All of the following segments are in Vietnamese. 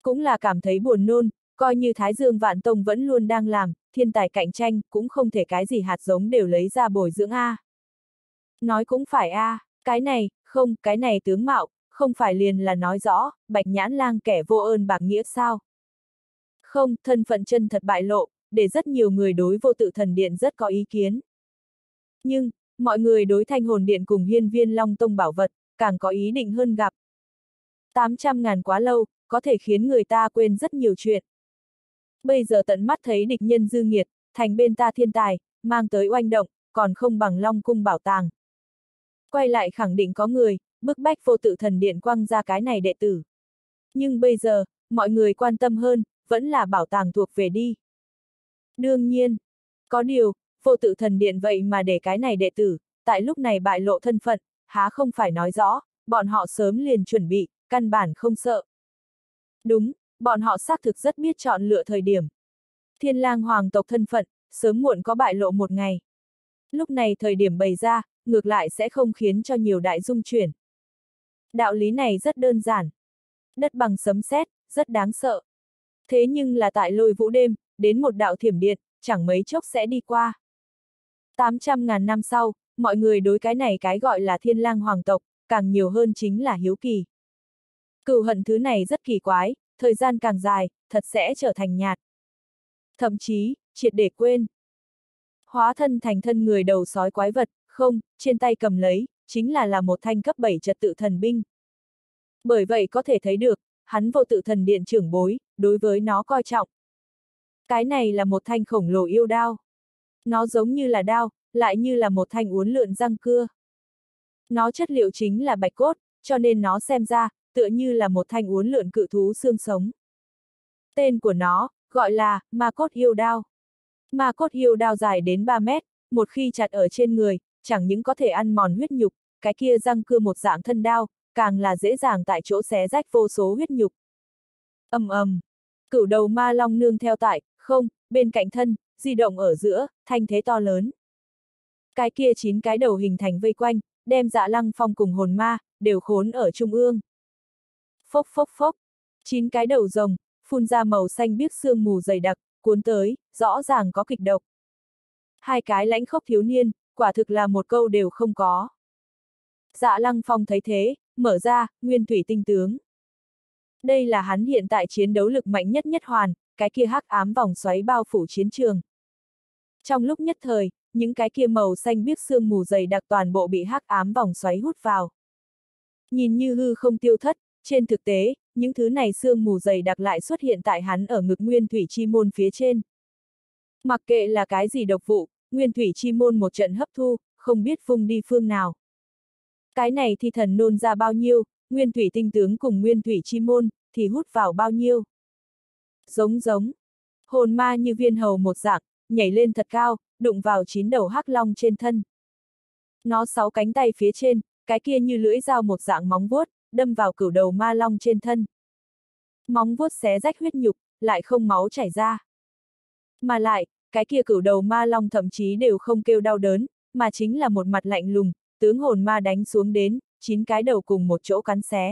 cũng là cảm thấy buồn nôn, coi như Thái Dương Vạn Tông vẫn luôn đang làm, thiên tài cạnh tranh, cũng không thể cái gì hạt giống đều lấy ra bồi dưỡng a. Nói cũng phải a, cái này tướng mạo, không phải liền là nói rõ, Bạch Nhãn Lang kẻ vô ơn bạc nghĩa sao? Không, thân phận chân thật bại lộ, để rất nhiều người đối Vô Tự Thần Điện rất có ý kiến. Nhưng, mọi người đối Thanh Hồn Điện cùng Hiên Viên Long Tông bảo vật, càng có ý định hơn gặp. 800.000 quá lâu, có thể khiến người ta quên rất nhiều chuyện. Bây giờ tận mắt thấy địch nhân dư nghiệt, thành bên ta thiên tài, mang tới oanh động, còn không bằng Long Cung bảo tàng. Quay lại khẳng định có người, bức bách Vô Tự Thần Điện quăng ra cái này đệ tử. Nhưng bây giờ, mọi người quan tâm hơn, vẫn là bảo tàng thuộc về đi. Đương nhiên, có điều, Vô Tự Thần Điện vậy mà để cái này đệ tử, tại lúc này bại lộ thân phận, há không phải nói rõ, bọn họ sớm liền chuẩn bị, căn bản không sợ. Đúng, bọn họ xác thực rất biết chọn lựa thời điểm. Thiên Lang hoàng tộc thân phận, sớm muộn có bại lộ một ngày. Lúc này thời điểm bày ra, ngược lại sẽ không khiến cho nhiều đại dung chuyển. Đạo lý này rất đơn giản. Đất bằng sấm sét, rất đáng sợ. Thế nhưng là tại Lôi Vũ đêm, đến một đạo thiểm điện, chẳng mấy chốc sẽ đi qua. 800.000 năm sau, mọi người đối cái này cái gọi là Thiên Lang hoàng tộc, càng nhiều hơn chính là hiếu kỳ. Cừu hận thứ này rất kỳ quái, thời gian càng dài, thật sẽ trở thành nhạt. Thậm chí, triệt để quên. Hóa thân thành thân người đầu sói quái vật, không, trên tay cầm lấy, chính là một thanh cấp 7 trật tự thần binh. Bởi vậy có thể thấy được, hắn Vô Tự Thần Điện trưởng bối, đối với nó coi trọng. Cái này là một thanh khổng lồ yêu đao. Nó giống như là đao, lại như là một thanh uốn lượn răng cưa. Nó chất liệu chính là bạch cốt, cho nên nó xem ra, tựa như là một thanh uốn lượn cự thú xương sống. Tên của nó, gọi là, Ma Cốt Yêu Đao. Ma Cốt Yêu Đao dài đến 3 mét, một khi chặt ở trên người, chẳng những có thể ăn mòn huyết nhục, cái kia răng cưa một dạng thân đao, càng là dễ dàng tại chỗ xé rách vô số huyết nhục. Ầm ầm, cửu đầu ma long nương theo tại, không, bên cạnh thân, di động ở giữa, thanh thế to lớn. Cái kia 9 cái đầu hình thành vây quanh, đem Dạ Lăng Phong cùng hồn ma, đều khốn ở trung ương. Phốc phốc phốc, 9 cái đầu rồng, phun ra màu xanh biếc sương mù dày đặc, cuốn tới, rõ ràng có kịch độc. Hai cái lãnh khốc thiếu niên, quả thực là một câu đều không có. Dạ Lăng Phong thấy thế, mở ra, nguyên thủy tinh tướng. Đây là hắn hiện tại chiến đấu lực mạnh nhất nhất hoàn, cái kia hắc ám vòng xoáy bao phủ chiến trường. Trong lúc nhất thời, những cái kia màu xanh biếc sương mù dày đặc toàn bộ bị hắc ám vòng xoáy hút vào. Nhìn như hư không tiêu thất, trên thực tế, những thứ này sương mù dày đặc lại xuất hiện tại hắn ở ngực nguyên thủy chi môn phía trên. Mặc kệ là cái gì độc vụ, nguyên thủy chi môn một trận hấp thu, không biết vung đi phương nào. Cái này thì thần nôn ra bao nhiêu, nguyên thủy tinh tướng cùng nguyên thủy chi môn, thì hút vào bao nhiêu. Giống, hồn ma như viên hầu một dạng, nhảy lên thật cao, đụng vào 9 đầu hắc long trên thân. Nó 6 cánh tay phía trên, cái kia như lưỡi dao một dạng móng vuốt, đâm vào cửu đầu ma long trên thân. Móng vuốt xé rách huyết nhục, lại không máu chảy ra. Mà lại, cái kia cửu đầu ma long thậm chí đều không kêu đau đớn, mà chính là một mặt lạnh lùng, tướng hồn ma đánh xuống đến, 9 cái đầu cùng một chỗ cắn xé.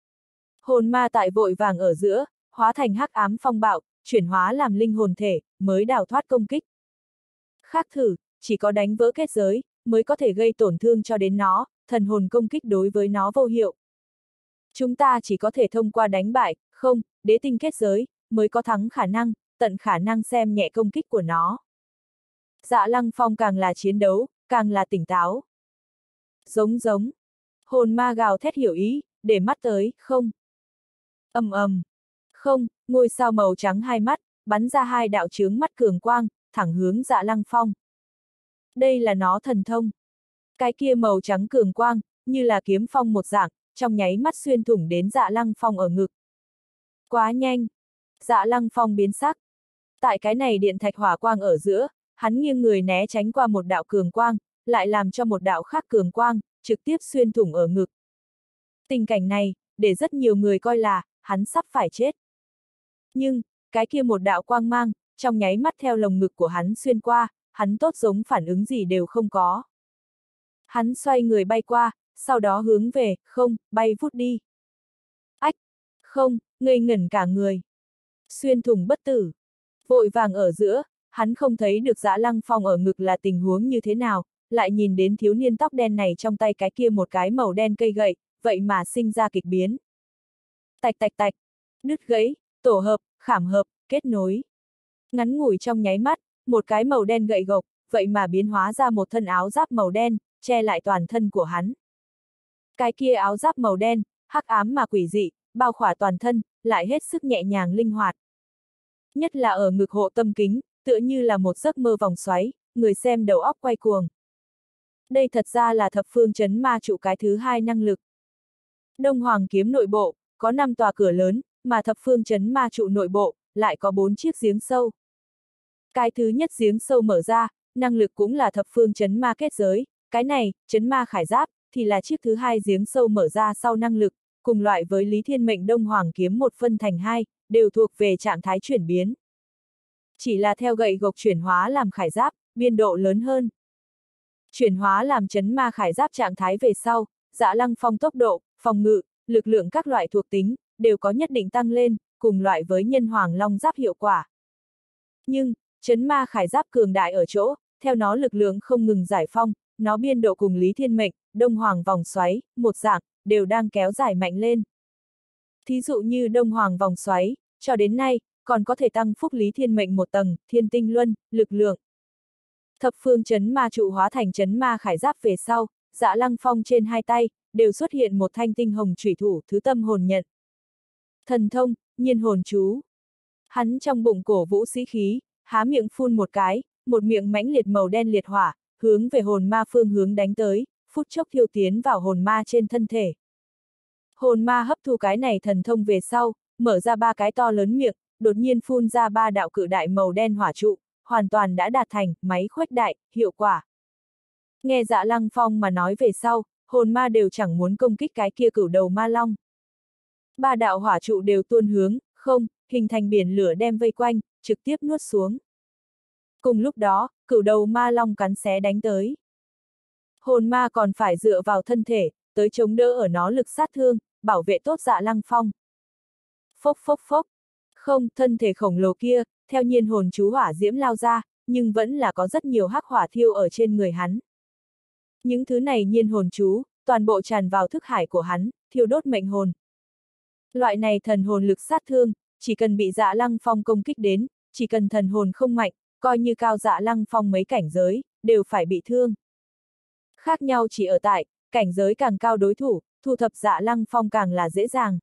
Hồn ma tại vội vàng ở giữa, hóa thành hắc ám phong bạo, chuyển hóa làm linh hồn thể, mới đào thoát công kích. Khác thử, chỉ có đánh vỡ kết giới, mới có thể gây tổn thương cho đến nó, thần hồn công kích đối với nó vô hiệu. Chúng ta chỉ có thể thông qua đánh bại, không, đế tinh kết giới, mới có thắng khả năng, tận khả năng xem nhẹ công kích của nó. Dạ Lăng Phong càng là chiến đấu, càng là tỉnh táo. Giống, hồn ma gào thét hiểu ý, để mắt tới, không. Ầm, không, ngôi sao màu trắng hai mắt, bắn ra hai đạo chướng mắt cường quang, thẳng hướng Dạ Lăng Phong. Đây là nó thần thông. Cái kia màu trắng cường quang, như là kiếm phong một dạng, trong nháy mắt xuyên thủng đến Dạ Lăng Phong ở ngực. Quá nhanh! Dạ Lăng Phong biến sắc. Tại cái này điện thạch hỏa quang ở giữa, hắn nghiêng người né tránh qua một đạo cường quang, lại làm cho một đạo khác cường quang, trực tiếp xuyên thủng ở ngực. Tình cảnh này, để rất nhiều người coi là, hắn sắp phải chết. Nhưng, cái kia một đạo quang mang, trong nháy mắt theo lồng ngực của hắn xuyên qua, hắn tốt giống phản ứng gì đều không có. Hắn xoay người bay qua, sau đó hướng về, không, bay vút đi. Ách! Không, ngây ngẩn cả người. Xuyên thủng bất tử. Vội vàng ở giữa, hắn không thấy được Dã Lăng Phong ở ngực là tình huống như thế nào, lại nhìn đến thiếu niên tóc đen này trong tay cái kia một cái màu đen cây gậy, vậy mà sinh ra kịch biến. Tạch tạch tạch, đứt gãy, tổ hợp, khảm hợp, kết nối. Ngắn ngủi trong nháy mắt, một cái màu đen gậy gộc, vậy mà biến hóa ra một thân áo giáp màu đen, che lại toàn thân của hắn. Cái kia áo giáp màu đen, hắc ám mà quỷ dị, bao khỏa toàn thân, lại hết sức nhẹ nhàng linh hoạt. Nhất là ở ngực hộ tâm kính, tựa như là một giấc mơ vòng xoáy, người xem đầu óc quay cuồng. Đây thật ra là thập phương chấn ma trụ cái thứ hai năng lực. Đông Hoàng kiếm nội bộ, có 5 tòa cửa lớn, mà thập phương chấn ma trụ nội bộ, lại có 4 chiếc giếng sâu. Cái thứ nhất giếng sâu mở ra, năng lực cũng là thập phương chấn ma kết giới, cái này, chấn ma khải giáp, thì là chiếc thứ hai giếng sâu mở ra sau năng lực, cùng loại với Lý Thiên Mệnh Đông Hoàng kiếm một phân thành hai, đều thuộc về trạng thái chuyển biến. Chỉ là theo gậy gộc chuyển hóa làm khải giáp, biên độ lớn hơn. Chuyển hóa làm chấn ma khải giáp trạng thái về sau, Dã Lăng Phong tốc độ, phòng ngự, lực lượng các loại thuộc tính, đều có nhất định tăng lên, cùng loại với nhân hoàng long giáp hiệu quả. Nhưng, chấn ma khải giáp cường đại ở chỗ, theo nó lực lượng không ngừng giải phong, nó biên độ cùng Lý Thiên Mệnh, Đông Hoàng vòng xoáy, một dạng, đều đang kéo dài mạnh lên. Thí dụ như Đông Hoàng vòng xoáy, cho đến nay, còn có thể tăng phúc Lý Thiên Mệnh một tầng, thiên tinh luân, lực lượng. Thập phương chấn ma trụ hóa thành chấn ma khải giáp về sau, Dã Lăng Phong trên hai tay, đều xuất hiện một thanh tinh hồng chủy thủ thứ tâm hồn nhận. Thần thông, nhiên hồn chú. Hắn trong bụng cổ vũ sĩ khí, há miệng phun một cái, một miệng mãnh liệt màu đen liệt hỏa, hướng về hồn ma phương hướng đánh tới, phút chốc thiêu tiến vào hồn ma trên thân thể. Hồn ma hấp thu cái này thần thông về sau, mở ra 3 cái to lớn miệng, đột nhiên phun ra 3 đạo cự đại màu đen hỏa trụ, hoàn toàn đã đạt thành máy khuếch đại, hiệu quả. Nghe Dã Lăng Phong mà nói về sau, hồn ma đều chẳng muốn công kích cái kia cửu đầu ma long. 3 đạo hỏa trụ đều tuôn hướng, không, hình thành biển lửa đem vây quanh, trực tiếp nuốt xuống. Cùng lúc đó, cửu đầu ma long cắn xé đánh tới. Hồn ma còn phải dựa vào thân thể, tới chống đỡ ở nó lực sát thương, bảo vệ tốt Dã Lăng Phong. Phốc phốc phốc. Không, thân thể khổng lồ kia, theo nhiên hồn chú hỏa diễm lao ra, nhưng vẫn là có rất nhiều hắc hỏa thiêu ở trên người hắn. Những thứ này nhiên hồn chú, toàn bộ tràn vào thức hải của hắn, thiêu đốt mệnh hồn. Loại này thần hồn lực sát thương, chỉ cần bị Dã Lăng Phong công kích đến, chỉ cần thần hồn không mạnh, coi như cao Dã Lăng Phong mấy cảnh giới, đều phải bị thương. Khác nhau chỉ ở tại, cảnh giới càng cao đối thủ, thu thập Dã Lăng Phong càng là dễ dàng.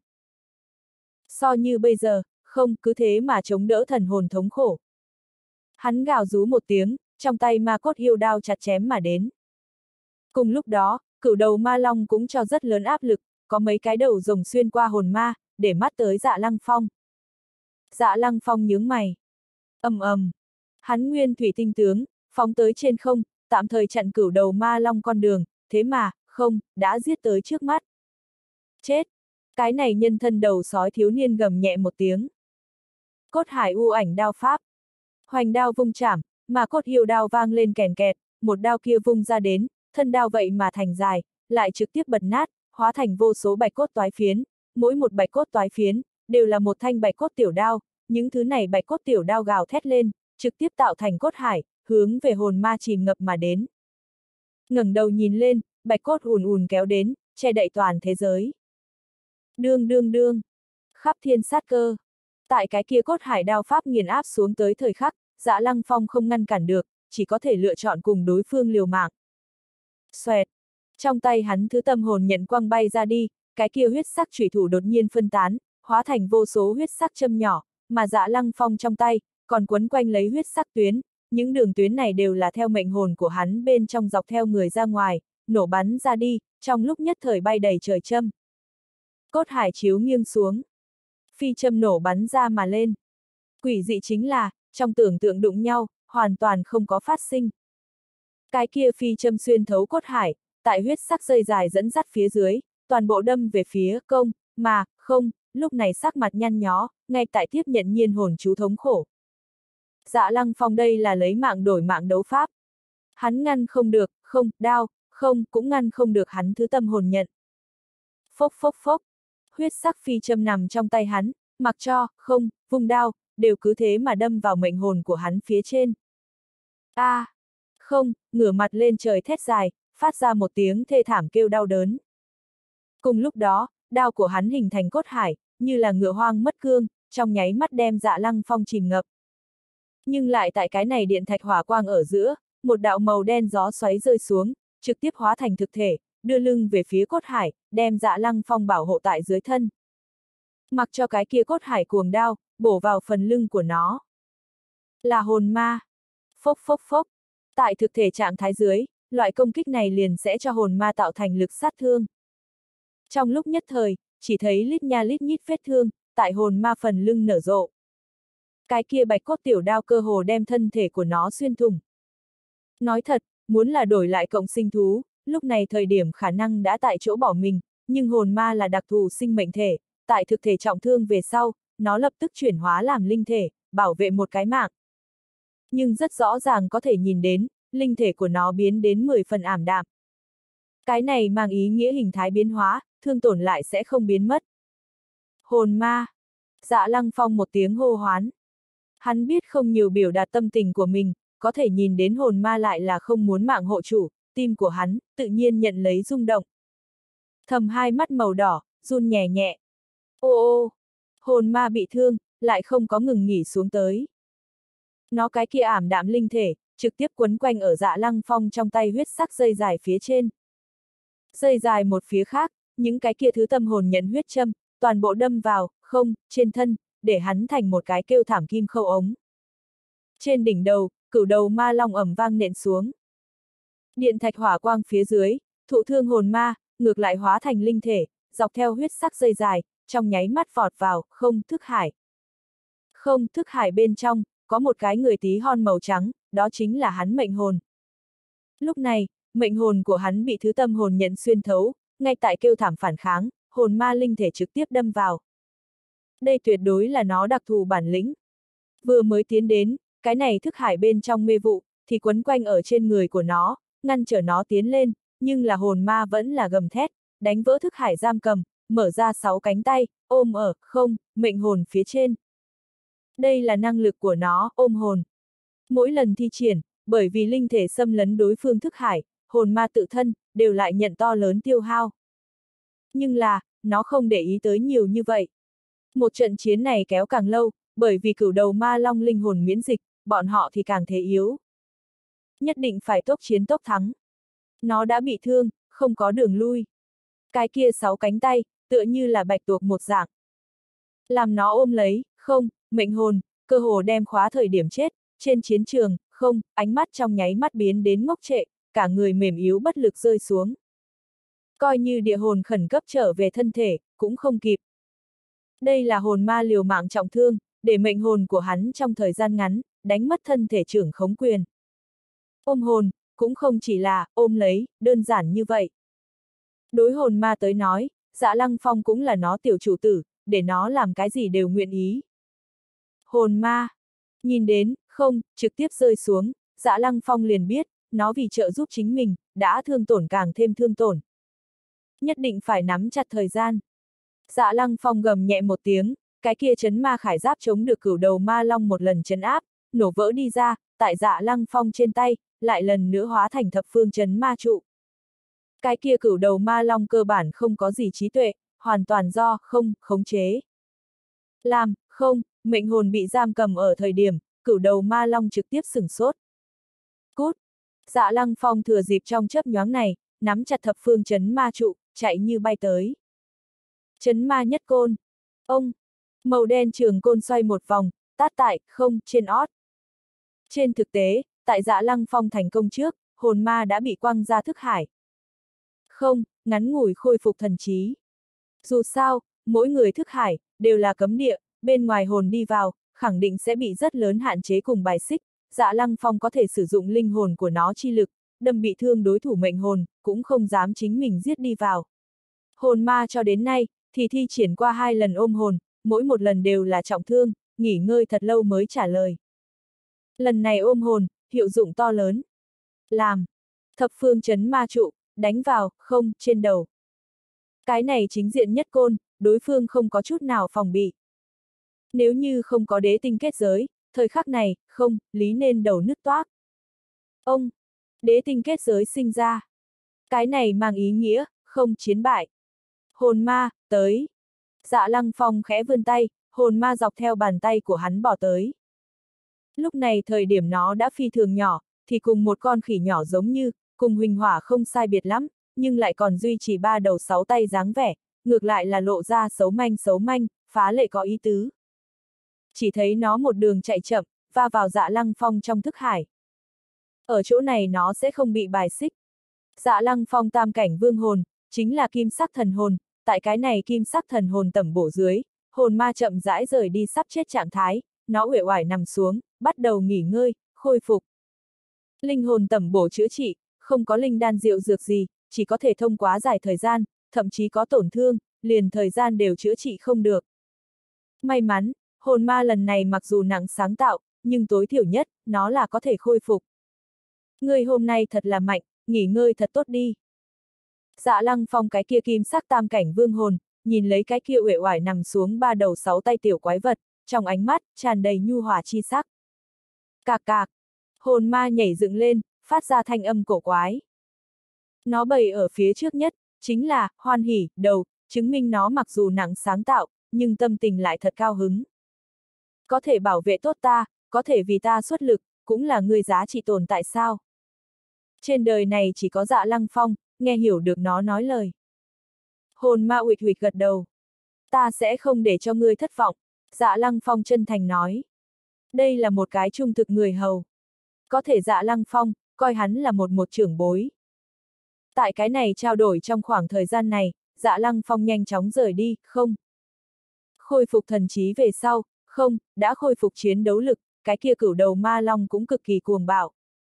So như bây giờ, không, cứ thế mà chống đỡ thần hồn thống khổ. Hắn gào rú một tiếng, trong tay ma cốt yêu đao chặt chém mà đến. Cùng lúc đó, cửu đầu ma long cũng cho rất lớn áp lực, có mấy cái đầu rồng xuyên qua hồn ma, để mắt tới Dã Lăng Phong. Dã Lăng Phong nhướng mày. Ầm ầm. Hắn nguyên thủy tinh tướng, phóng tới trên không, tạm thời chặn cửu đầu ma long con đường, thế mà, không, đã giết tới trước mắt. Chết! Cái này nhân thân đầu sói thiếu niên gầm nhẹ một tiếng. Cốt hải u ảnh đao pháp. Hoành đao vung chảm, mà cốt yêu đao vang lên kèn kẹt, một đao kia vung ra đến, thân đao vậy mà thành dài, lại trực tiếp bật nát, hóa thành vô số bạch cốt toái phiến, mỗi một bạch cốt toái phiến, đều là một thanh bạch cốt tiểu đao, những thứ này bạch cốt tiểu đao gào thét lên, trực tiếp tạo thành cốt hải, hướng về hồn ma chìm ngập mà đến. Ngẩng đầu nhìn lên, bạch cốt ùn ùn kéo đến, che đậy toàn thế giới. Đương đương đương, khắp thiên sát cơ. Tại cái kia cốt hải đao pháp nghiền áp xuống tới thời khắc, Dã Lăng Phong không ngăn cản được, chỉ có thể lựa chọn cùng đối phương liều mạng. Xoẹt! Trong tay hắn thứ tâm hồn nhận quăng bay ra đi, cái kia huyết sắc chủy thủ đột nhiên phân tán, hóa thành vô số huyết sắc châm nhỏ, mà Dã Lăng Phong trong tay, còn quấn quanh lấy huyết sắc tuyến, những đường tuyến này đều là theo mệnh hồn của hắn bên trong dọc theo người ra ngoài, nổ bắn ra đi, trong lúc nhất thời bay đầy trời châm. Cốt hải chiếu nghiêng xuống. Phi châm nổ bắn ra mà lên. Quỷ dị chính là, trong tưởng tượng đụng nhau, hoàn toàn không có phát sinh. Cái kia phi châm xuyên thấu cốt hải, tại huyết sắc dây dài dẫn dắt phía dưới, toàn bộ đâm về phía công, mà, không, lúc này sắc mặt nhăn nhó, ngay tại tiếp nhận nhiên hồn chú thống khổ. Dã Lăng Phong đây là lấy mạng đổi mạng đấu pháp. Hắn ngăn không được, không, đao, không, cũng ngăn không được hắn thứ tâm hồn nhận. Phốc phốc phốc. huyết sắc phi châm nằm trong tay hắn, mặc cho, không, vung đao, đều cứ thế mà đâm vào mệnh hồn của hắn phía trên. Không, ngửa mặt lên trời thét dài, phát ra một tiếng thê thảm kêu đau đớn. Cùng lúc đó, đao của hắn hình thành cốt hải, như là ngựa hoang mất cương, trong nháy mắt đem Dạ Lăng Phong chìm ngập. Nhưng lại tại cái này điện thạch hỏa quang ở giữa, một đạo màu đen gió xoáy rơi xuống, trực tiếp hóa thành thực thể, đưa lưng về phía cốt hải, đem Dạ Lăng Phong bảo hộ tại dưới thân. Mặc cho cái kia cốt hải cuồng đao, bổ vào phần lưng của nó. Là hồn ma. Phốc phốc phốc. Tại thực thể trạng thái dưới, loại công kích này liền sẽ cho hồn ma tạo thành lực sát thương. Trong lúc nhất thời, chỉ thấy lít nha lít nhít vết thương, tại hồn ma phần lưng nở rộ. Cái kia bạch cốt tiểu đao cơ hồ đem thân thể của nó xuyên thủng. Nói thật, muốn là đổi lại cộng sinh thú, lúc này thời điểm khả năng đã tại chỗ bỏ mình, nhưng hồn ma là đặc thù sinh mệnh thể, tại thực thể trọng thương về sau, nó lập tức chuyển hóa làm linh thể, bảo vệ một cái mạng. Nhưng rất rõ ràng có thể nhìn đến, linh thể của nó biến đến 10 phần ảm đạm. Cái này mang ý nghĩa hình thái biến hóa, thương tổn lại sẽ không biến mất. Hồn ma. Dạ Lăng Phong một tiếng hô hoán. Hắn biết không nhiều biểu đạt tâm tình của mình, có thể nhìn đến hồn ma lại là không muốn mạng hộ chủ, tim của hắn, tự nhiên nhận lấy rung động. Thầm hai mắt màu đỏ, run nhẹ nhẹ. Ô, hồn ma bị thương, lại không có ngừng nghỉ xuống tới. Nó cái kia ảm đạm linh thể, trực tiếp quấn quanh ở Dạ Lăng Phong trong tay huyết sắc dây dài phía trên. Dây dài một phía khác, những cái kia thứ tâm hồn nhận huyết châm, toàn bộ đâm vào, không, trên thân, để hắn thành một cái kêu thảm kim khâu ống. Trên đỉnh đầu, cửu đầu ma long ầm vang nện xuống. Điện thạch hỏa quang phía dưới, thụ thương hồn ma, ngược lại hóa thành linh thể, dọc theo huyết sắc dây dài, trong nháy mắt vọt vào, không thức hải. Không thức hải bên trong, có một cái người tí hon màu trắng, đó chính là hắn mệnh hồn. Lúc này, mệnh hồn của hắn bị thứ tâm hồn nhận xuyên thấu, ngay tại kêu thảm phản kháng, hồn ma linh thể trực tiếp đâm vào. Đây tuyệt đối là nó đặc thù bản lĩnh. Vừa mới tiến đến, cái này thức hải bên trong mê vụ, thì quấn quanh ở trên người của nó, ngăn trở nó tiến lên, nhưng là hồn ma vẫn là gầm thét, đánh vỡ thức hải giam cầm, mở ra 6 cánh tay, ôm ở, không, mệnh hồn phía trên. Đây là năng lực của nó, ôm hồn. Mỗi lần thi triển, bởi vì linh thể xâm lấn đối phương thức hải, hồn ma tự thân, đều lại nhận to lớn tiêu hao. Nhưng là, nó không để ý tới nhiều như vậy. Một trận chiến này kéo càng lâu, bởi vì cửu đầu ma long linh hồn miễn dịch, bọn họ thì càng thế yếu. Nhất định phải tốc chiến tốc thắng. Nó đã bị thương, không có đường lui. Cái kia 6 cánh tay, tựa như là bạch tuộc một dạng. Làm nó ôm lấy, không, mệnh hồn, cơ hồ đem khóa thời điểm chết, trên chiến trường, không, ánh mắt trong nháy mắt biến đến ngốc trệ, cả người mềm yếu bất lực rơi xuống. Coi như địa hồn khẩn cấp trở về thân thể, cũng không kịp. Đây là hồn ma liều mạng trọng thương, để mệnh hồn của hắn trong thời gian ngắn, đánh mất thân thể trưởng khống quyền. Ôm hồn, cũng không chỉ là, ôm lấy, đơn giản như vậy. Đối hồn ma tới nói, Dạ Lăng Phong cũng là nó tiểu chủ tử, để nó làm cái gì đều nguyện ý. Hồn ma, nhìn đến, không, trực tiếp rơi xuống, Dạ Lăng Phong liền biết, nó vì trợ giúp chính mình, đã thương tổn càng thêm thương tổn. Nhất định phải nắm chặt thời gian. Dạ Lăng Phong gầm nhẹ một tiếng, cái kia chấn ma khải giáp chống được cửu đầu ma long một lần chấn áp, nổ vỡ đi ra, tại Dạ Lăng Phong trên tay, lại lần nữa hóa thành thập phương chấn ma trụ. Cái kia cửu đầu ma long cơ bản không có gì trí tuệ, hoàn toàn do không khống chế. Làm, không, mệnh hồn bị giam cầm ở thời điểm, cửu đầu ma long trực tiếp sửng sốt. Cút! Dạ Lăng Phong thừa dịp trong chớp nhoáng này, nắm chặt thập phương chấn ma trụ, chạy như bay tới. Chấn ma nhất côn. Ông! Màu đen trường côn xoay một vòng, tát tại, không, trên ót. Trên thực tế, tại Dạ Lăng Phong thành công trước, hồn ma đã bị quăng ra thức hải. Không, ngắn ngủi khôi phục thần trí. Dù sao, mỗi người thức hải, đều là cấm địa, bên ngoài hồn đi vào, khẳng định sẽ bị rất lớn hạn chế cùng bài xích. Dạ Lăng Phong có thể sử dụng linh hồn của nó chi lực, đâm bị thương đối thủ mệnh hồn, cũng không dám chính mình giết đi vào. Hồn ma cho đến nay, thì thi triển qua 2 lần ôm hồn, mỗi một lần đều là trọng thương, nghỉ ngơi thật lâu mới trả lời. Lần này ôm hồn, hiệu dụng to lớn. Làm. Thập phương chấn ma trụ, đánh vào, không, trên đầu. Cái này chính diện nhất côn, đối phương không có chút nào phòng bị. Nếu như không có đế tinh kết giới, thời khắc này, không, lý nên đầu nứt toác. Ông, đế tinh kết giới sinh ra. Cái này mang ý nghĩa, không chiến bại. Hồn ma, tới. Dạ Lăng Phong khẽ vươn tay, hồn ma dọc theo bàn tay của hắn bỏ tới. Lúc này thời điểm nó đã phi thường nhỏ, thì cùng một con khỉ nhỏ giống như, cùng Huỳnh Hỏa không sai biệt lắm, nhưng lại còn duy trì 3 đầu 6 tay dáng vẻ, ngược lại là lộ ra xấu manh, phá lệ có ý tứ. Chỉ thấy nó một đường chạy chậm, va vào Dạ Lăng Phong trong thức hải. Ở chỗ này nó sẽ không bị bài xích. Dạ Lăng Phong tam cảnh vương hồn, chính là kim sắc thần hồn, tại cái này kim sắc thần hồn tẩm bổ dưới, hồn ma chậm rãi rời đi sắp chết trạng thái, nó uể oải nằm xuống, bắt đầu nghỉ ngơi, khôi phục. Linh hồn tẩm bổ chữa trị, không có linh đan diệu dược gì, chỉ có thể thông qua dài thời gian, thậm chí có tổn thương, liền thời gian đều chữa trị không được. May mắn, hồn ma lần này mặc dù nặng sáng tạo, nhưng tối thiểu nhất, nó là có thể khôi phục. Người hôm nay thật là mạnh, nghỉ ngơi thật tốt đi. Dạ Lăng Phong cái kia kim sắc tam cảnh vương hồn, nhìn lấy cái kia uể oải nằm xuống 3 đầu 6 tay tiểu quái vật, trong ánh mắt, tràn đầy nhu hòa chi sắc. Cạc cạc, hồn ma nhảy dựng lên, phát ra thanh âm cổ quái. Nó bày ở phía trước nhất, chính là, hoan hỉ, đầu, chứng minh nó mặc dù nặng sáng tạo, nhưng tâm tình lại thật cao hứng. Có thể bảo vệ tốt ta, có thể vì ta xuất lực, cũng là người giá trị tồn tại sao. Trên đời này chỉ có Dạ Lăng Phong, nghe hiểu được nó nói lời. Hồn ma uỵch uỵch gật đầu. Ta sẽ không để cho ngươi thất vọng, Dạ Lăng Phong chân thành nói. Đây là một cái trung thực người hầu. Có thể Dạ Lăng Phong, coi hắn là một trưởng bối. Tại cái này trao đổi trong khoảng thời gian này, Dạ Lăng Phong nhanh chóng rời đi, không. Khôi phục thần trí về sau, không, đã khôi phục chiến đấu lực, cái kia cửu đầu ma long cũng cực kỳ cuồng bạo.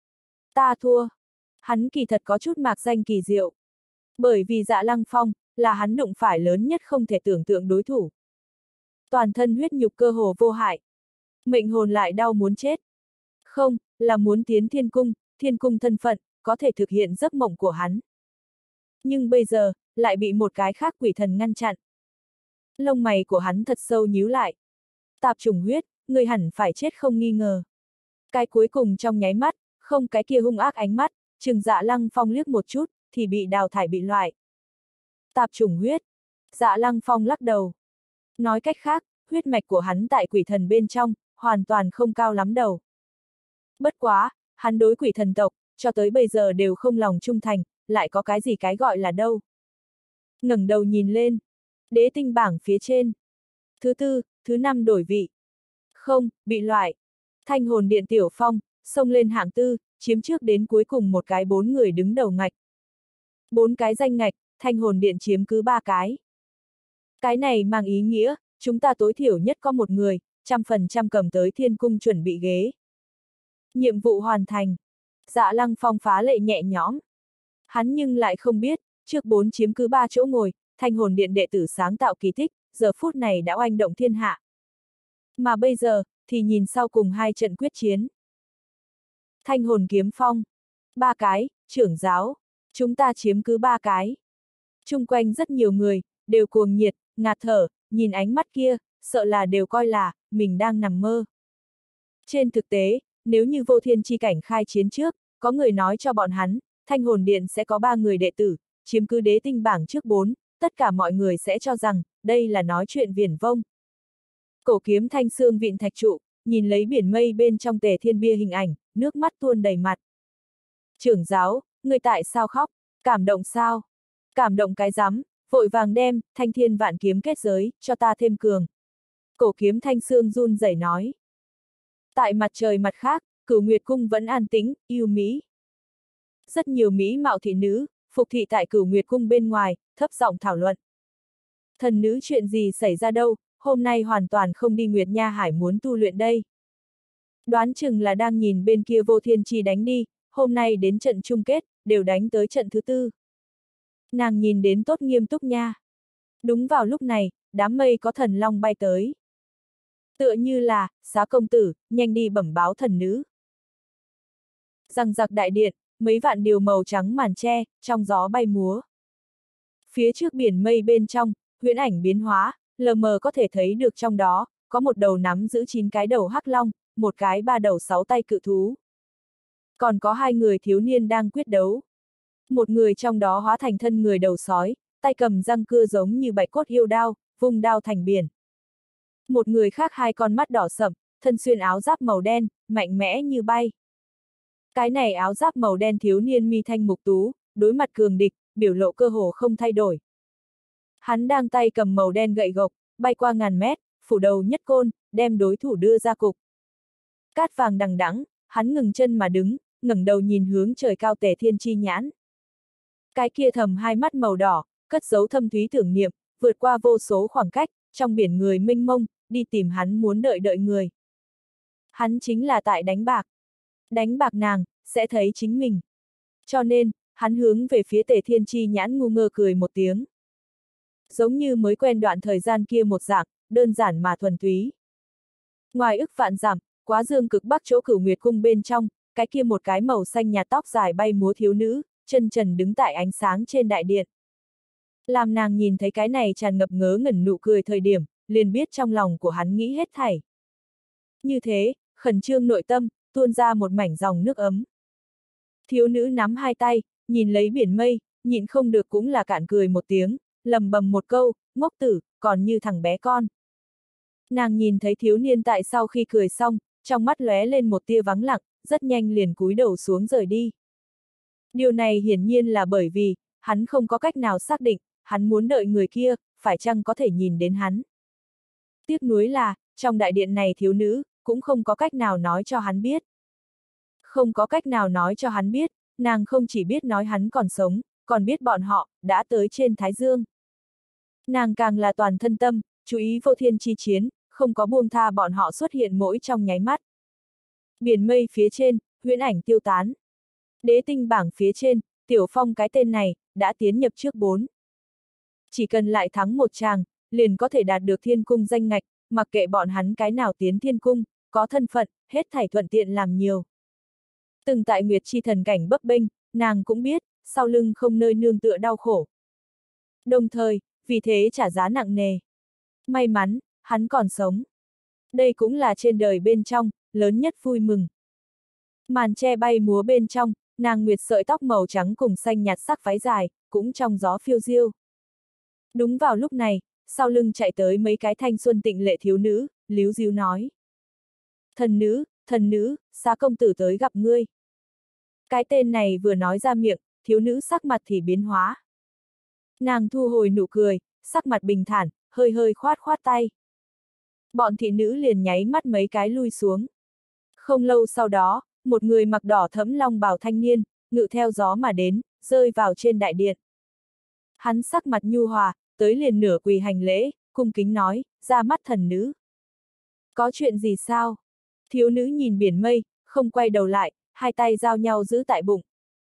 Ta thua. Hắn kỳ thật có chút mạc danh kỳ diệu. Bởi vì Dạ Lăng Phong, là hắn đụng phải lớn nhất không thể tưởng tượng đối thủ. Toàn thân huyết nhục cơ hồ vô hại. Mệnh hồn lại đau muốn chết. Không, là muốn tiến thiên cung thân phận, có thể thực hiện giấc mộng của hắn. Nhưng bây giờ, lại bị một cái khác quỷ thần ngăn chặn. Lông mày của hắn thật sâu nhíu lại. Tạp trùng huyết, người hẳn phải chết không nghi ngờ. Cái cuối cùng trong nháy mắt, không cái kia hung ác ánh mắt, chừng Dạ Lăng Phong liếc một chút, thì bị đào thải bị loại. Tạp trùng huyết. Dạ Lăng Phong lắc đầu. Nói cách khác, huyết mạch của hắn tại quỷ thần bên trong, hoàn toàn không cao lắm đầu. Bất quá, hắn đối quỷ thần tộc, cho tới bây giờ đều không lòng trung thành, lại có cái gì cái gọi là đâu. Ngẩng đầu nhìn lên. Đế tinh bảng phía trên. Thứ 4, thứ 5 đổi vị. Không, bị loại. Thanh hồn điện tiểu phong, xông lên hạng 4, chiếm trước đến cuối cùng một cái 4 người đứng đầu ngạch. 4 cái danh ngạch, thanh hồn điện chiếm cứ 3 cái. Cái này mang ý nghĩa, chúng ta tối thiểu nhất có một người, 100% cầm tới thiên cung chuẩn bị ghế. Nhiệm vụ hoàn thành. Dạ Lăng Phong phá lệ nhẹ nhõm. Hắn nhưng lại không biết, trước 4 chiếm cứ 3 chỗ ngồi, thanh hồn điện đệ tử sáng tạo kỳ tích, giờ phút này đã oanh động thiên hạ. Mà bây giờ, thì nhìn sau cùng 2 trận quyết chiến. Thanh hồn kiếm phong. 3 cái, trưởng giáo. Chúng ta chiếm cứ 3 cái. Chung quanh rất nhiều người, đều cuồng nhiệt, ngạt thở, nhìn ánh mắt kia, sợ là đều coi là, mình đang nằm mơ. Trên thực tế, nếu như vô thiên chi cảnh khai chiến trước, có người nói cho bọn hắn, thanh hồn điện sẽ có 3 người đệ tử, chiếm cứ đế tinh bảng trước 4, tất cả mọi người sẽ cho rằng, đây là nói chuyện viển vông. Cổ kiếm thanh xương vịn thạch trụ, nhìn lấy biển mây bên trong tề thiên bia hình ảnh, nước mắt tuôn đầy mặt. Trưởng giáo, người tại sao khóc, cảm động sao? Cảm động cái rắm, vội vàng đem, thanh thiên vạn kiếm kết giới, cho ta thêm cường. Cổ kiếm thanh xương run rẩy nói. Tại mặt trời mặt khác, Cửu Nguyệt cung vẫn an tĩnh, yêu mỹ. Rất nhiều mỹ mạo thị nữ, phục thị tại Cửu Nguyệt cung bên ngoài, thấp giọng thảo luận. Thần nữ chuyện gì xảy ra đâu, hôm nay hoàn toàn không đi Nguyệt Nha Hải muốn tu luyện đây. Đoán chừng là đang nhìn bên kia vô thiên chi đánh đi, hôm nay đến trận chung kết, đều đánh tới trận thứ 4. Nàng nhìn đến tốt nghiêm túc nha. Đúng vào lúc này, đám mây có thần long bay tới. Tựa như là, Xá công tử, nhanh đi bẩm báo thần nữ. Răng rạc đại điện, mấy vạn điều màu trắng màn tre, trong gió bay múa. Phía trước biển mây bên trong, huyễn ảnh biến hóa, lờ mờ có thể thấy được trong đó, có một đầu nắm giữ 9 cái đầu hắc long, một cái 3 đầu 6 tay cự thú. Còn có 2 người thiếu niên đang quyết đấu. Một người trong đó hóa thành thân người đầu sói, tay cầm răng cưa giống như bạch cốt yêu đao, vung đao thành biển. Một người khác 2 con mắt đỏ sậm, thân xuyên áo giáp màu đen, mạnh mẽ như bay. Cái này áo giáp màu đen thiếu niên mi thanh mục tú, đối mặt cường địch, biểu lộ cơ hồ không thay đổi. Hắn đang tay cầm màu đen gậy gộc, bay qua ngàn mét, phủ đầu nhất côn, đem đối thủ đưa ra cục. Cát vàng đằng đẵng, hắn ngừng chân mà đứng, ngẩng đầu nhìn hướng trời cao Tề Thiên chi nhãn. Cái kia thầm 2 mắt màu đỏ, cất giấu thâm thúy tưởng niệm, vượt qua vô số khoảng cách, trong biển người mênh mông, đi tìm hắn muốn đợi người. Hắn chính là tại đánh bạc. Đánh bạc nàng, sẽ thấy chính mình. Cho nên, hắn hướng về phía Tề Thiên chi nhãn ngu ngơ cười một tiếng. Giống như mới quen đoạn thời gian kia một dạng, đơn giản mà thuần túy. Ngoài ức vạn dặm, quá dương cực bắc chỗ Cửu Nguyệt cung bên trong, cái kia một cái màu xanh nhạt tóc dài bay múa thiếu nữ, chân trần đứng tại ánh sáng trên đại điện. Làm nàng nhìn thấy cái này tràn ngập ngớ ngẩn nụ cười thời điểm, liền biết trong lòng của hắn nghĩ hết thảy. Như thế, khẩn trương nội tâm, tuôn ra một mảnh dòng nước ấm. Thiếu nữ nắm 2 tay, nhìn lấy biển mây, nhịn không được cũng là cạn cười một tiếng, lầm bầm một câu, ngốc tử, còn như thằng bé con. Nàng nhìn thấy thiếu niên tại sau khi cười xong, trong mắt lóe lên một tia vắng lặng, rất nhanh liền cúi đầu xuống rời đi. Điều này hiển nhiên là bởi vì, hắn không có cách nào xác định, hắn muốn đợi người kia, phải chăng có thể nhìn đến hắn. Tiếc nuối là, trong đại điện này thiếu nữ, cũng không có cách nào nói cho hắn biết. Không có cách nào nói cho hắn biết, nàng không chỉ biết nói hắn còn sống, còn biết bọn họ, đã tới trên Thái Dương. Nàng càng là toàn thân tâm, chú ý vô thiên chi chiến, không có buông tha bọn họ xuất hiện mỗi trong nháy mắt. Biển mây phía trên, huyễn ảnh tiêu tán. Đế tinh bảng phía trên, Tiểu Phong cái tên này, đã tiến nhập trước 4. Chỉ cần lại thắng một tràng, liền có thể đạt được thiên cung danh ngạch, mặc kệ bọn hắn cái nào tiến thiên cung, có thân phận, hết thảy thuận tiện làm nhiều. Từng tại Nguyệt Chi thần cảnh bấp bênh, nàng cũng biết, sau lưng không nơi nương tựa đau khổ. Đồng thời, vì thế trả giá nặng nề. May mắn, hắn còn sống. Đây cũng là trên đời bên trong, lớn nhất vui mừng. Màn che bay múa bên trong, nàng nguyệt sợi tóc màu trắng cùng xanh nhạt sắc váy dài, cũng trong gió phiêu diêu. Đúng vào lúc này, sau lưng chạy tới mấy cái thanh xuân tịnh lệ thiếu nữ, líu díu nói. Thần nữ, Xá công tử tới gặp ngươi. Cái tên này vừa nói ra miệng, thiếu nữ sắc mặt thì biến hóa. Nàng thu hồi nụ cười, sắc mặt bình thản, hơi hơi khoát khoát tay. Bọn thị nữ liền nháy mắt mấy cái lui xuống. Không lâu sau đó, một người mặc đỏ thẫm long bào thanh niên, ngự theo gió mà đến, rơi vào trên đại điện. Hắn sắc mặt nhu hòa, tới liền nửa quỳ hành lễ, cung kính nói, ra mắt thần nữ. Có chuyện gì sao? Thiếu nữ nhìn biển mây, không quay đầu lại, 2 tay giao nhau giữ tại bụng.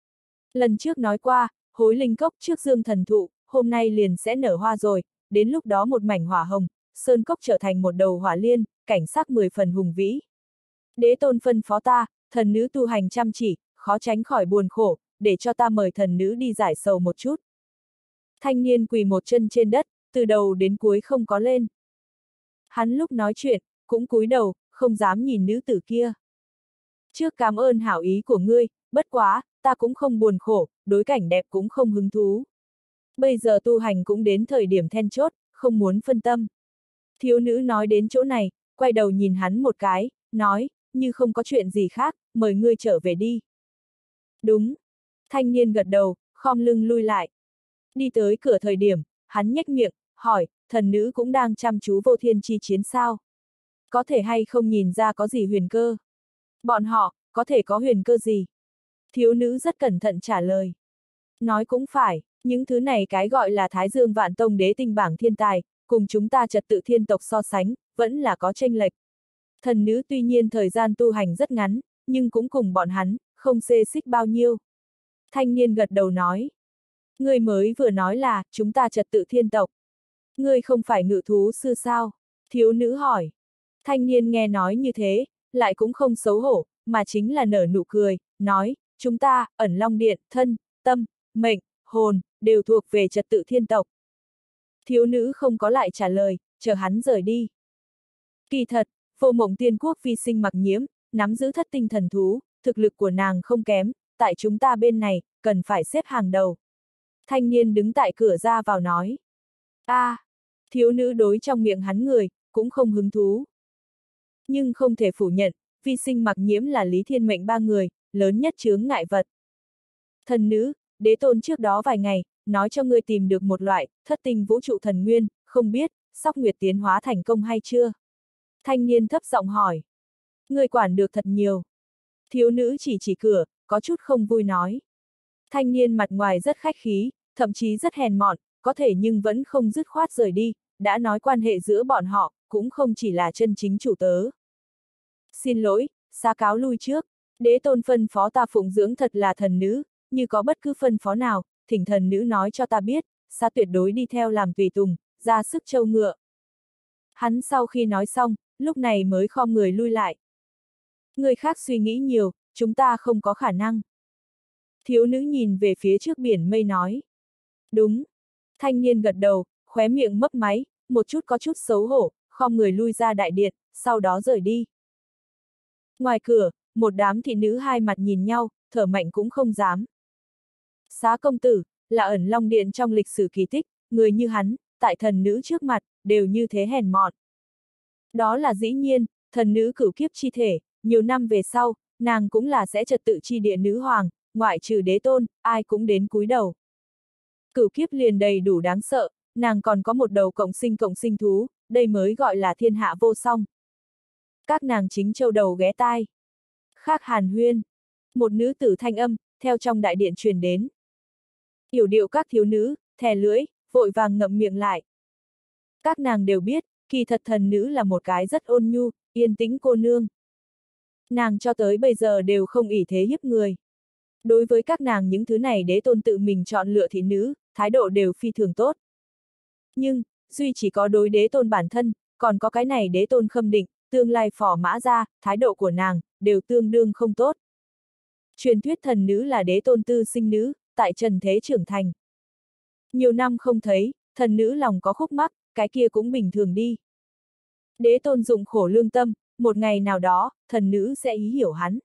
Lần trước nói qua, hối linh cốc trước dương thần thụ, hôm nay liền sẽ nở hoa rồi, đến lúc đó một mảnh hỏa hồng, sơn cốc trở thành một đầu hỏa liên, cảnh sắc 10 phần hùng vĩ. Đế tôn phân phó ta, thần nữ tu hành chăm chỉ, khó tránh khỏi buồn khổ, để cho ta mời thần nữ đi giải sầu một chút. Thanh niên quỳ một chân trên đất, từ đầu đến cuối không có lên. Hắn lúc nói chuyện, cũng cúi đầu, không dám nhìn nữ tử kia. Trước cảm ơn hảo ý của ngươi, bất quá, ta cũng không buồn khổ, đối cảnh đẹp cũng không hứng thú. Bây giờ tu hành cũng đến thời điểm then chốt, không muốn phân tâm. Thiếu nữ nói đến chỗ này, quay đầu nhìn hắn một cái, nói, như không có chuyện gì khác, mời ngươi trở về đi. Đúng. Thanh niên gật đầu, khom lưng lui lại. Đi tới cửa thời điểm, hắn nhếch miệng, hỏi, thần nữ cũng đang chăm chú vô thiên chi chiến sao? Có thể hay không nhìn ra có gì huyền cơ? Bọn họ, có thể có huyền cơ gì? Thiếu nữ rất cẩn thận trả lời. Nói cũng phải, những thứ này cái gọi là Thái Dương Vạn Tông đế tinh bảng thiên tài, cùng chúng ta trật tự thiên tộc so sánh, vẫn là có chênh lệch. Thần nữ tuy nhiên thời gian tu hành rất ngắn, nhưng cũng cùng bọn hắn, không xê xích bao nhiêu. Thanh niên gật đầu nói. Ngươi mới vừa nói là, chúng ta trật tự thiên tộc. Ngươi không phải ngự thú sư sao? Thiếu nữ hỏi. Thanh niên nghe nói như thế, lại cũng không xấu hổ, mà chính là nở nụ cười, nói, chúng ta, ẩn long điện, thân, tâm, mệnh, hồn, đều thuộc về trật tự thiên tộc. Thiếu nữ không có lại trả lời, chờ hắn rời đi. Kỳ thật, Vô Mộng Tiên Quốc vi sinh Mặc Nhiễm, nắm giữ thất tinh thần thú, thực lực của nàng không kém, tại chúng ta bên này, cần phải xếp hàng đầu. Thanh niên đứng tại cửa ra vào nói. Thiếu nữ đối trong miệng hắn người, cũng không hứng thú. Nhưng không thể phủ nhận, vi sinh Mặc Nhiễm là Lý Thiên Mệnh ba người, lớn nhất chướng ngại vật. Thần nữ, đế tôn trước đó vài ngày, nói cho ngươi tìm được một loại, thất tinh vũ trụ thần nguyên, không biết, Sóc Nguyệt tiến hóa thành công hay chưa? Thanh niên thấp giọng hỏi. Ngươi quản được thật nhiều. Thiếu nữ chỉ cửa, có chút không vui nói. Thanh niên mặt ngoài rất khách khí, thậm chí rất hèn mọn, có thể nhưng vẫn không dứt khoát rời đi, đã nói quan hệ giữa bọn họ, cũng không chỉ là chân chính chủ tớ. Xin lỗi, xa cáo lui trước, đế tôn phân phó ta phụng dưỡng thật là thần nữ, như có bất cứ phân phó nào, thỉnh thần nữ nói cho ta biết, xa tuyệt đối đi theo làm tùy tùng, ra sức trâu ngựa. Hắn sau khi nói xong, lúc này mới khom người lui lại. Người khác suy nghĩ nhiều, chúng ta không có khả năng. Thiếu nữ nhìn về phía trước biển mây nói. Đúng. Thanh niên gật đầu, khóe miệng mấp máy, một chút có chút xấu hổ, khom người lui ra đại điện, sau đó rời đi. Ngoài cửa, một đám thị nữ hai mặt nhìn nhau, thở mạnh cũng không dám. Xá công tử, là ẩn Long Điện trong lịch sử kỳ tích, người như hắn, tại thần nữ trước mặt, đều như thế hèn mọn. Đó là dĩ nhiên, thần nữ cửu kiếp chi thể, nhiều năm về sau, nàng cũng là sẽ trật tự chi địa nữ hoàng, ngoại trừ đế tôn, ai cũng đến cúi đầu. Cửu kiếp liền đầy đủ đáng sợ, nàng còn có một đầu cộng sinh thú, đây mới gọi là thiên hạ vô song. Các nàng chính châu đầu ghé tai. Khác hàn huyên. Một nữ tử thanh âm, theo trong đại điện truyền đến. Yểu điệu các thiếu nữ, thè lưỡi, vội vàng ngậm miệng lại. Các nàng đều biết, kỳ thật thần nữ là một cái rất ôn nhu, yên tĩnh cô nương. Nàng cho tới bây giờ đều không ỷ thế hiếp người. Đối với các nàng những thứ này đế tôn tự mình chọn lựa thị nữ, thái độ đều phi thường tốt. Nhưng, duy chỉ có đối đế tôn bản thân, còn có cái này đế tôn Khâm Định, tương lai phò mã ra, thái độ của nàng, đều tương đương không tốt. Truyền thuyết thần nữ là đế tôn tư sinh nữ, tại trần thế trưởng thành. Nhiều năm không thấy, thần nữ lòng có khúc mắc, cái kia cũng bình thường đi. Đế tôn dụng khổ lương tâm, một ngày nào đó, thần nữ sẽ ý hiểu hắn.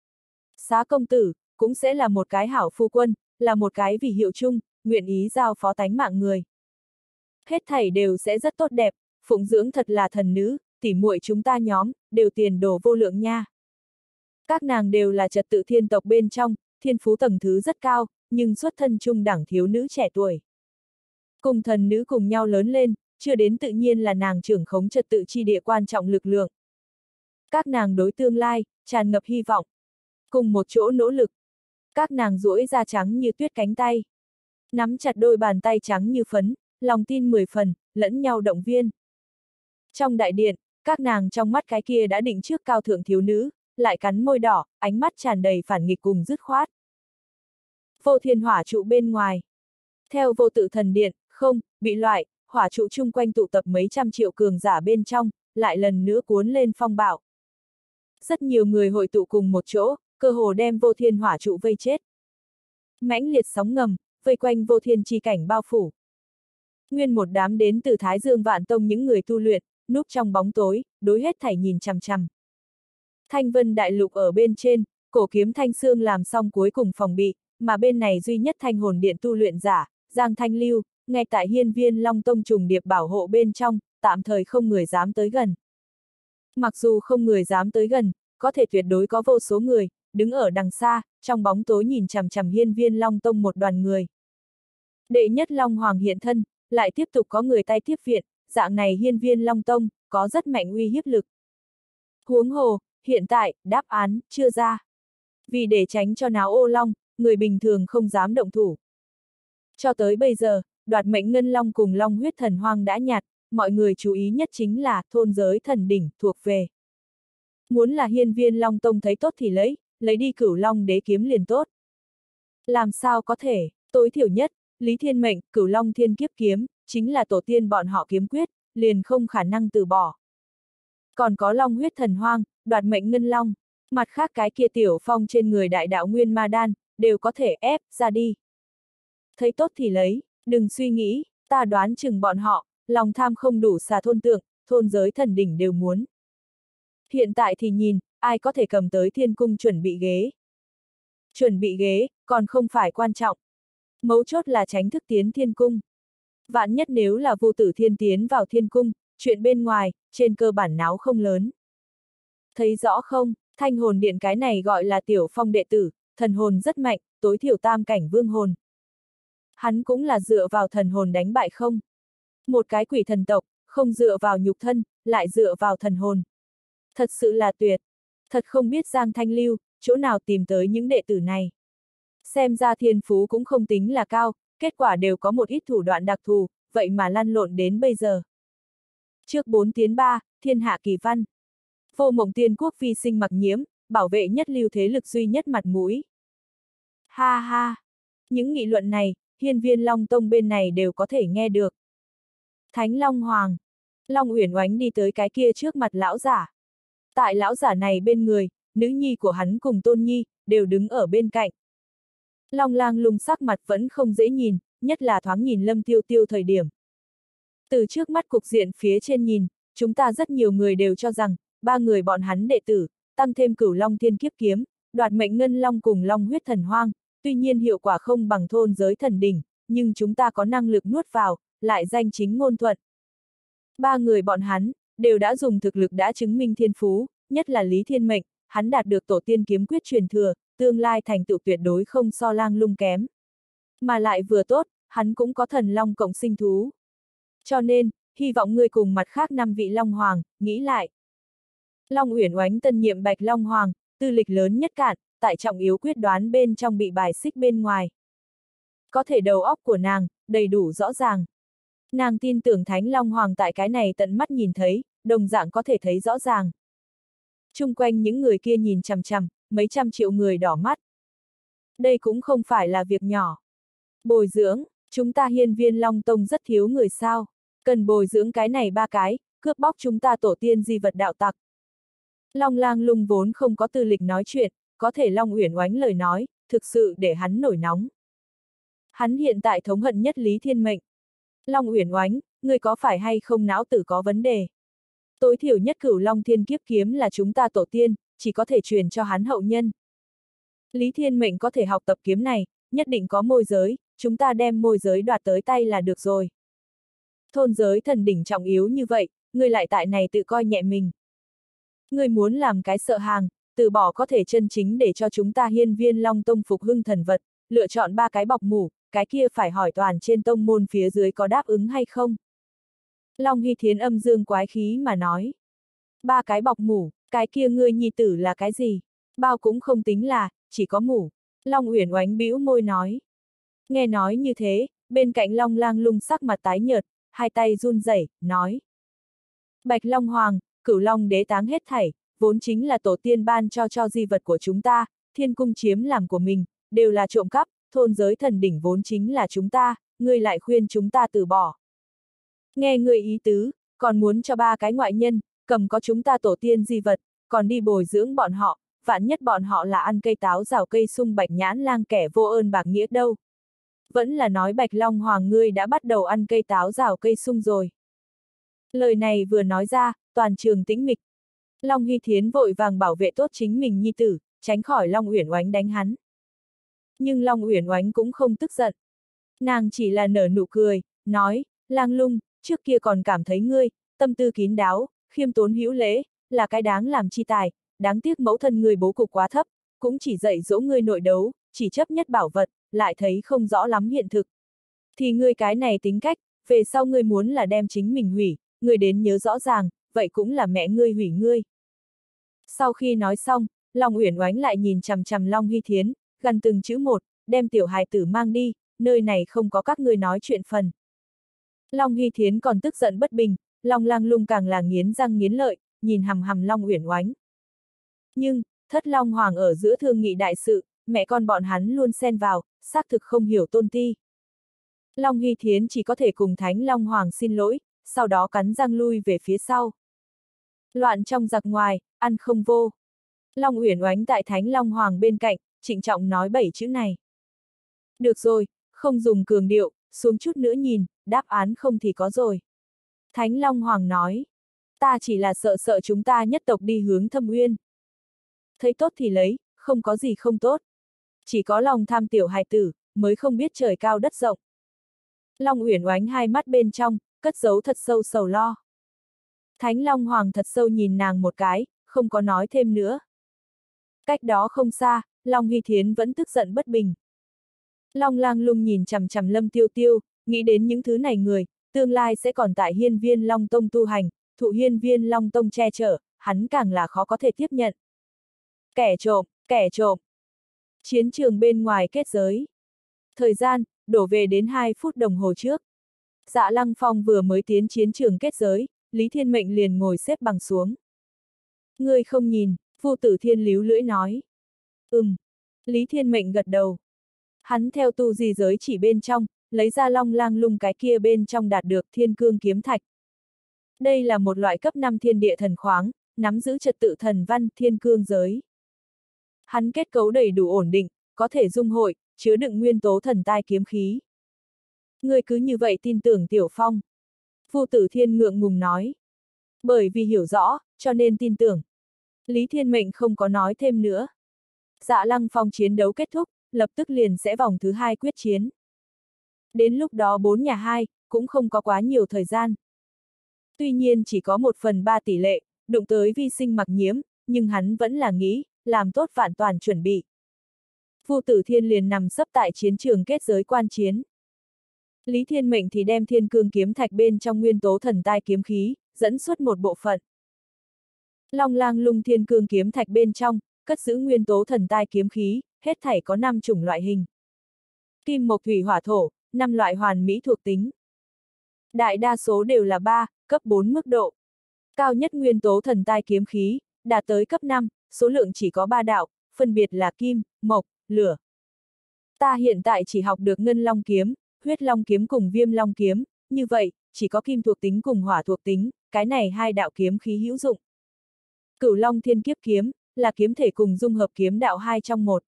Xá công tử, cũng sẽ là một cái hảo phu quân, là một cái vì hiệu chung, nguyện ý giao phó tánh mạng người. Hết thảy đều sẽ rất tốt đẹp, phụng dưỡng thật là thần nữ, tỉ muội chúng ta nhóm, đều tiền đồ vô lượng nha. Các nàng đều là trật tự thiên tộc bên trong, thiên phú tầng thứ rất cao, nhưng xuất thân trung đẳng thiếu nữ trẻ tuổi. Cùng thần nữ cùng nhau lớn lên, chưa đến tự nhiên là nàng trưởng khống trật tự chi địa quan trọng lực lượng. Các nàng đối tương lai, tràn ngập hy vọng. Cùng một chỗ nỗ lực. Các nàng duỗi ra trắng như tuyết cánh tay. Nắm chặt đôi bàn tay trắng như phấn, lòng tin 10 phần, lẫn nhau động viên. Trong đại điện, các nàng trong mắt cái kia đã định trước cao thượng thiếu nữ, lại cắn môi đỏ, ánh mắt tràn đầy phản nghịch cùng dứt khoát. Vô thiên hỏa trụ bên ngoài. Theo vô tự thần điện, không, bị loại, hỏa trụ chung quanh tụ tập mấy trăm triệu cường giả bên trong, lại lần nữa cuốn lên phong bạo. Rất nhiều người hội tụ cùng một chỗ, cơ hồ đem vô thiên hỏa trụ vây chết. Mãnh liệt sóng ngầm, vây quanh vô thiên chi cảnh bao phủ. Nguyên một đám đến từ Thái Dương Vạn Tông những người tu luyện, núp trong bóng tối, đối hết thảy nhìn chằm chằm. Thanh Vân Đại Lục ở bên trên, cổ kiếm Thanh Xương làm xong cuối cùng phòng bị, mà bên này duy nhất Thanh Hồn Điện tu luyện giả, Giang Thanh Lưu, ngay tại Hiên Viên Long Tông trùng điệp bảo hộ bên trong, tạm thời không người dám tới gần. Mặc dù không người dám tới gần, có thể tuyệt đối có vô số người, đứng ở đằng xa, trong bóng tối nhìn chằm chằm Hiên Viên Long Tông một đoàn người. Đệ nhất Long Hoàng hiện thân, lại tiếp tục có người tay tiếp viện, dạng này Hiên Viên Long Tông, có rất mạnh uy hiếp lực. Huống hồ, hiện tại, đáp án, chưa ra. Vì để tránh cho náo ô long, người bình thường không dám động thủ. Cho tới bây giờ, đoạt mệnh ngân long cùng long huyết thần hoang đã nhạt, mọi người chú ý nhất chính là thôn giới thần đỉnh thuộc về. Muốn là Hiên Viên Long Tông thấy tốt thì lấy đi Cửu Long Đế kiếm liền tốt. Làm sao có thể, tối thiểu nhất, Lý Thiên Mệnh, Cửu Long Thiên Kiếp kiếm, chính là tổ tiên bọn họ kiếm quyết, liền không khả năng từ bỏ. Còn có long huyết thần hoang, đoạt mệnh ngân long, mặt khác cái kia tiểu phong trên người đại đạo nguyên ma đan, đều có thể ép ra đi. Thấy tốt thì lấy, đừng suy nghĩ, Ta đoán chừng bọn họ, lòng tham không đủ xà thôn tượng, thôn giới thần đỉnh đều muốn. Hiện tại thì nhìn, ai có thể cầm tới thiên cung chuẩn bị ghế. Chuẩn bị ghế, còn không phải quan trọng. Mấu chốt là tránh thức tiến thiên cung. Vạn nhất nếu là vô tử thiên tiến vào thiên cung, chuyện bên ngoài, trên cơ bản náo không lớn. Thấy rõ không, thanh hồn điện cái này gọi là tiểu phong đệ tử, thần hồn rất mạnh, tối thiểu tam cảnh vương hồn. Hắn cũng là dựa vào thần hồn đánh bại không. Một cái quỷ thần tộc, không dựa vào nhục thân, lại dựa vào thần hồn. Thật sự là tuyệt. Thật không biết Giang Thanh Lưu, chỗ nào tìm tới những đệ tử này. Xem ra thiên phú cũng không tính là cao, kết quả đều có một ít thủ đoạn đặc thù, vậy mà lăn lộn đến bây giờ. Trước 4 tiến 3, thiên hạ kỳ văn. Vô Mộng Tiên Quốc vi sinh mặc nhiễm, bảo vệ nhất lưu thế lực duy nhất mặt mũi. Ha ha! Những nghị luận này, Hiên Viên Long Tông bên này đều có thể nghe được. Thánh Long Hoàng. Long Uyển Oánh đi tới cái kia trước mặt lão giả. Tại lão giả này bên người, nữ nhi của hắn cùng Tôn Nhi, đều đứng ở bên cạnh. Long Lang Lung sắc mặt vẫn không dễ nhìn, nhất là thoáng nhìn Lâm Tiêu Tiêu thời điểm. Từ trước mắt cục diện phía trên nhìn, chúng ta rất nhiều người đều cho rằng, ba người bọn hắn đệ tử, tăng thêm Cửu Long Thiên Kiếp Kiếm, đoạt mệnh Ngân Long cùng Long huyết thần hoang, tuy nhiên hiệu quả không bằng thôn giới thần đỉnh, nhưng chúng ta có năng lực nuốt vào, lại danh chính ngôn thuận. Ba người bọn hắn, đều đã dùng thực lực đã chứng minh thiên phú, nhất là Lý Thiên Mệnh, hắn đạt được tổ tiên kiếm quyết truyền thừa, tương lai thành tựu tuyệt đối không so Lang Lung kém. Mà lại vừa tốt, hắn cũng có thần long cộng sinh thú. Cho nên, hy vọng ngươi cùng mặt khác 5 vị Long Hoàng, nghĩ lại. Long Uyển Oánh tân nhiệm Bạch Long Hoàng, tư lịch lớn nhất cạn, tại trọng yếu quyết đoán bên trong bị bài xích bên ngoài. Có thể đầu óc của nàng, đầy đủ rõ ràng. Nàng tin tưởng Thánh Long Hoàng tại cái này tận mắt nhìn thấy, đồng dạng có thể thấy rõ ràng. Chung quanh những người kia nhìn chằm chằm, mấy trăm triệu người đỏ mắt. Đây cũng không phải là việc nhỏ. Bồi dưỡng, chúng ta Hiên Viên Long Tông rất thiếu người sao. Cần bồi dưỡng cái này 3 cái, cướp bóc chúng ta tổ tiên di vật đạo tặc. Long Lang Lung vốn không có tư lịch nói chuyện, có thể Long Uyển Oánh lời nói, thực sự để hắn nổi nóng. Hắn hiện tại thống hận nhất Lý Thiên Mệnh. Long Uyển Oánh, ngươi có phải hay không não tử có vấn đề? Tối thiểu nhất Cửu Long Thiên Kiếp Kiếm là chúng ta tổ tiên, chỉ có thể truyền cho hắn hậu nhân. Lý Thiên Mệnh có thể học tập kiếm này, nhất định có môi giới, chúng ta đem môi giới đoạt tới tay là được rồi. Thôn giới thần đỉnh trọng yếu như vậy, ngươi lại tại này tự coi nhẹ mình. Ngươi muốn làm cái sợ hàng, từ bỏ có thể chân chính để cho chúng ta Hiên Viên Long Tông phục hưng thần vật, lựa chọn 3 cái bọc mủ, cái kia phải hỏi toàn trên tông môn phía dưới có đáp ứng hay không. Long Hy Thiến âm dương quái khí mà nói. 3 cái bọc mủ, cái kia ngươi nhi tử là cái gì? Bao cũng không tính là, chỉ có mủ. Long Uyển Oánh bĩu môi nói. Nghe nói như thế, bên cạnh Long Lang Lung sắc mặt tái nhợt, hai tay run rẩy, nói. Bạch Long Hoàng, Cửu Long Đế táng hết thảy, vốn chính là tổ tiên ban cho di vật của chúng ta, thiên cung chiếm làm của mình, đều là trộm cắp, thôn giới thần đỉnh vốn chính là chúng ta, ngươi lại khuyên chúng ta từ bỏ. Nghe ngươi ý tứ, còn muốn cho 3 cái ngoại nhân, cầm có chúng ta tổ tiên di vật, còn đi bồi dưỡng bọn họ, vạn nhất bọn họ là ăn cây táo rào cây sung Bạch Nhãn Lang kẻ vô ơn bạc nghĩa đâu. Vẫn là nói Bạch Long Hoàng ngươi đã bắt đầu ăn cây táo rào cây sung rồi. Lời này vừa nói ra, toàn trường tĩnh mịch. Long Hy Thiến vội vàng bảo vệ tốt chính mình nhi tử, tránh khỏi Long Uyển Oánh đánh hắn. Nhưng Long Uyển Oánh cũng không tức giận. Nàng chỉ là nở nụ cười, nói, Lang Lung, trước kia còn cảm thấy ngươi, tâm tư kín đáo, khiêm tốn hữu lễ, là cái đáng làm chi tài, đáng tiếc mẫu thân ngươi bố cục quá thấp, cũng chỉ dạy dỗ ngươi nội đấu, chỉ chấp nhất bảo vật, lại thấy không rõ lắm hiện thực. Thì ngươi cái này tính cách, về sau ngươi muốn là đem chính mình hủy, ngươi đến nhớ rõ ràng, vậy cũng là mẹ ngươi hủy ngươi. Sau khi nói xong, Long Uyển Oánh lại nhìn chằm chằm Long Hy Thiến, gần từng chữ một, đem tiểu hài tử mang đi, nơi này không có các ngươi nói chuyện phần. Long Hy Thiến còn tức giận bất bình, Long Lang Lung càng là nghiến răng nghiến lợi, nhìn hằm hằm Long Uyển Oánh. Nhưng, Thất Long Hoàng ở giữa thương nghị đại sự, mẹ con bọn hắn luôn xen vào, xác thực không hiểu tôn ti. Long Hy Thiến chỉ có thể cùng Thánh Long Hoàng xin lỗi, sau đó cắn răng lui về phía sau. Loạn trong giặc ngoài, ăn không vô. Long Uyển Oánh tại Thánh Long Hoàng bên cạnh, trịnh trọng nói 7 chữ này. Được rồi, không dùng cường điệu, xuống chút nữa nhìn, đáp án không thì có rồi. Thánh Long Hoàng nói, ta chỉ là sợ chúng ta nhất tộc đi hướng Thâm Uyên. Thấy tốt thì lấy, không có gì không tốt. Chỉ có lòng tham tiểu hài tử, mới không biết trời cao đất rộng. Long Uyển oánh hai mắt bên trong, cất giấu thật sâu sầu lo. Thánh Long Hoàng thật sâu nhìn nàng một cái, không có nói thêm nữa. Cách đó không xa, Long Hy Thiến vẫn tức giận bất bình. Long Lang Lung nhìn chằm chằm Lâm Tiêu Tiêu, nghĩ đến những thứ này người, tương lai sẽ còn tại Hiên Viên Long Tông tu hành, thụ Hiên Viên Long Tông che chở, hắn càng là khó có thể tiếp nhận. Kẻ trộm, kẻ trộm. Chiến trường bên ngoài kết giới. Thời gian, đổ về đến 2 phút đồng hồ trước. Dạ Lăng Phong vừa mới tiến chiến trường kết giới, Lý Thiên Mệnh liền ngồi xếp bằng xuống. Ngươi không nhìn, Vu Tử Thiên líu lưỡi nói. Lý Thiên Mệnh gật đầu. Hắn theo tu di giới chỉ bên trong, lấy ra Long Lang Lung cái kia bên trong đạt được Thiên Cương Kiếm Thạch. Đây là một loại cấp 5 thiên địa thần khoáng, nắm giữ trật tự thần văn thiên cương giới. Hắn kết cấu đầy đủ ổn định, có thể dung hội, chứa đựng nguyên tố thần tai kiếm khí. Ngươi cứ như vậy tin tưởng Tiểu Phong. Vu Tử Thiên ngượng ngùng nói. Bởi vì hiểu rõ, cho nên tin tưởng. Lý Thiên Mệnh không có nói thêm nữa. Dạ Lăng Phong chiến đấu kết thúc, lập tức liền sẽ vòng thứ 2 quyết chiến. Đến lúc đó 4 nhà 2, cũng không có quá nhiều thời gian. Tuy nhiên chỉ có 1/3 tỷ lệ, đụng tới vi sinh mặc nhiễm, nhưng hắn vẫn là nghĩ, làm tốt vạn toàn chuẩn bị. Vu Tử Thiên liền nằm sấp tại chiến trường kết giới quan chiến. Lý Thiên Mệnh thì đem Thiên Cương Kiếm Thạch bên trong nguyên tố thần tai kiếm khí, dẫn xuất một bộ phận. Long Lang Lung Thiên Cương Kiếm Thạch bên trong, cất giữ nguyên tố thần tai kiếm khí, hết thảy có 5 chủng loại hình. Kim Mộc Thủy Hỏa Thổ, 5 loại hoàn mỹ thuộc tính. Đại đa số đều là 3, cấp 4 mức độ. Cao nhất nguyên tố thần tai kiếm khí, đạt tới cấp 5, số lượng chỉ có 3 đạo, phân biệt là kim, mộc, lửa. Ta hiện tại chỉ học được Ngân Long Kiếm, Huyết Long Kiếm cùng Viêm Long Kiếm, như vậy, chỉ có kim thuộc tính cùng hỏa thuộc tính, cái này 2 đạo kiếm khí hữu dụng. Cửu Long Thiên Kiếp Kiếm, là kiếm thể cùng dung hợp kiếm đạo 2 trong 1.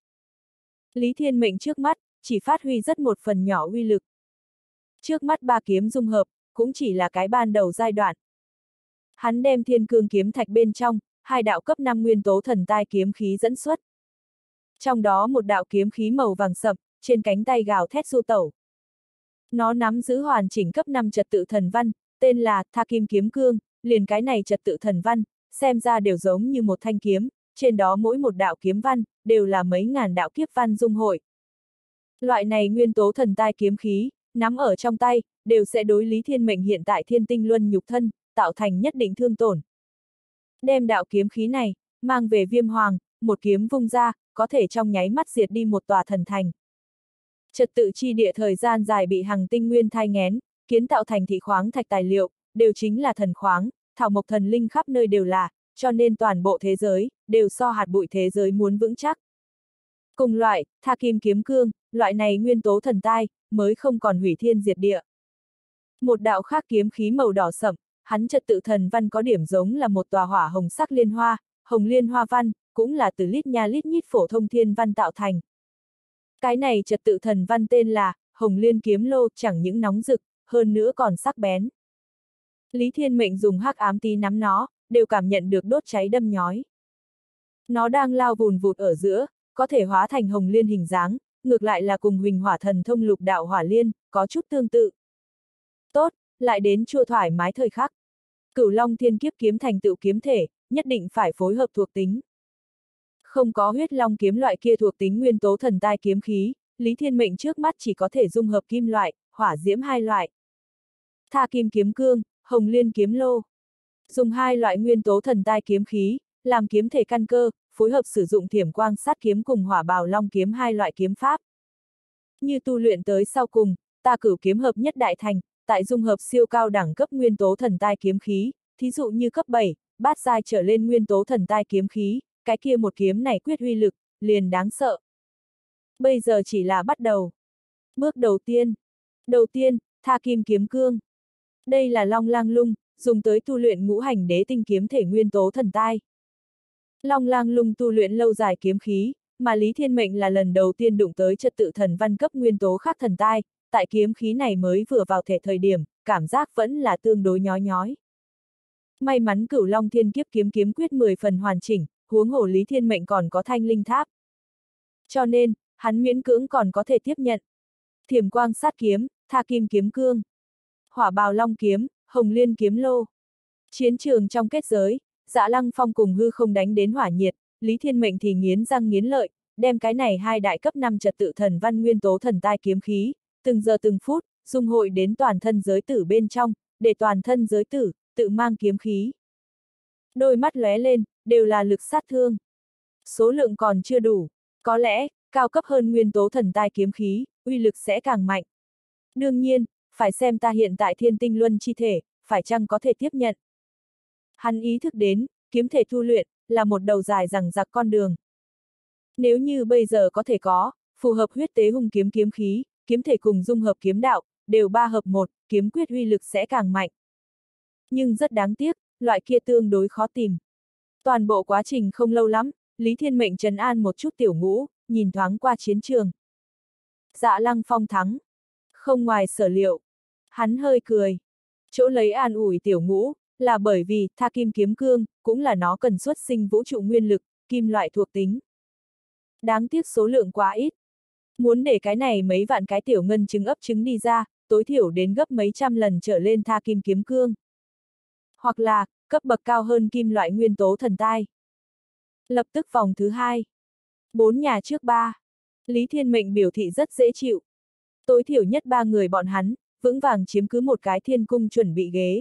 Lý Thiên Mệnh trước mắt, chỉ phát huy rất một phần nhỏ uy lực. Trước mắt 3 kiếm dung hợp, cũng chỉ là cái ban đầu giai đoạn. Hắn đem Thiên Cương Kiếm Thạch bên trong, 2 đạo cấp 5 nguyên tố thần tai kiếm khí dẫn xuất. Trong đó một đạo kiếm khí màu vàng sậm, trên cánh tay gào thét du tẩu. Nó nắm giữ hoàn chỉnh cấp 5 trật tự thần văn, tên là Tha Kim Kiếm Cương, liền cái này trật tự thần văn, xem ra đều giống như một thanh kiếm, trên đó mỗi một đạo kiếm văn, đều là mấy ngàn đạo kiếp văn dung hội. Loại này nguyên tố thần tai kiếm khí, nắm ở trong tay, đều sẽ đối Lý Thiên Mệnh hiện tại thiên tinh luân nhục thân, tạo thành nhất định thương tổn. Đem đạo kiếm khí này, mang về Viêm Hoàng, một kiếm vung ra, có thể trong nháy mắt diệt đi một tòa thần thành. Trật tự chi địa thời gian dài bị hằng tinh nguyên thai nghén, kiến tạo thành thị khoáng thạch tài liệu, đều chính là thần khoáng, thảo mộc thần linh khắp nơi đều là, cho nên toàn bộ thế giới, đều so hạt bụi thế giới muốn vững chắc. Cùng loại, Tha Kim Kiếm Cương, loại này nguyên tố thần tai, mới không còn hủy thiên diệt địa. Một đạo khác kiếm khí màu đỏ sẫm, hắn trật tự thần văn có điểm giống là một tòa hỏa hồng sắc liên hoa, hồng liên hoa văn, cũng là từ lít nha lít nhít phổ thông thiên văn tạo thành. Cái này trật tự thần văn tên là Hồng Liên Kiếm Lô, chẳng những nóng rực, hơn nữa còn sắc bén. Lý Thiên Mệnh dùng hắc ám tí nắm nó, đều cảm nhận được đốt cháy đâm nhói. Nó đang lao vùn vụt ở giữa, có thể hóa thành hồng liên hình dáng, ngược lại là cùng Huỳnh Hỏa Thần Thông Lục Đạo Hỏa Liên, có chút tương tự. Tốt, lại đến chua thoải mái thời khắc. Cửu Long Thiên Kiếp Kiếm thành tựu kiếm thể, nhất định phải phối hợp thuộc tính. Không có Huyết Long Kiếm loại kia thuộc tính nguyên tố thần tai kiếm khí, Lý Thiên Mệnh trước mắt chỉ có thể dung hợp kim loại, hỏa diễm 2 loại. Tha Kim Kiếm Cương, Hồng Liên Kiếm Lô. Dùng 2 loại nguyên tố thần tai kiếm khí, làm kiếm thể căn cơ, phối hợp sử dụng Thiểm Quang Sát Kiếm cùng Hỏa Bào Long Kiếm 2 loại kiếm pháp. Như tu luyện tới sau cùng, ta cửu kiếm hợp nhất đại thành, tại dung hợp siêu cao đẳng cấp nguyên tố thần tai kiếm khí, thí dụ như cấp 7, bát giai trở lên nguyên tố thần tai kiếm khí, cái kia một kiếm này quyết uy lực, liền đáng sợ. Bây giờ chỉ là bắt đầu. Bước đầu tiên, Tha Kim Kiếm Cương. Đây là Long Lang Lung, dùng tới tu luyện ngũ hành đế tinh kiếm thể nguyên tố thần tai. Long Lang Lung tu luyện lâu dài kiếm khí, mà Lý Thiên Mệnh là lần đầu tiên đụng tới trật tự thần văn cấp nguyên tố khác thần tai, tại kiếm khí này mới vừa vào thể thời điểm, cảm giác vẫn là tương đối nhói nhói. May mắn Cửu Long Thiên Kiếp kiếm quyết 10 phần hoàn chỉnh, huống hồ Lý Thiên Mệnh còn có Thanh Linh Tháp. Cho nên, hắn miễn cưỡng còn có thể tiếp nhận. Thiểm Quang Sát Kiếm, Tha Kim Kiếm Cương, Hỏa Bào Long Kiếm, Hồng Liên Kiếm Lô. Chiến trường trong kết giới, Dạ Lăng Phong cùng hư không đánh đến hỏa nhiệt, Lý Thiên Mệnh thì nghiến răng nghiến lợi, đem cái này hai đại cấp 5 trật tự thần văn nguyên tố thần tai kiếm khí, từng giờ từng phút, dung hội đến toàn thân giới tử bên trong, để toàn thân giới tử, tự mang kiếm khí. Đôi mắt lóe lên, đều là lực sát thương. Số lượng còn chưa đủ, có lẽ, cao cấp hơn nguyên tố thần tai kiếm khí, uy lực sẽ càng mạnh. Đương nhiên, phải xem ta hiện tại thiên tinh luân chi thể, phải chăng có thể tiếp nhận. Hắn ý thức đến, kiếm thể thu luyện, là một đầu dài dằng dặc con đường. Nếu như bây giờ có thể có, phù hợp huyết tế hung kiếm kiếm khí, kiếm thể cùng dung hợp kiếm đạo, đều 3 hợp 1, kiếm quyết uy lực sẽ càng mạnh. Nhưng rất đáng tiếc, loại kia tương đối khó tìm. Toàn bộ quá trình không lâu lắm, Lý Thiên Mệnh trấn an một chút tiểu ngũ, nhìn thoáng qua chiến trường. Dạ Lăng Phong thắng. Không ngoài sở liệu. Hắn hơi cười. Chỗ lấy an ủi tiểu ngũ, là bởi vì Tha Kim Kiếm Cương, cũng là nó cần xuất sinh vũ trụ nguyên lực, kim loại thuộc tính. Đáng tiếc số lượng quá ít. Muốn để cái này mấy vạn cái tiểu ngân trứng ấp trứng đi ra, tối thiểu đến gấp mấy trăm lần trở lên Tha Kim Kiếm Cương. Hoặc là, cấp bậc cao hơn kim loại nguyên tố thần tai. Lập tức vòng thứ 2. 4 nhà trước 3. Lý Thiên Mệnh biểu thị rất dễ chịu. Tối thiểu nhất 3 người bọn hắn, vững vàng chiếm cứ một cái thiên cung chuẩn bị ghế.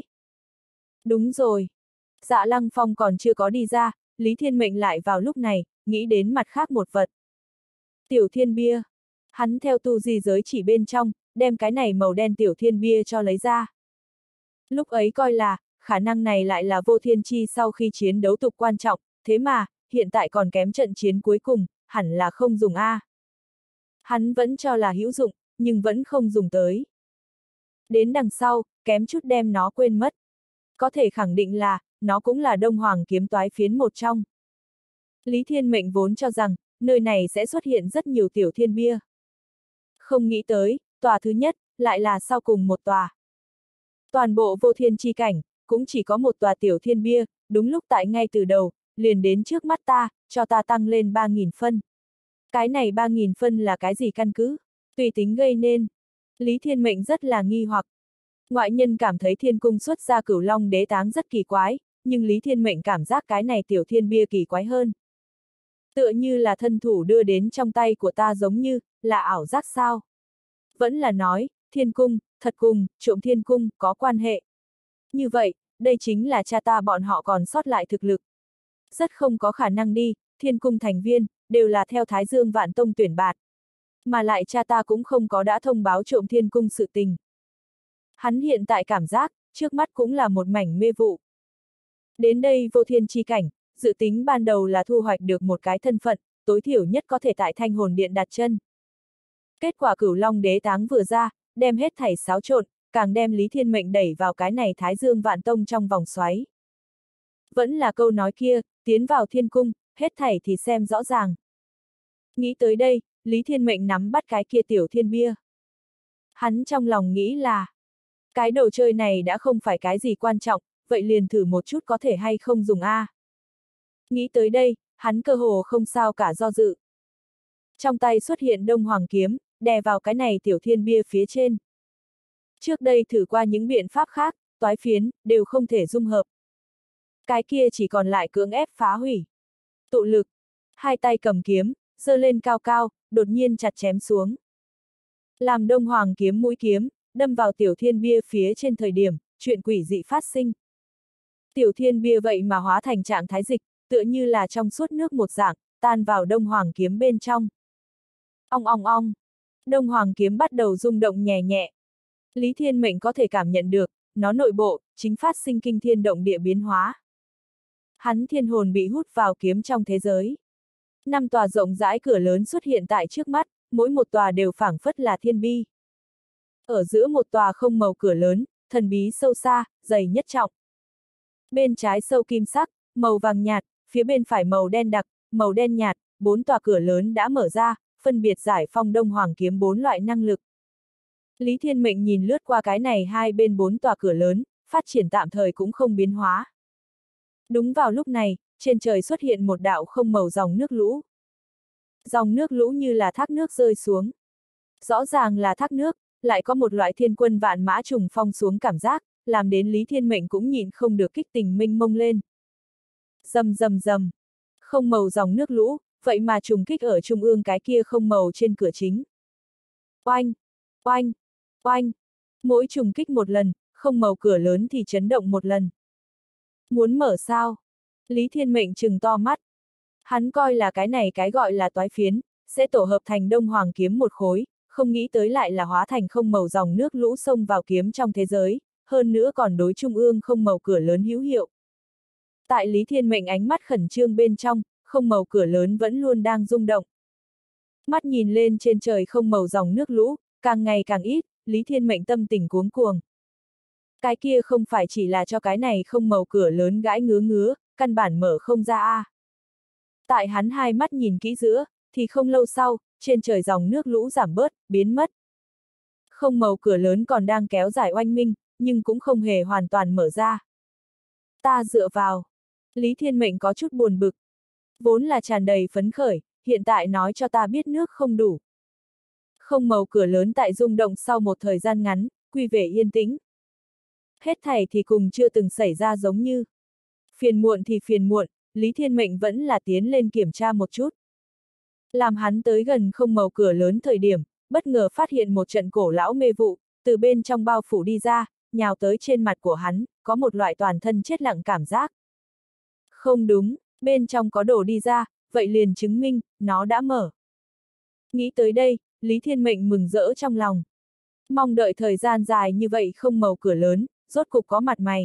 Đúng rồi. Dạ Lăng Phong còn chưa có đi ra, Lý Thiên Mệnh lại vào lúc này, nghĩ đến mặt khác một vật. Tiểu thiên bia. Hắn theo tu di giới chỉ bên trong, đem cái này màu đen tiểu thiên bia cho lấy ra. Lúc ấy coi là, khả năng này lại là vô thiên chi sau khi chiến đấu tục quan trọng, thế mà, hiện tại còn kém trận chiến cuối cùng, hẳn là không dùng A. Hắn vẫn cho là hữu dụng, nhưng vẫn không dùng tới. Đến đằng sau, kém chút đem nó quên mất. Có thể khẳng định là, nó cũng là Đông Hoàng kiếm toái phiến một trong. Lý Thiên Mệnh vốn cho rằng, nơi này sẽ xuất hiện rất nhiều tiểu thiên bia. Không nghĩ tới, tòa thứ nhất, lại là sau cùng một tòa. Toàn bộ vô thiên chi cảnh, cũng chỉ có một tòa tiểu thiên bia, đúng lúc tại ngay từ đầu, liền đến trước mắt ta, cho ta tăng lên 3.000 phân. Cái này 3.000 phân là cái gì căn cứ? Tùy tính gây nên. Lý Thiên Mệnh rất là nghi hoặc. Ngoại nhân cảm thấy thiên cung xuất ra Cửu Long đế táng rất kỳ quái, nhưng Lý Thiên Mệnh cảm giác cái này tiểu thiên bia kỳ quái hơn. Tựa như là thân thủ đưa đến trong tay của ta giống như, là ảo giác sao? Vẫn là nói, thiên cung, thật cùng, trộm thiên cung, có quan hệ. Như vậy, đây chính là cha ta bọn họ còn sót lại thực lực. Rất không có khả năng đi, thiên cung thành viên, đều là theo Thái Dương Vạn Tông tuyển bạt. Mà lại cha ta cũng không có đã thông báo trộm thiên cung sự tình. Hắn hiện tại cảm giác, trước mắt cũng là một mảnh mê vụ. Đến đây vô thiên chi cảnh, dự tính ban đầu là thu hoạch được một cái thân phận, tối thiểu nhất có thể tại Thanh Hồn Điện đặt chân. Kết quả Cửu Long đế táng vừa ra, đem hết thảy xáo trộn, càng đem Lý Thiên Mệnh đẩy vào cái này Thái Dương Vạn Tông trong vòng xoáy. Vẫn là câu nói kia, tiến vào thiên cung, hết thảy thì xem rõ ràng. Nghĩ tới đây, Lý Thiên Mệnh nắm bắt cái kia tiểu thiên bia. Hắn trong lòng nghĩ là, cái đồ chơi này đã không phải cái gì quan trọng, vậy liền thử một chút có thể hay không dùng A. Nghĩ tới đây, hắn cơ hồ không sao cả do dự. Trong tay xuất hiện Đông Hoàng kiếm, đè vào cái này tiểu thiên bia phía trên. Trước đây thử qua những biện pháp khác, toái phiến, đều không thể dung hợp. Cái kia chỉ còn lại cưỡng ép phá hủy. Tụ lực, hai tay cầm kiếm, giơ lên cao cao, đột nhiên chặt chém xuống. Làm Đông Hoàng kiếm mũi kiếm, đâm vào tiểu thiên bia phía trên thời điểm, chuyện quỷ dị phát sinh. Tiểu thiên bia vậy mà hóa thành trạng thái dịch, tựa như là trong suốt nước một dạng, tan vào Đông Hoàng kiếm bên trong. Ong ong ong, Đông Hoàng kiếm bắt đầu rung động nhẹ nhẹ. Lý Thiên Mệnh có thể cảm nhận được, nó nội bộ, chính phát sinh kinh thiên động địa biến hóa. Hắn thiên hồn bị hút vào kiếm trong thế giới. 5 tòa rộng rãi cửa lớn xuất hiện tại trước mắt, mỗi một tòa đều phảng phất là thiên bi. Ở giữa một tòa không màu cửa lớn, thần bí sâu xa, dày nhất trọng. Bên trái sâu kim sắc, màu vàng nhạt, phía bên phải màu đen đặc, màu đen nhạt, 4 tòa cửa lớn đã mở ra, phân biệt giải phong Đông Hoàng kiếm 4 loại năng lực. Lý Thiên Mệnh nhìn lướt qua cái này hai bên 4 tòa cửa lớn, phát triển tạm thời cũng không biến hóa. Đúng vào lúc này, trên trời xuất hiện một đạo không màu dòng nước lũ. Dòng nước lũ như là thác nước rơi xuống. Rõ ràng là thác nước, lại có một loại thiên quân vạn mã trùng phong xuống cảm giác, làm đến Lý Thiên Mệnh cũng nhịn không được kích tình mênh mông lên. Rầm rầm rầm, không màu dòng nước lũ, vậy mà trùng kích ở trung ương cái kia không màu trên cửa chính. Oanh, oanh, oanh, mỗi trùng kích một lần, không màu cửa lớn thì chấn động một lần. Muốn mở sao? Lý Thiên Mệnh trừng to mắt. Hắn coi là cái này cái gọi là toái phiến, sẽ tổ hợp thành đông hoàng kiếm một khối, không nghĩ tới lại là hóa thành không màu dòng nước lũ xông vào kiếm trong thế giới, hơn nữa còn đối trung ương không màu cửa lớn hữu hiệu. Tại Lý Thiên Mệnh ánh mắt khẩn trương bên trong, không màu cửa lớn vẫn luôn đang rung động. Mắt nhìn lên trên trời không màu dòng nước lũ, càng ngày càng ít, Lý Thiên Mệnh tâm tình cuống cuồng. Cái kia không phải chỉ là cho cái này không màu cửa lớn gãi ngứa ngứa, căn bản mở không ra a. Tại hắn hai mắt nhìn kỹ giữa, thì không lâu sau, trên trời dòng nước lũ giảm bớt, biến mất. Không màu cửa lớn còn đang kéo dài oanh minh, nhưng cũng không hề hoàn toàn mở ra. Ta dựa vào. Lý Thiên Mệnh có chút buồn bực. Vốn là tràn đầy phấn khởi, hiện tại nói cho ta biết nước không đủ. Không màu cửa lớn tại rung động sau một thời gian ngắn, quy về yên tĩnh. Hết thảy thì cùng chưa từng xảy ra giống như. Phiền muộn thì phiền muộn, Lý Thiên Mệnh vẫn là tiến lên kiểm tra một chút. Làm hắn tới gần không màu cửa lớn thời điểm, bất ngờ phát hiện một trận cổ lão mê vụ, từ bên trong bao phủ đi ra, nhào tới trên mặt của hắn, có một loại toàn thân chết lặng cảm giác. Không đúng, bên trong có đồ đi ra, vậy liền chứng minh, nó đã mở. Nghĩ tới đây, Lý Thiên Mệnh mừng rỡ trong lòng. Mong đợi thời gian dài như vậy không màu cửa lớn, rốt cục có mặt mày.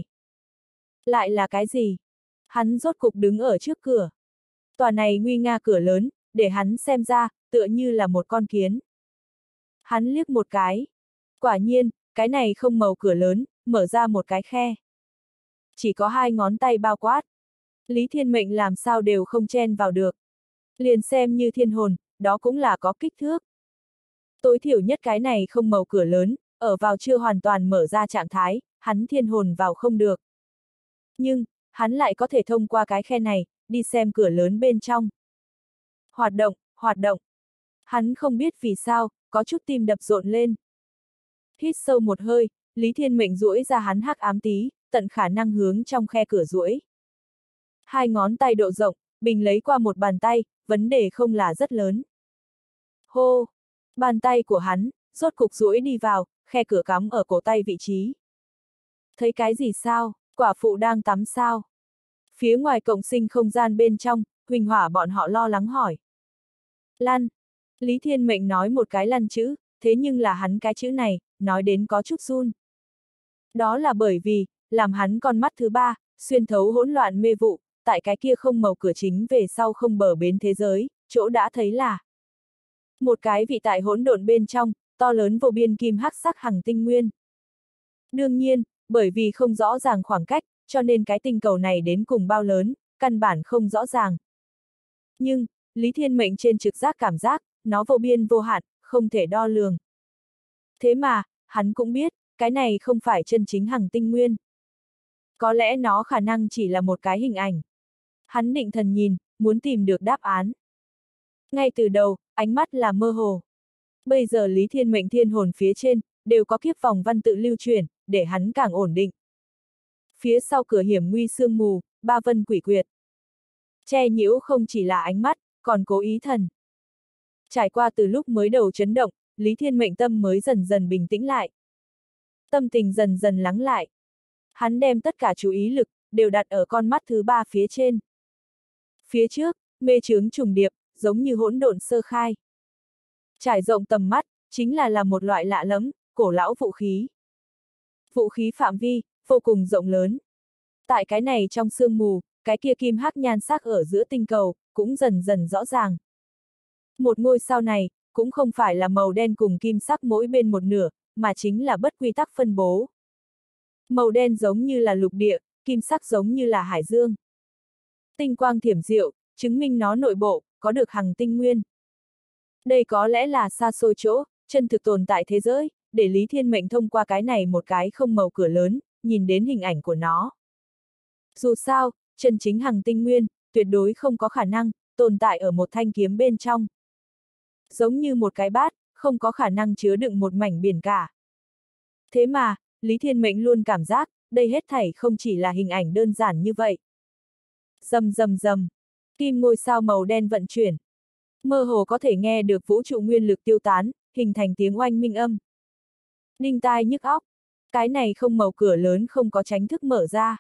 Lại là cái gì? Hắn rốt cục đứng ở trước cửa. Tòa này nguy nga cửa lớn, để hắn xem ra, tựa như là một con kiến. Hắn liếc một cái. Quả nhiên, cái này không màu cửa lớn, mở ra một cái khe. Chỉ có 2 ngón tay bao quát. Lý Thiên Mệnh làm sao đều không chen vào được. Liền xem như thiên hồn, đó cũng là có kích thước. Tối thiểu nhất cái này không màu cửa lớn, ở vào chưa hoàn toàn mở ra trạng thái, hắn thiên hồn vào không được. Nhưng, hắn lại có thể thông qua cái khe này, đi xem cửa lớn bên trong. Hoạt động, hoạt động. Hắn không biết vì sao, có chút tim đập rộn lên. Hít sâu một hơi, Lý Thiên Mệnh duỗi ra hắn hắc ám tí, tận khả năng hướng trong khe cửa duỗi. 2 ngón tay độ rộng, bình lấy qua một bàn tay, vấn đề không là rất lớn. Hô! Bàn tay của hắn, rốt cục duỗi đi vào, khe cửa cắm ở cổ tay vị trí. Thấy cái gì sao? Quả phụ đang tắm sao? Phía ngoài cộng sinh không gian bên trong, Huỳnh Hỏa bọn họ lo lắng hỏi. Lăn! Lý Thiên Mệnh nói một cái lăn chữ, thế nhưng là hắn cái chữ này, nói đến có chút run. Đó là bởi vì, làm hắn con mắt thứ ba, xuyên thấu hỗn loạn mê vụ, tại cái kia không màu cửa chính về sau không bờ bến thế giới, chỗ đã thấy là một cái vị tại hỗn độn bên trong, to lớn vô biên kim hắc sắc hằng tinh nguyên. Đương nhiên, bởi vì không rõ ràng khoảng cách, cho nên cái tinh cầu này đến cùng bao lớn, căn bản không rõ ràng. Nhưng, Lý Thiên Mệnh trên trực giác cảm giác, nó vô biên vô hạn, không thể đo lường. Thế mà, hắn cũng biết, cái này không phải chân chính hằng tinh nguyên. Có lẽ nó khả năng chỉ là một cái hình ảnh. Hắn định thần nhìn, muốn tìm được đáp án. Ngay từ đầu, ánh mắt là mơ hồ. Bây giờ Lý Thiên Mệnh thiên hồn phía trên, đều có kiếp vòng văn tự lưu truyền, để hắn càng ổn định. Phía sau cửa hiểm nguy sương mù, ba vân quỷ quyệt. Che nhiễu không chỉ là ánh mắt, còn cố ý thần. Trải qua từ lúc mới đầu chấn động, Lý Thiên Mệnh tâm mới dần dần bình tĩnh lại. Tâm tình dần dần lắng lại. Hắn đem tất cả chú ý lực, đều đặt ở con mắt thứ ba phía trên. Phía trước, mê chướng trùng điệp, giống như hỗn độn sơ khai. Trải rộng tầm mắt, chính là một loại lạ lẫm, cổ lão vũ khí. Vũ khí phạm vi, vô cùng rộng lớn. Tại cái này trong sương mù, cái kia kim hắc nhan sắc ở giữa tinh cầu, cũng dần dần rõ ràng. Một ngôi sao này, cũng không phải là màu đen cùng kim sắc mỗi bên một nửa, mà chính là bất quy tắc phân bố. Màu đen giống như là lục địa, kim sắc giống như là hải dương. Tinh quang thiểm diệu, chứng minh nó nội bộ, có được hằng tinh nguyên. Đây có lẽ là xa xôi chỗ, chân thực tồn tại thế giới, để Lý Thiên Mệnh thông qua cái này một cái không màu cửa lớn, nhìn đến hình ảnh của nó. Dù sao, chân chính hằng tinh nguyên, tuyệt đối không có khả năng tồn tại ở một thanh kiếm bên trong. Giống như một cái bát, không có khả năng chứa đựng một mảnh biển cả. Thế mà, Lý Thiên Mệnh luôn cảm giác, đây hết thảy không chỉ là hình ảnh đơn giản như vậy. Rầm rầm rầm, kim ngôi sao màu đen vận chuyển. Mơ hồ có thể nghe được vũ trụ nguyên lực tiêu tán, hình thành tiếng oanh minh âm. Đinh tai nhức óc, cái này không màu cửa lớn không có tránh thức mở ra.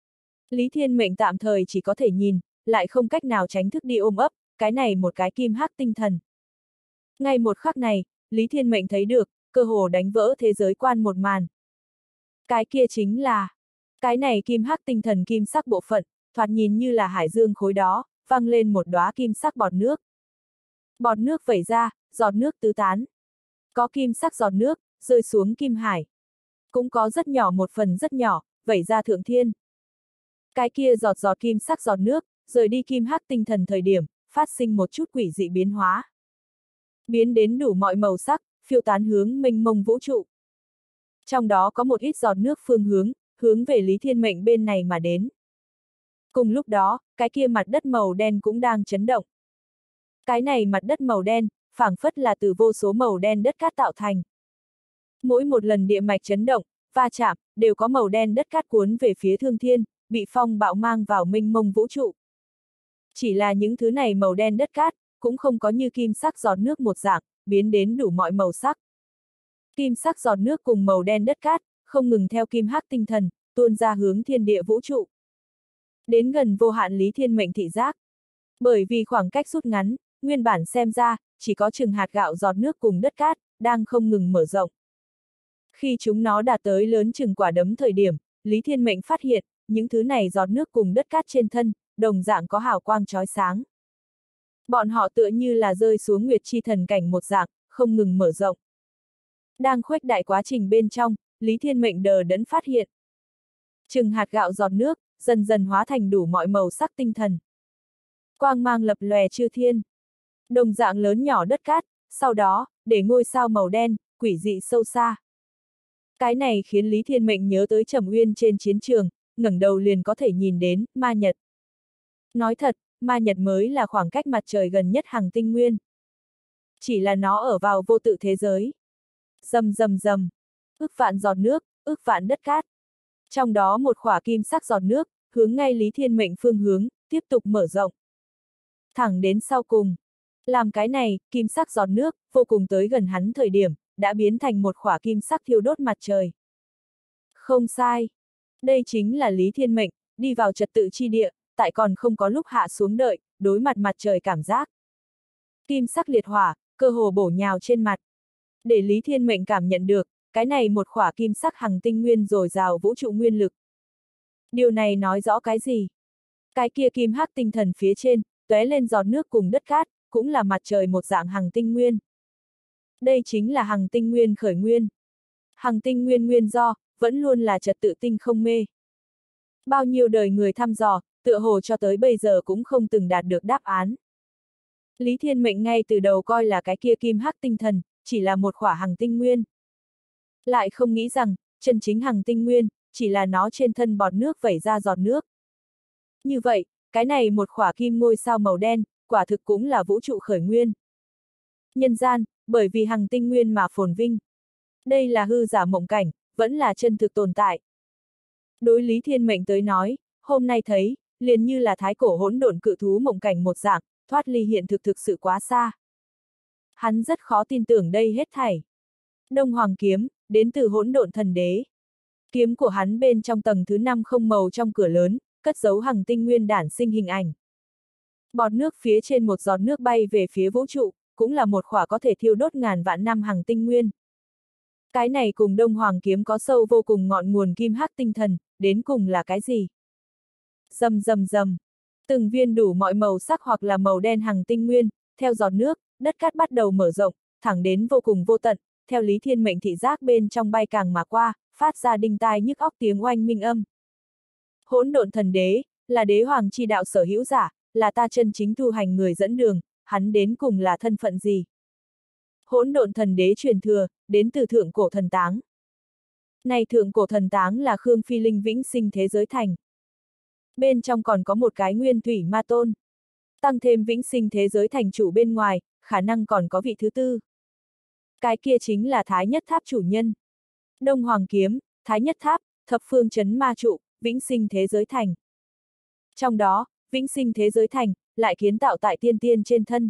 Lý Thiên Mệnh tạm thời chỉ có thể nhìn, lại không cách nào tránh thức đi ôm ấp, cái này một cái kim hắc tinh thần. Ngay một khắc này, Lý Thiên Mệnh thấy được, cơ hồ đánh vỡ thế giới quan một màn. Cái kia chính là, cái này kim hắc tinh thần kim sắc bộ phận, thoạt nhìn như là hải dương khối đó, văng lên một đóa kim sắc bọt nước. Bọt nước vẩy ra, giọt nước tứ tán. Có kim sắc giọt nước, rơi xuống kim hải. Cũng có rất nhỏ một phần rất nhỏ, vẩy ra thượng thiên. Cái kia giọt giọt kim sắc giọt nước, rời đi kim hắc tinh thần thời điểm, phát sinh một chút quỷ dị biến hóa. Biến đến đủ mọi màu sắc, phiêu tán hướng mênh mông vũ trụ. Trong đó có một ít giọt nước phương hướng về Lý Thiên Mệnh bên này mà đến. Cùng lúc đó, cái kia mặt đất màu đen cũng đang chấn động. Cái này mặt đất màu đen, phảng phất là từ vô số màu đen đất cát tạo thành. Mỗi một lần địa mạch chấn động, va chạm, đều có màu đen đất cát cuốn về phía thương thiên, bị phong bạo mang vào mênh mông vũ trụ. Chỉ là những thứ này màu đen đất cát, cũng không có như kim sắc giọt nước một dạng, biến đến đủ mọi màu sắc. Kim sắc giọt nước cùng màu đen đất cát, không ngừng theo kim hắc tinh thần, tuôn ra hướng thiên địa vũ trụ. Đến gần vô hạn Lý Thiên Mệnh thị giác. Bởi vì khoảng cách rút ngắn, nguyên bản xem ra, chỉ có chừng hạt gạo giọt nước cùng đất cát, đang không ngừng mở rộng. Khi chúng nó đạt tới lớn chừng quả đấm thời điểm, Lý Thiên Mệnh phát hiện, những thứ này giọt nước cùng đất cát trên thân, đồng dạng có hào quang chói sáng. Bọn họ tựa như là rơi xuống nguyệt chi thần cảnh một dạng, không ngừng mở rộng. Đang khuếch đại quá trình bên trong, Lý Thiên Mệnh đờ đẫn phát hiện. Chừng hạt gạo giọt nước, dần dần hóa thành đủ mọi màu sắc tinh thần. Quang mang lập lòe chư thiên. Đồng dạng lớn nhỏ đất cát, sau đó, để ngôi sao màu đen, quỷ dị sâu xa. Cái này khiến Lý Thiên Mệnh nhớ tới Trầm Uyên trên chiến trường, ngẩng đầu liền có thể nhìn đến, ma nhật. Nói thật, ma nhật mới là khoảng cách mặt trời gần nhất hằng tinh nguyên. Chỉ là nó ở vào vô tự thế giới. Rầm rầm rầm, ức vạn giọt nước, ức vạn đất cát. Trong đó một khỏa kim sắc giọt nước, hướng ngay Lý Thiên Mệnh phương hướng, tiếp tục mở rộng. Thẳng đến sau cùng. Làm cái này, kim sắc giọt nước, vô cùng tới gần hắn thời điểm, đã biến thành một khỏa kim sắc thiêu đốt mặt trời. Không sai. Đây chính là Lý Thiên Mệnh, đi vào trật tự chi địa, tại còn không có lúc hạ xuống đợi, đối mặt mặt trời cảm giác. Kim sắc liệt hỏa, cơ hồ bổ nhào trên mặt. Để Lý Thiên Mệnh cảm nhận được, cái này một khỏa kim sắc hằng tinh nguyên dồi dào vũ trụ nguyên lực. Điều này nói rõ cái gì? Cái kia kim hắc tinh thần phía trên, tóe lên giọt nước cùng đất cát, cũng là mặt trời một dạng hằng tinh nguyên. Đây chính là hằng tinh nguyên khởi nguyên. Hằng tinh nguyên nguyên do, vẫn luôn là trật tự tinh không mê. Bao nhiêu đời người thăm dò, tựa hồ cho tới bây giờ cũng không từng đạt được đáp án. Lý Thiên Mệnh ngay từ đầu coi là cái kia kim hắc tinh thần, chỉ là một khỏa hằng tinh nguyên. Lại không nghĩ rằng, chân chính hằng tinh nguyên, chỉ là nó trên thân bọt nước vẩy ra giọt nước. Như vậy, cái này một khỏa kim ngôi sao màu đen, quả thực cũng là vũ trụ khởi nguyên. Nhân gian, bởi vì hằng tinh nguyên mà phồn vinh. Đây là hư giả mộng cảnh, vẫn là chân thực tồn tại. Đối Lý Thiên Mệnh tới nói, hôm nay thấy, liền như là thái cổ hỗn độn cự thú mộng cảnh một dạng, thoát ly hiện thực thực sự quá xa. Hắn rất khó tin tưởng đây hết thảy. Đông Hoàng kiếm, đến từ hỗn độn thần đế. Kiếm của hắn bên trong tầng thứ 5 không màu trong cửa lớn, cất giấu hằng tinh nguyên đản sinh hình ảnh. Bọt nước phía trên một giọt nước bay về phía vũ trụ, cũng là một khỏa có thể thiêu đốt ngàn vạn năm hằng tinh nguyên. Cái này cùng Đông Hoàng kiếm có sâu vô cùng ngọn nguồn kim hắc tinh thần, đến cùng là cái gì? Rầm rầm rầm, từng viên đủ mọi màu sắc hoặc là màu đen hằng tinh nguyên, theo giọt nước, đất cát bắt đầu mở rộng, thẳng đến vô cùng vô tận, theo Lý Thiên Mệnh thị giác bên trong bay càng mà qua, phát ra đinh tai nhức óc tiếng oanh minh âm. Hỗn độn thần đế, là đế hoàng chi đạo sở hữu giả, là ta chân chính tu hành người dẫn đường, hắn đến cùng là thân phận gì? Hỗn độn thần đế truyền thừa, đến từ thượng cổ thần táng. Này thượng cổ thần táng là Khương Phi Linh vĩnh sinh thế giới thành. Bên trong còn có một cái nguyên thủy ma tôn. Tăng thêm vĩnh sinh thế giới thành chủ bên ngoài, khả năng còn có vị thứ tư. Cái kia chính là Thái Nhất Tháp chủ nhân. Đông Hoàng Kiếm, Thái Nhất Tháp, Thập Phương Chấn Ma Trụ, vĩnh sinh thế giới thành. Trong đó, vĩnh sinh thế giới thành, lại kiến tạo tại tiên tiên trên thân.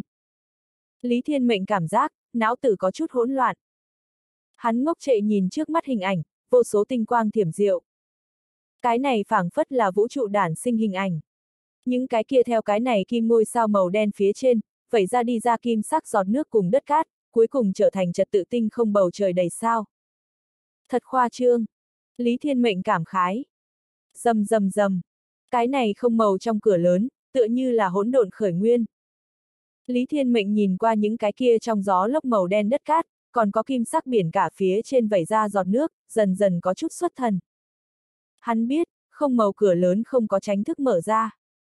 Lý Thiên Mệnh cảm giác, não tử có chút hỗn loạn. Hắn ngốc trệ nhìn trước mắt hình ảnh, vô số tinh quang thiểm diệu. Cái này phảng phất là vũ trụ đản sinh hình ảnh. Những cái kia theo cái này kim ngôi sao màu đen phía trên, vẩy ra đi ra kim sắc giọt nước cùng đất cát, cuối cùng trở thành trật tự tinh không bầu trời đầy sao. Thật khoa trương. Lý Thiên Mệnh cảm khái. Rầm rầm rầm. Cái này không màu trong cửa lớn, tựa như là hỗn độn khởi nguyên. Lý Thiên Mệnh nhìn qua những cái kia trong gió lốc màu đen đất cát, còn có kim sắc biển cả phía trên vẩy ra giọt nước, dần dần có chút xuất thần. Hắn biết, không màu cửa lớn không có tránh thức mở ra.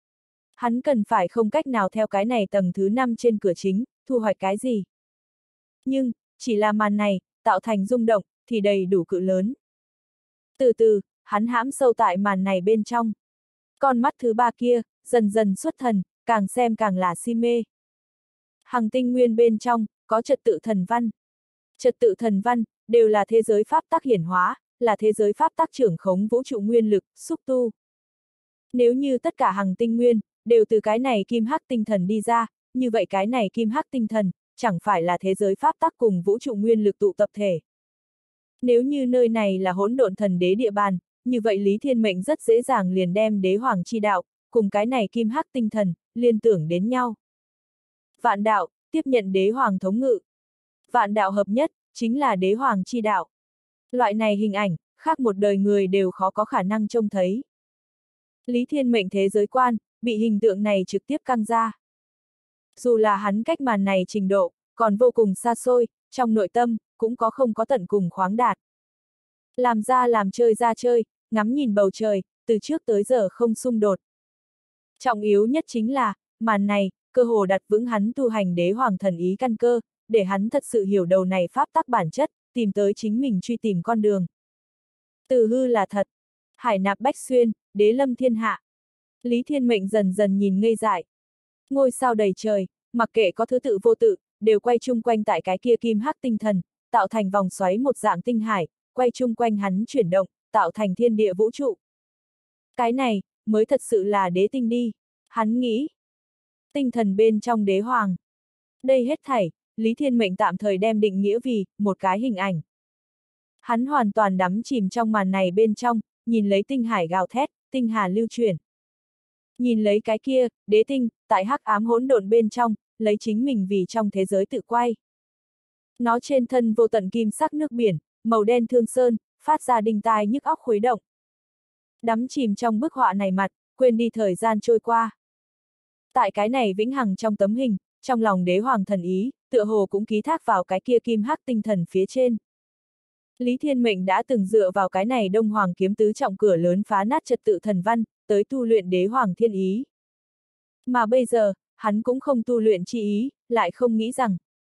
Hắn cần phải không cách nào theo cái này tầng thứ 5 trên cửa chính, thu hoạch cái gì. Nhưng, chỉ là màn này, tạo thành rung động, thì đầy đủ cự lớn. Từ từ, hắn hãm sâu tại màn này bên trong. Con mắt thứ ba kia, dần dần xuất thần, càng xem càng là si mê. Hằng tinh nguyên bên trong, có trật tự thần văn. Trật tự thần văn, đều là thế giới pháp tắc hiển hóa, là thế giới pháp tắc trưởng khống vũ trụ nguyên lực, xúc tu. Nếu như tất cả hằng tinh nguyên, đều từ cái này kim hắc tinh thần đi ra, như vậy cái này kim hắc tinh thần, chẳng phải là thế giới pháp tắc cùng vũ trụ nguyên lực tụ tập thể. Nếu như nơi này là hỗn độn thần đế địa bàn, như vậy Lý Thiên Mệnh rất dễ dàng liền đem đế hoàng chi đạo, cùng cái này kim hắc tinh thần, liên tưởng đến nhau. Vạn đạo, tiếp nhận đế hoàng thống ngự. Vạn đạo hợp nhất, chính là đế hoàng chi đạo. Loại này hình ảnh, khác một đời người đều khó có khả năng trông thấy. Lý Thiên Mệnh thế giới quan, bị hình tượng này trực tiếp căng ra. Dù là hắn cách màn này trình độ, còn vô cùng xa xôi, trong nội tâm, cũng không có tận cùng khoáng đạt. Làm ra làm chơi ra chơi, ngắm nhìn bầu trời, từ trước tới giờ không xung đột. Trọng yếu nhất chính là, màn này, cơ hồ đặt vững hắn tu hành đế hoàng thần ý căn cơ, để hắn thật sự hiểu đầu này pháp tắc bản chất, tìm tới chính mình truy tìm con đường. Từ hư là thật, hải nạp bách xuyên, đế lâm thiên hạ. Lý Thiên Mệnh dần dần nhìn ngây dại. Ngôi sao đầy trời, mặc kệ có thứ tự vô tự, đều quay chung quanh tại cái kia kim hắc tinh thần, tạo thành vòng xoáy một dạng tinh hải, quay chung quanh hắn chuyển động, tạo thành thiên địa vũ trụ. Cái này, mới thật sự là đế tinh đi, hắn nghĩ. Tinh thần bên trong đế hoàng. Đây hết thảy, Lý Thiên Mệnh tạm thời đem định nghĩa vì, một cái hình ảnh. Hắn hoàn toàn đắm chìm trong màn này bên trong, nhìn lấy tinh hải gào thét, tinh hà lưu chuyển. Nhìn lấy cái kia, đế tinh, tại hắc ám hỗn độn bên trong, lấy chính mình vì trong thế giới tự quay. Nó trên thân vô tận kim sắc nước biển, màu đen thương sơn, phát ra đinh tai nhức óc khuấy động. Đắm chìm trong bức họa này mặt, quên đi thời gian trôi qua. Tại cái này vĩnh hằng trong tấm hình, trong lòng đế hoàng thần ý, tựa hồ cũng ký thác vào cái kia kim hắc tinh thần phía trên. Lý Thiên Mệnh đã từng dựa vào cái này đông hoàng kiếm tứ trọng cửa lớn phá nát trật tự thần văn, tới tu luyện đế hoàng thiên ý. Mà bây giờ, hắn cũng không tu luyện chi ý, lại không nghĩ rằng.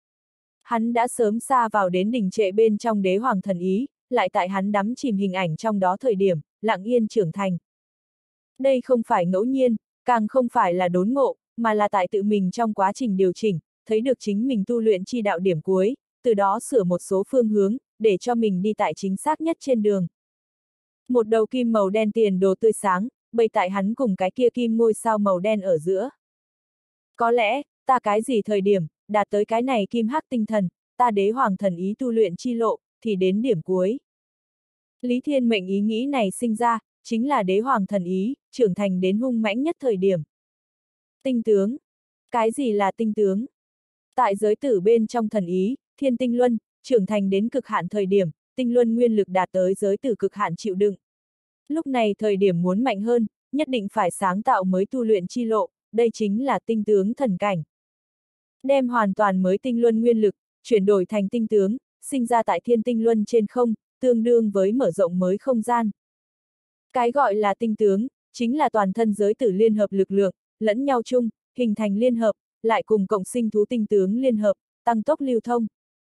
Hắn đã sớm xa vào đến đỉnh trệ bên trong đế hoàng thần ý, lại tại hắn đắm chìm hình ảnh trong đó thời điểm, lặng yên trưởng thành. Đây không phải ngẫu nhiên, càng không phải là đốn ngộ, mà là tại tự mình trong quá trình điều chỉnh, thấy được chính mình tu luyện chi đạo điểm cuối, từ đó sửa một số phương hướng, để cho mình đi tại chính xác nhất trên đường. Một đầu kim màu đen tiền đồ tươi sáng, bày tại hắn cùng cái kia kim ngôi sao màu đen ở giữa. Có lẽ, ta cái gì thời điểm, đạt tới cái này kim hắc tinh thần, ta đế hoàng thần ý tu luyện chi lộ, thì đến điểm cuối. Lý Thiên Mệnh ý nghĩ này sinh ra, chính là đế hoàng thần ý, trưởng thành đến hung mãnh nhất thời điểm. Tinh tướng. Cái gì là tinh tướng? Tại giới tử bên trong thần ý, thiên tinh luân, trưởng thành đến cực hạn thời điểm, tinh luân nguyên lực đạt tới giới tử cực hạn chịu đựng. Lúc này thời điểm muốn mạnh hơn, nhất định phải sáng tạo mới tu luyện chi lộ, đây chính là tinh tướng thần cảnh. Đem hoàn toàn mới tinh luân nguyên lực, chuyển đổi thành tinh tướng, sinh ra tại thiên tinh luân trên không, tương đương với mở rộng mới không gian. Cái gọi là tinh tướng, chính là toàn thân giới tử liên hợp lực lượng, lẫn nhau chung, hình thành liên hợp, lại cùng cộng sinh thú tinh tướng liên hợp, tăng tốc lưu thông.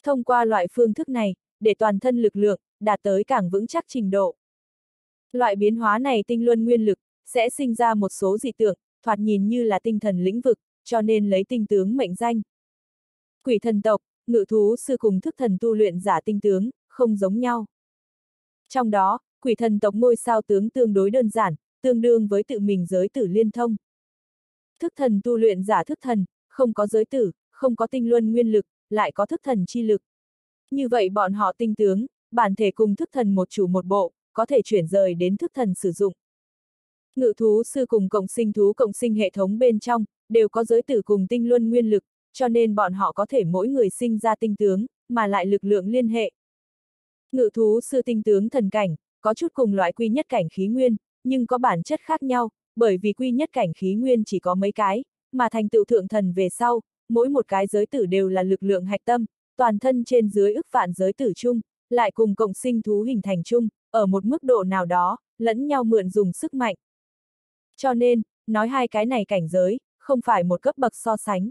Thông qua loại phương thức này, để toàn thân lực lượng đạt tới càng vững chắc trình độ. Loại biến hóa này tinh luân nguyên lực sẽ sinh ra một số dị tượng, thoạt nhìn như là tinh thần lĩnh vực, cho nên lấy tinh tướng mệnh danh. Quỷ thần tộc, ngự thú sư cùng thức thần tu luyện giả tinh tướng, không giống nhau. Trong đó, quỷ thần tộc ngôi sao tướng tương đối đơn giản, tương đương với tự mình giới tử liên thông. Thức thần tu luyện giả thức thần, không có giới tử, không có tinh luân nguyên lực, lại có thức thần chi lực. Như vậy bọn họ tinh tướng, bản thể cùng thức thần một chủ một bộ, có thể chuyển rời đến thức thần sử dụng. Ngự thú sư cùng cộng sinh thú cộng sinh hệ thống bên trong, đều có giới tử cùng tinh luân nguyên lực, cho nên bọn họ có thể mỗi người sinh ra tinh tướng, mà lại lực lượng liên hệ. Ngự thú sư tinh tướng thần cảnh, có chút cùng loại quy nhất cảnh khí nguyên, nhưng có bản chất khác nhau, bởi vì quy nhất cảnh khí nguyên chỉ có mấy cái, mà thành tựu thượng thần về sau, mỗi một cái giới tử đều là lực lượng hạch tâm, toàn thân trên dưới ức vạn giới tử chung, lại cùng cộng sinh thú hình thành chung, ở một mức độ nào đó, lẫn nhau mượn dùng sức mạnh. Cho nên, nói hai cái này cảnh giới, không phải một cấp bậc so sánh.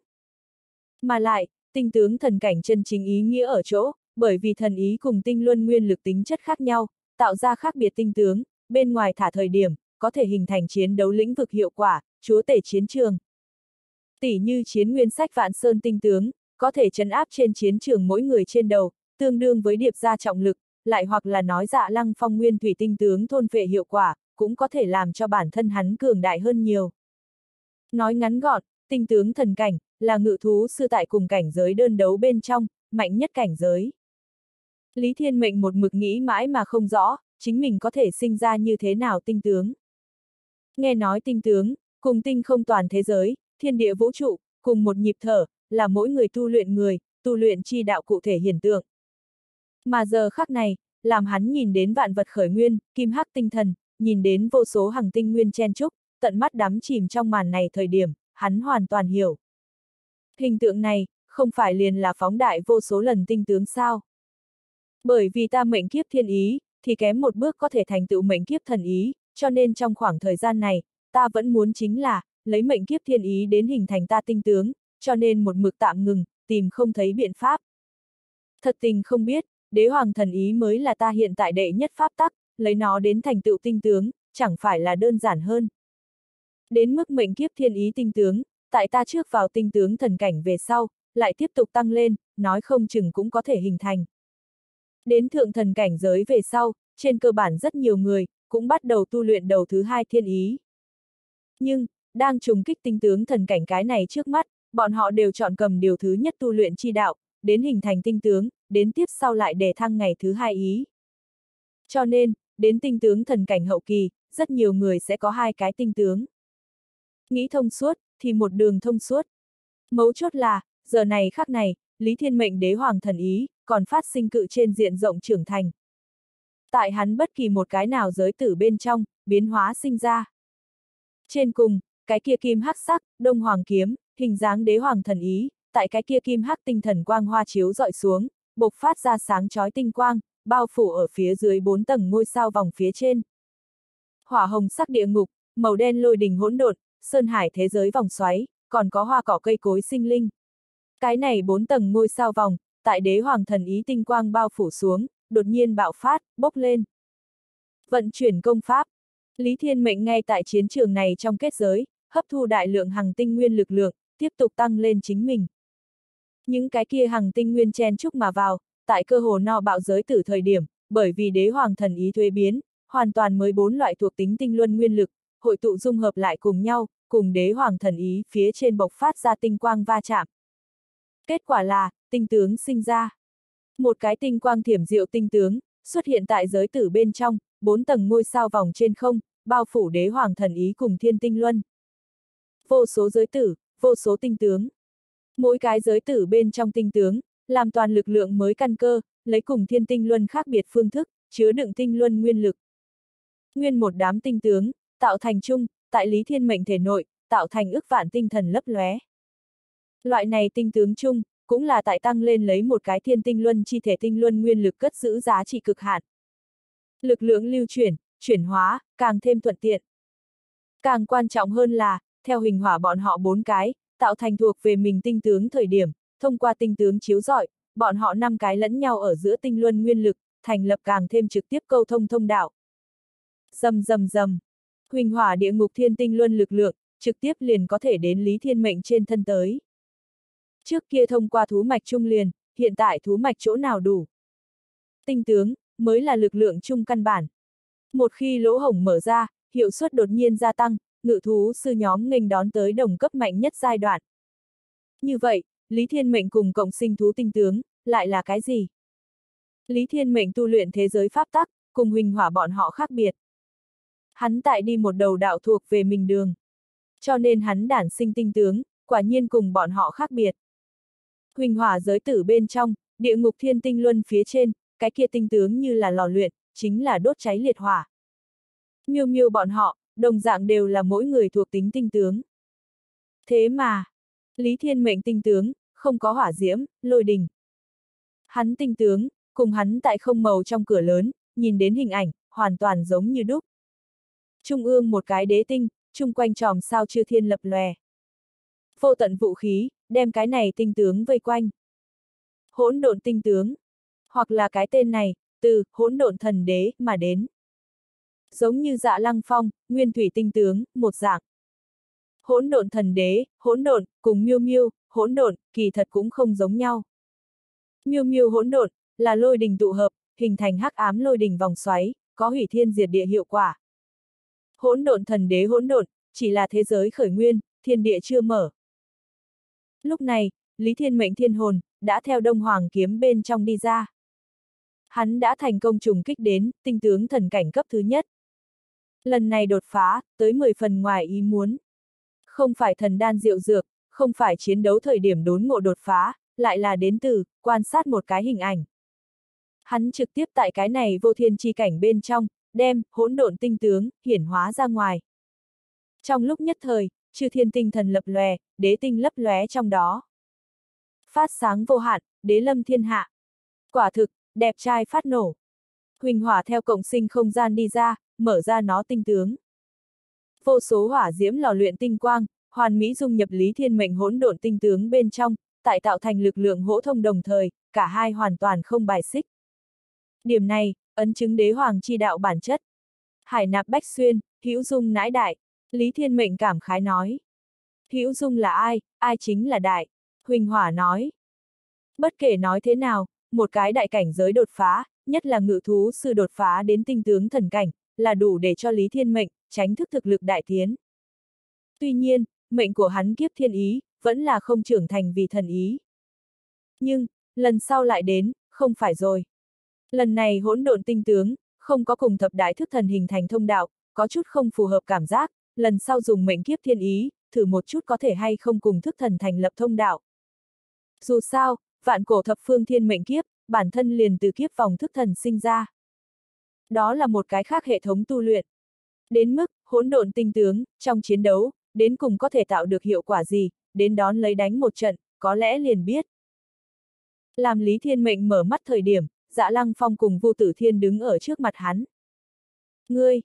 Mà lại, tinh tướng thần cảnh chân chính ý nghĩa ở chỗ, bởi vì thần ý cùng tinh luân nguyên lực tính chất khác nhau, tạo ra khác biệt tinh tướng, bên ngoài thả thời điểm, có thể hình thành chiến đấu lĩnh vực hiệu quả, chúa tể chiến trường. Tỷ như chiến nguyên sách Vạn Sơn tinh tướng, có thể trấn áp trên chiến trường mỗi người trên đầu, tương đương với điệp ra trọng lực, lại hoặc là nói Dạ Lăng Phong nguyên thủy tinh tướng thôn phệ hiệu quả, cũng có thể làm cho bản thân hắn cường đại hơn nhiều. Nói ngắn gọn, tinh tướng thần cảnh, là ngự thú sư tại cùng cảnh giới đơn đấu bên trong, mạnh nhất cảnh giới. Lý Thiên Mệnh một mực nghĩ mãi mà không rõ, chính mình có thể sinh ra như thế nào tinh tướng. Nghe nói tinh tướng, cùng tinh không toàn thế giới, thiên địa vũ trụ, cùng một nhịp thở, là mỗi người, tu luyện chi đạo cụ thể hiển tượng. Mà giờ khắc này, làm hắn nhìn đến vạn vật khởi nguyên, kim hắc tinh thần, nhìn đến vô số hằng tinh nguyên chen trúc, tận mắt đắm chìm trong màn này thời điểm, hắn hoàn toàn hiểu. Hình tượng này, không phải liền là phóng đại vô số lần tinh tướng sao? Bởi vì ta mệnh kiếp thiên ý, thì kém một bước có thể thành tựu mệnh kiếp thần ý, cho nên trong khoảng thời gian này, ta vẫn muốn chính là, lấy mệnh kiếp thiên ý đến hình thành ta tinh tướng, cho nên một mực tạm ngừng, tìm không thấy biện pháp. Thật tình không biết, đế hoàng thần ý mới là ta hiện tại đệ nhất pháp tắc, lấy nó đến thành tựu tinh tướng, chẳng phải là đơn giản hơn. Đến mức mệnh kiếp thiên ý tinh tướng, tại ta trước vào tinh tướng thần cảnh về sau, lại tiếp tục tăng lên, nói không chừng cũng có thể hình thành. Đến thượng thần cảnh giới về sau, trên cơ bản rất nhiều người, cũng bắt đầu tu luyện đầu thứ hai thiên ý. Nhưng, đang trùng kích tinh tướng thần cảnh cái này trước mắt, bọn họ đều chọn cầm điều thứ nhất tu luyện chi đạo, đến hình thành tinh tướng, đến tiếp sau lại đề thăng ngày thứ hai ý. Cho nên, đến tinh tướng thần cảnh hậu kỳ, rất nhiều người sẽ có hai cái tinh tướng. Nghĩ thông suốt, thì một đường thông suốt. Mấu chốt là, giờ này khắc này, Lý Thiên Mệnh đế hoàng thần ý, còn phát sinh cự trên diện rộng trưởng thành. Tại hắn bất kỳ một cái nào giới tử bên trong, biến hóa sinh ra. Trên cùng, cái kia kim hắc sắc, đông hoàng kiếm, hình dáng đế hoàng thần ý, tại cái kia kim hắc tinh thần quang hoa chiếu dọi xuống, bộc phát ra sáng chói tinh quang, bao phủ ở phía dưới 4 tầng ngôi sao vòng phía trên. Hỏa hồng sắc địa ngục, màu đen lôi đình hỗn độn, sơn hải thế giới vòng xoáy, còn có hoa cỏ cây cối sinh linh. Cái này 4 tầng ngôi sao vòng, tại đế hoàng thần ý tinh quang bao phủ xuống, đột nhiên bạo phát, bốc lên. Vận chuyển công pháp. Lý Thiên Mệnh ngay tại chiến trường này trong kết giới, hấp thu đại lượng hằng tinh nguyên lực lượng, tiếp tục tăng lên chính mình. Những cái kia hằng tinh nguyên chen chúc mà vào, tại cơ hồ no bạo giới tử thời điểm, bởi vì đế hoàng thần ý thuế biến, hoàn toàn mới 4 loại thuộc tính tinh luân nguyên lực, hội tụ dung hợp lại cùng nhau, cùng đế hoàng thần ý phía trên bộc phát ra tinh quang va chạm. Kết quả là, tinh tướng sinh ra. Một cái tinh quang thiểm diệu tinh tướng, xuất hiện tại giới tử bên trong, 4 tầng ngôi sao vòng trên không, bao phủ đế hoàng thần ý cùng thiên tinh luân. Vô số giới tử, vô số tinh tướng. Mỗi cái giới tử bên trong tinh tướng, làm toàn lực lượng mới căn cơ, lấy cùng thiên tinh luân khác biệt phương thức, chứa đựng tinh luân nguyên lực. Nguyên một đám tinh tướng, tạo thành chung, tại Lý Thiên Mệnh thể nội, tạo thành ức vạn tinh thần lấp lóe. Loại này tinh tướng chung, cũng là tại tăng lên lấy một cái thiên tinh luân chi thể tinh luân nguyên lực cất giữ giá trị cực hạn. Lực lượng lưu chuyển hóa, càng thêm thuận tiện. Càng quan trọng hơn là, theo hình hỏa bọn họ 4 cái, tạo thành thuộc về mình tinh tướng thời điểm, thông qua tinh tướng chiếu rọi, bọn họ 5 cái lẫn nhau ở giữa tinh luân nguyên lực, thành lập càng thêm trực tiếp câu thông thông đạo. Rầm rầm rầm, huỳnh hỏa địa ngục thiên tinh luân lực lượng, trực tiếp liền có thể đến Lý Thiên Mệnh trên thân tới. Trước kia thông qua thú mạch trung liền, hiện tại thú mạch chỗ nào đủ. Tinh tướng, mới là lực lượng chung căn bản. Một khi lỗ hổng mở ra, hiệu suất đột nhiên gia tăng, ngự thú sư nhóm nghênh đón tới đồng cấp mạnh nhất giai đoạn. Như vậy, Lý Thiên Mệnh cùng cộng sinh thú tinh tướng, lại là cái gì? Lý Thiên Mệnh tu luyện thế giới pháp tắc, cùng huỳnh hỏa bọn họ khác biệt. Hắn tại đi một đầu đạo thuộc về mình đường. Cho nên hắn đản sinh tinh tướng, quả nhiên cùng bọn họ khác biệt. Huỳnh hỏa giới tử bên trong, địa ngục thiên tinh luân phía trên, cái kia tinh tướng như là lò luyện, chính là đốt cháy liệt hỏa. Miêu miêu bọn họ, đồng dạng đều là mỗi người thuộc tính tinh tướng. Thế mà, Lý Thiên Mệnh tinh tướng, không có hỏa diễm, lôi đình. Hắn tinh tướng, cùng hắn tại không màu trong cửa lớn, nhìn đến hình ảnh, hoàn toàn giống như đúc. Trung ương một cái đế tinh, chung quanh tròm sao chư thiên lập lòe. Vô tận vũ khí, đem cái này tinh tướng vây quanh. Hỗn độn tinh tướng, hoặc là cái tên này, từ hỗn độn thần đế mà đến. Giống như Dạ Lăng Phong, nguyên thủy tinh tướng, một dạng. Hỗn độn thần đế, hỗn độn, cùng miêu miêu, hỗn độn, kỳ thật cũng không giống nhau. Miêu miêu hỗn độn, là lôi đình tụ hợp, hình thành hắc ám lôi đình vòng xoáy, có hủy thiên diệt địa hiệu quả. Hỗn độn thần đế hỗn độn, chỉ là thế giới khởi nguyên, thiên địa chưa mở. Lúc này, Lý Thiên Mệnh thiên hồn, đã theo Đông Hoàng kiếm bên trong đi ra. Hắn đã thành công trùng kích đến, tinh tướng thần cảnh cấp thứ nhất. Lần này đột phá, tới 10 phần ngoài ý muốn. Không phải thần đan diệu dược, không phải chiến đấu thời điểm đốn ngộ đột phá, lại là đến từ, quan sát một cái hình ảnh. Hắn trực tiếp tại cái này vô thiên chi cảnh bên trong, đem, hỗn độn tinh tướng, hiển hóa ra ngoài. Trong lúc nhất thời, chư thiên tinh thần lập lòe, đế tinh lấp lóe trong đó. Phát sáng vô hạn, đế lâm thiên hạ. Quả thực, đẹp trai phát nổ. Huỳnh hỏa theo cộng sinh không gian đi ra, mở ra nó tinh tướng. Vô số hỏa diễm lò luyện tinh quang, hoàn mỹ dung nhập Lý Thiên Mệnh hỗn độn tinh tướng bên trong, tại tạo thành lực lượng hỗ thông đồng thời, cả hai hoàn toàn không bài xích. Điểm này, ấn chứng đế hoàng chi đạo bản chất. Hải nạp bách xuyên, hữu dung nãi đại. Lý Thiên Mệnh cảm khái nói. Hữu dung là ai, ai chính là đại. Huỳnh hỏa nói. Bất kể nói thế nào, một cái đại cảnh giới đột phá, nhất là ngự thú sư đột phá đến tinh tướng thần cảnh, là đủ để cho Lý Thiên Mệnh, tránh thức thực lực đại tiến. Tuy nhiên, mệnh của hắn kiếp thiên ý, vẫn là không trưởng thành vì thần ý. Nhưng, lần sau lại đến, không phải rồi. Lần này hỗn độn tinh tướng, không có cùng thập đại thức thần hình thành thông đạo, có chút không phù hợp cảm giác, lần sau dùng mệnh kiếp thiên ý, thử một chút có thể hay không cùng thức thần thành lập thông đạo. Dù sao, vạn cổ thập phương thiên mệnh kiếp, bản thân liền từ kiếp vòng thức thần sinh ra. Đó là một cái khác hệ thống tu luyện. Đến mức, hỗn độn tinh tướng, trong chiến đấu, đến cùng có thể tạo được hiệu quả gì, đến đón lấy đánh một trận, có lẽ liền biết. Làm Lý Thiên Mệnh mở mắt thời điểm, Dạ Lăng Phong cùng Vu Tử Thiên đứng ở trước mặt hắn. Ngươi,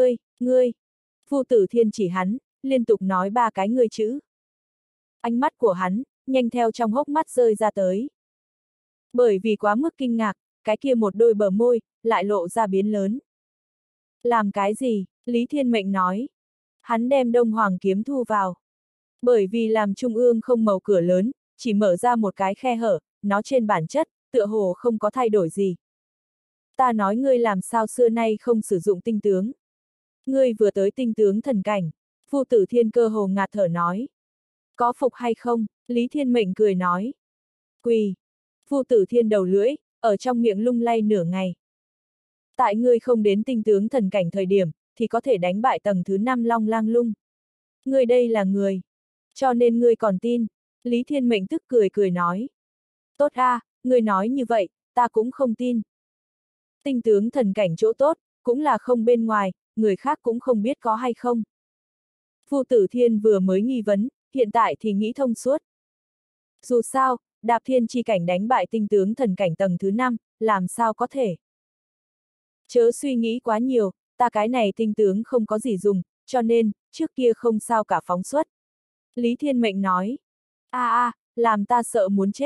Vu Tử Thiên chỉ hắn, liên tục nói 3 cái ngươi chữ. Ánh mắt của hắn, nhanh theo trong hốc mắt rơi ra tới. Bởi vì quá mức kinh ngạc, cái kia một đôi bờ môi, lại lộ ra biến lớn. Làm cái gì? Lý Thiên Mệnh nói. Hắn đem Đông Hoàng kiếm thu vào. Bởi vì làm trung ương không màu cửa lớn, chỉ mở ra một cái khe hở, nó trên bản chất, tựa hồ không có thay đổi gì. Ta nói ngươi làm sao xưa nay không sử dụng tinh tướng. Ngươi vừa tới tinh tướng thần cảnh, Vu Tử Thiên cơ hồ ngạt thở nói. Có phục hay không? Lý Thiên Mệnh cười nói. Quỳ. Vu Tử Thiên đầu lưỡi, ở trong miệng lung lay nửa ngày. Tại ngươi không đến tinh tướng thần cảnh thời điểm, thì có thể đánh bại tầng thứ 5 Long Lang Lung. Ngươi đây là người. Cho nên ngươi còn tin. Lý Thiên Mệnh tức cười nói. Tốt a, ngươi nói như vậy, ta cũng không tin. Tinh tướng thần cảnh chỗ tốt, cũng là không bên ngoài, người khác cũng không biết có hay không. Vu Tử Thiên vừa mới nghi vấn, hiện tại thì nghĩ thông suốt. Dù sao, đạp thiên chi cảnh đánh bại tinh tướng thần cảnh tầng thứ 5, làm sao có thể. Chớ suy nghĩ quá nhiều, ta cái này tinh tướng không có gì dùng, cho nên, trước kia không sao cả phóng xuất. Lý Thiên Mệnh nói. Làm ta sợ muốn chết.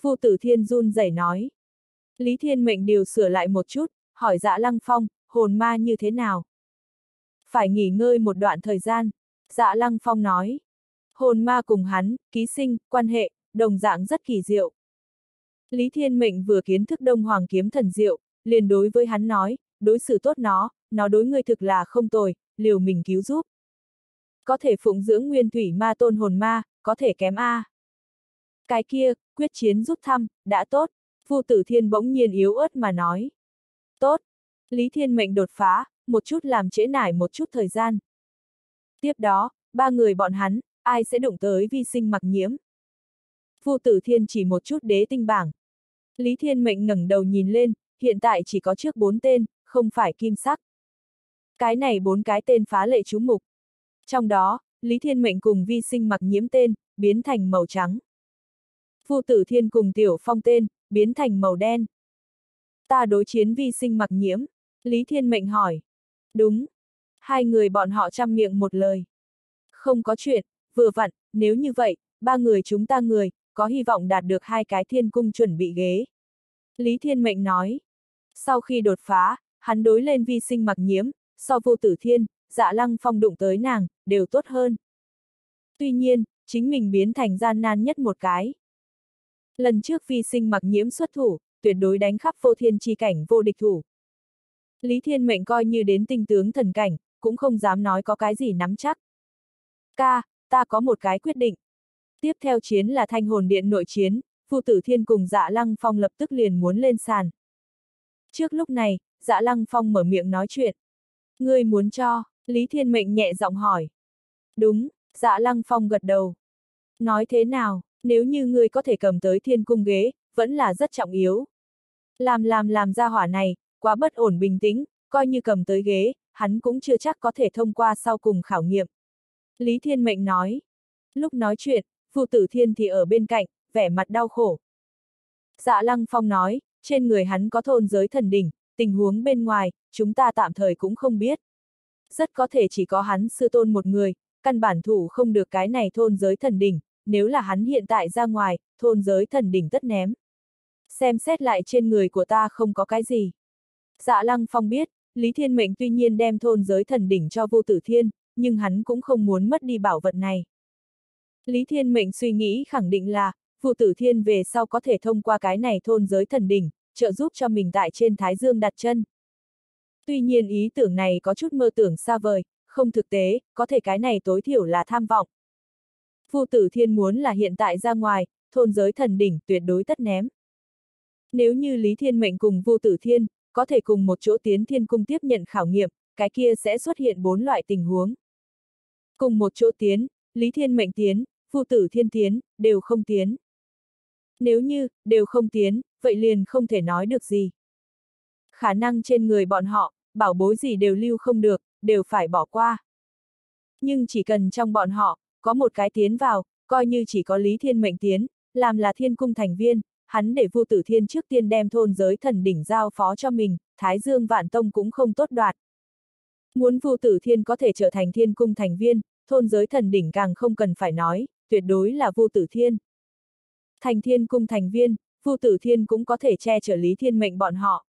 Vu Tử Thiên run rẩy nói. Lý Thiên Mệnh điều sửa lại một chút, hỏi Dạ Lăng Phong, hồn ma như thế nào? Phải nghỉ ngơi một đoạn thời gian. Dạ Lăng Phong nói. Hồn ma cùng hắn, ký sinh, quan hệ, đồng dạng rất kỳ diệu. Lý Thiên Mệnh vừa kiến thức Đông Hoàng kiếm thần diệu, liền đối với hắn nói, đối xử tốt nó đối ngươi thực là không tồi, liều mình cứu giúp. Có thể phụng dưỡng nguyên thủy ma tôn hồn ma, có thể kém a. Cái kia, quyết chiến rút thăm, đã tốt. Vu Tử Thiên bỗng nhiên yếu ớt mà nói. Tốt. Lý Thiên Mệnh đột phá, một chút làm trễ nải một chút thời gian. Tiếp đó, ba người bọn hắn, ai sẽ đụng tới vi sinh mặc nhiễm? Vu Tử Thiên chỉ một chút đế tinh bảng. Lý Thiên Mệnh ngẩng đầu nhìn lên, hiện tại chỉ có trước 4 tên, không phải kim sắc. Cái này 4 cái tên phá lệ chú mục. Trong đó, Lý Thiên Mệnh cùng vi sinh mặc nhiễm tên, biến thành màu trắng. Vu Tử Thiên cùng Tiểu Phong tên, biến thành màu đen. Ta đối chiến vi sinh mặc nhiễm, Lý Thiên Mệnh hỏi. Đúng. Hai người bọn họ chăm miệng một lời. Không có chuyện, vừa vặn, nếu như vậy, ba người chúng ta người, có hy vọng đạt được 2 cái thiên cung chuẩn bị ghế. Lý Thiên Mệnh nói. Sau khi đột phá, hắn đối lên vi sinh mặc nhiễm, so Vu Tử Thiên, Dạ Lăng Phong đụng tới nàng, đều tốt hơn. Tuy nhiên, chính mình biến thành gian nan nhất một cái. Lần trước vi sinh mặc nhiễm xuất thủ, tuyệt đối đánh khắp vô thiên chi cảnh vô địch thủ. Lý Thiên Mệnh coi như đến tinh tướng thần cảnh, cũng không dám nói có cái gì nắm chắc. Ta có một cái quyết định. Tiếp theo chiến là Thanh Hồn Điện nội chiến, Vu Tử Thiên cùng Dạ Lăng Phong lập tức liền muốn lên sàn. Trước lúc này, Dạ Lăng Phong mở miệng nói chuyện. Ngươi muốn cho, Lý Thiên Mệnh nhẹ giọng hỏi. Đúng, Dạ Lăng Phong gật đầu. Nói thế nào, nếu như ngươi có thể cầm tới thiên cung ghế, vẫn là rất trọng yếu. Làm ra hỏa này, quá bất ổn bình tĩnh, coi như cầm tới ghế, hắn cũng chưa chắc có thể thông qua sau cùng khảo nghiệm. Lý Thiên Mệnh nói. Lúc nói chuyện, Vu Tử Thiên thì ở bên cạnh, vẻ mặt đau khổ. Dạ Lăng Phong nói, trên người hắn có thôn giới thần đỉnh, tình huống bên ngoài, chúng ta tạm thời cũng không biết. Rất có thể chỉ có hắn sư tôn một người, căn bản thủ không được cái này thôn giới thần đỉnh, nếu là hắn hiện tại ra ngoài, thôn giới thần đỉnh tất ném. Xem xét lại trên người của ta không có cái gì. Dạ Lăng Phong biết, Lý Thiên Mệnh tuy nhiên đem thôn giới thần đỉnh cho Vu Tử Thiên, nhưng hắn cũng không muốn mất đi bảo vật này. Lý Thiên Mệnh suy nghĩ khẳng định là, Vu Tử Thiên về sau có thể thông qua cái này thôn giới thần đỉnh, trợ giúp cho mình tại trên Thái Dương đặt chân. Tuy nhiên ý tưởng này có chút mơ tưởng xa vời, không thực tế, có thể cái này tối thiểu là tham vọng. Vu Tử Thiên muốn là hiện tại ra ngoài, thôn giới thần đỉnh tuyệt đối tất ném. Nếu như Lý Thiên Mệnh cùng Vu Tử Thiên, có thể cùng một chỗ tiến thiên cung tiếp nhận khảo nghiệm, cái kia sẽ xuất hiện 4 loại tình huống. Cùng một chỗ tiến, Lý Thiên Mệnh tiến, Vu Tử Thiên tiến, đều không tiến. Nếu như, đều không tiến, vậy liền không thể nói được gì. Khả năng trên người bọn họ, bảo bối gì đều lưu không được, đều phải bỏ qua. Nhưng chỉ cần trong bọn họ, có một cái tiến vào, coi như chỉ có Lý Thiên Mệnh tiến, làm là thiên cung thành viên, hắn để Vu Tử Thiên trước tiên đem thôn giới thần đỉnh giao phó cho mình, Thái Dương Vạn Tông cũng không tốt đoạt. Muốn Vu Tử Thiên có thể trở thành thiên cung thành viên, thôn giới thần đỉnh càng không cần phải nói, tuyệt đối là Vu Tử Thiên. Thành thiên cung thành viên, Vu Tử Thiên cũng có thể che chở Lý Thiên Mệnh bọn họ.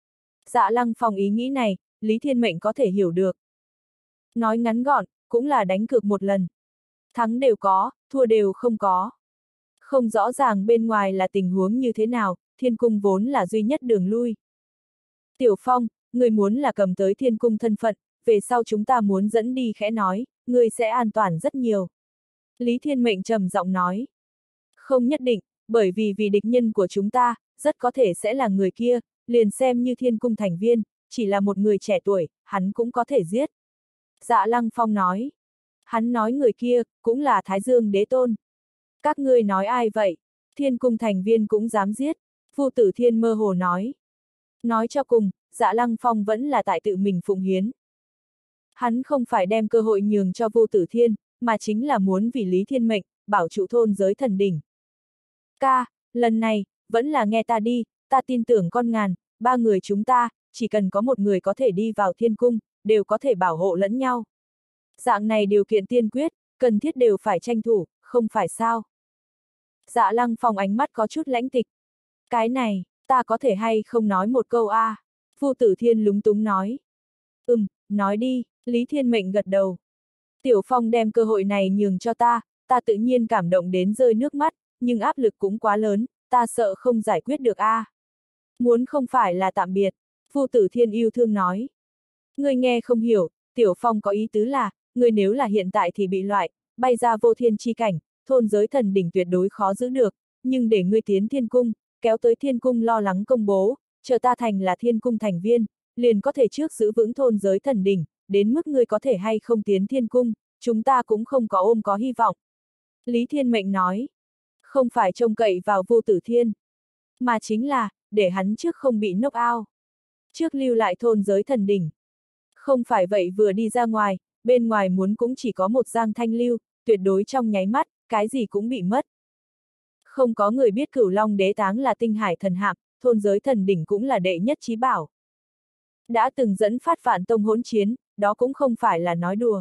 Dạ Lăng Phong ý nghĩ này, Lý Thiên Mệnh có thể hiểu được. Nói ngắn gọn, cũng là đánh cược một lần. Thắng đều có, thua đều không có. Không rõ ràng bên ngoài là tình huống như thế nào, thiên cung vốn là duy nhất đường lui. Tiểu Phong, người muốn là cầm tới thiên cung thân phận, về sau chúng ta muốn dẫn đi khẽ nói, người sẽ an toàn rất nhiều. Lý Thiên Mệnh trầm giọng nói. Không nhất định, bởi vì địch nhân của chúng ta, rất có thể sẽ là người kia, liền xem như thiên cung thành viên, chỉ là một người trẻ tuổi, hắn cũng có thể giết. Dạ Lăng Phong nói. Hắn nói người kia, cũng là Thái Dương Đế Tôn. Các ngươi nói ai vậy? Thiên cung thành viên cũng dám giết. Vu Tử Thiên mơ hồ nói. Nói cho cùng, Dạ Lăng Phong vẫn là tại tự mình phụng hiến. Hắn không phải đem cơ hội nhường cho Vu Tử Thiên, mà chính là muốn vì Lý Thiên Mệnh, bảo trụ thôn giới thần đỉnh. Lần này, vẫn là nghe ta đi, ta tin tưởng con ngàn, 3 người chúng ta, chỉ cần có một người có thể đi vào thiên cung, đều có thể bảo hộ lẫn nhau. Dạng này điều kiện tiên quyết, cần thiết đều phải tranh thủ, không phải sao. Dạ Lăng Phong ánh mắt có chút lãnh tịch. Cái này, ta có thể hay không nói một câu a? Vu Tử Thiên lúng túng nói. Nói đi, Lý Thiên Mệnh gật đầu. Tiểu Phong đem cơ hội này nhường cho ta tự nhiên cảm động đến rơi nước mắt, nhưng áp lực cũng quá lớn, ta sợ không giải quyết được a. Muốn không phải là tạm biệt, Vu Tử Thiên yêu thương nói. Ngươi nghe không hiểu, Tiểu Phong có ý tứ là, ngươi nếu là hiện tại thì bị loại, bay ra vô thiên chi cảnh, thôn giới thần đỉnh tuyệt đối khó giữ được, nhưng để ngươi tiến thiên cung, kéo tới thiên cung lo lắng công bố, chờ ta thành là thiên cung thành viên, liền có thể trước giữ vững thôn giới thần đỉnh, đến mức ngươi có thể hay không tiến thiên cung, chúng ta cũng không có ôm có hy vọng. Lý Thiên Mệnh nói, không phải trông cậy vào Vu Tử Thiên, mà chính là, để hắn trước không bị knock out. Trước lưu lại thôn giới thần đỉnh. Không phải vậy vừa đi ra ngoài, bên ngoài muốn cũng chỉ có một Giang Thanh Lưu, tuyệt đối trong nháy mắt, cái gì cũng bị mất. Không có người biết Cửu Long Đế Táng là tinh hải thần hạm, thôn giới thần đỉnh cũng là đệ nhất chí bảo. Đã từng dẫn phát vạn tông hỗn chiến, đó cũng không phải là nói đùa.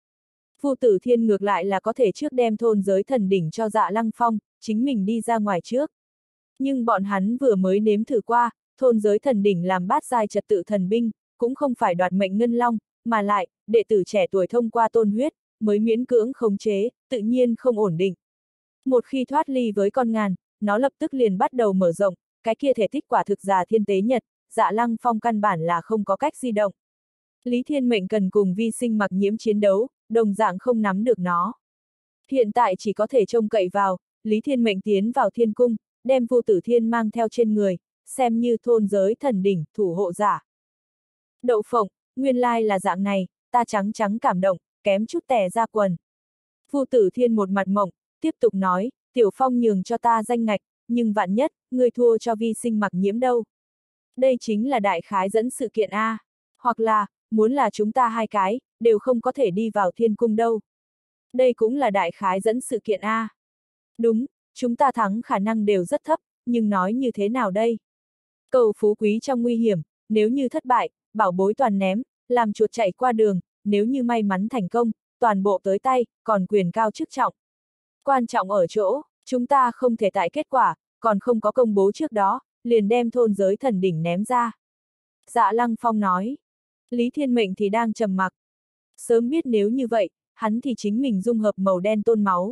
Vu Tử Thiên ngược lại là có thể trước đem thôn giới thần đỉnh cho Dạ Lăng Phong, chính mình đi ra ngoài trước. Nhưng bọn hắn vừa mới nếm thử qua, thôn giới thần đỉnh làm bát giai trật tự thần binh, cũng không phải đoạt mệnh ngân long, mà lại, đệ tử trẻ tuổi thông qua tôn huyết, mới miễn cưỡng khống chế, tự nhiên không ổn định. Một khi thoát ly với con ngàn, nó lập tức liền bắt đầu mở rộng, cái kia thể tích quả thực già thiên tế nhật, Dạ Lăng Phong căn bản là không có cách di động. Lý Thiên Mệnh cần cùng vi sinh mặc nhiễm chiến đấu, đồng dạng không nắm được nó. Hiện tại chỉ có thể trông cậy vào, Lý Thiên Mệnh tiến vào thiên cung, đem Vu Tử Thiên mang theo trên người, xem như thôn giới thần đỉnh, thủ hộ giả. Đậu phộng, nguyên lai là dạng này, ta trắng cảm động, kém chút tè ra quần. Vu Tử Thiên một mặt mộng, tiếp tục nói, Tiểu Phong nhường cho ta danh ngạch, nhưng vạn nhất, người thua cho vi sinh mặc nhiễm đâu. Đây chính là đại khái dẫn sự kiện A. Hoặc là, muốn là chúng ta hai cái, đều không có thể đi vào thiên cung đâu. Đây cũng là đại khái dẫn sự kiện A. Đúng, chúng ta thắng khả năng đều rất thấp, nhưng nói như thế nào đây? Cầu phú quý trong nguy hiểm, nếu như thất bại, bảo bối toàn ném, làm chuột chạy qua đường, nếu như may mắn thành công, toàn bộ tới tay, còn quyền cao chức trọng. Quan trọng ở chỗ, chúng ta không thể tại kết quả, còn không có công bố trước đó, liền đem thôn giới thần đỉnh ném ra. Dạ Lăng Phong nói. Lý Thiên Mệnh thì đang trầm mặc. Sớm biết nếu như vậy, hắn thì chính mình dung hợp màu đen tôn máu.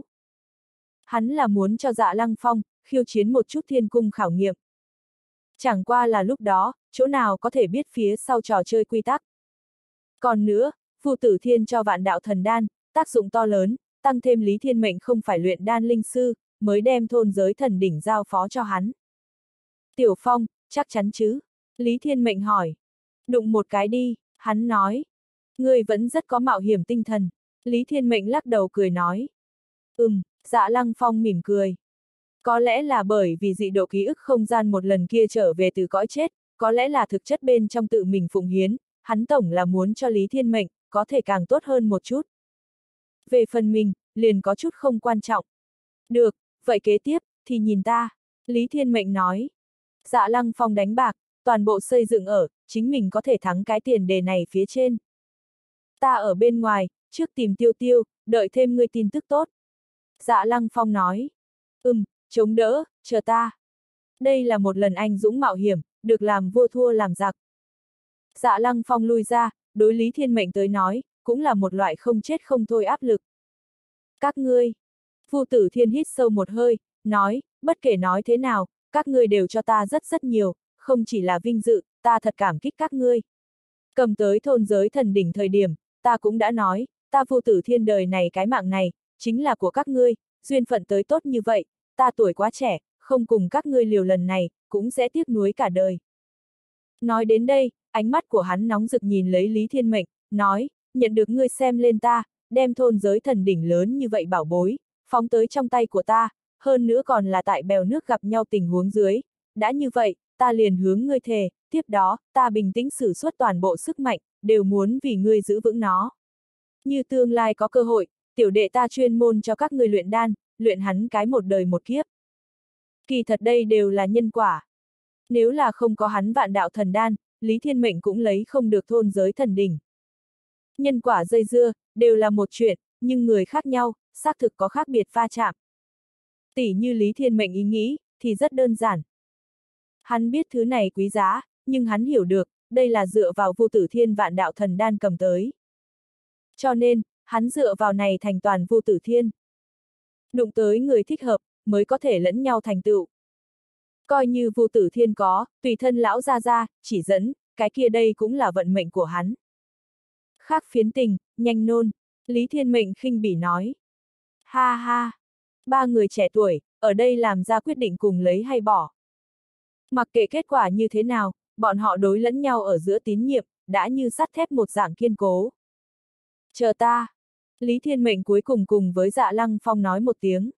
Hắn là muốn cho Dạ Lăng Phong khiêu chiến một chút thiên cung khảo nghiệm. Chẳng qua là lúc đó, chỗ nào có thể biết phía sau trò chơi quy tắc. Còn nữa, Vu Tử Thiên cho vạn đạo thần đan, tác dụng to lớn, tăng thêm Lý Thiên Mệnh không phải luyện đan linh sư, mới đem thôn giới thần đỉnh giao phó cho hắn. Tiểu Phong, chắc chắn chứ? Lý Thiên Mệnh hỏi. Đụng một cái đi, hắn nói. Ngươi vẫn rất có mạo hiểm tinh thần. Lý Thiên Mệnh lắc đầu cười nói. Dạ Lăng Phong mỉm cười. Có lẽ là bởi vì dị độ ký ức không gian một lần kia trở về từ cõi chết, có lẽ là thực chất bên trong tự mình phụng hiến, hắn tổng là muốn cho Lý Thiên Mệnh, có thể càng tốt hơn một chút. Về phần mình, liền có chút không quan trọng. Được, vậy kế tiếp, thì nhìn ta. Lý Thiên Mệnh nói. Dạ Lăng Phong đánh bạc, toàn bộ xây dựng ở, chính mình có thể thắng cái tiền đề này phía trên. Ta ở bên ngoài, trước tìm Tiêu Tiêu, đợi thêm ngươi tin tức tốt. Dạ Lăng Phong nói. Chống đỡ, chờ ta. Đây là một lần anh dũng mạo hiểm, được làm vua thua làm giặc. Dạ Lăng Phong lui ra, đối Lý Thiên Mệnh tới nói, cũng là một loại không chết không thôi áp lực. Các ngươi. Vu Tử Thiên hít sâu một hơi, nói, bất kể nói thế nào, các ngươi đều cho ta rất nhiều, không chỉ là vinh dự, ta thật cảm kích các ngươi. Cầm tới thôn giới thần đỉnh thời điểm, ta cũng đã nói, ta Vu Tử Thiên đời này cái mạng này, chính là của các ngươi, duyên phận tới tốt như vậy, ta tuổi quá trẻ, không cùng các ngươi liều lần này, cũng sẽ tiếc nuối cả đời. Nói đến đây, ánh mắt của hắn nóng rực nhìn lấy Lý Thiên Mệnh, nói, nhận được ngươi xem lên ta, đem thôn giới thần đỉnh lớn như vậy bảo bối, phóng tới trong tay của ta, hơn nữa còn là tại bèo nước gặp nhau tình huống dưới. Đã như vậy, ta liền hướng ngươi thề, tiếp đó, ta bình tĩnh sử xuất toàn bộ sức mạnh, đều muốn vì ngươi giữ vững nó. Như tương lai có cơ hội, tiểu đệ ta chuyên môn cho các ngươi luyện đan, luyện hắn cái một đời một kiếp. Kỳ thật đây đều là nhân quả. Nếu là không có hắn vạn đạo thần đan, Lý Thiên Mệnh cũng lấy không được thôn giới thần đỉnh. Nhân quả dây dưa, đều là một chuyện, nhưng người khác nhau, xác thực có khác biệt va chạm. Tỉ như Lý Thiên Mệnh ý nghĩ, thì rất đơn giản. Hắn biết thứ này quý giá, nhưng hắn hiểu được, đây là dựa vào vô tử thiên vạn đạo thần đan cầm tới. Cho nên, hắn dựa vào này thành toàn vô tử thiên. Đụng tới người thích hợp, mới có thể lẫn nhau thành tựu. Coi như vô tử thiên có, tùy thân lão ra, chỉ dẫn, cái kia đây cũng là vận mệnh của hắn. Khác phiến tình, nhanh nôn, Lý Thiên Mệnh khinh bỉ nói. Ha ha, ba người trẻ tuổi, ở đây làm ra quyết định cùng lấy hay bỏ. Mặc kệ kết quả như thế nào, bọn họ đối lẫn nhau ở giữa tín nhiệm, đã như sắt thép một dạng kiên cố. Chờ ta. Lý Thiên Mệnh cuối cùng cùng với Dạ Lăng Phong nói một tiếng.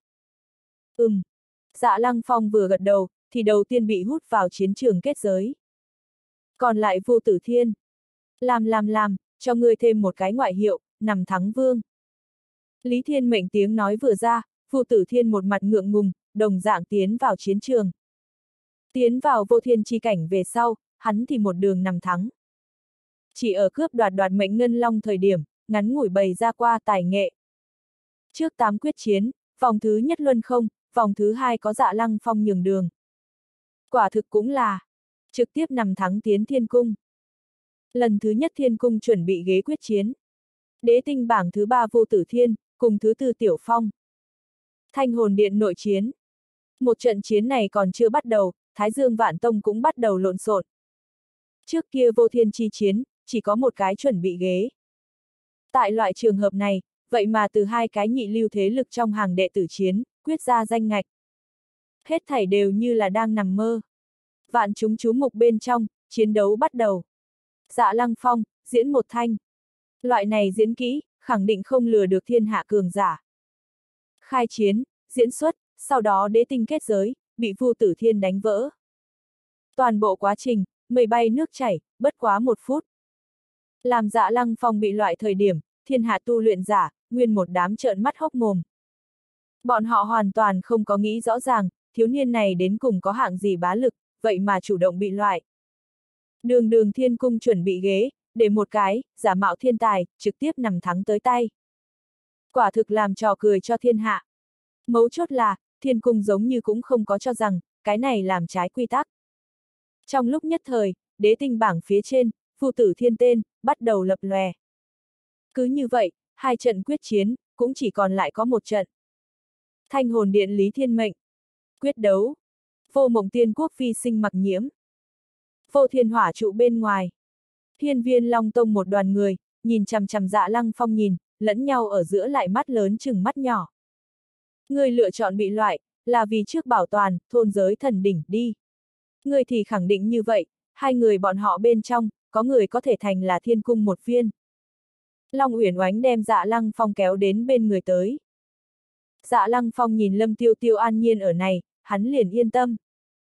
Dạ Lăng Phong vừa gật đầu, thì đầu tiên bị hút vào chiến trường kết giới. Còn lại vô tử thiên. Làm, cho ngươi thêm một cái ngoại hiệu, nằm thắng vương. Lý Thiên Mệnh tiếng nói vừa ra, vô tử thiên một mặt ngượng ngùng, đồng dạng tiến vào chiến trường. Tiến vào vô thiên chi cảnh về sau, hắn thì một đường nằm thắng. Chỉ ở cướp đoạt mệnh ngân long thời điểm, ngắn ngủi bày ra qua tài nghệ. Trước 8 quyết chiến, vòng thứ nhất luân không, vòng thứ 2 có Dạ Lăng Phong nhường đường. Quả thực cũng là trực tiếp nằm thắng tiến thiên cung. Lần thứ nhất thiên cung chuẩn bị ghế quyết chiến. Đế tinh bảng thứ 3 vô tử thiên, cùng thứ 4 tiểu phong. Thanh hồn điện nội chiến. Một trận chiến này còn chưa bắt đầu, Thái Dương Vạn Tông cũng bắt đầu lộn xộn. Trước kia vô thiên chi chiến, chỉ có một cái chuẩn bị ghế. Tại loại trường hợp này, vậy mà từ 2 cái nhị lưu thế lực trong hàng đệ tử chiến, quyết ra danh ngạch. Hết thảy đều như là đang nằm mơ. Vạn chúng chú mục bên trong, chiến đấu bắt đầu. Dạ Lăng Phong, diễn một thanh. Loại này diễn kỹ, khẳng định không lừa được thiên hạ cường giả. Khai chiến, diễn xuất, sau đó đế tinh kết giới, bị vô tử thiên đánh vỡ. Toàn bộ quá trình, mây bay nước chảy, bất quá 1 phút. Làm Dạ Lăng Phong bị loại thời điểm, thiên hạ tu luyện giả, nguyên một đám trợn mắt hốc mồm. Bọn họ hoàn toàn không có nghĩ rõ ràng, thiếu niên này đến cùng có hạng gì bá lực, vậy mà chủ động bị loại. Đường thiên cung chuẩn bị ghế, để một cái, giả mạo thiên tài, trực tiếp nằm thắng tới tay. Quả thực làm trò cười cho thiên hạ. Mấu chốt là, thiên cung giống như cũng không có cho rằng, cái này làm trái quy tắc. Trong lúc nhất thời, đế tinh bảng phía trên, vô tử thiên tên, bắt đầu lập lòe. Cứ như vậy, 2 trận quyết chiến, cũng chỉ còn lại có 1 trận. Thanh hồn điện Lý Thiên Mệnh. Quyết đấu. Vô mộng tiên quốc phi sinh mặc nhiễm. Vô thiên hỏa trụ bên ngoài. Hiên viên Long Tông một đoàn người, nhìn chằm chằm Dạ Lăng Phong nhìn, lẫn nhau ở giữa lại mắt lớn chừng mắt nhỏ. Người lựa chọn bị loại, là vì trước bảo toàn, thôn giới thần đỉnh đi. Người thì khẳng định như vậy, 2 người bọn họ bên trong, có người có thể thành là thiên cung một viên. Long Uyển Oánh đem Dạ Lăng Phong kéo đến bên người tới. Dạ Lăng Phong nhìn Lâm Tiêu Tiêu an nhiên ở này, hắn liền yên tâm.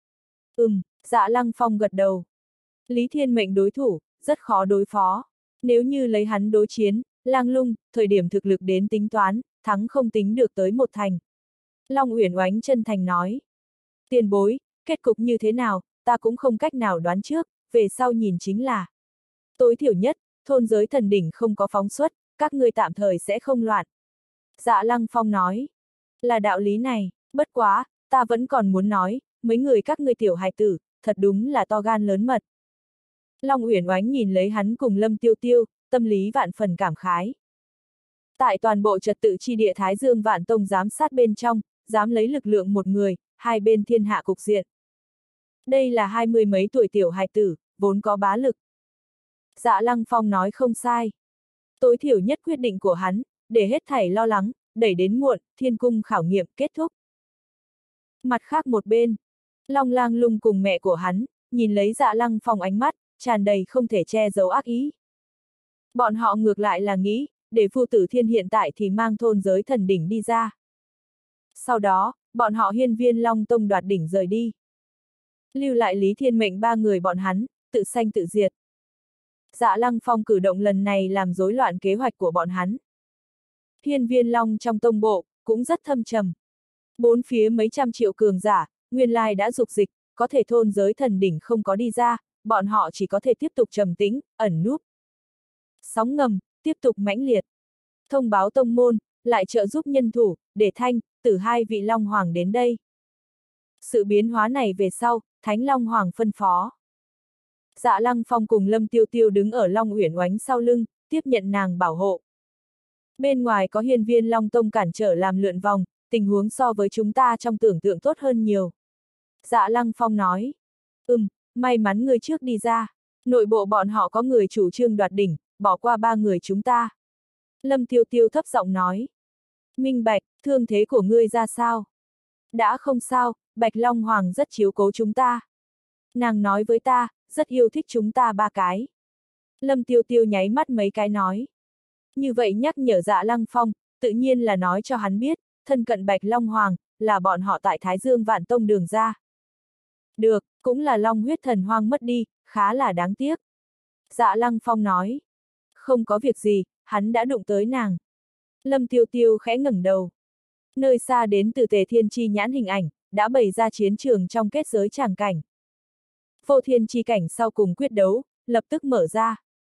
Dạ Lăng Phong gật đầu. Lý Thiên Mệnh đối thủ, rất khó đối phó. Nếu như lấy hắn đối chiến, Lang Lung, thời điểm thực lực đến tính toán, thắng không tính được tới 1 thành. Long Uyển Oánh chân thành nói. Tiền bối, kết cục như thế nào, ta cũng không cách nào đoán trước, về sau nhìn chính là. Tối thiểu nhất, thôn giới thần đỉnh không có phóng xuất, các ngươi tạm thời sẽ không loạn. Dạ Lăng Phong nói. Là đạo lý này, bất quá, ta vẫn còn muốn nói, mấy người các ngươi tiểu hài tử, thật đúng là to gan lớn mật. Long Uyển Oánh nhìn lấy hắn cùng Lâm Tiêu Tiêu, tâm lý vạn phần cảm khái. Tại toàn bộ trật tự chi địa Thái Dương Vạn Tông giám sát bên trong, dám lấy lực lượng một người, 2 bên thiên hạ cục diện. Đây là 20 mấy tuổi tiểu hài tử, vốn có bá lực. Dạ Lăng Phong nói không sai. Tối thiểu nhất quyết định của hắn, để hết thảy lo lắng, đẩy đến muộn, thiên cung khảo nghiệm kết thúc. Mặt khác một bên, Long Lang Lung cùng mẹ của hắn, nhìn lấy Dạ Lăng Phong ánh mắt, tràn đầy không thể che giấu ác ý. Bọn họ ngược lại là nghĩ, để Vô Tử Thiên hiện tại thì mang thôn giới thần đỉnh đi ra. Sau đó, bọn họ hiên viên Long Tông đoạt đỉnh rời đi. Lưu lại Lý Thiên Mệnh 3 người bọn hắn, tự sanh tự diệt. Dạ Lăng Phong cử động lần này làm rối loạn kế hoạch của bọn hắn. Hiên viên Long trong tông bộ, cũng rất thâm trầm. 4 phía mấy trăm triệu cường giả, nguyên lai đã dục dịch, có thể thôn giới thần đỉnh không có đi ra, bọn họ chỉ có thể tiếp tục trầm tĩnh, ẩn núp. Sóng ngầm, tiếp tục mãnh liệt. Thông báo tông môn, lại trợ giúp nhân thủ, để Thanh, từ hai vị Long Hoàng đến đây. Sự biến hóa này về sau, Thánh Long Hoàng phân phó. Dạ Lăng Phong cùng Lâm Tiêu Tiêu đứng ở Long Uyển Oánh sau lưng, tiếp nhận nàng bảo hộ. Bên ngoài có hiên viên Long Tông cản trở làm lượn vòng, tình huống so với chúng ta trong tưởng tượng tốt hơn nhiều. Dạ Lăng Phong nói. May mắn người trước đi ra. Nội bộ bọn họ có người chủ trương đoạt đỉnh, bỏ qua ba người chúng ta. Lâm Tiêu Tiêu thấp giọng nói. Minh Bạch, thương thế của ngươi ra sao? Đã không sao, Bạch Long Hoàng rất chiếu cố chúng ta. Nàng nói với ta, rất yêu thích chúng ta ba cái. Lâm Tiêu Tiêu nháy mắt mấy cái nói. Như vậy nhắc nhở Dạ Lăng Phong, tự nhiên là nói cho hắn biết, thân cận Bạch Long Hoàng, là bọn họ tại Thái Dương Vạn Tông đường ra. Được, cũng là Long huyết thần hoang mất đi, khá là đáng tiếc. Dạ Lăng Phong nói. Không có việc gì, hắn đã đụng tới nàng. Lâm Tiêu Tiêu khẽ ngẩng đầu. Nơi xa đến từ Tề Thiên Chi nhãn hình ảnh, đã bày ra chiến trường trong kết giới tràng cảnh. Vô Thiên Chi cảnh sau cùng quyết đấu, lập tức mở ra.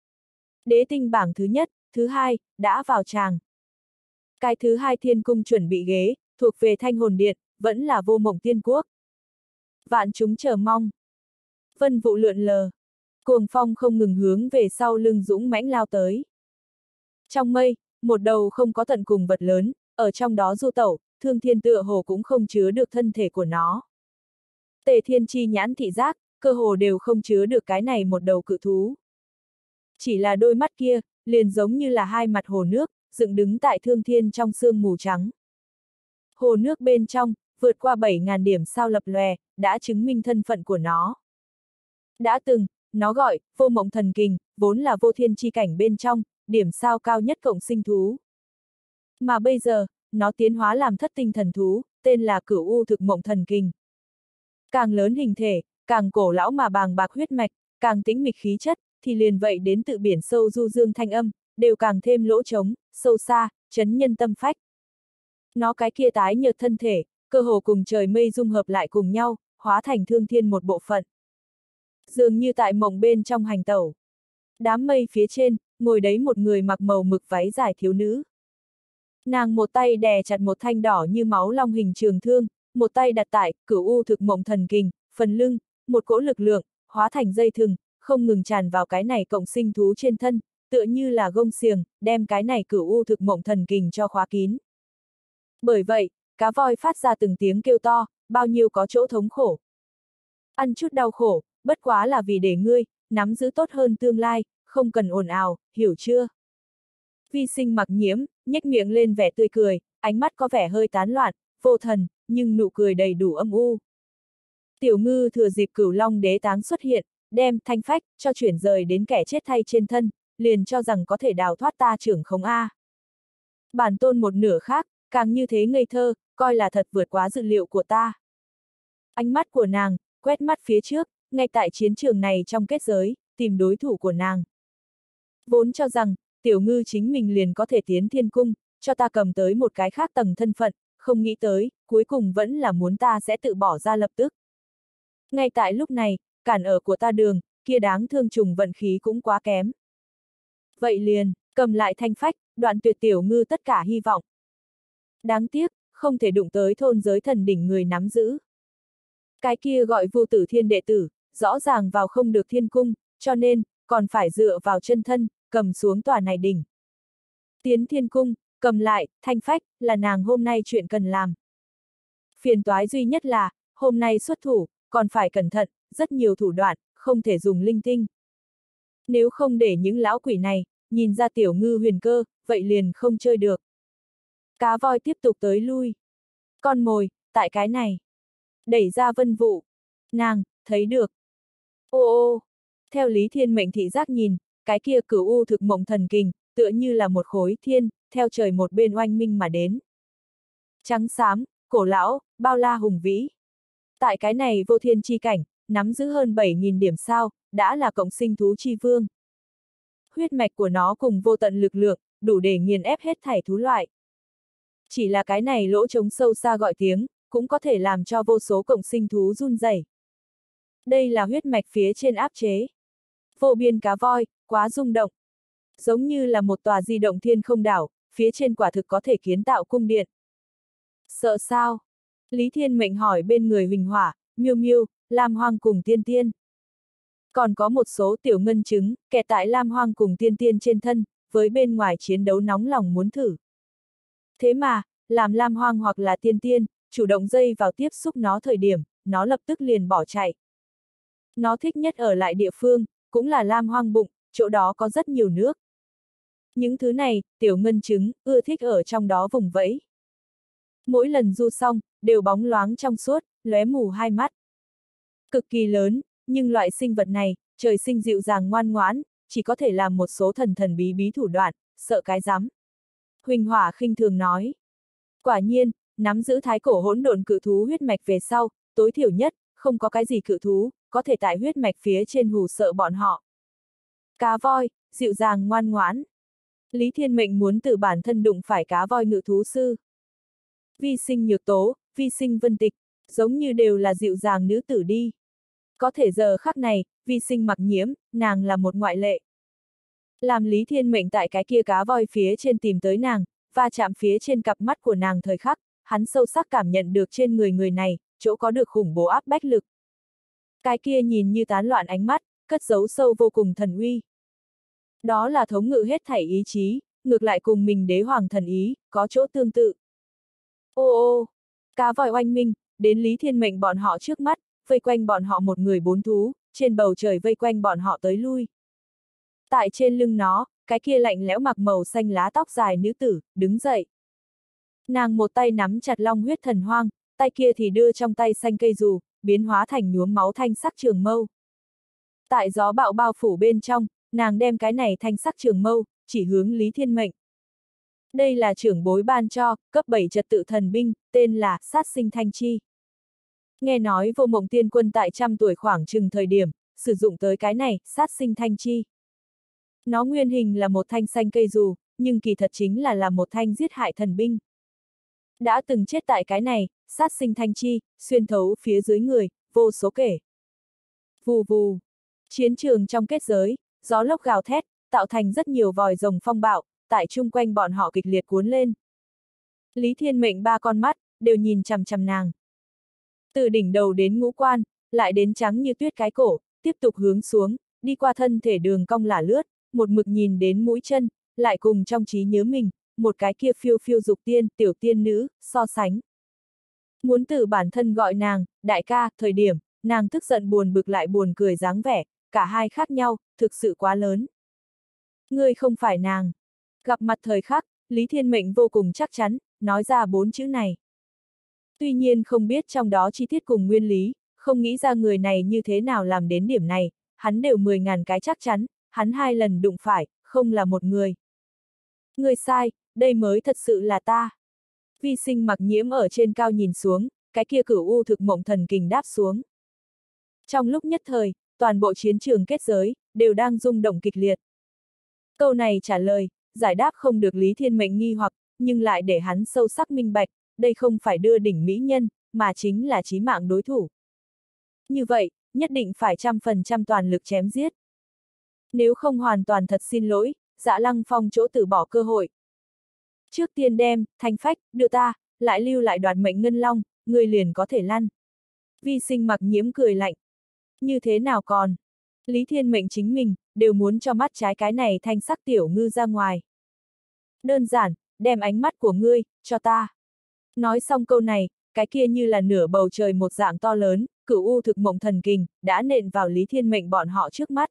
Đế tinh bảng thứ nhất, thứ hai, đã vào tràng. Cái thứ hai thiên cung chuẩn bị ghế, thuộc về Thanh Hồn Điện, vẫn là Vô Mộng Tiên Quốc. Vạn chúng chờ mong. Vân vụ lượn lờ. Cuồng phong không ngừng hướng về sau lưng dũng mãnh lao tới. Trong mây, một đầu không có tận cùng vật lớn, ở trong đó du tẩu, Thương Thiên tựa hồ cũng không chứa được thân thể của nó. Tề Thiên Chi nhãn thị giác, cơ hồ đều không chứa được cái này một đầu cự thú. Chỉ là đôi mắt kia, liền giống như là hai mặt hồ nước, dựng đứng tại Thương Thiên trong sương mù trắng. Hồ nước bên trong, vượt qua 7.000 điểm sao lập lòe, đã chứng minh thân phận của nó. Đã từng, nó gọi, Vô Mộng Thần Kình, vốn là vô thiên chi cảnh bên trong, điểm sao cao nhất cộng sinh thú. Mà bây giờ, nó tiến hóa làm thất tinh thần thú, tên là Cửu U Thực Mộng Thần Kình. Càng lớn hình thể, càng cổ lão mà bàng bạc huyết mạch, càng tĩnh mịch khí chất, thì liền vậy đến tự biển sâu du dương thanh âm, đều càng thêm lỗ trống, sâu xa, chấn nhân tâm phách. Nó cái kia tái nhợt thân thể, cơ hồ cùng trời mây dung hợp lại cùng nhau, hóa thành Thương Thiên một bộ phận. Dường như tại mộng bên trong hành tẩu. Đám mây phía trên, ngồi đấy một người mặc màu mực váy dài thiếu nữ. Nàng một tay đè chặt một thanh đỏ như máu long hình trường thương, một tay đặt tại Cửu U Thực Mộng Thần Kình, phần lưng, một cỗ lực lượng, hóa thành dây thừng, không ngừng tràn vào cái này cộng sinh thú trên thân, tựa như là gông xiềng, đem cái này Cửu U Thực Mộng Thần Kình cho khóa kín. Bởi vậy, cá voi phát ra từng tiếng kêu to, bao nhiêu có chỗ thống khổ. Ăn chút đau khổ, bất quá là vì để ngươi, nắm giữ tốt hơn tương lai, không cần ồn ào, hiểu chưa? Vi Sinh Mặc Nhiễm, nhếch miệng lên vẻ tươi cười, ánh mắt có vẻ hơi tán loạn, vô thần, nhưng nụ cười đầy đủ âm u. Tiểu Ngư thừa dịp Cửu Long Đế táng xuất hiện, đem thanh phách cho chuyển rời đến kẻ chết thay trên thân, liền cho rằng có thể đào thoát ta trưởng khống A. Bản tôn một nửa khác, càng như thế ngây thơ, coi là thật vượt quá dự liệu của ta. Ánh mắt của nàng, quét mắt phía trước, ngay tại chiến trường này trong kết giới, tìm đối thủ của nàng. Vốn cho rằng, Tiểu Ngư chính mình liền có thể tiến thiên cung, cho ta cầm tới một cái khác tầng thân phận, không nghĩ tới, cuối cùng vẫn là muốn ta sẽ tự bỏ ra lập tức. Ngay tại lúc này, cản ở của ta đường, kia đáng thương trùng vận khí cũng quá kém. Vậy liền, cầm lại thanh phách, đoạn tuyệt Tiểu Ngư tất cả hy vọng. Đáng tiếc, không thể đụng tới thôn giới thần đỉnh người nắm giữ. Cái kia gọi Vô Tử Thiên đệ tử, rõ ràng vào không được thiên cung, cho nên, còn phải dựa vào chân thân, cầm xuống tòa này đỉnh. Tiến thiên cung, cầm lại, thanh phách, là nàng hôm nay chuyện cần làm. Phiền toái duy nhất là, hôm nay xuất thủ, còn phải cẩn thận, rất nhiều thủ đoạn, không thể dùng linh tinh. Nếu không để những lão quỷ này, nhìn ra Tiểu Ngư huyền cơ, vậy liền không chơi được. Cá voi tiếp tục tới lui. Con mồi, tại cái này. Đẩy ra vân vụ. Nàng, thấy được. Ô ô, theo Lý Thiên Mệnh thị giác nhìn, cái kia Cửu U Thực Mộng Thần Kình, tựa như là một khối thiên, theo trời một bên oanh minh mà đến. Trắng xám, cổ lão, bao la hùng vĩ. Tại cái này vô thiên chi cảnh, nắm giữ hơn 7.000 điểm sao, đã là cộng sinh thú chi vương. Huyết mạch của nó cùng vô tận lực lượng, đủ để nghiền ép hết thảy thú loại. Chỉ là cái này lỗ trống sâu xa gọi tiếng, cũng có thể làm cho vô số cộng sinh thú run rẩy. Đây là huyết mạch phía trên áp chế. Vô biên cá voi, quá rung động. Giống như là một tòa di động thiên không đảo, phía trên quả thực có thể kiến tạo cung điện. Sợ sao? Lý Thiên Mệnh hỏi bên người Huỳnh Hỏa, Miêu Miêu, Lam Hoang cùng Tiên Tiên. Còn có một số tiểu ngân chứng, kẹt tại Lam Hoang cùng Tiên Tiên trên thân, với bên ngoài chiến đấu nóng lòng muốn thử. Thế mà, làm Lam Hoang hoặc là Tiên Tiên, chủ động dây vào tiếp xúc nó thời điểm, nó lập tức liền bỏ chạy. Nó thích nhất ở lại địa phương, cũng là Lam Hoang bụng, chỗ đó có rất nhiều nước. Những thứ này, tiểu ngân trứng, ưa thích ở trong đó vùng vẫy. Mỗi lần du xong, đều bóng loáng trong suốt, lóe mù hai mắt. Cực kỳ lớn, nhưng loại sinh vật này, trời sinh dịu dàng ngoan ngoãn, chỉ có thể làm một số thần thần bí bí thủ đoạn, sợ cái rắm. Huỳnh Hỏa khinh thường nói. Quả nhiên, nắm giữ thái cổ hỗn độn cự thú huyết mạch về sau, tối thiểu nhất, không có cái gì cự thú, có thể tại huyết mạch phía trên hù sợ bọn họ. Cá voi, dịu dàng ngoan ngoãn. Lý Thiên Mệnh muốn tự bản thân đụng phải cá voi ngự thú sư. Vi sinh nhược tố, vi sinh vân tịch, giống như đều là dịu dàng nữ tử đi. Có thể giờ khắc này, vi sinh mặc nhiễm, nàng là một ngoại lệ. Làm Lý Thiên Mệnh tại cái kia cá voi phía trên tìm tới nàng, va chạm phía trên cặp mắt của nàng thời khắc, hắn sâu sắc cảm nhận được trên người này, chỗ có được khủng bố áp bách lực. Cái kia nhìn như tán loạn ánh mắt, cất giấu sâu vô cùng thần uy. Đó là thống ngự hết thảy ý chí, ngược lại cùng mình đế hoàng thần ý, có chỗ tương tự. Ô ô, cá voi oanh minh, đến Lý Thiên Mệnh bọn họ trước mắt, vây quanh bọn họ một người bốn thú, trên bầu trời vây quanh bọn họ tới lui. Tại trên lưng nó, cái kia lạnh lẽo mặc màu xanh lá tóc dài nữ tử, đứng dậy. Nàng một tay nắm chặt long huyết thần hoang, tay kia thì đưa trong tay xanh cây dù, biến hóa thành nhuốm máu thanh sắc trường mâu. Tại gió bạo bao phủ bên trong, nàng đem cái này thanh sắc trường mâu, chỉ hướng Lý Thiên Mệnh. Đây là trưởng bối ban cho, cấp 7 trật tự thần binh, tên là sát sinh thanh chi. Nghe nói Vô Mộng Tiên Quân tại 100 tuổi khoảng chừng thời điểm, sử dụng tới cái này, sát sinh thanh chi. Nó nguyên hình là một thanh xanh cây dù, nhưng kỳ thật chính là một thanh giết hại thần binh. Đã từng chết tại cái này, sát sinh thanh chi, xuyên thấu phía dưới người, vô số kể. Vù vù. Chiến trường trong kết giới, gió lốc gào thét, tạo thành rất nhiều vòi rồng phong bạo, tại chung quanh bọn họ kịch liệt cuốn lên. Lý Thiên Mệnh ba con mắt, đều nhìn chằm chằm nàng. Từ đỉnh đầu đến ngũ quan, lại đến trắng như tuyết cái cổ, tiếp tục hướng xuống, đi qua thân thể đường cong lả lướt, một mực nhìn đến mũi chân, lại cùng trong trí nhớ mình, một cái kia phiêu phiêu dục tiên, tiểu tiên nữ, so sánh. Muốn từ bản thân gọi nàng, đại ca, thời điểm, nàng tức giận buồn bực lại buồn cười dáng vẻ, cả hai khác nhau, thực sự quá lớn. Ngươi không phải nàng. Gặp mặt thời khắc, Lý Thiên Mệnh vô cùng chắc chắn, nói ra 4 chữ này. Tuy nhiên không biết trong đó chi tiết cùng nguyên lý, không nghĩ ra người này như thế nào làm đến điểm này, hắn đều 10.000 cái chắc chắn, hắn 2 lần đụng phải, không là một người. Ngươi sai, đây mới thật sự là ta. Vi sinh mặc nhiễm ở trên cao nhìn xuống, cái kia cửu u thực mộng thần kình đáp xuống. Trong lúc nhất thời, toàn bộ chiến trường kết giới, đều đang rung động kịch liệt. Câu này trả lời, giải đáp không được Lý Thiên Mệnh nghi hoặc, nhưng lại để hắn sâu sắc minh bạch, đây không phải đưa đỉnh mỹ nhân, mà chính là chí mạng đối thủ. Như vậy, nhất định phải 100% toàn lực chém giết. Nếu không hoàn toàn thật xin lỗi, Dạ Lăng Phong chỗ từ bỏ cơ hội. Trước tiên đem, thanh phách, đưa ta, lại lưu lại đoạt mệnh ngân long, người liền có thể lăn. Vi sinh mặc nhiễm cười lạnh. Như thế nào còn? Lý Thiên Mệnh chính mình, đều muốn cho mắt trái cái này thanh sắc tiểu ngư ra ngoài. Đơn giản, đem ánh mắt của ngươi, cho ta. Nói xong câu này, cái kia như là nửa bầu trời một dạng to lớn, cửu u thực mộng thần kình, đã nện vào Lý Thiên Mệnh bọn họ trước mắt.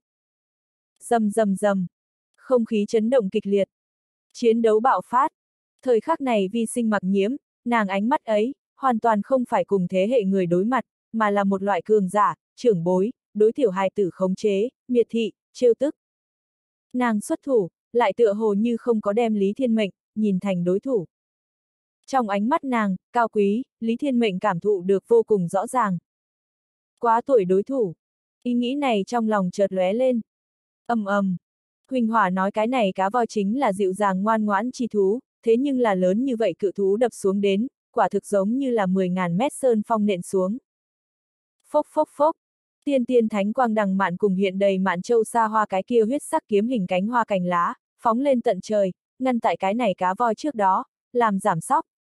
Rầm rầm rầm. Không khí chấn động kịch liệt. Chiến đấu bạo phát. Thời khắc này vi sinh mặc nhiễm, nàng ánh mắt ấy, hoàn toàn không phải cùng thế hệ người đối mặt, mà là một loại cường giả, trưởng bối, đối tiểu hài tử khống chế, miệt thị, trêu tức. Nàng xuất thủ, lại tựa hồ như không có đem Lý Thiên Mệnh, nhìn thành đối thủ. Trong ánh mắt nàng, cao quý, Lý Thiên Mệnh cảm thụ được vô cùng rõ ràng. Quá tuổi đối thủ. Ý nghĩ này trong lòng chợt lóe lên. Ầm ầm. Huỳnh Hỏa nói cái này cá voi chính là dịu dàng ngoan ngoãn chi thú, thế nhưng là lớn như vậy cự thú đập xuống đến, quả thực giống như là 10.000 mét sơn phong nện xuống. Phốc phốc phốc. Tiên tiên thánh quang đằng mạn cùng hiện đầy mạn châu xa hoa cái kia huyết sắc kiếm hình cánh hoa cành lá, phóng lên tận trời, ngăn tại cái này cá voi trước đó, làm giảm sóc,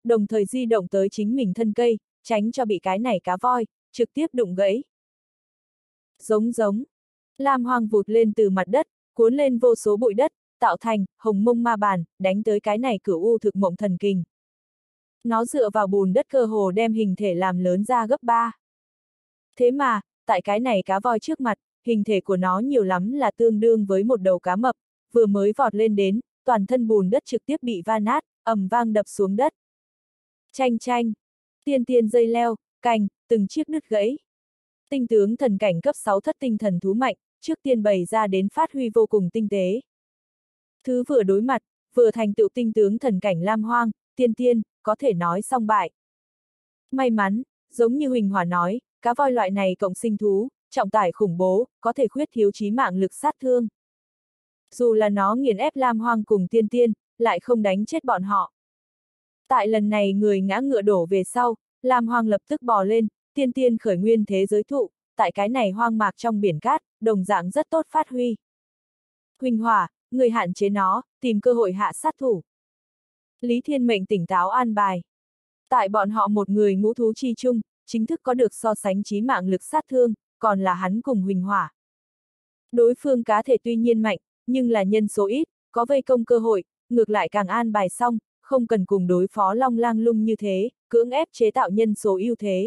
đồng thời di động tới chính mình thân cây, tránh cho bị cái này cá voi trực tiếp đụng gãy. Giống giống. Lam Hoang vụt lên từ mặt đất, cuốn lên vô số bụi đất, tạo thành hồng mông ma bàn, đánh tới cái này cửu u thực mộng thần kình. Nó dựa vào bùn đất cơ hồ đem hình thể làm lớn ra gấp 3. Thế mà, tại cái này cá voi trước mặt, hình thể của nó nhiều lắm là tương đương với một đầu cá mập, vừa mới vọt lên đến, toàn thân bùn đất trực tiếp bị va nát, ầm vang đập xuống đất. Chanh chanh, tiên tiên dây leo, cành, từng chiếc đứt gãy. Tinh tướng thần cảnh cấp 6 thất tinh thần thú mạnh, trước tiên bày ra đến phát huy vô cùng tinh tế. Thứ vừa đối mặt, vừa thành tựu tinh tướng thần cảnh Lam Hoang, tiên, có thể nói xong bại. May mắn, giống như Huỳnh Hỏa nói, cá voi loại này cộng sinh thú, trọng tải khủng bố, có thể khuyết thiếu chí mạng lực sát thương. Dù là nó nghiền ép Lam Hoang cùng tiên, lại không đánh chết bọn họ. Tại lần này người ngã ngựa đổ về sau, Lam Hoang lập tức bò lên, tiên khởi nguyên thế giới thụ, tại cái này hoang mạc trong biển cát, đồng dạng rất tốt phát huy. Huỳnh Hỏa, người hạn chế nó, tìm cơ hội hạ sát thủ. Lý Thiên Mệnh tỉnh táo an bài. Tại bọn họ một người ngũ thú chi chung, chính thức có được so sánh chí mạng lực sát thương, còn là hắn cùng Huỳnh Hỏa. Đối phương cá thể tuy nhiên mạnh, nhưng là nhân số ít, có vây công cơ hội, ngược lại càng an bài xong, không cần cùng đối phó Long Lang Lung như thế, cưỡng ép chế tạo nhân số ưu thế.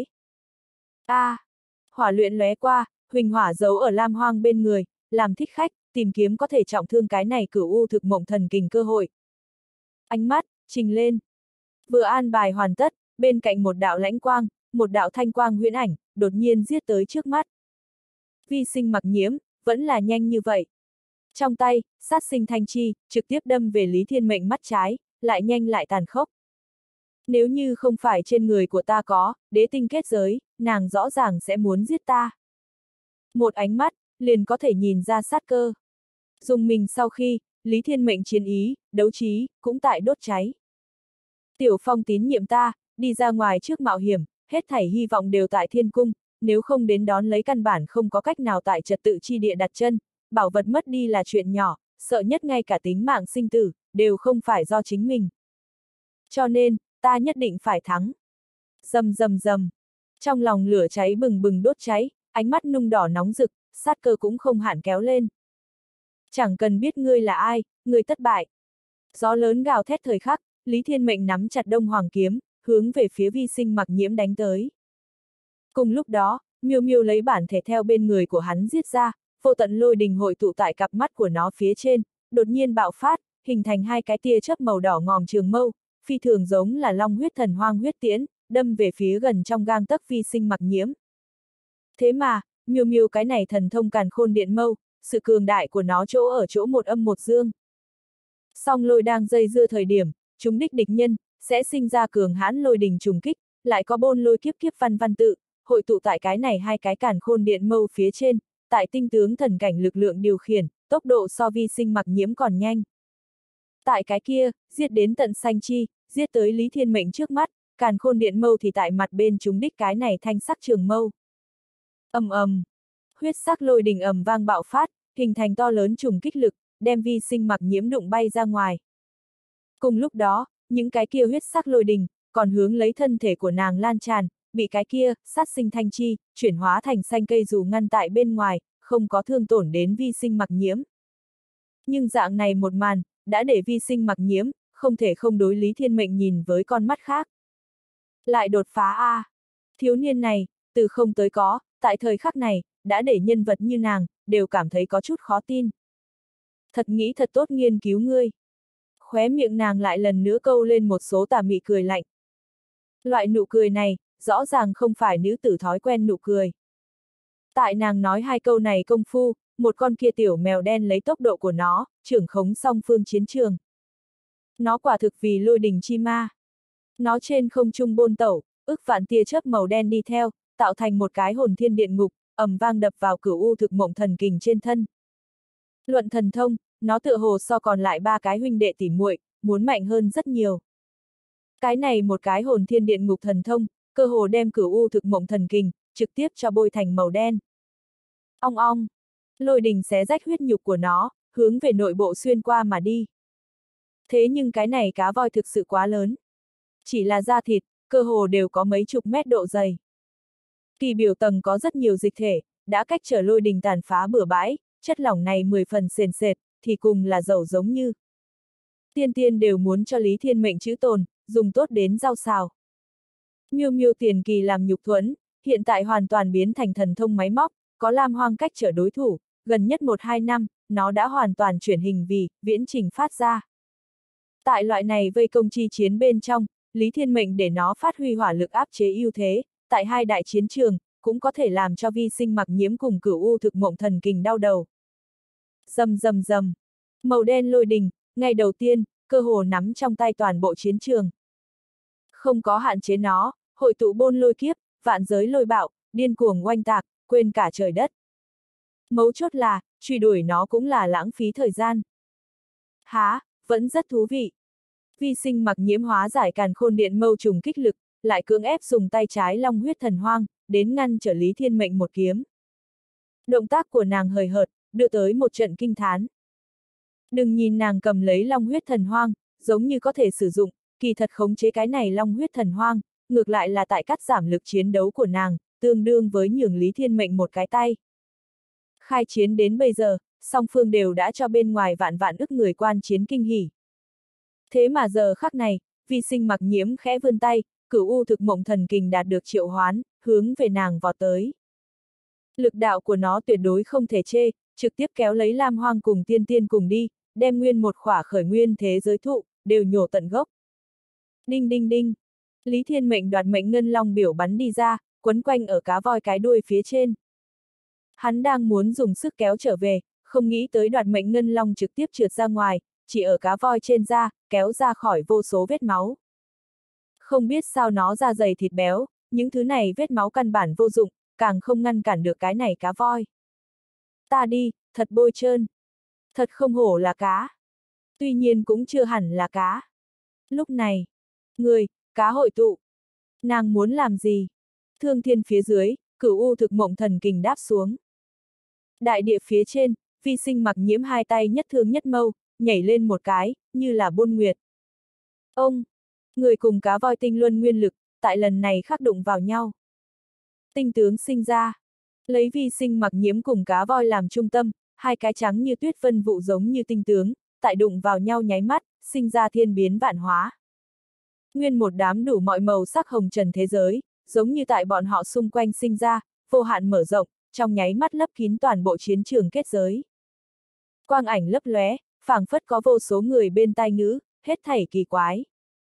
Hỏa luyện lóe qua, Huỳnh Hỏa giấu ở Lam Hoang bên người, làm thích khách, tìm kiếm có thể trọng thương cái này cửu u thực mộng thần kình cơ hội. Ánh mắt, trình lên. Vừa an bài hoàn tất, bên cạnh một đạo lãnh quang, một đạo thanh quang huyễn ảnh, đột nhiên giết tới trước mắt. Vi Sinh Mặc Nhiễm, vẫn là nhanh như vậy. Trong tay, sát sinh thanh chi, trực tiếp đâm về Lý Thiên Mệnh mắt trái, lại nhanh lại tàn khốc. Nếu như không phải trên người của ta có đế tinh kết giới, nàng rõ ràng sẽ muốn giết ta. Một ánh mắt, liền có thể nhìn ra sát cơ. Dùng mình sau khi, Lý Thiên Mệnh chiến ý, đấu trí, cũng tại đốt cháy. Tiểu Phong tín nhiệm ta, đi ra ngoài trước mạo hiểm, hết thảy hy vọng đều tại thiên cung, nếu không đến đón lấy căn bản không có cách nào tại trật tự chi địa đặt chân, bảo vật mất đi là chuyện nhỏ, sợ nhất ngay cả tính mạng sinh tử, đều không phải do chính mình. Cho nên, ta nhất định phải thắng. Rầm rầm rầm. Trong lòng lửa cháy bừng bừng đốt cháy, ánh mắt nung đỏ nóng rực, sát cơ cũng không hạn kéo lên. Chẳng cần biết ngươi là ai, ngươi thất bại. Gió lớn gào thét thời khắc, Lý Thiên Mệnh nắm chặt Đông Hoàng kiếm, hướng về phía Vi Sinh Mặc Nhiễm đánh tới. Cùng lúc đó, Miêu Miêu lấy bản thể theo bên người của hắn giết ra, vô tận lôi đình hội tụ tại cặp mắt của nó phía trên, đột nhiên bạo phát, hình thành hai cái tia chớp màu đỏ ngòm trường mâu, phi thường giống là long huyết thần hoang huyết tiễn, đâm về phía gần trong gang tấc Vi Sinh Mặc Nhiễm. Thế mà, Miêu Miêu cái này thần thông càn khôn điện mâu, sự cường đại của nó chỗ ở chỗ một âm một dương. Song lôi đang dây dưa thời điểm, chúng đích địch nhân, sẽ sinh ra cường hãn lôi đình trùng kích, lại có bôn lôi kiếp kiếp văn tự, hội tụ tại cái này hai cái càn khôn điện mâu phía trên, tại tinh tướng thần cảnh lực lượng điều khiển, tốc độ so Vi Sinh Mặc Nhiễm còn nhanh. Tại cái kia, giết đến tận xanh chi, giết tới Lý Thiên Mệnh trước mắt, càn khôn điện mâu thì tại mặt bên chúng đích cái này thanh sắc trường mâu. Huyết sắc lôi đình ầm vang bạo phát, hình thành to lớn trùng kích lực, đem Vi Sinh Mặc Nhiễm đụng bay ra ngoài. Cùng lúc đó, những cái kia huyết sắc lôi đình, còn hướng lấy thân thể của nàng lan tràn, bị cái kia, sát sinh thanh chi, chuyển hóa thành xanh cây dù ngăn tại bên ngoài, không có thương tổn đến Vi Sinh Mặc Nhiễm. Nhưng dạng này một màn, đã để Vi Sinh Mặc Nhiễm, không thể không đối Lý Thiên Mệnh nhìn với con mắt khác. Lại đột phá Thiếu niên này, từ không tới có, tại thời khắc này, đã để nhân vật như nàng, đều cảm thấy có chút khó tin. Thật nghĩ thật tốt nghiên cứu ngươi. Khóe miệng nàng lại lần nữa câu lên một số tà mị cười lạnh. Loại nụ cười này, rõ ràng không phải nữ tử thói quen nụ cười. Tại nàng nói hai câu này công phu, một con kia tiểu mèo đen lấy tốc độ của nó, trưởng khống song phương chiến trường. Nó quả thực vì lôi đình chi ma. Nó trên không trung bôn tẩu, ức vạn tia chớp màu đen đi theo, tạo thành một cái hồn thiên điện ngục, ầm vang đập vào cửu u thực mộng thần kình trên thân. Luận thần thông, nó tựa hồ so còn lại ba cái huynh đệ tỉ muội, muốn mạnh hơn rất nhiều. Cái này một cái hồn thiên điện ngục thần thông, cơ hồ đem cửu u thực mộng thần kình, trực tiếp cho bôi thành màu đen. Ong ong, lôi đình xé rách huyết nhục của nó, hướng về nội bộ xuyên qua mà đi. Thế nhưng cái này cá voi thực sự quá lớn. chỉ là da thịt, cơ hồ đều có mấy chục mét độ dày. Kỳ biểu tầng có rất nhiều dịch thể, đã cách trở lôi đình tàn phá bừa bãi, chất lỏng này 10 phần sền sệt, thì cùng là dầu giống như. Tiên tiên đều muốn cho Lý Thiên Mệnh chữ tồn, dùng tốt đến rau xào. Miêu miêu tiền kỳ làm nhục thuẫn, hiện tại hoàn toàn biến thành thần thông máy móc, có Lam Hoang cách trở đối thủ, gần nhất 1-2 năm, nó đã hoàn toàn chuyển hình vì viễn trình phát ra. Tại loại này vây công chi chiến bên trong, Lý Thiên Mệnh để nó phát huy hỏa lực áp chế ưu thế, tại hai đại chiến trường, cũng có thể làm cho vi sinh mặc nhiễm cùng Cửu U thực mộng thần kình đau đầu. Rầm rầm rầm, màu đen lôi đình, ngày đầu tiên, cơ hồ nắm trong tay toàn bộ chiến trường. Không có hạn chế nó, hội tụ bôn lôi kiếp, vạn giới lôi bạo, điên cuồng oanh tạc, quên cả trời đất. Mấu chốt là, truy đuổi nó cũng là lãng phí thời gian. Há, vẫn rất thú vị. Vi sinh mặc nhiễm hóa giải càn khôn điện mâu trùng kích lực, lại cưỡng ép dùng tay trái long huyết thần hoang, đến ngăn trở Lý Thiên Mệnh một kiếm. Động tác của nàng hời hợt, đưa tới một trận kinh thán. Đừng nhìn nàng cầm lấy long huyết thần hoang, giống như có thể sử dụng, kỳ thật khống chế cái này long huyết thần hoang, ngược lại là tại cắt giảm lực chiến đấu của nàng, tương đương với nhường Lý Thiên Mệnh một cái tay. Khai chiến đến bây giờ, song phương đều đã cho bên ngoài vạn vạn ức người quan chiến kinh hỉ. Thế mà giờ khắc này, vi sinh mặc nhiễm khẽ vươn tay, Cửu U thực mộng thần kình đạt được triệu hoán, hướng về nàng vọt tới. Lực đạo của nó tuyệt đối không thể chê, trực tiếp kéo lấy Lam Hoang cùng tiên tiên cùng đi, đem nguyên một khỏa khởi nguyên thế giới thụ, đều nhổ tận gốc. Đinh đinh đinh, Lý Thiên Mệnh đoạt mệnh ngân long biểu bắn đi ra, quấn quanh ở cá voi cái đuôi phía trên. Hắn đang muốn dùng sức kéo trở về, không nghĩ tới đoạt mệnh ngân long trực tiếp trượt ra ngoài, chỉ ở cá voi trên da, kéo ra khỏi vô số vết máu. Không biết sao nó da dày thịt béo, những thứ này vết máu căn bản vô dụng, càng không ngăn cản được cái này cá voi. Ta đi, thật bôi trơn. Thật không hổ là cá. Tuy nhiên cũng chưa hẳn là cá. Lúc này, cá hội tụ. Nàng muốn làm gì? Thương thiên phía dưới, Cửu U thực mộng thần kình đáp xuống. Đại địa phía trên, vi sinh mặc nhiễm hai tay nhất thương nhất mâu, nhảy lên một cái, như là buôn nguyệt. Ông, người cùng cá voi tinh luân nguyên lực, tại lần này khắc đụng vào nhau. Tinh tướng sinh ra, lấy vi sinh mặc nhiễm cùng cá voi làm trung tâm, hai cái trắng như tuyết vân vụ giống như tinh tướng, tại đụng vào nhau nháy mắt, sinh ra thiên biến vạn hóa. Nguyên một đám đủ mọi màu sắc hồng trần thế giới, giống như tại bọn họ xung quanh sinh ra, vô hạn mở rộng, trong nháy mắt lấp kín toàn bộ chiến trường kết giới. Quang ảnh lấp lóe, phảng phất có vô số người bên tai ngữ, hết thảy kỳ quái.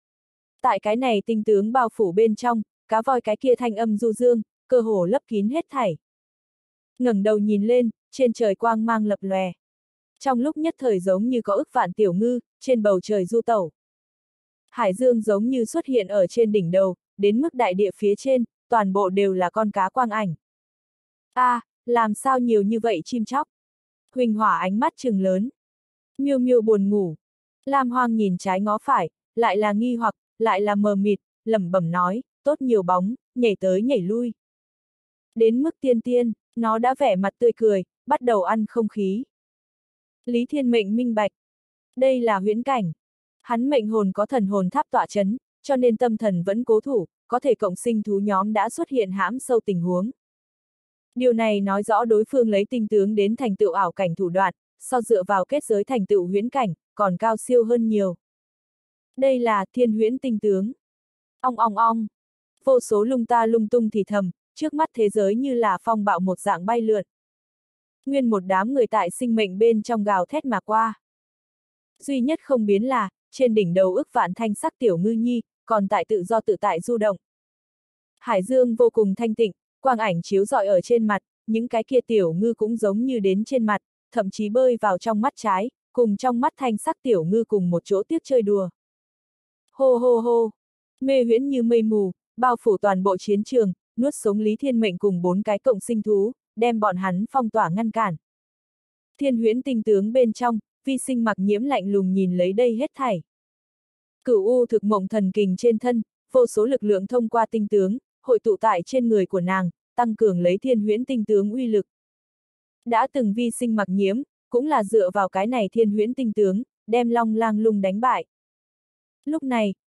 Tại cái này tinh tướng bao phủ bên trong, cá voi cái kia thanh âm du dương, cơ hồ lấp kín hết thảy. Ngẩng đầu nhìn lên, trên trời quang mang lập lòe. Trong lúc nhất thời giống như có ức vạn tiểu ngư, trên bầu trời du tẩu. Hải dương giống như xuất hiện ở trên đỉnh đầu, đến mức đại địa phía trên, toàn bộ đều là con cá quang ảnh. Làm sao nhiều như vậy chim chóc? Huỳnh Hỏa ánh mắt trừng lớn. Miêu miêu buồn ngủ. Lam Hoang nhìn trái ngó phải, lại là nghi hoặc, lại là mờ mịt, lẩm bẩm nói, tốt nhiều bóng, nhảy tới nhảy lui. Đến mức tiên tiên, nó đã vẻ mặt tươi cười, bắt đầu ăn không khí. Lý Thiên Mệnh minh bạch. Đây là huyễn cảnh. Hắn mệnh hồn có thần hồn tháp tọa chấn, cho nên tâm thần vẫn cố thủ, có thể cộng sinh thú nhóm đã xuất hiện hãm sâu tình huống. Điều này nói rõ đối phương lấy tinh tướng đến thành tựu ảo cảnh thủ đoạn, so dựa vào kết giới thành tựu huyễn cảnh, còn cao siêu hơn nhiều. Đây là thiên huyễn tinh tướng. Ong ong ong. Vô số lung ta lung tung thì thầm, trước mắt thế giới như là phong bạo một dạng bay lượn. Nguyên một đám người tại sinh mệnh bên trong gào thét mà qua. Duy nhất không biến là, trên đỉnh đầu ức vạn thanh sắc tiểu ngư nhi, còn tại tự do tự tại du động. Hải dương vô cùng thanh tịnh, quang ảnh chiếu rọi ở trên mặt, những cái kia tiểu ngư cũng giống như đến trên mặt, thậm chí bơi vào trong mắt trái, cùng trong mắt thanh sắc tiểu ngư cùng một chỗ tiếp chơi đùa. Hô hô hô, mê huyễn như mây mù, bao phủ toàn bộ chiến trường, nuốt sống Lý Thiên Mệnh cùng 4 cái cộng sinh thú, đem bọn hắn phong tỏa ngăn cản. Thiên huyễn tinh tướng bên trong, vi sinh mặc nhiễm lạnh lùng nhìn lấy đây hết thảy. Cửu U thực mộng thần kình trên thân, vô số lực lượng thông qua tinh tướng, hội tụ tại trên người của nàng, tăng cường lấy thiên huyễn tinh tướng uy lực. Đã từng vi sinh mặc nhiễm, cũng là dựa vào cái này thiên huyễn tinh tướng, đem Long Lang Lung đánh bại. Lúc này,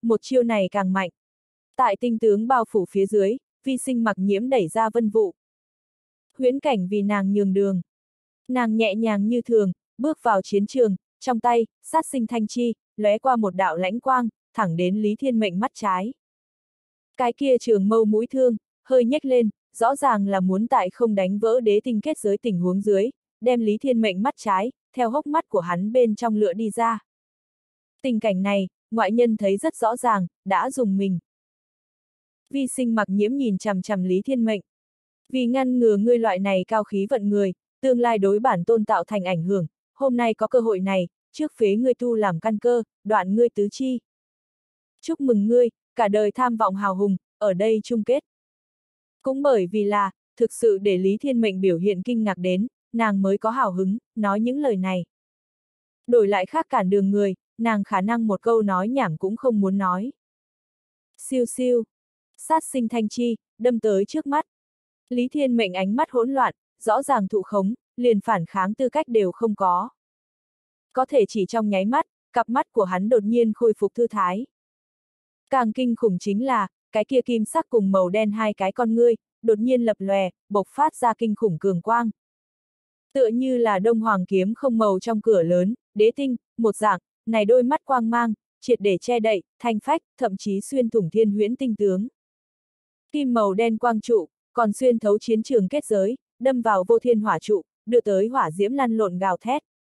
một chiêu này càng mạnh. Tại tinh tướng bao phủ phía dưới, Vi Sinh Mặc Nhiễm đẩy ra vân vụ. Huyễn Cảnh vì nàng nhường đường. Nàng nhẹ nhàng như thường, bước vào chiến trường, trong tay, sát sinh thanh chi, lóe qua một đạo lãnh quang, thẳng đến Lý Thiên Mệnh mắt trái. Cái kia trường mâu mũi thương, hơi nhếch lên, rõ ràng là muốn tại không đánh vỡ đế tinh kết giới tình huống dưới, đem Lý Thiên Mệnh mắt trái, theo hốc mắt của hắn bên trong lựa đi ra. Tình cảnh này, ngoại nhân thấy rất rõ ràng, đã dùng mình. Vi Sinh Mặc Nhiễm nhìn chằm chằm Lý Thiên Mệnh. Vì ngăn ngừa ngươi loại này cao khí vận người, tương lai đối bản tôn tạo thành ảnh hưởng, hôm nay có cơ hội này, trước phế ngươi tu làm căn cơ, đoạn ngươi tứ chi. Chúc mừng ngươi, cả đời tham vọng hào hùng, ở đây chung kết. Cũng bởi vì là, thực sự để Lý Thiên Mệnh biểu hiện kinh ngạc đến, nàng mới có hào hứng, nói những lời này. Đổi lại khác cản đường người, nàng khả năng một câu nói nhảm cũng không muốn nói. Siêu siêu. Sát sinh thanh chi, đâm tới trước mắt. Lý Thiên Mệnh ánh mắt hỗn loạn, rõ ràng thụ khống, liền phản kháng tư cách đều không có. Có thể chỉ trong nháy mắt, cặp mắt của hắn đột nhiên khôi phục thư thái. Càng kinh khủng chính là, cái kia kim sắc cùng màu đen hai cái con ngươi, đột nhiên lập lòe, bộc phát ra kinh khủng cường quang. Tựa như là đông hoàng kiếm không màu trong cửa lớn, đế tinh, một dạng, này đôi mắt quang mang, triệt để che đậy, thanh phách, thậm chí xuyên thủng thiên huyễn tinh tướng. Kim màu đen quang trụ, còn xuyên thấu chiến trường kết giới, đâm vào vô thiên hỏa trụ, đưa tới hỏa diễm lăn lộn gào thét.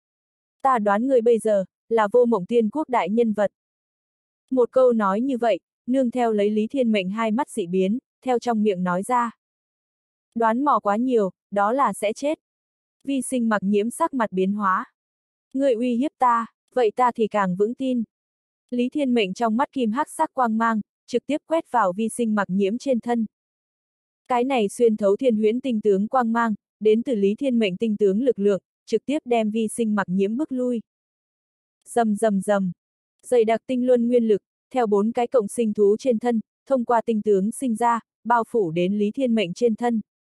Ta đoán người bây giờ, là Vô Mộng Tiên Quốc đại nhân vật. Một câu nói như vậy, nương theo lấy Lý Thiên Mệnh hai mắt dị biến, theo trong miệng nói ra. Đoán mò quá nhiều, đó là sẽ chết. Vi Sinh Mặc Nhiễm sắc mặt biến hóa. Người uy hiếp ta, vậy ta thì càng vững tin. Lý Thiên Mệnh trong mắt kim hắc sắc quang mang, trực tiếp quét vào Vi Sinh Mặc Nhiễm trên thân. Cái này xuyên thấu thiên huyễn tinh tướng quang mang, đến từ Lý Thiên Mệnh tinh tướng lực lượng, trực tiếp đem Vi Sinh Mặc Nhiễm bước lui. Rầm rầm rầm. Dày đặc tinh luân nguyên lực, theo 4 cái cộng sinh thú trên thân, thông qua tinh tướng sinh ra, bao phủ đến Lý Thiên Mệnh trên thân.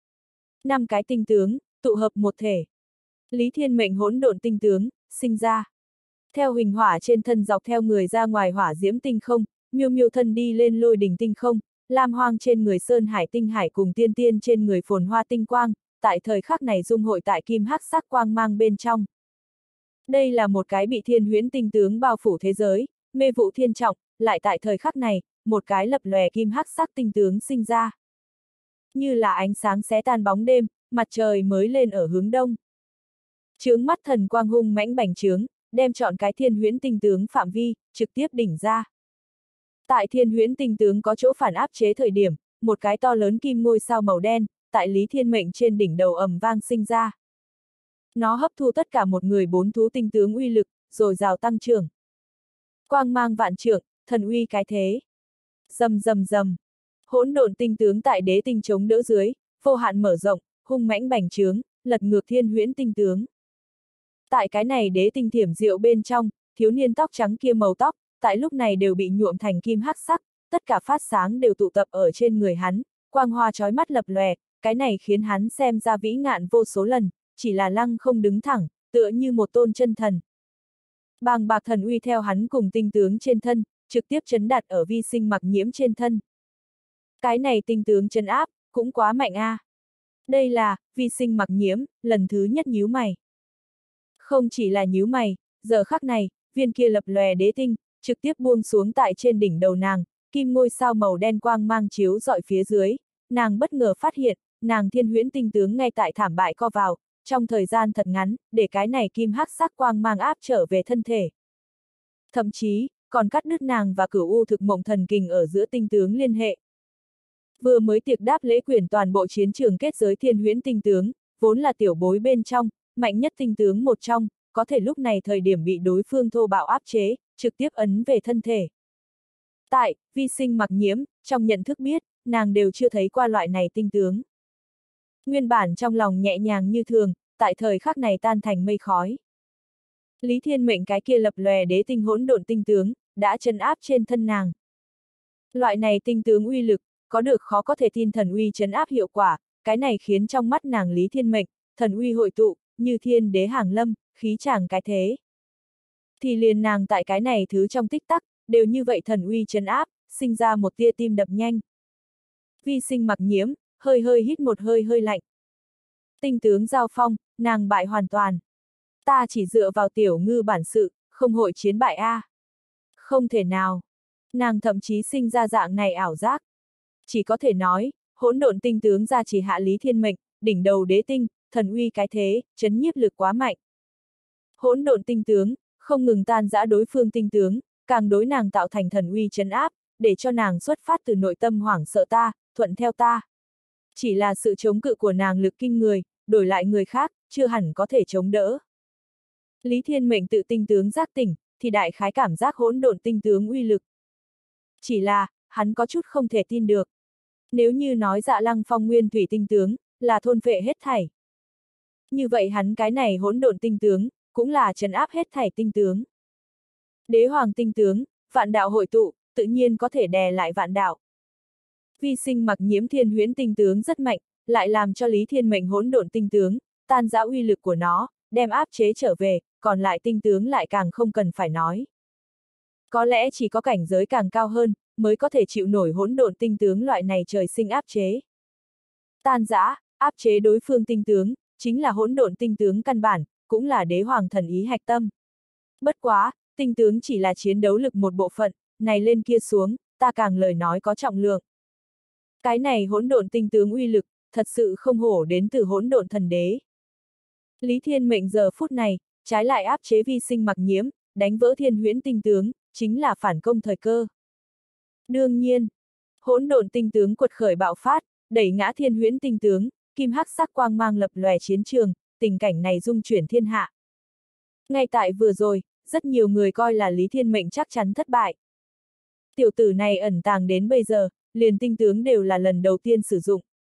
5 cái tinh tướng, tụ hợp một thể. Lý Thiên Mệnh hỗn độn tinh tướng, sinh ra. Theo huỳnh hỏa trên thân dọc theo người ra ngoài hỏa diễm tinh không, miêu miêu thân đi lên lôi đỉnh tinh không, lam hoang trên người sơn hải tinh hải cùng tiên tiên trên người phồn hoa tinh quang, tại thời khắc này dung hội tại kim hắc sắc quang mang bên trong. Đây là một cái bị thiên huyễn tinh tướng bao phủ thế giới, mê vụ thiên trọng, lại tại thời khắc này, một cái lập lòe kim hắc sắc tinh tướng sinh ra. Như là ánh sáng xé tan bóng đêm, mặt trời mới lên ở hướng đông. Chướng mắt thần quang hung mãnh bành trướng, đem chọn cái thiên huyễn tinh tướng phạm vi, trực tiếp đỉnh ra. Tại thiên huyễn tinh tướng có chỗ phản áp chế thời điểm, một cái to lớn kim ngôi sao màu đen, tại Lý Thiên Mệnh trên đỉnh đầu ầm vang sinh ra. Nó hấp thu tất cả một người 4 thú tinh tướng uy lực, rồi rào tăng trưởng. Quang mang vạn trượng, thần uy cái thế. Rầm rầm rầm. Hỗn độn tinh tướng tại đế tinh chống đỡ dưới, vô hạn mở rộng, hung mãnh bành trướng, lật ngược thiên huyễn tinh tướng. Tại cái này đế tinh thiểm diệu bên trong, thiếu niên tóc trắng kia màu tóc, tại lúc này đều bị nhuộm thành kim hắc sắc, tất cả phát sáng đều tụ tập ở trên người hắn, quang hoa chói mắt lập lòe, cái này khiến hắn xem ra vĩ ngạn vô số lần, chỉ là lăng không đứng thẳng, tựa như một tôn chân thần. Bàng bạc thần uy theo hắn cùng tinh tướng trên thân, trực tiếp chấn đặt ở Vi Sinh Mặc Nhiễm trên thân. Cái này tinh tướng chấn áp, cũng quá mạnh a. Đây là, Vi Sinh Mặc Nhiễm, lần thứ nhất nhíu mày. Không chỉ là nhíu mày, giờ khắc này, viên kia lập lòe đế tinh, trực tiếp buông xuống tại trên đỉnh đầu nàng, kim ngôi sao màu đen quang mang chiếu dọi phía dưới, nàng bất ngờ phát hiện, nàng thiên huyễn tinh tướng ngay tại thảm bại co vào, trong thời gian thật ngắn, để cái này kim hắc sắc quang mang áp trở về thân thể. Thậm chí, còn cắt đứt nàng và Cửu U thực mộng thần kình ở giữa tinh tướng liên hệ. Vừa mới tiệc đáp lễ quyển toàn bộ chiến trường kết giới thiên huyễn tinh tướng, vốn là tiểu bối bên trong, mạnh nhất tinh tướng một trong, có thể lúc này thời điểm bị đối phương thô bạo áp chế, trực tiếp ấn về thân thể. Tại, Vi Sinh Mặc Nhiễm, trong nhận thức biết, nàng đều chưa thấy qua loại này tinh tướng. Nguyên bản trong lòng nhẹ nhàng như thường, tại thời khắc này tan thành mây khói. Lý Thiên Mệnh cái kia lập lòe đế tinh hỗn độn tinh tướng, đã trấn áp trên thân nàng. Loại này tinh tướng uy lực, có được khó có thể tin thần uy trấn áp hiệu quả, cái này khiến trong mắt nàng Lý Thiên Mệnh, thần uy hội tụ, như thiên đế hàng lâm, khí tràng cái thế. Thì liền nàng tại cái này thứ trong tích tắc, đều như vậy thần uy trấn áp, sinh ra một tia tim đập nhanh. Vi Sinh Mặc Nhiễm, hơi hơi hít một hơi hơi lạnh. Tinh tướng giao phong, nàng bại hoàn toàn. Ta chỉ dựa vào tiểu ngư bản sự, không hội chiến bại a. Không thể nào. Nàng thậm chí sinh ra dạng này ảo giác. Chỉ có thể nói, hỗn độn tinh tướng gia trì hạ Lý Thiên Mệnh, đỉnh đầu đế tinh, thần uy cái thế, chấn nhiếp lực quá mạnh. Hỗn độn tinh tướng, không ngừng tan rã đối phương tinh tướng, càng đối nàng tạo thành thần uy trấn áp, để cho nàng xuất phát từ nội tâm hoảng sợ ta, thuận theo ta. Chỉ là sự chống cự của nàng lực kinh người, đổi lại người khác, chưa hẳn có thể chống đỡ. Lý Thiên Mệnh tự tinh tướng giác tỉnh, thì đại khái cảm giác hỗn độn tinh tướng uy lực. Chỉ là, hắn có chút không thể tin được. Nếu như nói Dạ Lăng Phong nguyên thủy tinh tướng, là thôn phệ hết thảy. Như vậy hắn cái này hỗn độn tinh tướng, cũng là trấn áp hết thảy tinh tướng. Đế hoàng tinh tướng, vạn đạo hội tụ, tự nhiên có thể đè lại vạn đạo. Vi Sinh Mặc Nhiễm thiên huyễn tinh tướng rất mạnh, lại làm cho Lý Thiên Mệnh hỗn độn tinh tướng, tan rã uy lực của nó, đem áp chế trở về, còn lại tinh tướng lại càng không cần phải nói. Có lẽ chỉ có cảnh giới càng cao hơn, mới có thể chịu nổi hỗn độn tinh tướng loại này trời sinh áp chế. Tan rã, áp chế đối phương tinh tướng, chính là hỗn độn tinh tướng căn bản, cũng là đế hoàng thần ý hạch tâm. Bất quá, tinh tướng chỉ là chiến đấu lực một bộ phận, này lên kia xuống, ta càng lời nói có trọng lượng. Cái này hỗn độn tinh tướng uy lực, thật sự không hổ đến từ hỗn độn thần đế. Lý Thiên Mệnh giờ phút này, trái lại áp chế Vi Sinh Mặc Nhiễm, đánh vỡ thiên huyễn tinh tướng, chính là phản công thời cơ. Đương nhiên, hỗn độn tinh tướng quật khởi bạo phát, đẩy ngã thiên huyễn tinh tướng, kim hắc sắc quang mang lập lòe chiến trường, tình cảnh này rung chuyển thiên hạ. Ngay tại vừa rồi, rất nhiều người coi là Lý Thiên Mệnh chắc chắn thất bại. Tiểu tử này ẩn tàng đến bây giờ, liền tinh tướng đều là lần đầu tiên sử dụng.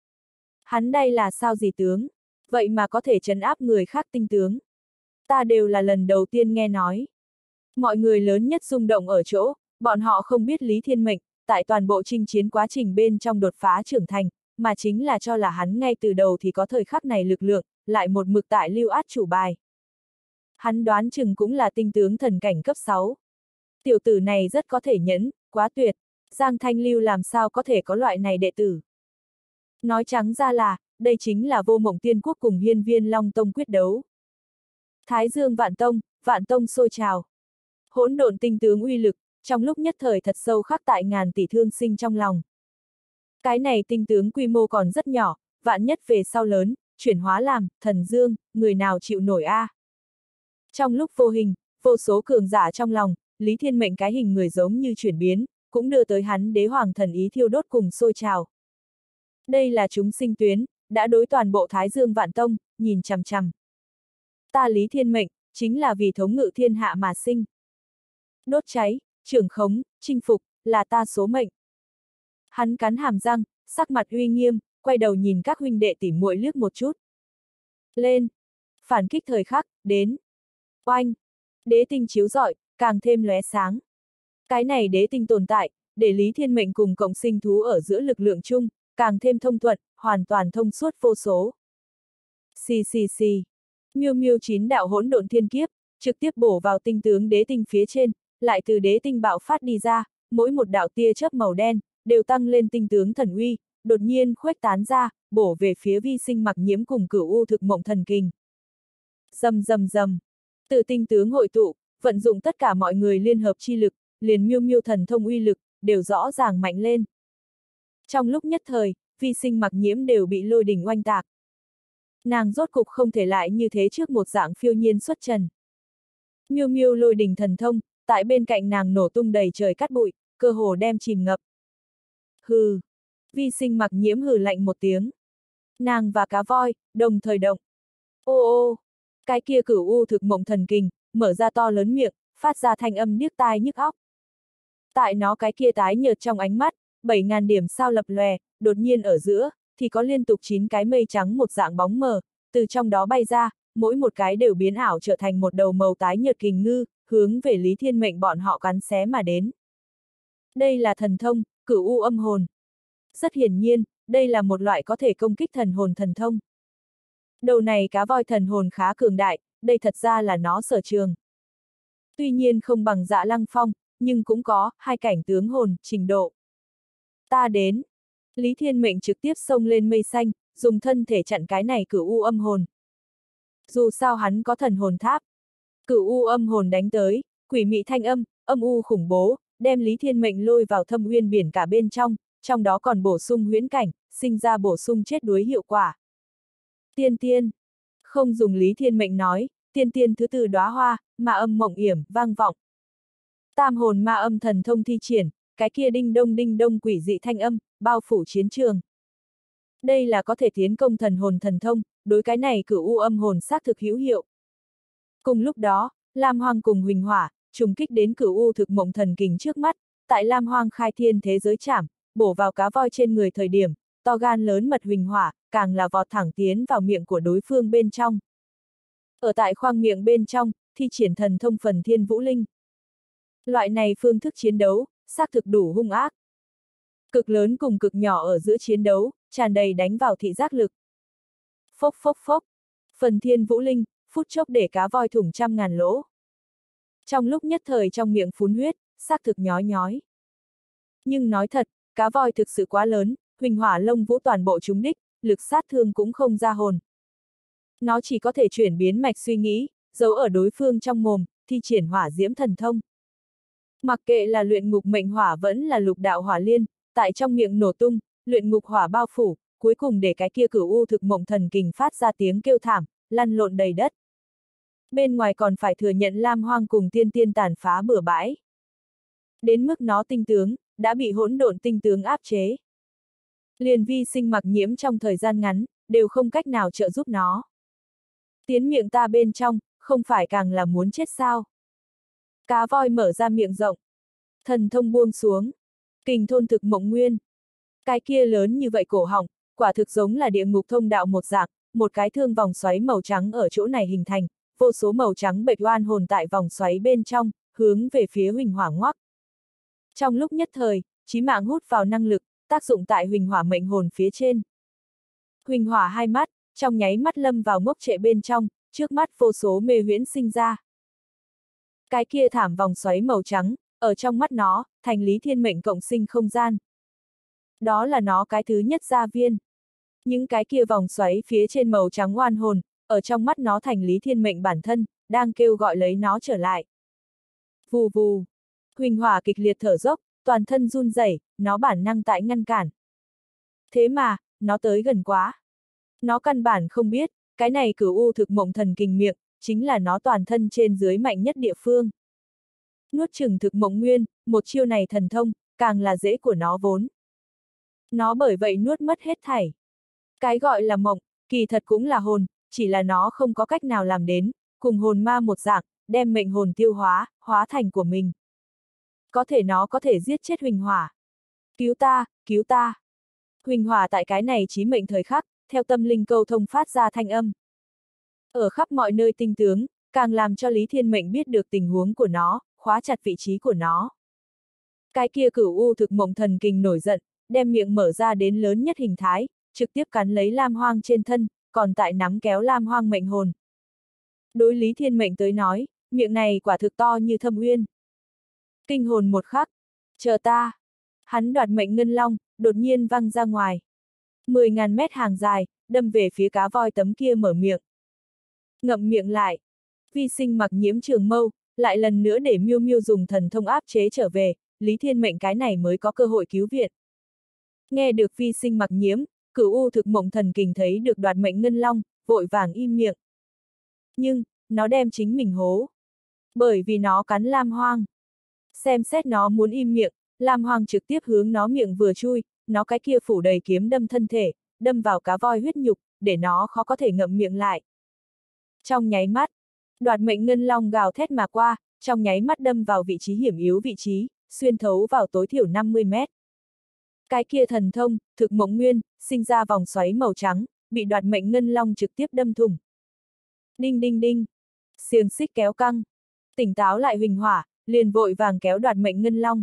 Hắn đây là sao gì tướng? Vậy mà có thể trấn áp người khác tinh tướng. Ta đều là lần đầu tiên nghe nói. Mọi người lớn nhất rung động ở chỗ, bọn họ không biết Lý Thiên Mệnh, tại toàn bộ chinh chiến quá trình bên trong đột phá trưởng thành, mà chính là cho là hắn ngay từ đầu thì có thời khắc này lực lượng, lại một mực tại lưu át chủ bài. Hắn đoán chừng cũng là tinh tướng thần cảnh cấp 6. Tiểu tử này rất có thể nhẫn, quá tuyệt, Giang Thanh Lưu làm sao có thể có loại này đệ tử. Nói trắng ra là, đây chính là Vô Mộng Tiên Quốc cùng Hiên Viên Long Tông quyết đấu. Thái Dương Vạn Tông sôi trào. Hỗn độn tinh tướng uy lực, trong lúc nhất thời thật sâu khắc tại ngàn tỷ thương sinh trong lòng. Cái này tinh tướng quy mô còn rất nhỏ, vạn nhất về sau lớn, chuyển hóa làm thần dương, người nào chịu nổi a? Trong lúc vô hình, vô số cường giả trong lòng, Lý Thiên Mệnh cái hình người giống như chuyển biến, cũng đưa tới hắn đế hoàng thần ý thiêu đốt cùng sôi trào. Đây là chúng sinh tuyến, đã đối toàn bộ Thái Dương Vạn Tông, nhìn chằm chằm. Ta Lý Thiên Mệnh, chính là vì thống ngự thiên hạ mà sinh. Đốt cháy, trưởng khống, chinh phục, là ta số mệnh. Hắn cắn hàm răng, sắc mặt uy nghiêm, quay đầu nhìn các huynh đệ tỉ muội liếc một chút. Lên! Phản kích thời khắc, đến! Oanh! Đế tinh chiếu rọi, càng thêm lóe sáng. Cái này đế tinh tồn tại, để Lý Thiên Mệnh cùng cộng sinh thú ở giữa lực lượng chung, càng thêm thông thuận, hoàn toàn thông suốt vô số. Xì xì xì! Miêu miêu 9 đạo hỗn độn thiên kiếp, trực tiếp bổ vào tinh tướng đế tinh phía trên, lại từ đế tinh bạo phát đi ra, mỗi một đạo tia chớp màu đen, đều tăng lên tinh tướng thần uy, đột nhiên khuếch tán ra, bổ về phía Vi Sinh Mặc Nhiễm cùng Cửu U Thực Mộng Thần Kình. Rầm rầm rầm, từ tinh tướng hội tụ, vận dụng tất cả mọi người liên hợp chi lực, liền miêu miêu thần thông uy lực, đều rõ ràng mạnh lên. Trong lúc nhất thời, Vi Sinh Mặc Nhiễm đều bị lôi đỉnh oanh tạc. Nàng rốt cục không thể lại như thế trước một dạng phiêu nhiên xuất trần. Miêu miêu lôi đỉnh thần thông, tại bên cạnh nàng nổ tung đầy trời cát bụi, cơ hồ đem chìm ngập. Hừ! Vi Sinh Mặc Nhiễm hừ lạnh một tiếng. Nàng và cá voi, đồng thời động. Ô ô! Cái kia Cửu U Thực Mộng Thần Kình, mở ra to lớn miệng, phát ra thanh âm điếc tai nhức óc. Tại nó cái kia tái nhợt trong ánh mắt, 7.000 điểm sao lập lòe, đột nhiên ở giữa, thì có liên tục 9 cái mây trắng một dạng bóng mờ, từ trong đó bay ra, mỗi một cái đều biến ảo trở thành một đầu màu tái nhợt kình ngư, hướng về Lý Thiên Mệnh bọn họ cắn xé mà đến. Đây là thần thông, Cửu U âm hồn. Rất hiển nhiên, đây là một loại có thể công kích thần hồn thần thông. Đầu này cá voi thần hồn khá cường đại, đây thật ra là nó sở trường. Tuy nhiên không bằng Dạ Lăng Phong, nhưng cũng có hai cảnh tướng hồn, trình độ. Ta đến. Lý Thiên Mệnh trực tiếp xông lên mây xanh, dùng thân thể chặn cái này cửu u âm hồn. Dù sao hắn có thần hồn tháp. Cửu u âm hồn đánh tới, quỷ mị thanh âm, âm u khủng bố, đem Lý Thiên Mệnh lôi vào thâm uyên biển cả bên trong đó còn bổ sung huyễn cảnh, sinh ra bổ sung chết đuối hiệu quả. Tiên tiên. Không dùng Lý Thiên Mệnh nói, tiên tiên thứ tư đóa hoa, ma âm mộng yểm, vang vọng. Tam hồn ma âm thần thông thi triển, cái kia đinh đông quỷ dị thanh âm, bao phủ chiến trường. Đây là có thể tiến công thần hồn thần thông, đối cái này cửu u âm hồn xác thực hữu hiệu. Cùng lúc đó, Lam Hoang cùng Huỳnh Hỏa, trùng kích đến cửu u thực mộng thần kình trước mắt, tại Lam Hoang khai thiên thế giới trảm, bổ vào cá voi trên người thời điểm, to gan lớn mật Huỳnh Hỏa, càng là vọt thẳng tiến vào miệng của đối phương bên trong. Ở tại khoang miệng bên trong, thi triển thần thông phần thiên vũ linh. Loại này phương thức chiến đấu, xác thực đủ hung ác. Cực lớn cùng cực nhỏ ở giữa chiến đấu, tràn đầy đánh vào thị giác lực. Phốc phốc phốc, phần thiên vũ linh, phút chốc để cá voi thủng trăm ngàn lỗ. Trong lúc nhất thời trong miệng phun huyết, xác thực nhói nhói. Nhưng nói thật, cá voi thực sự quá lớn, Huỳnh Hỏa lông vũ toàn bộ trúng đích, lực sát thương cũng không ra hồn. Nó chỉ có thể chuyển biến mạch suy nghĩ, giấu ở đối phương trong mồm, thi triển hỏa diễm thần thông. Mặc kệ là luyện ngục mệnh hỏa vẫn là lục đạo hỏa liên, tại trong miệng nổ tung, luyện ngục hỏa bao phủ, cuối cùng để cái kia cửu u thực mộng thần kình phát ra tiếng kêu thảm, lăn lộn đầy đất. Bên ngoài còn phải thừa nhận Lam Hoang cùng tiên tiên tàn phá bừa bãi. Đến mức nó tinh tướng, đã bị hỗn độn tinh tướng áp chế. Liền vi sinh mặc nhiễm trong thời gian ngắn, đều không cách nào trợ giúp nó. Tiến miệng ta bên trong, không phải càng là muốn chết sao? Cá voi mở ra miệng rộng. Thần thông buông xuống. Kình thôn thực mộng nguyên. Cái kia lớn như vậy cổ họng, quả thực giống là địa ngục thông đạo một dạng, một cái thương vòng xoáy màu trắng ở chỗ này hình thành, vô số màu trắng bệch oan hồn tại vòng xoáy bên trong, hướng về phía Huỳnh Hỏa ngoắc. Trong lúc nhất thời, chí mạng hút vào năng lực, tác dụng tại Huỳnh Hỏa mệnh hồn phía trên. Huỳnh Hỏa hai mắt, trong nháy mắt lâm vào ngốc trệ bên trong, trước mắt vô số mê huyễn sinh ra. Cái kia thảm vòng xoáy màu trắng, ở trong mắt nó, thành Lý Thiên Mệnh cộng sinh không gian. Đó là nó cái thứ nhất gia viên. Những cái kia vòng xoáy phía trên màu trắng oan hồn, ở trong mắt nó thành Lý Thiên Mệnh bản thân, đang kêu gọi lấy nó trở lại. Vù vù. Huỳnh Hỏa kịch liệt thở dốc, toàn thân run rẩy, nó bản năng tại ngăn cản. Thế mà, nó tới gần quá. Nó căn bản không biết, cái này cửu u thực mộng thần kình miệng, chính là nó toàn thân trên dưới mạnh nhất địa phương. Nuốt chửng thực mộng nguyên, một chiêu này thần thông, càng là dễ của nó vốn. Nó bởi vậy nuốt mất hết thảy. Cái gọi là mộng, kỳ thật cũng là hồn, chỉ là nó không có cách nào làm đến, cùng hồn ma một dạng, đem mệnh hồn tiêu hóa, hóa thành của mình. Có thể nó có thể giết chết Huỳnh Hỏa. Cứu ta, cứu ta. Huỳnh Hỏa tại cái này chí mệnh thời khắc, theo tâm linh câu thông phát ra thanh âm. Ở khắp mọi nơi tinh tướng, càng làm cho Lý Thiên Mệnh biết được tình huống của nó, khóa chặt vị trí của nó. Cái kia cửu u thực mộng thần kình nổi giận, đem miệng mở ra đến lớn nhất hình thái, trực tiếp cắn lấy Lam Hoang trên thân, còn tại nắm kéo Lam Hoang mệnh hồn. Đối Lý Thiên Mệnh tới nói, miệng này quả thực to như thâm uyên. Kinh hồn một khắc, chờ ta. Hắn đoạt mệnh ngân long, đột nhiên văng ra ngoài. 10.000 mét hàng dài, đâm về phía cá voi tấm kia mở miệng. Ngậm miệng lại. Vi sinh mặc nhiễm trường mâu, lại lần nữa để Miêu Miêu dùng thần thông áp chế trở về, Lý Thiên Mệnh cái này mới có cơ hội cứu viện. Nghe được vi sinh mặc nhiễm, cửu u thực mộng thần kình thấy được đoạt mệnh ngân long, vội vàng im miệng. Nhưng, nó đem chính mình hố. Bởi vì nó cắn Lam Hoang. Xem xét nó muốn im miệng, Lam Hoang trực tiếp hướng nó miệng vừa chui, nó cái kia phủ đầy kiếm đâm thân thể, đâm vào cá voi huyết nhục, để nó khó có thể ngậm miệng lại. Trong nháy mắt, đoạt mệnh ngân long gào thét mà qua, trong nháy mắt đâm vào vị trí hiểm yếu vị trí, xuyên thấu vào tối thiểu 50 mét. Cái kia thần thông, thực mộng nguyên, sinh ra vòng xoáy màu trắng, bị đoạt mệnh ngân long trực tiếp đâm thủng. Đinh đinh đinh, xiềng xích kéo căng. Tỉnh táo lại Huỳnh Hỏa, liền vội vàng kéo đoạt mệnh ngân long.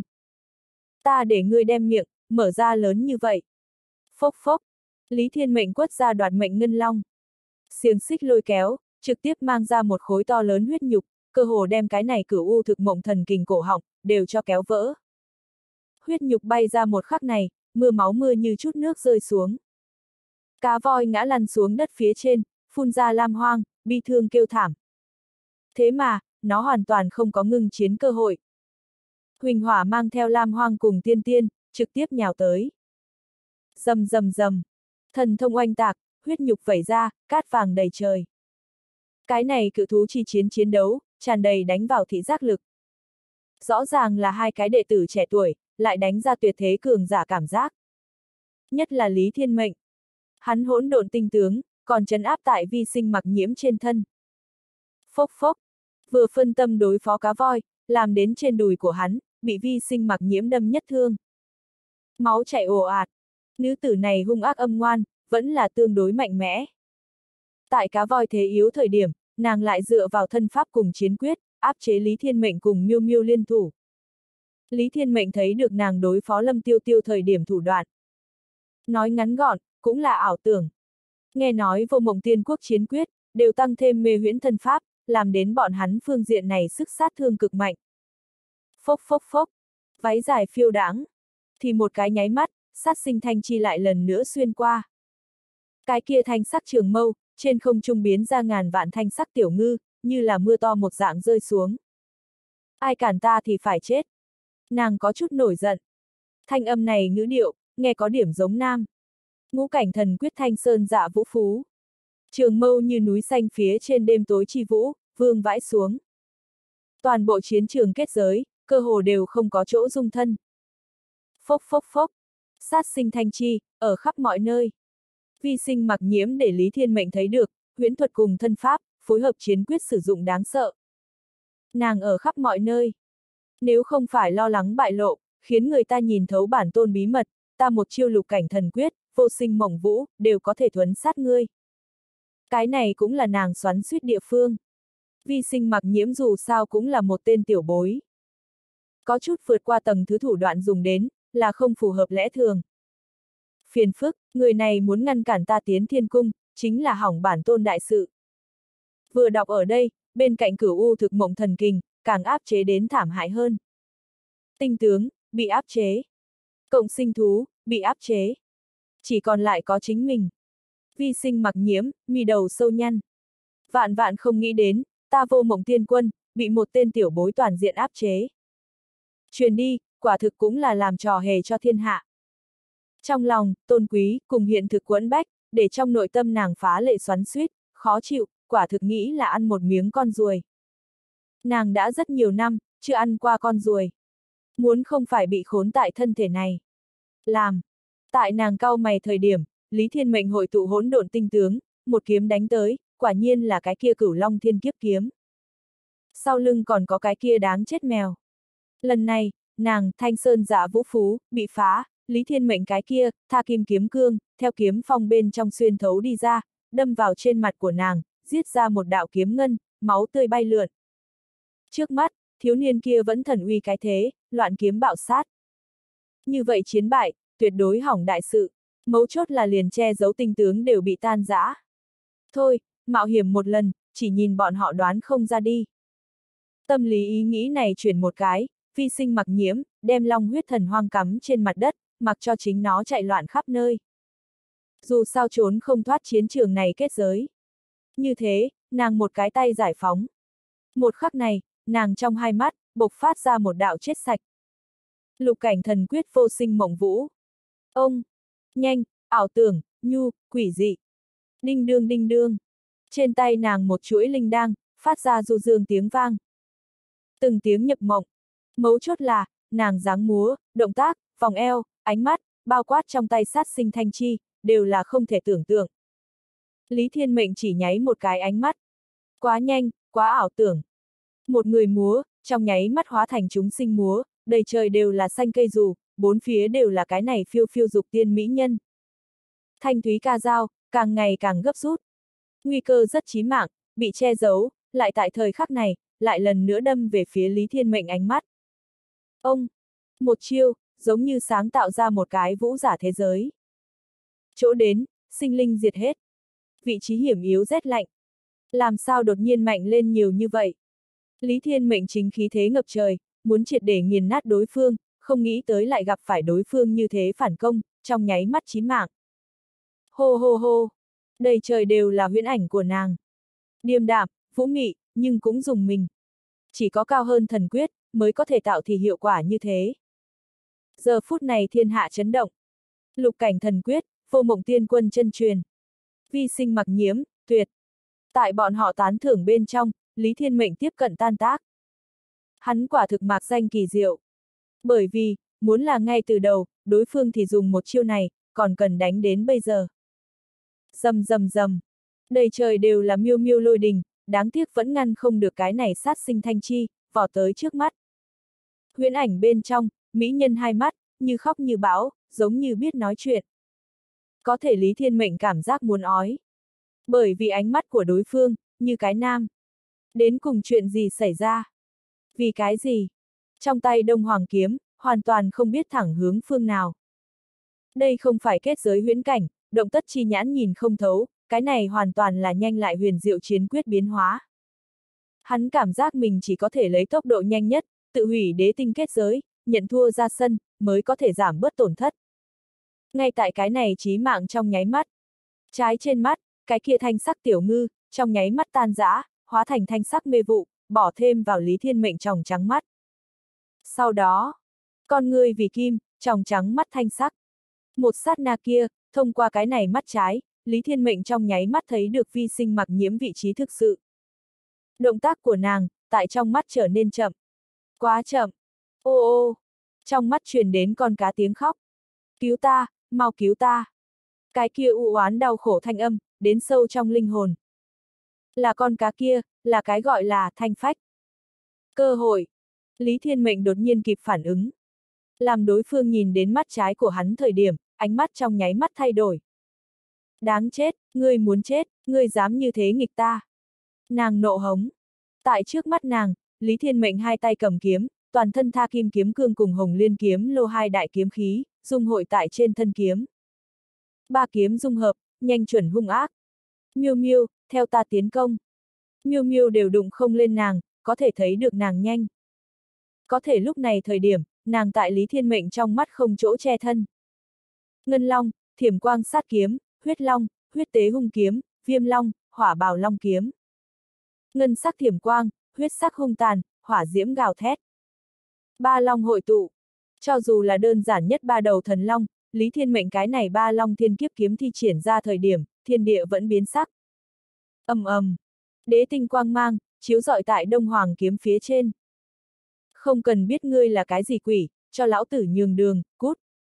Ta để ngươi đem miệng, mở ra lớn như vậy. Phốc phốc, Lý Thiên Mệnh quất ra đoạt mệnh ngân long. Xiềng xích lôi kéo, trực tiếp mang ra một khối to lớn huyết nhục, cơ hồ đem cái này cửu u thực mộng thần kình cổ họng, đều cho kéo vỡ. Huyết nhục bay ra một khắc này, mưa máu mưa như chút nước rơi xuống. Cá voi ngã lăn xuống đất phía trên, phun ra lam hoang, bi thương kêu thảm. Thế mà, nó hoàn toàn không có ngưng chiến cơ hội. Huỳnh hỏa mang theo lam hoang cùng tiên tiên, trực tiếp nhào tới. Rầm rầm rầm, thần thông oanh tạc, huyết nhục vẩy ra, cát vàng đầy trời. Cái này cự thú chi chiến đấu, tràn đầy đánh vào thị giác lực. Rõ ràng là hai cái đệ tử trẻ tuổi, lại đánh ra tuyệt thế cường giả cảm giác. Nhất là Lý Thiên Mệnh. Hắn hỗn độn tinh tướng, còn trấn áp tại vi sinh mặc nhiễm trên thân. Phốc phốc, vừa phân tâm đối phó cá voi, làm đến trên đùi của hắn, bị vi sinh mặc nhiễm đâm nhất thương. Máu chảy ồ ạt, nữ tử này hung ác âm ngoan, vẫn là tương đối mạnh mẽ. Tại cá voi thế yếu thời điểm, nàng lại dựa vào thân pháp cùng chiến quyết, áp chế Lý Thiên Mệnh cùng Miêu Miêu liên thủ. Lý Thiên Mệnh thấy được nàng đối phó Lâm Tiêu Tiêu thời điểm thủ đoạn. Nói ngắn gọn, cũng là ảo tưởng. Nghe nói Vô Mộng Tiên Quốc chiến quyết, đều tăng thêm mê huyễn thân pháp, làm đến bọn hắn phương diện này sức sát thương cực mạnh. Phốc phốc phốc, váy dài phiêu đãng, thì một cái nháy mắt, sát sinh thanh chi lại lần nữa xuyên qua. Cái kia thanh sắc trường mâu, trên không trung biến ra ngàn vạn thanh sắc tiểu ngư, như là mưa to một dạng rơi xuống. Ai cản ta thì phải chết. Nàng có chút nổi giận. Thanh âm này ngữ điệu, nghe có điểm giống nam. Ngũ cảnh thần quyết thanh sơn dạ vũ phú. Trường mâu như núi xanh phía trên đêm tối chi vũ, vương vãi xuống. Toàn bộ chiến trường kết giới, cơ hồ đều không có chỗ dung thân. Phốc phốc phốc, sát sinh thanh chi, ở khắp mọi nơi. Vi sinh mặc nhiễm để Lý Thiên Mệnh thấy được, huyễn thuật cùng thân pháp, phối hợp chiến quyết sử dụng đáng sợ. Nàng ở khắp mọi nơi. Nếu không phải lo lắng bại lộ, khiến người ta nhìn thấu bản tôn bí mật, ta một chiêu lục cảnh thần quyết, vô sinh mộng vũ, đều có thể thuấn sát ngươi. Cái này cũng là nàng xoắn xuýt địa phương. Vi sinh mặc nhiễm dù sao cũng là một tên tiểu bối. Có chút vượt qua tầng thứ thủ đoạn dùng đến, là không phù hợp lẽ thường. Phiền phức, người này muốn ngăn cản ta tiến thiên cung, chính là hỏng bản tôn đại sự. Vừa đọc ở đây, bên cạnh cửu u thực mộng thần kình, càng áp chế đến thảm hại hơn. Tinh tướng, bị áp chế. Cộng sinh thú, bị áp chế. Chỉ còn lại có chính mình. Vi sinh mặc nhiễm, mi đầu sâu nhăn. Vạn vạn không nghĩ đến, ta Vô Mộng Tiên Quân, bị một tên tiểu bối toàn diện áp chế. Truyền đi, quả thực cũng là làm trò hề cho thiên hạ. Trong lòng, tôn quý, cùng hiện thực quẫn bách, để trong nội tâm nàng phá lệ xoắn xuýt, khó chịu, quả thực nghĩ là ăn một miếng con ruồi. Nàng đã rất nhiều năm, chưa ăn qua con ruồi. Muốn không phải bị khốn tại thân thể này. Làm. Tại nàng cau mày thời điểm, Lý Thiên Mệnh hội tụ hỗn độn tinh tướng, một kiếm đánh tới, quả nhiên là cái kia Cửu Long Thiên Kiếp kiếm. Sau lưng còn có cái kia đáng chết mèo. Lần này, nàng, Thanh Sơn Dạ Vũ Phú, bị phá, Lý Thiên Mệnh cái kia, tha kim kiếm cương, theo kiếm phong bên trong xuyên thấu đi ra, đâm vào trên mặt của nàng, giết ra một đạo kiếm ngân, máu tươi bay lượn. Trước mắt, thiếu niên kia vẫn thần uy cái thế, loạn kiếm bạo sát. Như vậy chiến bại, tuyệt đối hỏng đại sự, mấu chốt là liền che giấu tinh tướng đều bị tan rã. Thôi, mạo hiểm một lần, chỉ nhìn bọn họ đoán không ra đi. Tâm lý ý nghĩ này chuyển một cái, vi sinh mặc nhiễm, đem long huyết thần hoang cắm trên mặt đất, mặc cho chính nó chạy loạn khắp nơi. Dù sao trốn không thoát chiến trường này kết giới. Như thế, nàng một cái tay giải phóng. Một khắc này, nàng trong hai mắt, bộc phát ra một đạo chết sạch. Lục cảnh thần quyết vô sinh mộng vũ. Ông, nhanh, ảo tưởng, nhu, quỷ dị. Đinh đương đinh đương. Trên tay nàng một chuỗi linh đăng, phát ra du dương tiếng vang. Từng tiếng nhập mộng. Mấu chốt là, nàng dáng múa, động tác, vòng eo, ánh mắt, bao quát trong tay sát sinh thanh chi, đều là không thể tưởng tượng. Lý Thiên Mệnh chỉ nháy một cái ánh mắt. Quá nhanh, quá ảo tưởng. Một người múa, trong nháy mắt hóa thành chúng sinh múa, đầy trời đều là xanh cây dù, bốn phía đều là cái này phiêu phiêu dục tiên mỹ nhân. Thanh thúy ca dao, càng ngày càng gấp rút. Nguy cơ rất chí mạng, bị che giấu, lại tại thời khắc này, lại lần nữa đâm về phía Lý Thiên Mệnh ánh mắt. Ông, một chiêu, giống như sáng tạo ra một cái vũ giả thế giới. Chỗ đến, sinh linh diệt hết. Vị trí hiểm yếu rét lạnh. Làm sao đột nhiên mạnh lên nhiều như vậy? Lý Thiên Mệnh chính khí thế ngập trời, muốn triệt để nghiền nát đối phương, không nghĩ tới lại gặp phải đối phương như thế phản công, trong nháy mắt chí mạng. Hô hô hô, đầy trời đều là huyễn ảnh của nàng. Điềm đạm, vũ mị, nhưng cũng dùng mình. Chỉ có cao hơn thần quyết, mới có thể tạo thì hiệu quả như thế. Giờ phút này thiên hạ chấn động. Lục cảnh thần quyết, vô mộng tiên quân chân truyền. Vi sinh mặc nhiễm, tuyệt. Tại bọn họ tán thưởng bên trong, Lý Thiên Mệnh tiếp cận tan tác. Hắn quả thực mạc danh kỳ diệu. Bởi vì, muốn là ngay từ đầu, đối phương thì dùng một chiêu này, còn cần đánh đến bây giờ. Rầm rầm rầm. Đầy trời đều là miêu miêu lôi đình, đáng tiếc vẫn ngăn không được cái này sát sinh thanh chi, vọt tới trước mắt. Huyễn ảnh bên trong, mỹ nhân hai mắt, như khóc như bão, giống như biết nói chuyện. Có thể Lý Thiên Mệnh cảm giác muốn ói. Bởi vì ánh mắt của đối phương, như cái nam. Đến cùng chuyện gì xảy ra? Vì cái gì? Trong tay Đông Hoàng kiếm, hoàn toàn không biết thẳng hướng phương nào. Đây không phải kết giới huyễn cảnh, động tất chi nhãn nhìn không thấu, cái này hoàn toàn là nhanh lại huyền diệu chiến quyết biến hóa. Hắn cảm giác mình chỉ có thể lấy tốc độ nhanh nhất, tự hủy đế tinh kết giới, nhận thua ra sân, mới có thể giảm bớt tổn thất. Ngay tại cái này chí mạng trong nháy mắt. Trái trên mắt, cái kia thanh sắc tiểu ngư, trong nháy mắt tan rã, hóa thành thanh sắc mê vụ, bỏ thêm vào Lý Thiên Mệnh tròng trắng mắt. Sau đó, con ngươi vì kim, tròng trắng mắt thanh sắc. Một sát na kia, thông qua cái này mắt trái, Lý Thiên Mệnh trong nháy mắt thấy được vi sinh mặc nhiễm vị trí thực sự. Động tác của nàng, tại trong mắt trở nên chậm. Quá chậm. Ô ô. Trong mắt truyền đến con cá tiếng khóc. Cứu ta, mau cứu ta. Cái kia u oán đau khổ thanh âm, đến sâu trong linh hồn. Là con cá kia, là cái gọi là thanh phách. Cơ hội. Lý Thiên Mệnh đột nhiên kịp phản ứng. Làm đối phương nhìn đến mắt trái của hắn thời điểm, ánh mắt trong nháy mắt thay đổi. Đáng chết, ngươi muốn chết, ngươi dám như thế nghịch ta. Nàng nộ hống. Tại trước mắt nàng, Lý Thiên Mệnh hai tay cầm kiếm, toàn thân tha kim kiếm cương cùng hồng liên kiếm lô hai đại kiếm khí, dung hội tại trên thân kiếm. Ba kiếm dung hợp, nhanh chuẩn hung ác. Miêu miêu, theo ta tiến công. Miêu miêu đều đụng không lên nàng, có thể thấy được nàng nhanh. Có thể lúc này thời điểm, nàng tại Lý Thiên Mệnh trong mắt không chỗ che thân. Ngân long, thiểm quang sát kiếm, huyết long, huyết tế hung kiếm, viêm long, hỏa bào long kiếm. Ngân sắc thiểm quang, huyết sắc hung tàn, hỏa diễm gào thét. Ba long hội tụ. Cho dù là đơn giản nhất ba đầu thần long, Lý Thiên Mệnh cái này ba long thiên kiếp kiếm thi triển ra thời điểm, thiên địa vẫn biến sắc. Ầm ầm. Đế tinh quang mang, chiếu rọi tại Đông Hoàng kiếm phía trên. Không cần biết ngươi là cái gì quỷ, cho lão tử nhường đường, cút.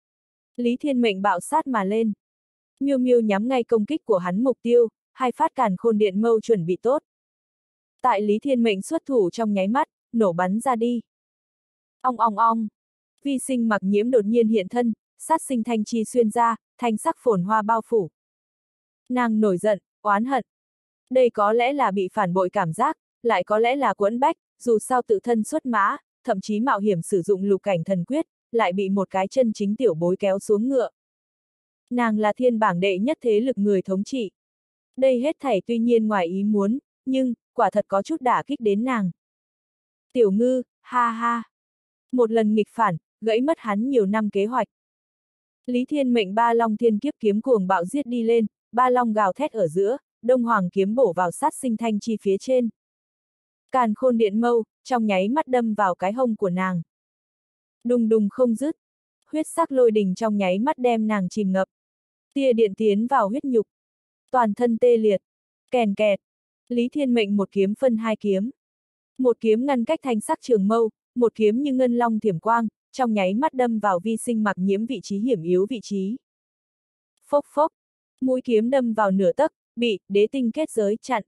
Lý Thiên Mệnh bạo sát mà lên. Miêu miêu nhắm ngay công kích của hắn mục tiêu, hai phát càn khôn điện mâu chuẩn bị tốt. Tại Lý Thiên Mệnh xuất thủ trong nháy mắt, nổ bắn ra đi. Ong ong ong. Vi sinh mặc nhiễm đột nhiên hiện thân, sát sinh thanh chi xuyên ra, thanh sắc phồn hoa bao phủ. Nàng nổi giận, oán hận. Đây có lẽ là bị phản bội cảm giác, lại có lẽ là quẫn bách, dù sao tự thân xuất mã, thậm chí mạo hiểm sử dụng lục cảnh thần quyết, lại bị một cái chân chính tiểu bối kéo xuống ngựa. Nàng là thiên bảng đệ nhất thế lực người thống trị. Đây hết thảy tuy nhiên ngoài ý muốn, nhưng, quả thật có chút đả kích đến nàng. Tiểu ngư, ha ha. Một lần nghịch phản, gãy mất hắn nhiều năm kế hoạch. Lý Thiên Mệnh ba long thiên kiếp kiếm cuồng bạo giết đi lên, ba long gào thét ở giữa, Đông Hoàng kiếm bổ vào sát sinh thanh chi phía trên. Càn khôn điện mâu, trong nháy mắt đâm vào cái hông của nàng. Đùng đùng không dứt. Huyết sắc lôi đình trong nháy mắt đem nàng chìm ngập. Tia điện tiến vào huyết nhục. Toàn thân tê liệt. Kèn kẹt. Lý Thiên Mệnh một kiếm phân hai kiếm. Một kiếm ngăn cách thanh sắc trường mâu, một kiếm như ngân long thiểm quang, trong nháy mắt đâm vào vi sinh mặc nhiễm vị trí hiểm yếu vị trí. Phốc phốc. Mũi kiếm đâm vào nửa tấc, bị đế tinh kết giới chặn.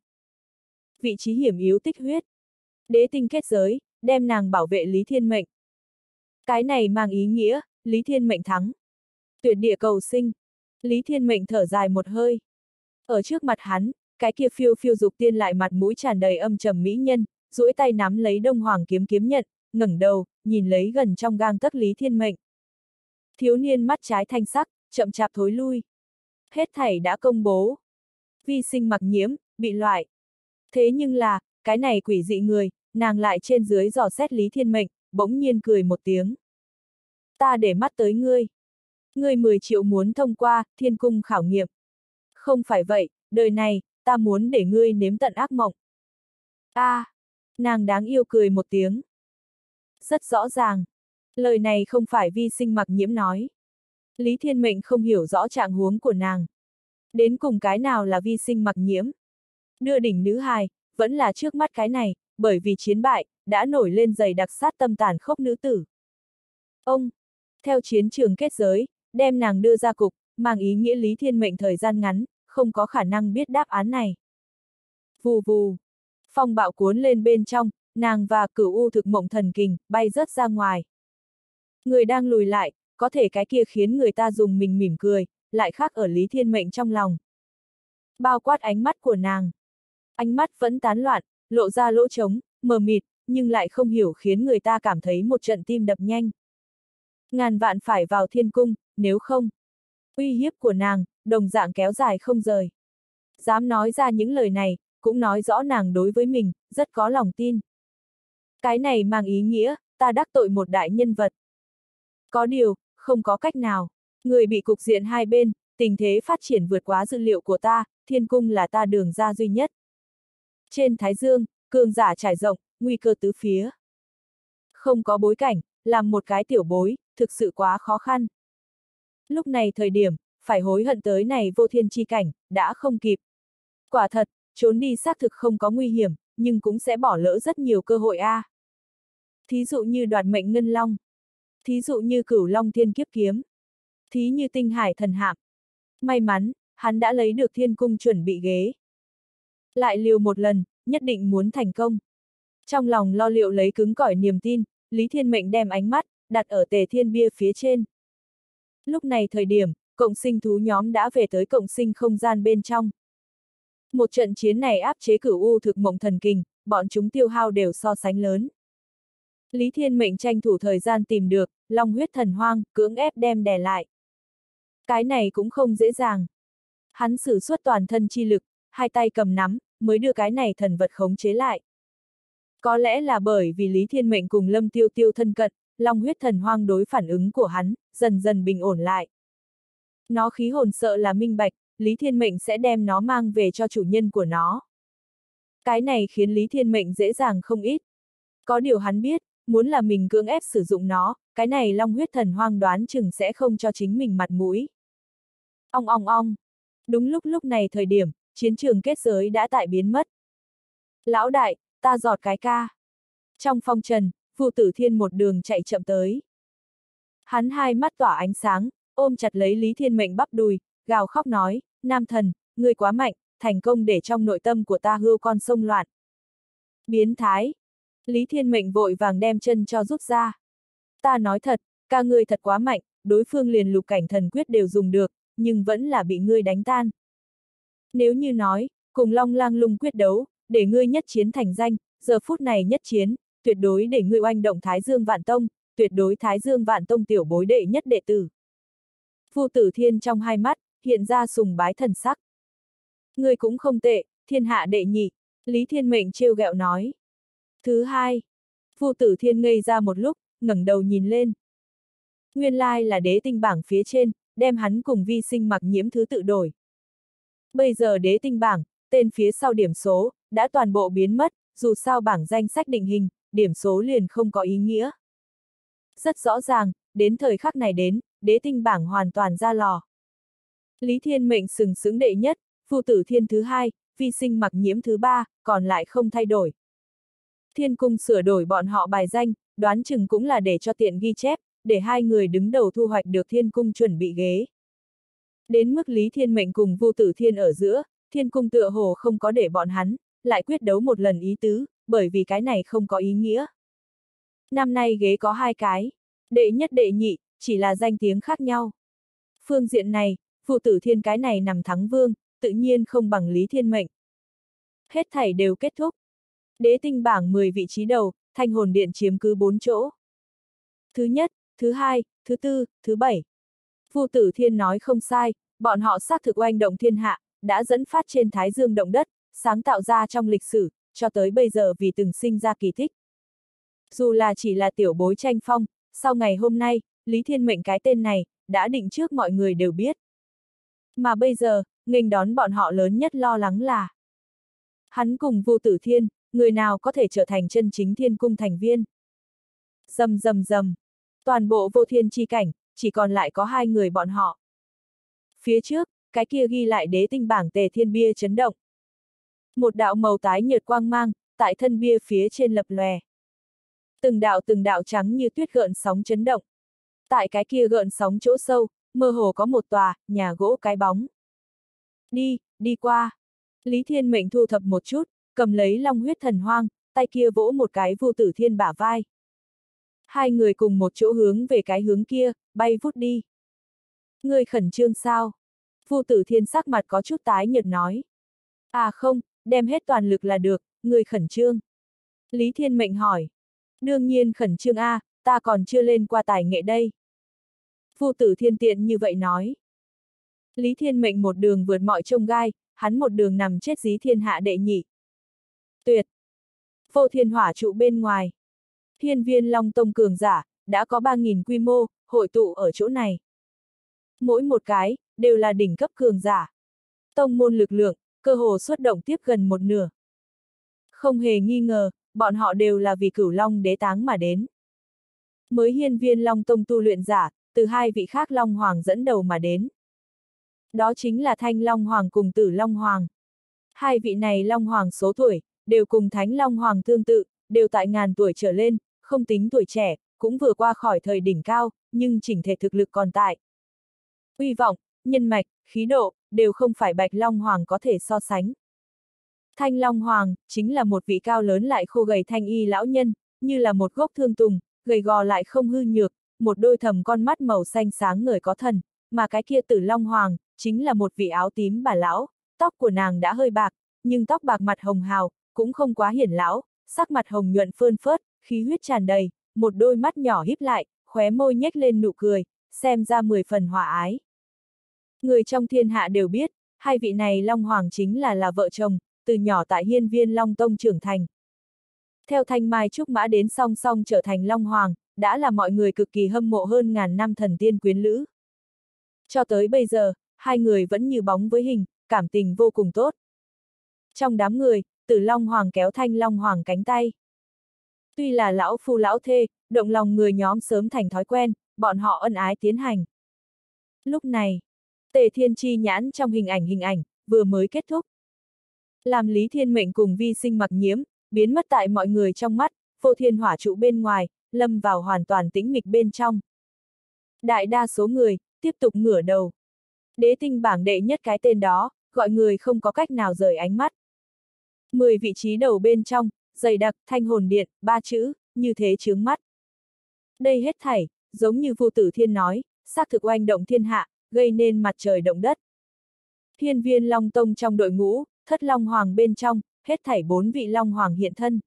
Vị trí hiểm yếu tích huyết. Đế tinh kết giới, đem nàng bảo vệ Lý Thiên Mệnh. Cái này mang ý nghĩa, Lý Thiên Mệnh thắng. Tuyệt địa cầu sinh. Lý Thiên Mệnh thở dài một hơi. Ở trước mặt hắn, cái kia phiêu phiêu dục tiên lại mặt mũi tràn đầy âm trầm mỹ nhân, duỗi tay nắm lấy Đông Hoàng kiếm kiếm nhận, ngẩng đầu, nhìn lấy gần trong gang tấc Lý Thiên Mệnh. Thiếu niên mắt trái thanh sắc, chậm chạp thối lui. Hết thảy đã công bố. Vi sinh mặc nhiễm, bị loại. Thế nhưng là, cái này quỷ dị người, nàng lại trên dưới dò xét Lý Thiên Mệnh, bỗng nhiên cười một tiếng. Ta để mắt tới ngươi. Ngươi 10 triệu muốn thông qua thiên cung khảo nghiệm. Không phải vậy, đời này, ta muốn để ngươi nếm tận ác mộng. Nàng đáng yêu cười một tiếng. Rất rõ ràng. Lời này không phải Vi Sinh Mặc Nhiễm nói. Lý Thiên Mệnh không hiểu rõ trạng huống của nàng. Đến cùng cái nào là Vi Sinh Mặc Nhiễm? Đưa đỉnh nữ hài, vẫn là trước mắt cái này, bởi vì chiến bại, đã nổi lên dày đặc sát tâm tàn khốc nữ tử. Ông, theo chiến trường kết giới, đem nàng đưa ra cục, mang ý nghĩa Lý Thiên Mệnh thời gian ngắn, không có khả năng biết đáp án này. Vù vù, phong bạo cuốn lên bên trong, nàng và Cửu U Thực Mộng Thần Kình, bay rớt ra ngoài. Người đang lùi lại, có thể cái kia khiến người ta dùng mình mỉm cười, lại khác ở Lý Thiên Mệnh trong lòng. Bao quát ánh mắt của nàng. Ánh mắt vẫn tán loạn, lộ ra lỗ trống, mờ mịt, nhưng lại không hiểu khiến người ta cảm thấy một trận tim đập nhanh. Ngàn vạn phải vào thiên cung, nếu không. Uy hiếp của nàng, đồng dạng kéo dài không rời. Dám nói ra những lời này, cũng nói rõ nàng đối với mình, rất có lòng tin. Cái này mang ý nghĩa, ta đắc tội một đại nhân vật. Có điều, không có cách nào. Người bị cục diện hai bên, tình thế phát triển vượt quá dữ liệu của ta, thiên cung là ta đường ra duy nhất. Trên Thái Dương, cường giả trải rộng, nguy cơ tứ phía. Không có bối cảnh, làm một cái tiểu bối, thực sự quá khó khăn. Lúc này thời điểm, phải hối hận tới này vô thiên chi cảnh, đã không kịp. Quả thật, trốn đi xác thực không có nguy hiểm, nhưng cũng sẽ bỏ lỡ rất nhiều cơ hội a. Thí dụ như đoạt mệnh ngân long. Thí dụ như cửu long thiên kiếp kiếm. Thí như tinh hải thần hạm. May mắn, hắn đã lấy được thiên cung chuẩn bị ghế. Lại liều một lần, nhất định muốn thành công. Trong lòng lo liệu lấy cứng cỏi niềm tin, Lý Thiên Mệnh đem ánh mắt, đặt ở Tề Thiên bia phía trên. Lúc này thời điểm, cộng sinh thú nhóm đã về tới cộng sinh không gian bên trong. Một trận chiến này áp chế Cửu U Thực Mộng Thần Kình, bọn chúng tiêu hao đều so sánh lớn. Lý Thiên Mệnh tranh thủ thời gian tìm được, long huyết thần hoang, cưỡng ép đem đè lại. Cái này cũng không dễ dàng. Hắn sử xuất toàn thân chi lực, hai tay cầm nắm, mới đưa cái này thần vật khống chế lại. Có lẽ là bởi vì Lý Thiên Mệnh cùng Lâm Tiêu Tiêu thân cận, long huyết thần hoang đối phản ứng của hắn, dần dần bình ổn lại. Nó khí hồn sợ là minh bạch, Lý Thiên Mệnh sẽ đem nó mang về cho chủ nhân của nó. Cái này khiến Lý Thiên Mệnh dễ dàng không ít. Có điều hắn biết, muốn là mình cưỡng ép sử dụng nó, cái này long huyết thần hoang đoán chừng sẽ không cho chính mình mặt mũi. Ong ong ong. Đúng lúc này thời điểm, chiến trường kết giới đã tại biến mất. Lão đại, ta giọt cái ca. Trong phong trần, Vu Tử Thiên một đường chạy chậm tới. Hắn hai mắt tỏa ánh sáng, ôm chặt lấy Lý Thiên Mệnh bắp đùi, gào khóc nói, nam thần, ngươi quá mạnh, thành công để trong nội tâm của ta hươu con sông loạn. Biến thái. Lý Thiên Mệnh vội vàng đem chân cho rút ra. Ta nói thật, ca ngươi thật quá mạnh, đối phương liền lục cảnh thần quyết đều dùng được, nhưng vẫn là bị ngươi đánh tan. Nếu như nói, cùng Long Lang Lung quyết đấu, để ngươi nhất chiến thành danh, giờ phút này nhất chiến, tuyệt đối để ngươi oanh động Thái Dương Vạn Tông, tuyệt đối Thái Dương Vạn Tông tiểu bối đệ nhất đệ tử. Vu Tử Thiên trong hai mắt, hiện ra sùng bái thần sắc. Ngươi cũng không tệ, thiên hạ đệ nhị, Lý Thiên Mệnh trêu ghẹo nói. Thứ hai, Vu Tử Thiên ngây ra một lúc, ngẩng đầu nhìn lên. Nguyên lai là đế tinh bảng phía trên, đem hắn cùng Vi Sinh Mặc Nhiễm thứ tự đổi. Bây giờ đế tinh bảng, tên phía sau điểm số, đã toàn bộ biến mất, dù sao bảng danh sách định hình, điểm số liền không có ý nghĩa. Rất rõ ràng, đến thời khắc này đến, đế tinh bảng hoàn toàn ra lò. Lý Thiên Mệnh sừng sững đệ nhất, Vu Tử Thiên thứ hai, Vi Sinh Mặc Nhiễm thứ ba, còn lại không thay đổi. Thiên cung sửa đổi bọn họ bài danh, đoán chừng cũng là để cho tiện ghi chép, để hai người đứng đầu thu hoạch được thiên cung chuẩn bị ghế. Đến mức Lý Thiên Mệnh cùng Vu Tử Thiên ở giữa, thiên cung tựa hồ không có để bọn hắn, lại quyết đấu một lần ý tứ, bởi vì cái này không có ý nghĩa. Năm nay ghế có hai cái, đệ nhất đệ nhị, chỉ là danh tiếng khác nhau. Phương diện này, Vu Tử Thiên cái này nằm thắng vương, tự nhiên không bằng Lý Thiên Mệnh. Hết thảy đều kết thúc. Đế tinh bảng 10 vị trí đầu, Thanh Hồn Điện chiếm cứ 4 chỗ. Thứ nhất, thứ hai, thứ tư, thứ bảy. Vu Tử Thiên nói không sai, bọn họ xác thực oanh động thiên hạ, đã dẫn phát trên Thái Dương động đất, sáng tạo ra trong lịch sử, cho tới bây giờ vì từng sinh ra kỳ tích. Dù là chỉ là tiểu bối tranh phong, sau ngày hôm nay, Lý Thiên Mệnh cái tên này, đã định trước mọi người đều biết. Mà bây giờ, nghênh đón bọn họ lớn nhất lo lắng là hắn cùng Vu Tử Thiên, người nào có thể trở thành chân chính Thiên Cung thành viên. Rầm rầm rầm, toàn bộ vô thiên chi cảnh, chỉ còn lại có hai người bọn họ. Phía trước, cái kia ghi lại đế tinh bảng Tề Thiên bia chấn động. Một đạo màu tái nhợt quang mang, tại thân bia phía trên lập lòe. Từng đạo trắng như tuyết gợn sóng chấn động. Tại cái kia gợn sóng chỗ sâu, mơ hồ có một tòa, nhà gỗ cái bóng. Đi qua. Lý Thiên Mệnh thu thập một chút, cầm lấy long huyết thần hoang, tay kia vỗ một cái Vu Tử Thiên bả vai. Hai người cùng một chỗ hướng về cái hướng kia, bay vút đi. Ngươi khẩn trương sao? Vu Tử Thiên sắc mặt có chút tái nhợt nói. À không, đem hết toàn lực là được, ngươi khẩn trương. Lý Thiên Mệnh hỏi. Đương nhiên khẩn trương a, ta còn chưa lên qua tài nghệ đây. Vu Tử Thiên tiện như vậy nói. Lý Thiên Mệnh một đường vượt mọi chông gai, hắn một đường nằm chết dí thiên hạ đệ nhị. Tuyệt! Vô thiên hỏa trụ bên ngoài. Hiên viên Long Tông cường giả, đã có 3.000 quy mô, hội tụ ở chỗ này. Mỗi một cái, đều là đỉnh cấp cường giả. Tông môn lực lượng, cơ hồ xuất động tiếp gần một nửa. Không hề nghi ngờ, bọn họ đều là vì Cửu Long đế táng mà đến. Mới hiên viên Long Tông tu luyện giả, từ hai vị khác Long Hoàng dẫn đầu mà đến. Đó chính là Thanh Long Hoàng cùng Tử Long Hoàng. Hai vị này Long Hoàng số tuổi, đều cùng Thánh Long Hoàng tương tự, đều tại ngàn tuổi trở lên, không tính tuổi trẻ, cũng vừa qua khỏi thời đỉnh cao, nhưng chỉnh thể thực lực còn tại. Uy vọng, nhân mạch, khí độ, đều không phải Bạch Long Hoàng có thể so sánh. Thanh Long Hoàng, chính là một vị cao lớn lại khô gầy thanh y lão nhân, như là một gốc thương tùng, gầy gò lại không hư nhược, một đôi thầm con mắt màu xanh sáng ngời có thần, mà cái kia Tử Long Hoàng, chính là một vị áo tím bà lão, tóc của nàng đã hơi bạc, nhưng tóc bạc mặt hồng hào, cũng không quá hiển lão, sắc mặt hồng nhuận phơn phớt, khí huyết tràn đầy, một đôi mắt nhỏ híp lại, khóe môi nhếch lên nụ cười, xem ra 10 phần hòa ái. Người trong thiên hạ đều biết, hai vị này Long Hoàng chính là vợ chồng, từ nhỏ tại Hiên viên Long Tông trưởng thành. Theo thanh mai trúc mã đến song song trở thành Long Hoàng, đã là mọi người cực kỳ hâm mộ hơn ngàn năm thần tiên quyến lữ. Cho tới bây giờ, hai người vẫn như bóng với hình, cảm tình vô cùng tốt. Trong đám người, Tử Long Hoàng kéo Thanh Long Hoàng cánh tay. Tuy là lão phu lão thê, động lòng người nhóm sớm thành thói quen, bọn họ ân ái tiến hành. Lúc này, Tề Thiên chi nhãn trong hình ảnh, vừa mới kết thúc. Làm Lý Thiên Mệnh cùng Vi Sinh Mặc Nhiễm, biến mất tại mọi người trong mắt, vô thiên hỏa trụ bên ngoài, lâm vào hoàn toàn tĩnh mịch bên trong. Đại đa số người, tiếp tục ngửa đầu. Đế tinh bảng đệ nhất cái tên đó, gọi người không có cách nào rời ánh mắt. 10 vị trí đầu bên trong, dày đặc, thanh hồn điện, 3 chữ, như thế chướng mắt. Đây hết thảy, giống như Vu Tử Thiên nói, xác thực oanh động thiên hạ, gây nên mặt trời động đất. Hiên viên Long Tông trong đội ngũ, Thất Long Hoàng bên trong, hết thảy 4 vị Long Hoàng hiện thân.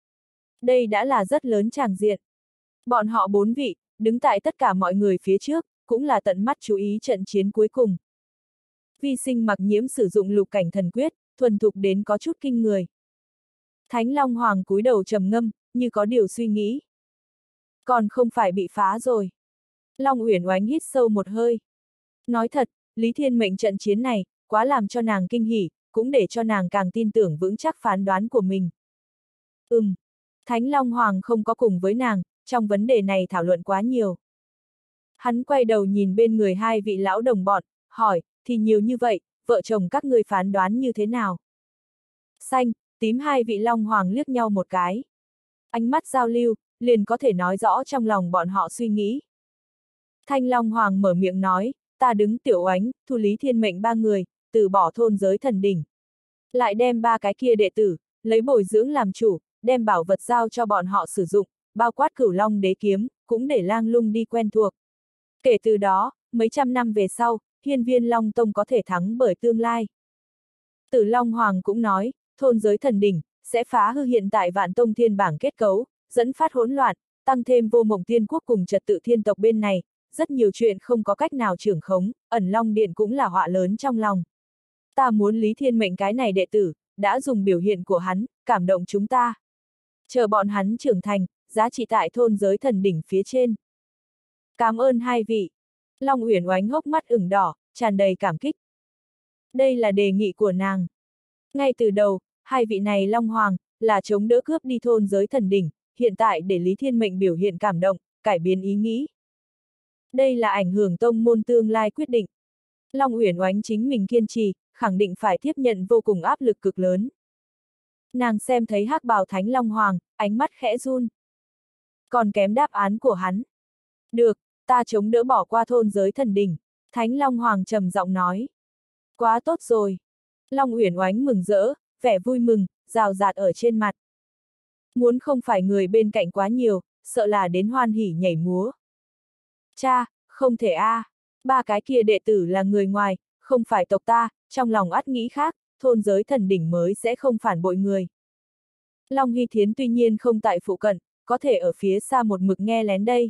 Đây đã là rất lớn tràng diện. Bọn họ 4 vị, đứng tại tất cả mọi người phía trước, cũng là tận mắt chú ý trận chiến cuối cùng. Vi Sinh Mặc Nhiễm sử dụng lục cảnh thần quyết, thuần thục đến có chút kinh người. Thánh Long Hoàng cúi đầu trầm ngâm, như có điều suy nghĩ. Còn không phải bị phá rồi. Long Uyển Oánh hít sâu một hơi. Nói thật, Lý Thiên Mệnh trận chiến này, quá làm cho nàng kinh hỉ, cũng để cho nàng càng tin tưởng vững chắc phán đoán của mình. Thánh Long Hoàng không có cùng với nàng, trong vấn đề này thảo luận quá nhiều. Hắn quay đầu nhìn bên người hai vị lão đồng bọn, hỏi, thì nhiều như vậy, vợ chồng các ngươi phán đoán như thế nào? Xanh, tím hai vị Long Hoàng liếc nhau một cái. Ánh mắt giao lưu, liền có thể nói rõ trong lòng bọn họ suy nghĩ. Thanh Long Hoàng mở miệng nói, ta đứng Tiểu Oánh, Thu Lý Thiên Mệnh 3 người, từ bỏ thôn giới thần đỉnh. Lại đem 3 cái kia đệ tử, lấy bồi dưỡng làm chủ, đem bảo vật giao cho bọn họ sử dụng, bao quát Cửu Long đế kiếm, cũng để lang lung đi quen thuộc. Kể từ đó, mấy trăm năm về sau, Hiên viên Long Tông có thể thắng bởi tương lai. Tử Long Hoàng cũng nói, thôn giới thần đỉnh, sẽ phá hư hiện tại Vạn Tông Thiên bảng kết cấu, dẫn phát hỗn loạn, tăng thêm Vô Mộng Thiên Quốc cùng trật tự thiên tộc bên này, rất nhiều chuyện không có cách nào trưởng khống, ẩn Long Điện cũng là họa lớn trong lòng. Ta muốn Lý Thiên Mệnh cái này đệ tử, đã dùng biểu hiện của hắn, cảm động chúng ta. Chờ bọn hắn trưởng thành, giá trị tại thôn giới thần đỉnh phía trên. Cảm ơn hai vị. Long Uyển Oánh hốc mắt ửng đỏ, tràn đầy cảm kích. Đây là đề nghị của nàng. Ngay từ đầu, hai vị này Long Hoàng, là chống đỡ cướp đi thôn giới thần đỉnh, hiện tại để Lý Thiên Mệnh biểu hiện cảm động, cải biến ý nghĩ. Đây là ảnh hưởng tông môn tương lai quyết định. Long Uyển Oánh chính mình kiên trì, khẳng định phải tiếp nhận vô cùng áp lực cực lớn. Nàng xem thấy hắc bào Thánh Long Hoàng, ánh mắt khẽ run. Còn kém đáp án của hắn. Được, ta chống đỡ bỏ qua thôn giới thần đỉnh. Thánh Long Hoàng trầm giọng nói. Quá tốt rồi. Long Uyển Oánh mừng rỡ, vẻ vui mừng, rào rạt ở trên mặt. Muốn không phải người bên cạnh quá nhiều, sợ là đến hoan hỉ nhảy múa. Cha, không thể a, ba cái kia đệ tử là người ngoài, không phải tộc ta, trong lòng ắt nghĩ khác, thôn giới thần đỉnh mới sẽ không phản bội người. Long Hy Thiến tuy nhiên không tại phụ cận, có thể ở phía xa một mực nghe lén đây.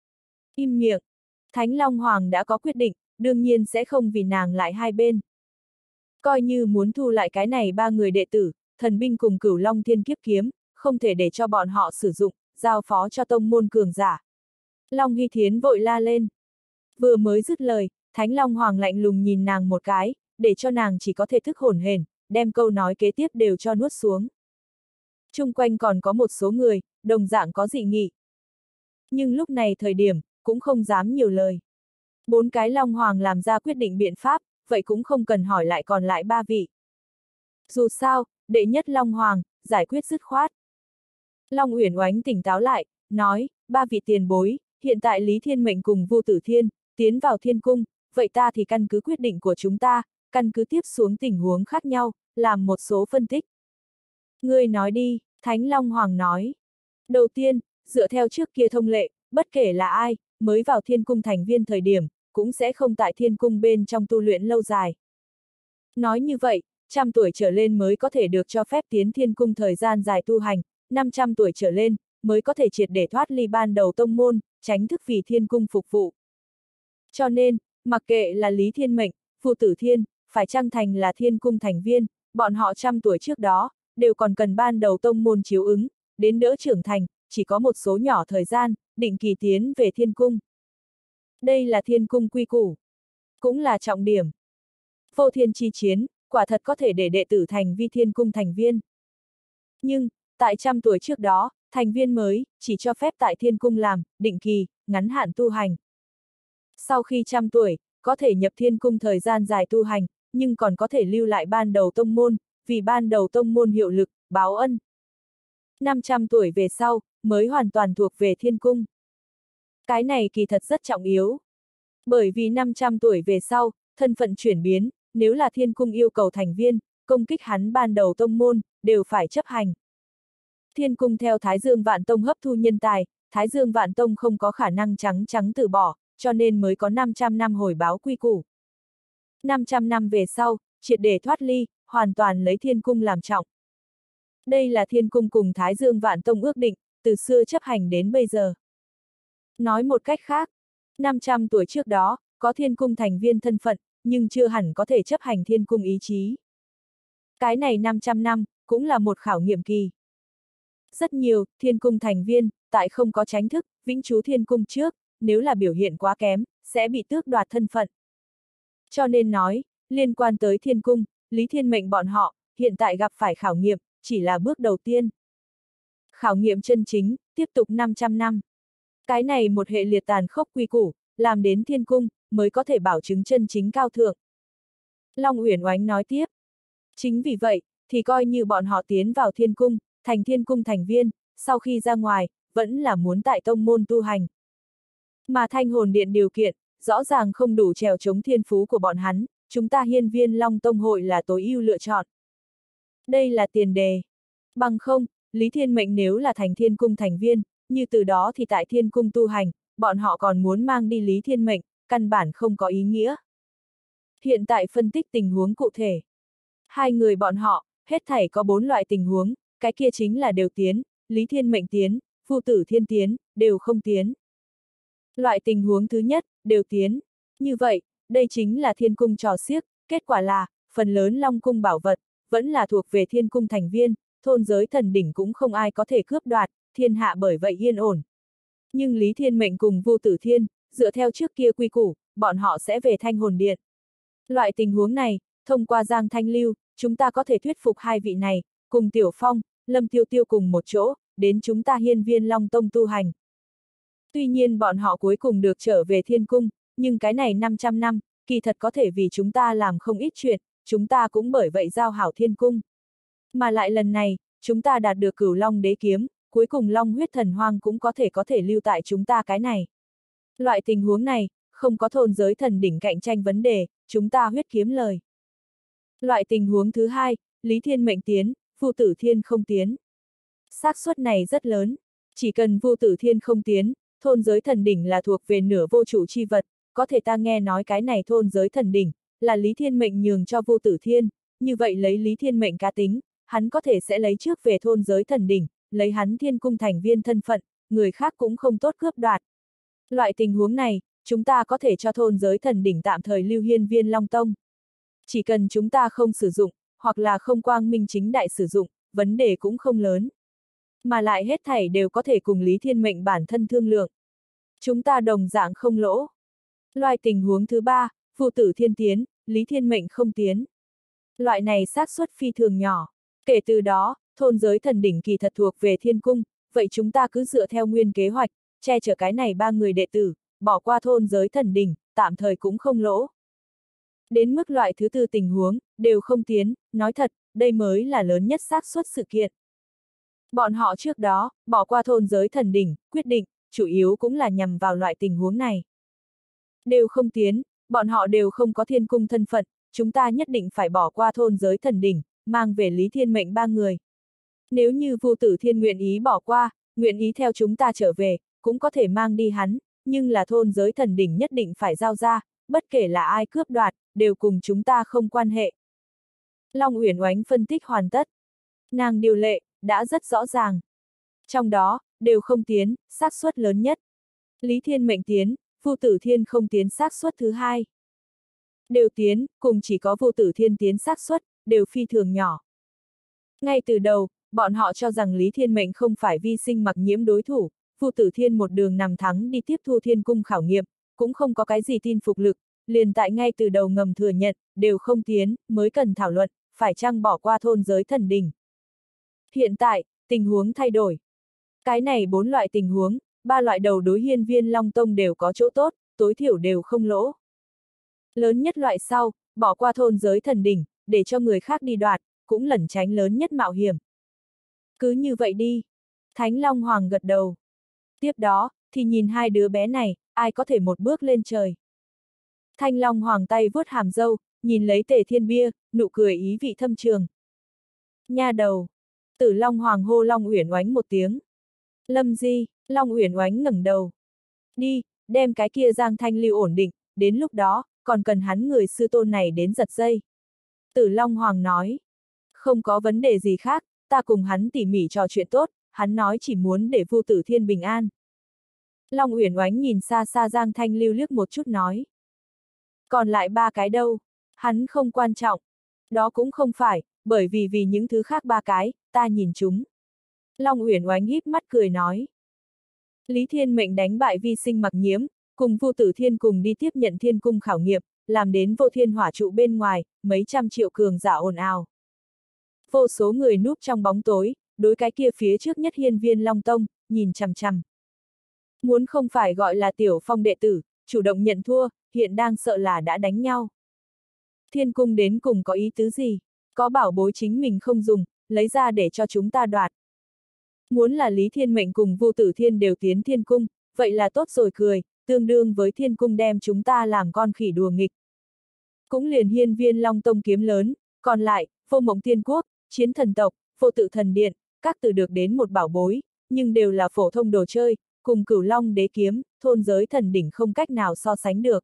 Im miệng. Thánh Long Hoàng đã có quyết định, đương nhiên sẽ không vì nàng lại hai bên. Coi như muốn thu lại cái này ba người đệ tử, thần binh cùng Cửu Long Thiên Kiếp Kiếm, không thể để cho bọn họ sử dụng, giao phó cho tông môn cường giả. Long Hy Thiến vội la lên. Vừa mới dứt lời, Thánh Long Hoàng lạnh lùng nhìn nàng một cái, để cho nàng chỉ có thể thức hổn hển, đem câu nói kế tiếp đều cho nuốt xuống. Chung quanh còn có một số người, đồng dạng có dị nghị. Nhưng lúc này thời điểm, cũng không dám nhiều lời. Bốn cái Long Hoàng làm ra quyết định biện pháp, vậy cũng không cần hỏi lại còn lại ba vị. Dù sao, đệ nhất Long Hoàng, giải quyết dứt khoát. Long Uyển Oánh tỉnh táo lại, nói, ba vị tiền bối, hiện tại Lý Thiên Mệnh cùng Vu Tử Thiên, tiến vào thiên cung, vậy ta thì căn cứ quyết định của chúng ta, căn cứ tiếp xuống tình huống khác nhau, làm một số phân tích. Ngươi nói đi, Thánh Long Hoàng nói. Đầu tiên, dựa theo trước kia thông lệ, bất kể là ai, mới vào thiên cung thành viên thời điểm, cũng sẽ không tại thiên cung bên trong tu luyện lâu dài. Nói như vậy, 100 tuổi trở lên mới có thể được cho phép tiến thiên cung thời gian dài tu hành, 500 tuổi trở lên, mới có thể triệt để thoát ly ban đầu tông môn, tránh thức vì thiên cung phục vụ. Cho nên, mặc kệ là Lý Thiên Mệnh, Vu Tử Thiên, phải chăng thành là thiên cung thành viên, bọn họ 100 tuổi trước đó, đều còn cần ban đầu tông môn chiếu ứng, đến đỡ trưởng thành, chỉ có một số nhỏ thời gian, định kỳ tiến về thiên cung. Đây là thiên cung quy củ. Cũng là trọng điểm. Vô thiên chi chiến, quả thật có thể để đệ tử thành vi thiên cung thành viên. Nhưng, tại 100 tuổi trước đó, thành viên mới, chỉ cho phép tại thiên cung làm, định kỳ, ngắn hạn tu hành. Sau khi 100 tuổi, có thể nhập thiên cung thời gian dài tu hành, nhưng còn có thể lưu lại ban đầu tông môn, vì ban đầu tông môn hiệu lực, báo ân. 500 tuổi về sau, mới hoàn toàn thuộc về thiên cung. Cái này kỳ thật rất trọng yếu. Bởi vì 500 tuổi về sau, thân phận chuyển biến, nếu là thiên cung yêu cầu thành viên, công kích hắn ban đầu tông môn, đều phải chấp hành. Thiên cung theo Thái Dương Vạn Tông hấp thu nhân tài, Thái Dương Vạn Tông không có khả năng trắng từ bỏ, cho nên mới có 500 năm hồi báo quy củ. 500 năm về sau, triệt để thoát ly, hoàn toàn lấy thiên cung làm trọng. Đây là thiên cung cùng Thái Dương Vạn Tông ước định, từ xưa chấp hành đến bây giờ. Nói một cách khác, 500 tuổi trước đó, có thiên cung thành viên thân phận, nhưng chưa hẳn có thể chấp hành thiên cung ý chí. Cái này 500 năm, cũng là một khảo nghiệm kỳ. Rất nhiều, thiên cung thành viên, tại không có tránh thức, vĩnh trú thiên cung trước, nếu là biểu hiện quá kém, sẽ bị tước đoạt thân phận. Cho nên nói, liên quan tới thiên cung, Lý Thiên Mệnh bọn họ, hiện tại gặp phải khảo nghiệm, chỉ là bước đầu tiên. Khảo nghiệm chân chính, tiếp tục 500 năm. Cái này một hệ liệt tàn khốc quy củ, làm đến thiên cung, mới có thể bảo chứng chân chính cao thượng. Long Uyển Oánh nói tiếp. Chính vì vậy, thì coi như bọn họ tiến vào thiên cung, thành thiên cung thành viên, sau khi ra ngoài, vẫn là muốn tại tông môn tu hành. Mà Thanh Hồn Điện điều kiện, rõ ràng không đủ trèo chống thiên phú của bọn hắn, chúng ta Hiên Viên Long Tông hội là tối ưu lựa chọn. Đây là tiền đề. Bằng không, Lý Thiên Mệnh nếu là thành thiên cung thành viên, như từ đó thì tại thiên cung tu hành, bọn họ còn muốn mang đi Lý Thiên Mệnh, căn bản không có ý nghĩa. Hiện tại phân tích tình huống cụ thể. Hai người bọn họ, hết thảy có 4 loại tình huống, cái kia chính là đều tiến, Lý Thiên Mệnh tiến, Vu Tử Thiên tiến, đều không tiến. Loại tình huống thứ nhất, đều tiến. Như vậy, đây chính là thiên cung trò xiếc, kết quả là, phần lớn Long cung bảo vật, vẫn là thuộc về thiên cung thành viên, thôn giới thần đỉnh cũng không ai có thể cướp đoạt, thiên hạ bởi vậy yên ổn. Nhưng Lý Thiên Mệnh cùng Vu Tử Thiên, dựa theo trước kia quy củ, bọn họ sẽ về Thanh Hồn Điện. Loại tình huống này, thông qua Giang Thanh Lưu, chúng ta có thể thuyết phục hai vị này, cùng Tiểu Phong, Lâm Tiêu Tiêu cùng một chỗ, đến chúng ta Hiên Viên Long Tông tu hành. Tuy nhiên bọn họ cuối cùng được trở về thiên cung, nhưng cái này 500 năm, kỳ thật có thể vì chúng ta làm không ít chuyện, chúng ta cũng bởi vậy giao hảo thiên cung. Mà lại lần này, chúng ta đạt được Cửu Long Đế Kiếm, cuối cùng Long huyết thần hoang cũng có thể lưu tại chúng ta cái này. Loại tình huống này, không có thôn giới thần đỉnh cạnh tranh vấn đề, chúng ta huyết kiếm lời. Loại tình huống thứ hai, Lý Thiên Mệnh tiến, Vu Tử Thiên không tiến. Xác suất này rất lớn, chỉ cần Vu Tử Thiên không tiến, thôn giới thần đỉnh là thuộc về nửa vô chủ chi vật, có thể ta nghe nói cái này thôn giới thần đỉnh, là Lý Thiên Mệnh nhường cho Vu Tử Thiên, như vậy lấy Lý Thiên Mệnh cá tính, hắn có thể sẽ lấy trước về thôn giới thần đỉnh, lấy hắn thiên cung thành viên thân phận, người khác cũng không tốt cướp đoạt. Loại tình huống này, chúng ta có thể cho thôn giới thần đỉnh tạm thời lưu Hiên Viên Long Tông. Chỉ cần chúng ta không sử dụng, hoặc là không quang minh chính đại sử dụng, vấn đề cũng không lớn. Mà lại hết thảy đều có thể cùng Lý Thiên Mệnh bản thân thương lượng. Chúng ta đồng dạng không lỗ. Loại tình huống thứ ba, Vu Tử Thiên tiến, Lý Thiên Mệnh không tiến. Loại này xác suất phi thường nhỏ. Kể từ đó, thôn giới thần đỉnh kỳ thật thuộc về thiên cung, vậy chúng ta cứ dựa theo nguyên kế hoạch, che chở cái này ba người đệ tử, bỏ qua thôn giới thần đỉnh, tạm thời cũng không lỗ. Đến mức loại thứ tư tình huống, đều không tiến, nói thật, đây mới là lớn nhất xác suất sự kiện. Bọn họ trước đó, bỏ qua thôn giới thần đỉnh, quyết định, chủ yếu cũng là nhằm vào loại tình huống này. Đều không tiến, bọn họ đều không có thiên cung thân phận, chúng ta nhất định phải bỏ qua thôn giới thần đỉnh, mang về Lý Thiên Mệnh ba người. Nếu như Vu Tử Thiên nguyện ý bỏ qua, nguyện ý theo chúng ta trở về, cũng có thể mang đi hắn, nhưng là thôn giới thần đỉnh nhất định phải giao ra, bất kể là ai cướp đoạt, đều cùng chúng ta không quan hệ. Long Uyển Oánh phân tích hoàn tất. Nàng điều lệ, đã rất rõ ràng. Trong đó, đều không tiến, xác suất lớn nhất. Lý Thiên Mệnh tiến, Vu Tử Thiên không tiến xác suất thứ hai. Đều tiến, cùng chỉ có Vu Tử Thiên tiến xác suất, đều phi thường nhỏ. Ngay từ đầu, bọn họ cho rằng Lý Thiên Mệnh không phải vi sinh mặc nhiễm đối thủ, Vu Tử Thiên một đường nằm thắng đi tiếp thu thiên cung khảo nghiệm, cũng không có cái gì tin phục lực, liền tại ngay từ đầu ngầm thừa nhận, đều không tiến, mới cần thảo luận, phải chăng bỏ qua thôn giới thần đỉnh. Hiện tại, tình huống thay đổi. Cái này 4 loại tình huống, 3 loại đầu đối Hiên Viên Long Tông đều có chỗ tốt, tối thiểu đều không lỗ. Lớn nhất loại sau, bỏ qua thôn giới thần đỉnh, để cho người khác đi đoạt, cũng lẩn tránh lớn nhất mạo hiểm. Cứ như vậy đi. Thánh Long Hoàng gật đầu. Tiếp đó, thì nhìn hai đứa bé này, ai có thể một bước lên trời. Thanh Long Hoàng tay vuốt hàm râu, nhìn lấy Tề Thiên Bia, nụ cười ý vị thâm trường. Nha đầu. Tử Long Hoàng hô Long Uyển Oánh một tiếng. Lâm Di, Long Uyển Oánh ngẩng đầu. Đi, đem cái kia Giang Thanh Lưu ổn định, đến lúc đó, còn cần hắn người sư tôn này đến giật dây. Tử Long Hoàng nói. Không có vấn đề gì khác, ta cùng hắn tỉ mỉ trò chuyện tốt, hắn nói chỉ muốn để Vu Tử Thiên bình an. Long Uyển Oánh nhìn xa xa Giang Thanh Lưu liếc một chút nói. Còn lại 3 cái đâu? Hắn không quan trọng. Đó cũng không phải, bởi vì những thứ khác 3 cái, ta nhìn chúng. Long Uyển Oánh híp mắt cười nói. Lý Thiên Mệnh đánh bại vi sinh mặc nhiễm, cùng Vu Tử Thiên cùng đi tiếp nhận thiên cung khảo nghiệm, làm đến vô thiên hỏa trụ bên ngoài, mấy trăm triệu cường giả ồn ào. Vô số người núp trong bóng tối, đối cái kia phía trước nhất Hiên Viên Long Tông, nhìn chằm chằm. Muốn không phải gọi là Tiểu Phong đệ tử, chủ động nhận thua, hiện đang sợ là đã đánh nhau. Thiên cung đến cùng có ý tứ gì? Có bảo bối chính mình không dùng, lấy ra để cho chúng ta đoạt. Muốn là Lý Thiên Mệnh cùng Vu Tử Thiên đều tiến thiên cung, vậy là tốt rồi cười, tương đương với thiên cung đem chúng ta làm con khỉ đùa nghịch. Cũng liền Hiên Viên Long Tông kiếm lớn, còn lại, Vô Mộng Tiên Quốc, Chiến Thần Tộc, Vô Tự Thần Điện, các từ được đến một bảo bối, nhưng đều là phổ thông đồ chơi, cùng Cửu Long Đế Kiếm, thôn giới thần đỉnh không cách nào so sánh được.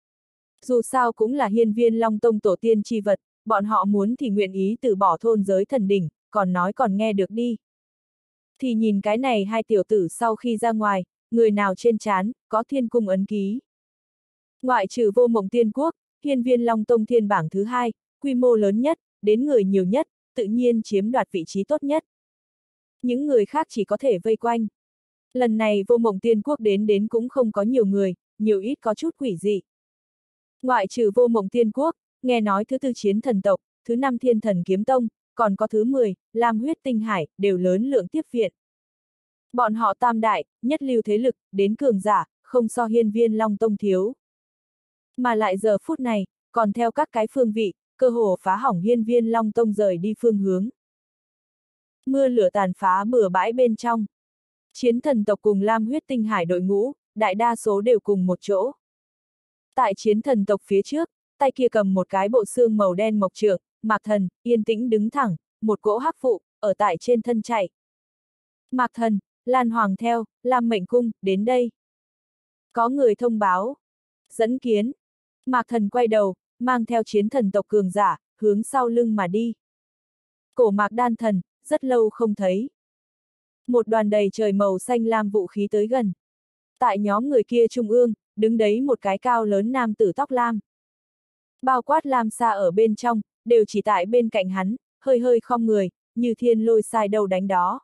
Dù sao cũng là Hiên Viên Long Tông tổ tiên chi vật, bọn họ muốn thì nguyện ý từ bỏ thôn giới thần đỉnh, còn nói còn nghe được đi. Thì nhìn cái này hai tiểu tử sau khi ra ngoài, người nào trên trán có thiên cung ấn ký. Ngoại trừ Vô Mộng Tiên Quốc, Hiên Viên Long Tông thiên bảng thứ 2, quy mô lớn nhất, đến người nhiều nhất, tự nhiên chiếm đoạt vị trí tốt nhất. Những người khác chỉ có thể vây quanh. Lần này Vô Mộng Tiên Quốc đến cũng không có nhiều người, nhiều ít có chút quỷ dị. Ngoại trừ Vô Mộng Tiên Quốc, nghe nói thứ tư Chiến Thần tộc, thứ năm Thiên Thần Kiếm Tông, còn có thứ 10, Lam Huyết Tinh Hải, đều lớn lượng tiếp viện. Bọn họ tam đại, nhất lưu thế lực, đến cường giả, không so Hiên Viên Long Tông thiếu. Mà lại giờ phút này, còn theo các cái phương vị, cơ hồ phá hỏng Hiên Viên Long Tông rời đi phương hướng. Mưa lửa tàn phá bừa bãi bên trong. Chiến Thần tộc cùng Lam Huyết Tinh Hải đội ngũ, đại đa số đều cùng một chỗ. Tại Chiến Thần tộc phía trước, tay kia cầm một cái bộ xương màu đen mộc trượng, Mạc Thần, yên tĩnh đứng thẳng, một cỗ hắc phụ, ở tại trên thân chạy. Mạc Thần, Lan Hoàng theo, Lam Mệnh Cung, đến đây. Có người thông báo. Dẫn kiến. Mạc Thần quay đầu, mang theo Chiến Thần tộc cường giả, hướng sau lưng mà đi. Cổ Mạc Đan Thần, rất lâu không thấy. Một đoàn đầy trời màu xanh lam vũ khí tới gần. Tại nhóm người kia trung ương, đứng đấy một cái cao lớn nam tử tóc lam. Bao quát lam xa ở bên trong, đều chỉ tại bên cạnh hắn, hơi hơi khom người, như thiên lôi sai đâu đánh đó.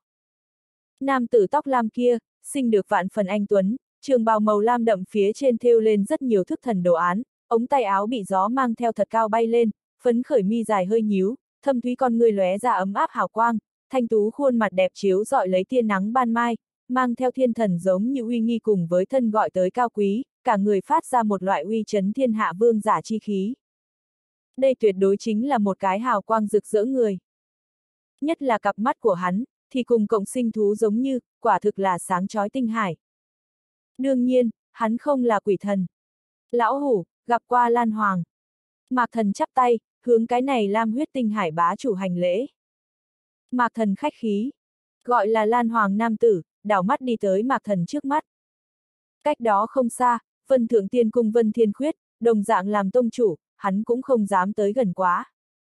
Nam tử tóc lam kia, sinh được vạn phần anh tuấn, trường bào màu lam đậm phía trên thêu lên rất nhiều thức thần đồ án, ống tay áo bị gió mang theo thật cao bay lên, phấn khởi mi dài hơi nhíu, thâm thúy con người lóe ra ấm áp hào quang, thanh tú khuôn mặt đẹp chiếu rọi lấy tia nắng ban mai, mang theo thiên thần giống như uy nghi cùng với thân gọi tới cao quý, cả người phát ra một loại uy chấn thiên hạ vương giả chi khí. Đây tuyệt đối chính là một cái hào quang rực rỡ người. Nhất là cặp mắt của hắn, thì cùng cộng sinh thú giống như, quả thực là sáng chói tinh hải. Đương nhiên, hắn không là quỷ thần. Lão hủ, gặp qua Lan Hoàng. Mạc Thần chắp tay, hướng cái này Lam Huyết Tinh Hải bá chủ hành lễ. Mạc Thần khách khí. Gọi là Lan Hoàng nam tử, đảo mắt đi tới Mạc Thần trước mắt. Cách đó không xa, Vân Thượng Tiên Cung Vân Thiên Khuyết, đồng dạng làm tông chủ, hắn cũng không dám tới gần quá.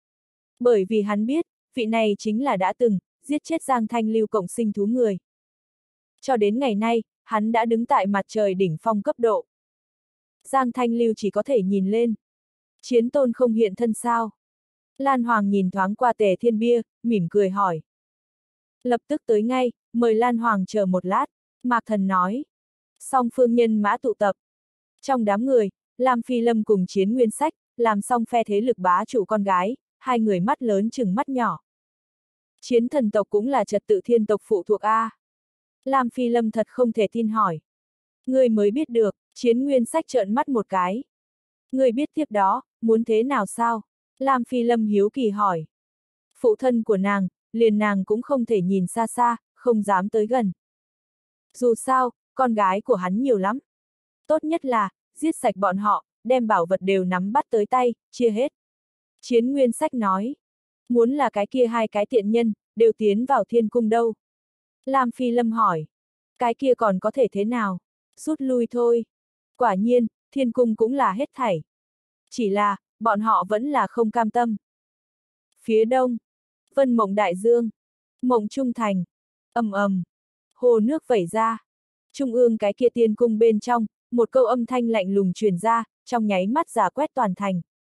Bởi vì hắn biết, vị này chính là đã từng, giết chết Giang Thanh Lưu cộng sinh thú người. Cho đến ngày nay, hắn đã đứng tại mặt trời đỉnh phong cấp độ. Giang Thanh Lưu chỉ có thể nhìn lên. Chiến tôn không hiện thân sao? Lan Hoàng nhìn thoáng qua Tề Thiên Bia, mỉm cười hỏi. Lập tức tới ngay, mời Lan Hoàng chờ một lát, Mạc Thần nói. Song phương nhân mã tụ tập. Trong đám người, Lam Phi Lâm cùng Chiến Nguyên Sách, làm xong phe thế lực bá chủ con gái, hai người mắt lớn chừng mắt nhỏ. Chiến Thần tộc cũng là trật tự thiên tộc phụ thuộc A. Lam Phi Lâm thật không thể tin hỏi. Người mới biết được, Chiến Nguyên Sách trợn mắt một cái. Người biết tiếp đó, muốn thế nào sao? Lam Phi Lâm hiếu kỳ hỏi. Phụ thân của nàng, liền nàng cũng không thể nhìn xa xa, không dám tới gần. Dù sao, con gái của hắn nhiều lắm. Tốt nhất là, giết sạch bọn họ, đem bảo vật đều nắm bắt tới tay, chia hết. Chiến Nguyên Sách nói. Muốn là cái kia hai cái tiện nhân, đều tiến vào thiên cung đâu? Lam Phi Lâm hỏi. Cái kia còn có thể thế nào? Rút lui thôi. Quả nhiên, thiên cung cũng là hết thảy. Chỉ là, bọn họ vẫn là không cam tâm. Phía đông, Vân Mộng Đại Dương, Mộng Trung Thành, ầm ầm, hồ nước vẩy ra. Trung ương cái kia tiên cung bên trong, một câu âm thanh lạnh lùng truyền ra, trong nháy mắt giả quét toàn thành.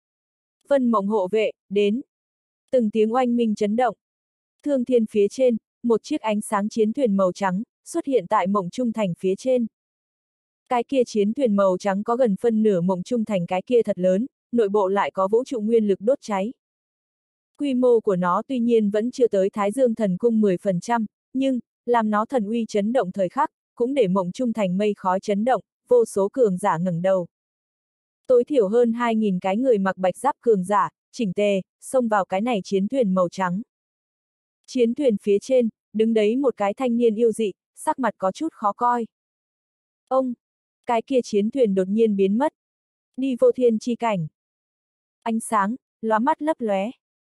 Vân Mộng hộ vệ, đến. Từng tiếng oanh minh chấn động. Thương thiên phía trên, một chiếc ánh sáng chiến thuyền màu trắng, xuất hiện tại Mộng Trung Thành phía trên. Cái kia chiến thuyền màu trắng có gần phân nửa Mộng Trung Thành cái kia thật lớn, nội bộ lại có vũ trụ nguyên lực đốt cháy. Quy mô của nó tuy nhiên vẫn chưa tới Thái Dương Thần Cung 10%, nhưng, làm nó thần uy chấn động thời khắc, cũng để Mộng Trung Thành mây khói chấn động, vô số cường giả ngẩng đầu. Tối thiểu hơn 2.000 cái người mặc bạch giáp cường giả, chỉnh tề, xông vào cái này chiến thuyền màu trắng. Chiến thuyền phía trên, đứng đấy một cái thanh niên yêu dị, sắc mặt có chút khó coi. Ông! Cái kia chiến thuyền đột nhiên biến mất. Đi vô thiên chi cảnh. Ánh sáng, lóa mắt lấp lóe.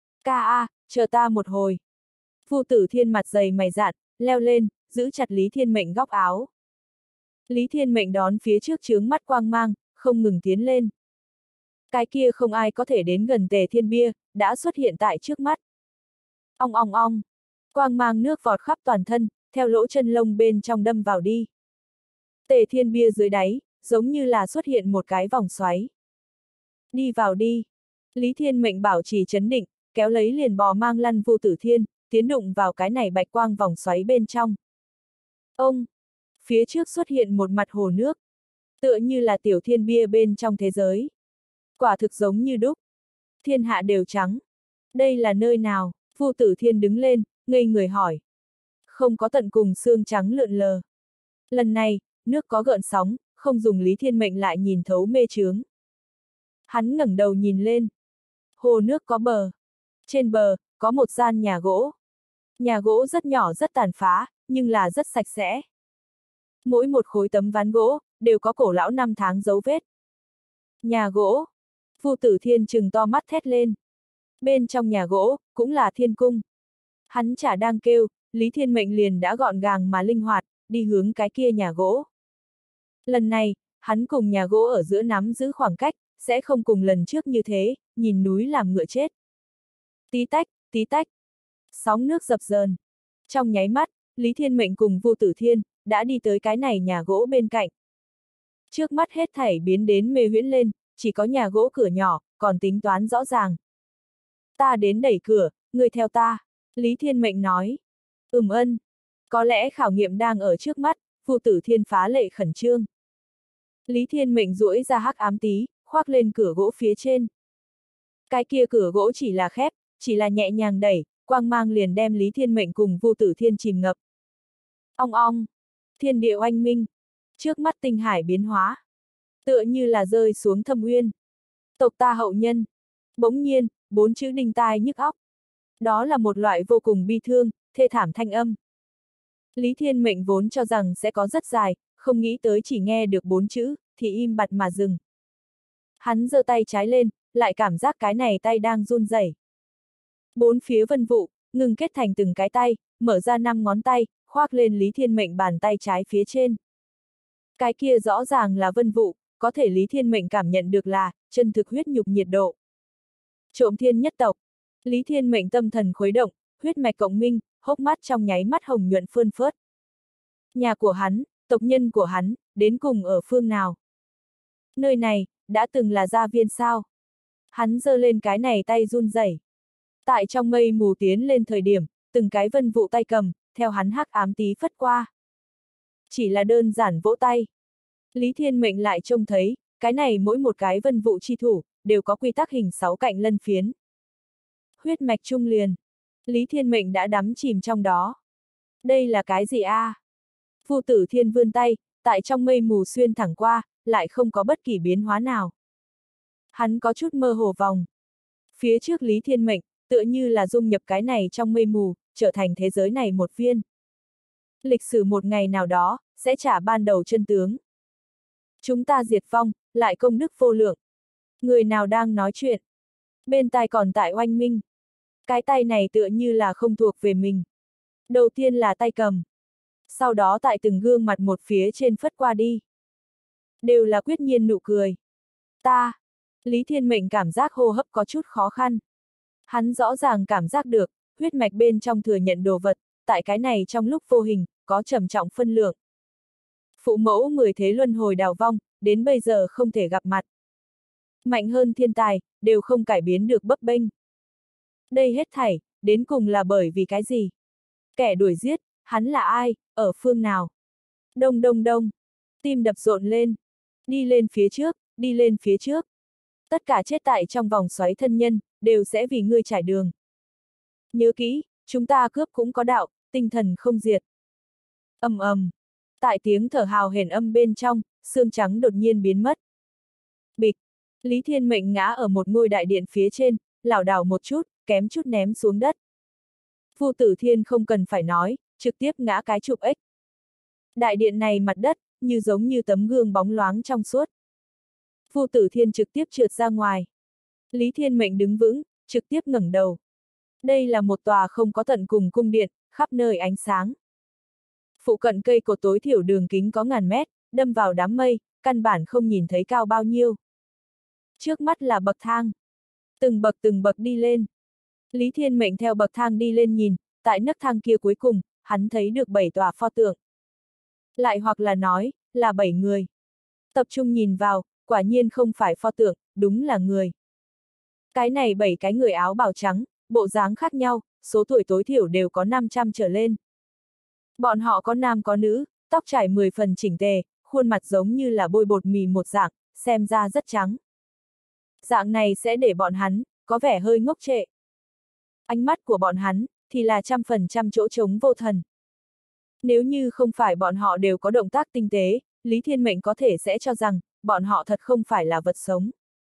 Chờ ta một hồi. Vu Tử Thiên mặt dày mày dạn, leo lên, giữ chặt Lý Thiên Mệnh góc áo. Lý Thiên Mệnh đón phía trước chướng mắt quang mang, không ngừng tiến lên. Cái kia không ai có thể đến gần Tề Thiên Bia, đã xuất hiện tại trước mắt. Ong ong ong. Quang mang nước vọt khắp toàn thân, theo lỗ chân lông bên trong đâm vào đi. Tề Thiên Bia dưới đáy, giống như là xuất hiện một cái vòng xoáy. Đi vào đi. Lý Thiên Mệnh bảo trì trấn định, kéo lấy liền bò mang lăn Vu Tử Thiên, tiến đụng vào cái này bạch quang vòng xoáy bên trong. Ông! Phía trước xuất hiện một mặt hồ nước, tựa như là tiểu thiên bia bên trong thế giới. Quả thực giống như đúc. Thiên hạ đều trắng. Đây là nơi nào? Vu Tử Thiên đứng lên, ngây người hỏi. Không có tận cùng xương trắng lượn lờ. Lần này, nước có gợn sóng, không dùng Lý Thiên Mệnh lại nhìn thấu mê chướng. Hắn ngẩng đầu nhìn lên. Hồ nước có bờ. Trên bờ, có một gian nhà gỗ. Nhà gỗ rất nhỏ rất tàn phá, nhưng là rất sạch sẽ. Mỗi một khối tấm ván gỗ, đều có cổ lão năm tháng dấu vết. Nhà gỗ. Vu Tử Thiên trừng to mắt thét lên. Bên trong nhà gỗ, cũng là thiên cung. Hắn chả đang kêu, Lý Thiên Mệnh liền đã gọn gàng mà linh hoạt, đi hướng cái kia nhà gỗ. Lần này, hắn cùng nhà gỗ ở giữa nắm giữ khoảng cách, sẽ không cùng lần trước như thế, nhìn núi làm ngựa chết. Tí tách, tí tách. Sóng nước dập dờn. Trong nháy mắt, Lý Thiên Mệnh cùng Vu Tử Thiên, đã đi tới cái này nhà gỗ bên cạnh. Trước mắt hết thảy biến đến mê huyễn lên, chỉ có nhà gỗ cửa nhỏ, còn tính toán rõ ràng. Ta đến đẩy cửa, ngươi theo ta, Lý Thiên Mệnh nói. Ân. Có lẽ khảo nghiệm đang ở trước mắt, Vu Tử Thiên phá lệ khẩn trương. Lý Thiên Mệnh duỗi ra hắc ám tí, khoác lên cửa gỗ phía trên. Cái kia cửa gỗ chỉ là khép, chỉ là nhẹ nhàng đẩy, quang mang liền đem Lý Thiên Mệnh cùng Vu Tử Thiên chìm ngập. Ong ong, thiên địa oanh minh, trước mắt tinh hải biến hóa, tựa như là rơi xuống thâm uyên. Tộc ta hậu nhân. Bỗng nhiên, 4 chữ đinh tai nhức óc. Đó là một loại vô cùng bi thương, thê thảm thanh âm. Lý Thiên Mệnh vốn cho rằng sẽ có rất dài, không nghĩ tới chỉ nghe được 4 chữ, thì im bặt mà dừng. Hắn giơ tay trái lên, lại cảm giác cái này tay đang run rẩy. 4 phía vân vụ, ngừng kết thành từng cái tay, mở ra 5 ngón tay, khoác lên Lý Thiên Mệnh bàn tay trái phía trên. Cái kia rõ ràng là vân vụ, có thể Lý Thiên Mệnh cảm nhận được là, chân thực huyết nhục nhiệt độ. Trộm thiên nhất tộc. Lý Thiên Mệnh tâm thần khuấy động, huyết mạch cộng minh, hốc mắt trong nháy mắt hồng nhuận phơn phớt. Nhà của hắn, tộc nhân của hắn, đến cùng ở phương nào? Nơi này, đã từng là gia viên sao? Hắn giơ lên cái này tay run rẩy. Tại trong mây mù tiến lên thời điểm, từng cái vân vụ tay cầm, theo hắn hắc ám tí phất qua. Chỉ là đơn giản vỗ tay. Lý Thiên Mệnh lại trông thấy, cái này mỗi một cái vân vụ chi thủ, đều có quy tắc hình 6 cạnh lân phiến. Huyết mạch trung liền. Lý Thiên Mệnh đã đắm chìm trong đó. Đây là cái gì a? Vu Tử Thiên vươn tay, tại trong mây mù xuyên thẳng qua, lại không có bất kỳ biến hóa nào. Hắn có chút mơ hồ vòng. Phía trước Lý Thiên Mệnh, tựa như là dung nhập cái này trong mây mù, trở thành thế giới này một viên. Lịch sử một ngày nào đó, sẽ trả ban đầu chân tướng. Chúng ta diệt vong, lại công đức vô lượng. Người nào đang nói chuyện? Bên tai còn tại oanh minh. Cái tay này tựa như là không thuộc về mình. Đầu tiên là tay cầm. Sau đó tại từng gương mặt một phía trên phất qua đi. Đều là quyết nhiên nụ cười. Ta. Lý Thiên Mệnh cảm giác hô hấp có chút khó khăn. Hắn rõ ràng cảm giác được, huyết mạch bên trong thừa nhận đồ vật, tại cái này trong lúc vô hình, có trầm trọng phân lượng. Phụ mẫu 10 thế luân hồi đào vong, đến bây giờ không thể gặp mặt. Mạnh hơn thiên tài, đều không cải biến được bấp bênh. Đây hết thảy, đến cùng là bởi vì cái gì? Kẻ đuổi giết, hắn là ai, ở phương nào? Đông đông đông, tim đập rộn lên. Đi lên phía trước, đi lên phía trước. Tất cả chết tại trong vòng xoáy thân nhân, đều sẽ vì ngươi trải đường. Nhớ kỹ, chúng ta cướp cũng có đạo, tinh thần không diệt. Ầm ầm. Tại tiếng thở hào hển âm bên trong, xương trắng đột nhiên biến mất. Bịch. Lý Thiên Mệnh ngã ở một ngôi đại điện phía trên, lảo đảo một chút, kém chút ném xuống đất. Vu Tử Thiên không cần phải nói, trực tiếp ngã cái chụp ếch. Đại điện này mặt đất, như giống như tấm gương bóng loáng trong suốt. Vu Tử Thiên trực tiếp trượt ra ngoài. Lý Thiên Mệnh đứng vững, trực tiếp ngẩng đầu. Đây là một tòa không có tận cùng cung điện, khắp nơi ánh sáng. Phụ cận cây cột tối thiểu đường kính có ngàn mét, đâm vào đám mây, căn bản không nhìn thấy cao bao nhiêu. Trước mắt là bậc thang. Từng bậc đi lên. Lý Thiên Mệnh theo bậc thang đi lên nhìn, tại nấc thang kia cuối cùng, hắn thấy được 7 tòa pho tượng. Lại hoặc là nói, là 7 người. Tập trung nhìn vào, quả nhiên không phải pho tượng, đúng là người. Cái này 7 cái người áo bào trắng, bộ dáng khác nhau, số tuổi tối thiểu đều có 500 trở lên. Bọn họ có nam có nữ, tóc trải 10 phần chỉnh tề, khuôn mặt giống như là bôi bột mì một dạng, xem ra rất trắng. Dạng này sẽ để bọn hắn có vẻ hơi ngốc trệ. Ánh mắt của bọn hắn thì là 100% chỗ trống vô thần. Nếu như không phải bọn họ đều có động tác tinh tế, Lý Thiên Mệnh có thể sẽ cho rằng bọn họ thật không phải là vật sống.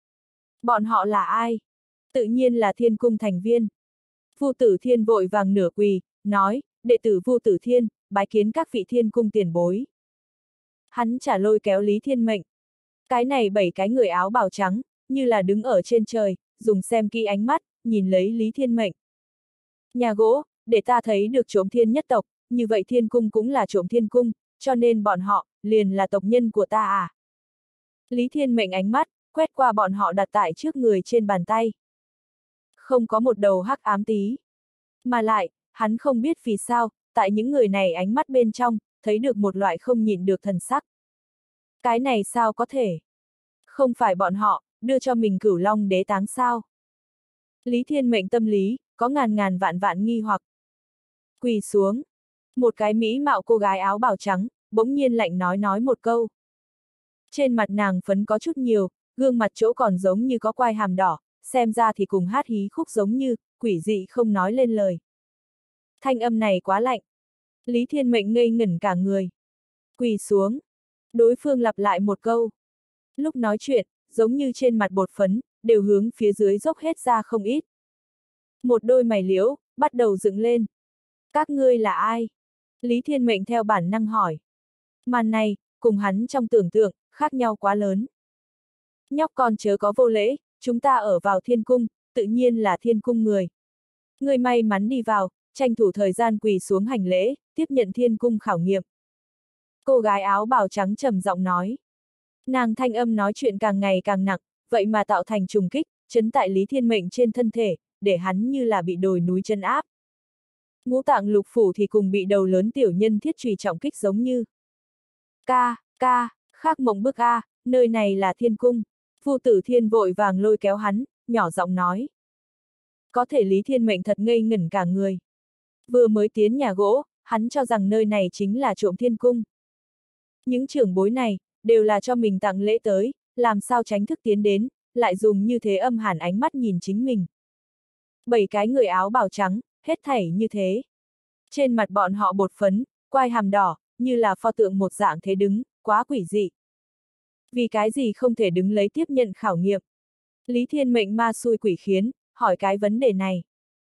Bọn họ là ai? Tự nhiên là Thiên Cung thành viên. Vu Tử Thiên vội vàng nửa quỳ, nói, đệ tử Vu Tử Thiên, bái kiến các vị Thiên Cung tiền bối. Hắn trả lôi kéo Lý Thiên Mệnh. Cái này 7 cái người áo bào trắng, như là đứng ở trên trời, dùng xem kỹ ánh mắt, nhìn lấy Lý Thiên Mệnh. Nhà gỗ, để ta thấy được trộm thiên nhất tộc, như vậy Thiên Cung cũng là trộm thiên cung, cho nên bọn họ, liền là tộc nhân của ta à. Lý Thiên Mệnh ánh mắt, quét qua bọn họ đặt tại trước người trên bàn tay. Không có một đầu hắc ám tí. Mà lại, hắn không biết vì sao, tại những người này ánh mắt bên trong, thấy được một loại không nhịn được thần sắc. Cái này sao có thể? Không phải bọn họ, đưa cho mình Cửu Long đế táng sao? Lý Thiên Mệnh tâm lý, có ngàn ngàn vạn vạn nghi hoặc. Quỳ xuống. Một cái mỹ mạo cô gái áo bào trắng, bỗng nhiên lạnh nói một câu. Trên mặt nàng phấn có chút nhiều, gương mặt chỗ còn giống như có quai hàm đỏ, xem ra thì cùng hát hí khúc giống như, quỷ dị không nói lên lời. Thanh âm này quá lạnh. Lý Thiên Mệnh ngây ngẩn cả người. Quỳ xuống. Đối phương lặp lại một câu. Lúc nói chuyện, giống như trên mặt bột phấn, đều hướng phía dưới dốc hết ra không ít. Một đôi mày liễu, bắt đầu dựng lên. Các ngươi là ai? Lý Thiên Mệnh theo bản năng hỏi. Màn này, cùng hắn trong tưởng tượng, khác nhau quá lớn. Nhóc con chớ có vô lễ, chúng ta ở vào Thiên Cung, tự nhiên là Thiên Cung người. Người may mắn đi vào, tranh thủ thời gian quỳ xuống hành lễ, tiếp nhận Thiên Cung khảo nghiệm. Cô gái áo bào trắng trầm giọng nói. Nàng thanh âm nói chuyện càng ngày càng nặng, vậy mà tạo thành trùng kích, chấn tại Lý Thiên Mệnh trên thân thể, để hắn như là bị đồi núi chân áp. Ngũ tạng lục phủ thì cùng bị đầu lớn tiểu nhân thiết chùy trọng kích giống như. Khác mộng bức a, nơi này là Thiên Cung. Vu Tử Thiên vội vàng lôi kéo hắn, nhỏ giọng nói. Có thể Lý Thiên Mệnh thật ngây ngẩn cả người. Vừa mới tiến nhà gỗ, hắn cho rằng nơi này chính là trộm Thiên Cung. Những trưởng bối này, đều là cho mình tặng lễ tới, làm sao tránh thức tiến đến, lại dùng như thế âm hàn ánh mắt nhìn chính mình. 7 cái người áo bào trắng, hết thảy như thế. Trên mặt bọn họ bột phấn, quai hàm đỏ, như là pho tượng một dạng thế đứng, quá quỷ dị. Vì cái gì không thể đứng lấy tiếp nhận khảo nghiệm? Lý Thiên Mệnh ma xui quỷ khiến, hỏi cái vấn đề này.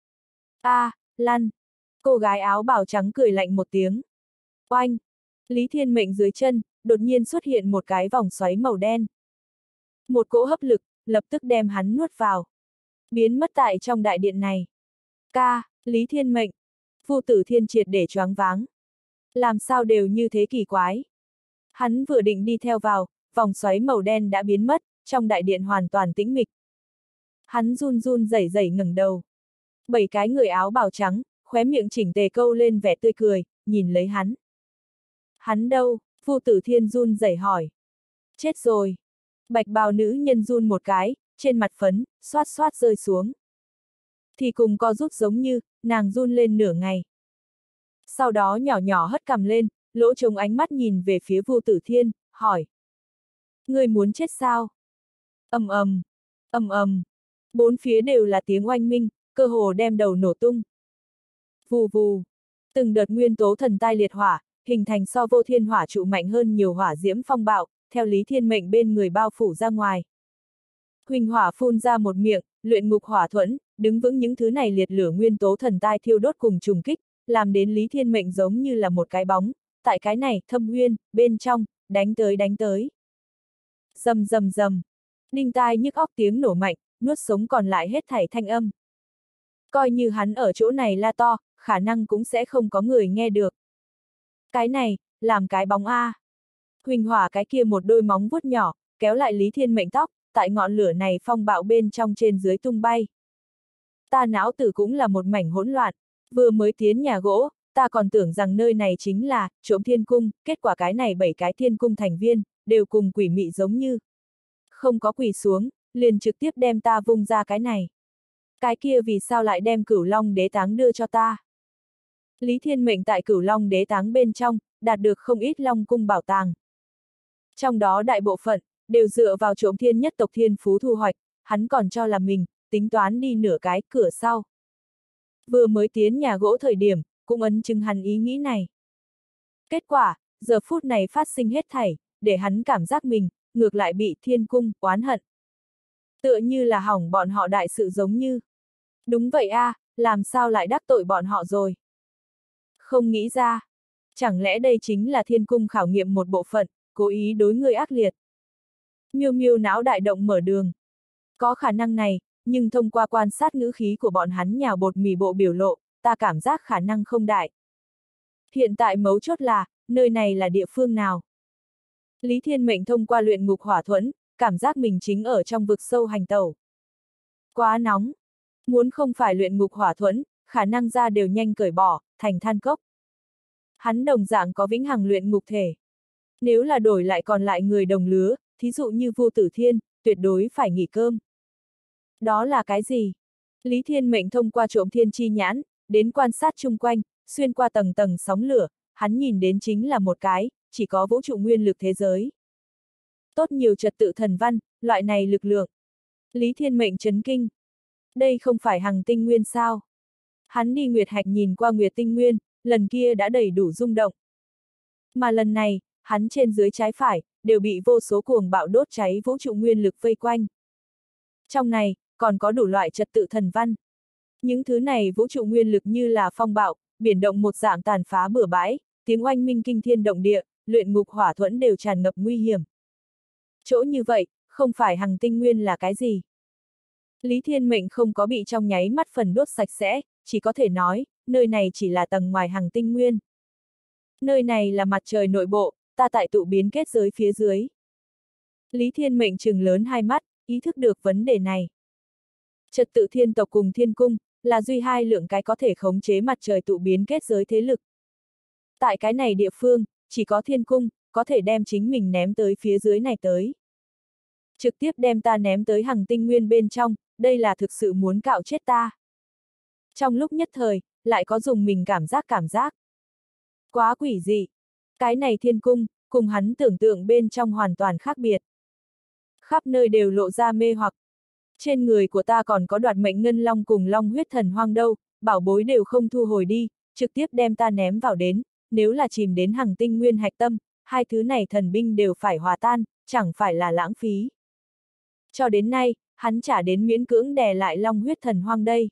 Lăn! Cô gái áo bào trắng cười lạnh một tiếng. Oanh! Lý Thiên Mệnh dưới chân, đột nhiên xuất hiện một cái vòng xoáy màu đen. Một cỗ hấp lực, lập tức đem hắn nuốt vào. Biến mất tại trong đại điện này. Lý Thiên Mệnh! Vu Tử Thiên triệt để choáng váng. Làm sao đều như thế kỳ quái. Hắn vừa định đi theo vào, vòng xoáy màu đen đã biến mất, trong đại điện hoàn toàn tĩnh mịch. Hắn run run rẩy rẩy ngẩng đầu. 7 cái người áo bào trắng, khóe miệng chỉnh tề câu lên vẻ tươi cười, nhìn lấy hắn. Hắn đâu? Vu Tử Thiên run rẩy hỏi. Chết rồi. Bạch bào nữ nhân run một cái, trên mặt phấn, xoát xoát rơi xuống. Thì cùng co rút giống như, nàng run lên nửa ngày. Sau đó nhỏ nhỏ hất cằm lên, lỗ trống ánh mắt nhìn về phía Vu Tử Thiên, hỏi. Ngươi muốn chết sao? Ầm ầm. Bốn phía đều là tiếng oanh minh, cơ hồ đem đầu nổ tung. Vù vù. Từng đợt nguyên tố thần tai liệt hỏa, hình thành so vô thiên hỏa trụ mạnh hơn nhiều hỏa diễm phong bạo, theo Lý Thiên Mệnh bên người bao phủ ra ngoài. Huỳnh hỏa phun ra một miệng, luyện ngục hỏa thuẫn, đứng vững những thứ này liệt lửa nguyên tố thần tai thiêu đốt cùng trùng kích, làm đến Lý Thiên Mệnh giống như là một cái bóng, tại cái này, thâm nguyên, bên trong, đánh tới. Rầm. Đinh tai nhức óc tiếng nổ mạnh, nuốt sống còn lại hết thảy thanh âm. Coi như hắn ở chỗ này la to, khả năng cũng sẽ không có người nghe được. Cái này, làm cái bóng a. Huỳnh hỏa cái kia một đôi móng vuốt nhỏ, kéo lại Lý Thiên Mệnh tóc, tại ngọn lửa này phong bạo bên trong trên dưới tung bay. Ta não tử cũng là một mảnh hỗn loạn, vừa mới tiến nhà gỗ, ta còn tưởng rằng nơi này chính là trộm Thiên Cung, kết quả cái này 7 cái Thiên Cung thành viên, đều cùng quỷ mị giống như. Không có quỳ xuống, liền trực tiếp đem ta vung ra cái này. Cái kia vì sao lại đem Cửu Long Đế Táng đưa cho ta? Lý Thiên Mệnh tại Cửu Long Đế Táng bên trong, đạt được không ít Long Cung bảo tàng. Trong đó đại bộ phận, đều dựa vào trộm thiên nhất tộc thiên phú thu hoạch, hắn còn cho là mình, tính toán đi nửa cái cửa sau. Vừa mới tiến nhà gỗ thời điểm, cũng ấn chứng hắn ý nghĩ này. Kết quả, giờ phút này phát sinh hết thảy, để hắn cảm giác mình, ngược lại bị thiên cung, oán hận. Tựa như là hỏng bọn họ đại sự giống như. Đúng vậy a, làm sao lại đắc tội bọn họ rồi? Không nghĩ ra. Chẳng lẽ đây chính là thiên cung khảo nghiệm một bộ phận, cố ý đối người ác liệt? Miêu Miêu não đại động mở đường. Có khả năng này, nhưng thông qua quan sát ngữ khí của bọn hắn nhào bột mì bộ biểu lộ, ta cảm giác khả năng không đại. Hiện tại mấu chốt là, nơi này là địa phương nào? Lý Thiên Mệnh thông qua luyện ngục hỏa thuẫn, cảm giác mình chính ở trong vực sâu hành tẩu. Quá nóng. Muốn không phải luyện ngục hỏa thuẫn, khả năng ra đều nhanh cởi bỏ, thành than cốc. Hắn đồng dạng có vĩnh hằng luyện ngục thể. Nếu là đổi lại còn lại người đồng lứa, thí dụ như Vô Tử Thiên, tuyệt đối phải nghỉ cơm. Đó là cái gì? Lý Thiên Mệnh thông qua trộm thiên chi nhãn, đến quan sát chung quanh, xuyên qua tầng tầng sóng lửa, hắn nhìn đến chính là một cái, chỉ có vũ trụ nguyên lực thế giới. Tốt nhiều trật tự thần văn, loại này lực lượng. Lý Thiên Mệnh chấn kinh. Đây không phải hằng tinh nguyên sao? Hắn đi Nguyệt Hạch nhìn qua Nguyệt Tinh Nguyên, lần kia đã đầy đủ rung động. Mà lần này, hắn trên dưới trái phải, đều bị vô số cuồng bạo đốt cháy vũ trụ nguyên lực vây quanh. Trong này, còn có đủ loại trật tự thần văn. Những thứ này vũ trụ nguyên lực như là phong bạo, biển động một dạng tàn phá bừa bãi, tiếng oanh minh kinh thiên động địa, luyện ngục hỏa thuẫn đều tràn ngập nguy hiểm. Chỗ như vậy, không phải hằng tinh nguyên là cái gì? Lý Thiên Mệnh không có bị trong nháy mắt phần đốt sạch sẽ, chỉ có thể nói, nơi này chỉ là tầng ngoài hằng tinh nguyên. Nơi này là mặt trời nội bộ, ta tại tụ biến kết giới phía dưới. Lý Thiên Mệnh trừng lớn hai mắt, ý thức được vấn đề này. Trật tự thiên tộc cùng thiên cung, là duy hai lượng cái có thể khống chế mặt trời tụ biến kết giới thế lực. Tại cái này địa phương, chỉ có thiên cung, có thể đem chính mình ném tới phía dưới này tới. Trực tiếp đem ta ném tới hằng tinh nguyên bên trong, đây là thực sự muốn cạo chết ta. Trong lúc nhất thời, lại có dùng mình cảm giác. Quá quỷ dị. Cái này thiên cung, cùng hắn tưởng tượng bên trong hoàn toàn khác biệt. Khắp nơi đều lộ ra mê hoặc. Trên người của ta còn có đoạt mệnh ngân long cùng long huyết thần hoang đâu, bảo bối đều không thu hồi đi, trực tiếp đem ta ném vào đến, nếu là chìm đến hằng tinh nguyên hạch tâm, hai thứ này thần binh đều phải hòa tan, chẳng phải là lãng phí. Cho đến nay, hắn trả đến miễn cưỡng đè lại long huyết thần hoang đây.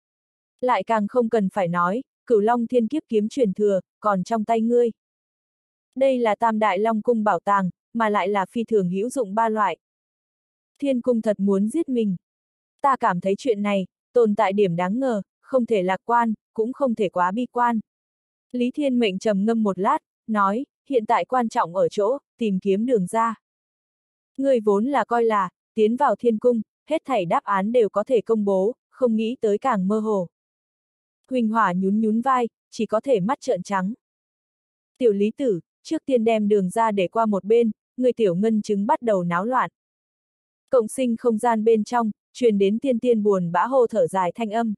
Lại càng không cần phải nói, Cửu Long Thiên Kiếp kiếm truyền thừa, còn trong tay ngươi. Đây là tam đại long cung bảo tàng, mà lại là phi thường hữu dụng ba loại. Thiên cung thật muốn giết mình. Ta cảm thấy chuyện này, tồn tại điểm đáng ngờ, không thể lạc quan, cũng không thể quá bi quan. Lý Thiên Mệnh trầm ngâm một lát, nói, hiện tại quan trọng ở chỗ, tìm kiếm đường ra. Ngươi vốn là coi là, tiến vào thiên cung, hết thảy đáp án đều có thể công bố, không nghĩ tới càng mơ hồ. Huỳnh Hỏa nhún vai, chỉ có thể mắt trợn trắng. Tiểu Lý Tử, trước tiên đem đường ra để qua một bên, người tiểu ngân chứng bắt đầu náo loạn. Cộng sinh không gian bên trong, truyền đến tiên tiên buồn bã hô thở dài thanh âm.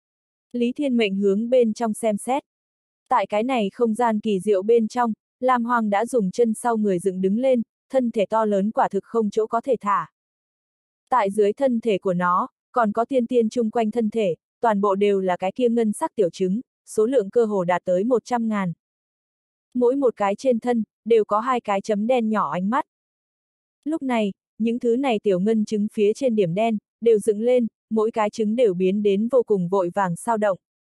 Lý Thiên Mệnh hướng bên trong xem xét. Tại cái này không gian kỳ diệu bên trong, Lam Hoang đã dùng chân sau người dựng đứng lên, thân thể to lớn quả thực không chỗ có thể thả. Tại dưới thân thể của nó, còn có tiên tiên chung quanh thân thể, toàn bộ đều là cái kia ngân sắc tiểu trứng, số lượng cơ hồ đạt tới 100.000. Mỗi một cái trên thân, đều có hai cái chấm đen nhỏ ánh mắt. Lúc này, những thứ này tiểu ngân trứng phía trên điểm đen, đều dựng lên, mỗi cái trứng đều biến đến vô cùng vội vàng sao động.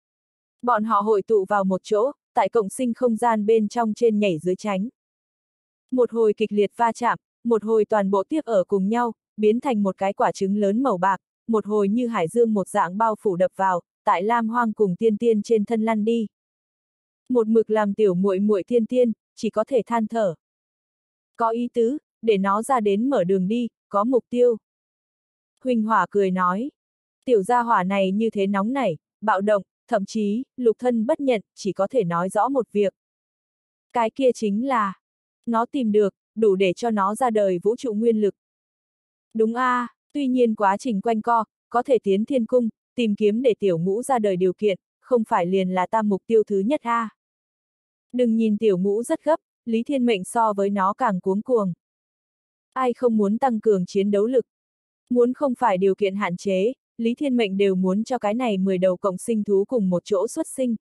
Bọn họ hội tụ vào một chỗ, tại cộng sinh không gian bên trong trên nhảy dưới tránh. Một hồi kịch liệt va chạm, một hồi toàn bộ tiếp ở cùng nhau, biến thành một cái quả trứng lớn màu bạc, một hồi như hải dương một dạng bao phủ đập vào, tại Lam Hoang cùng tiên tiên trên thân lăn đi. Một mực làm tiểu muội muội tiên tiên, chỉ có thể than thở. Có ý tứ, để nó ra đến mở đường đi, có mục tiêu. Huỳnh Hỏa cười nói, tiểu gia hỏa này như thế nóng nảy, bạo động, thậm chí, lục thân bất nhận, chỉ có thể nói rõ một việc. Cái kia chính là, nó tìm được, đủ để cho nó ra đời vũ trụ nguyên lực. Đúng a, tuy nhiên quá trình quanh co, có thể tiến thiên cung, tìm kiếm để tiểu ngũ ra đời điều kiện, không phải liền là ta mục tiêu thứ nhất a. Đừng nhìn tiểu ngũ rất gấp, Lý Thiên Mệnh so với nó càng cuống cuồng. Ai không muốn tăng cường chiến đấu lực? Muốn không phải điều kiện hạn chế, Lý Thiên Mệnh đều muốn cho cái này 10 đầu cộng sinh thú cùng một chỗ xuất sinh.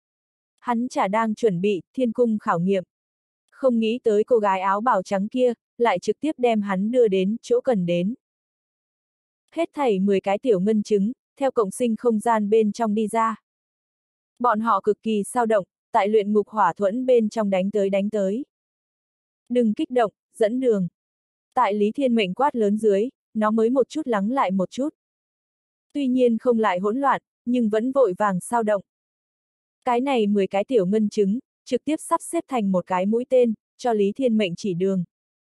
Hắn chả đang chuẩn bị thiên cung khảo nghiệm. Không nghĩ tới cô gái áo bào trắng kia, lại trực tiếp đem hắn đưa đến chỗ cần đến. Hết thảy 10 cái tiểu ngân trứng, theo cộng sinh không gian bên trong đi ra. Bọn họ cực kỳ sao động, tại luyện ngục hỏa thuẫn bên trong đánh tới. Đừng kích động, dẫn đường. Tại Lý Thiên Mệnh quát lớn dưới, nó mới một chút lắng lại một chút. Tuy nhiên không lại hỗn loạn, nhưng vẫn vội vàng sao động. Cái này 10 cái tiểu ngân trứng, trực tiếp sắp xếp thành một cái mũi tên, cho Lý Thiên Mệnh chỉ đường.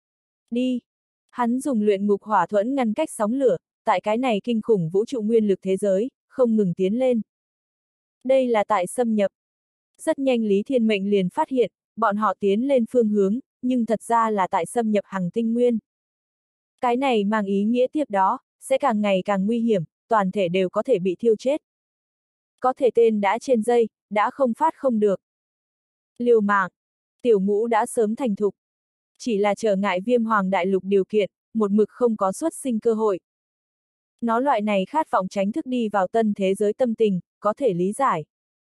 Đi! Hắn dùng luyện ngục hỏa thuẫn ngăn cách sóng lửa, tại cái này kinh khủng vũ trụ nguyên lực thế giới, không ngừng tiến lên. Đây là tại xâm nhập. Rất nhanh Lý Thiên Mệnh liền phát hiện, bọn họ tiến lên phương hướng, nhưng thật ra là tại xâm nhập Hằng Tinh Nguyên. Cái này mang ý nghĩa tiếp đó, sẽ càng ngày càng nguy hiểm, toàn thể đều có thể bị thiêu chết. Có thể tên đã trên dây, đã không phát không được. Liều mạng, tiểu ngũ đã sớm thành thục. Chỉ là trở ngại Viêm Hoàng Đại Lục điều kiện, một mực không có xuất sinh cơ hội. Nó loại này khát vọng tránh thức đi vào tân thế giới tâm tình, có thể lý giải.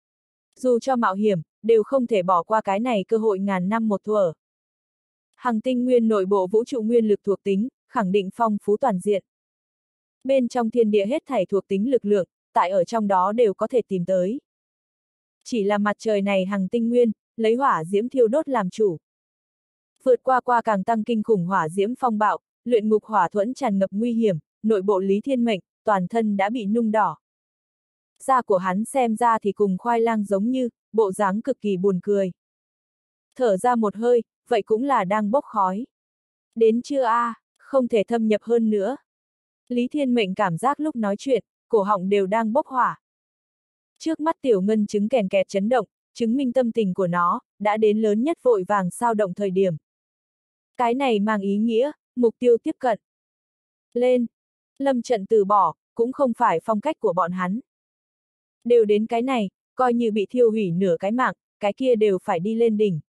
Dù cho mạo hiểm, đều không thể bỏ qua cái này cơ hội ngàn năm một thuở. Hằng Tinh Nguyên nội bộ vũ trụ nguyên lực thuộc tính, khẳng định phong phú toàn diện. Bên trong thiên địa hết thảy thuộc tính lực lượng, tại ở trong đó đều có thể tìm tới. Chỉ là mặt trời này Hằng Tinh Nguyên, lấy hỏa diễm thiêu đốt làm chủ. Vượt qua càng tăng kinh khủng hỏa diễm phong bạo, luyện ngục hỏa thuẫn tràn ngập nguy hiểm, nội bộ Lý Thiên Mệnh, toàn thân đã bị nung đỏ. Da của hắn xem ra thì cùng khoai lang giống như, bộ dáng cực kỳ buồn cười. Thở ra một hơi, vậy cũng là đang bốc khói. Đến chưa a, không thể thâm nhập hơn nữa. Lý Thiên Mệnh cảm giác lúc nói chuyện, cổ họng đều đang bốc hỏa. Trước mắt tiểu ngân trứng kèn kẹt chấn động, chứng minh tâm tình của nó, đã đến lớn nhất vội vàng sao động thời điểm. Cái này mang ý nghĩa, mục tiêu tiếp cận. Lên! Lâm trận từ bỏ, cũng không phải phong cách của bọn hắn. Đều đến cái này, coi như bị thiêu hủy nửa cái mạng, cái kia đều phải đi lên đỉnh.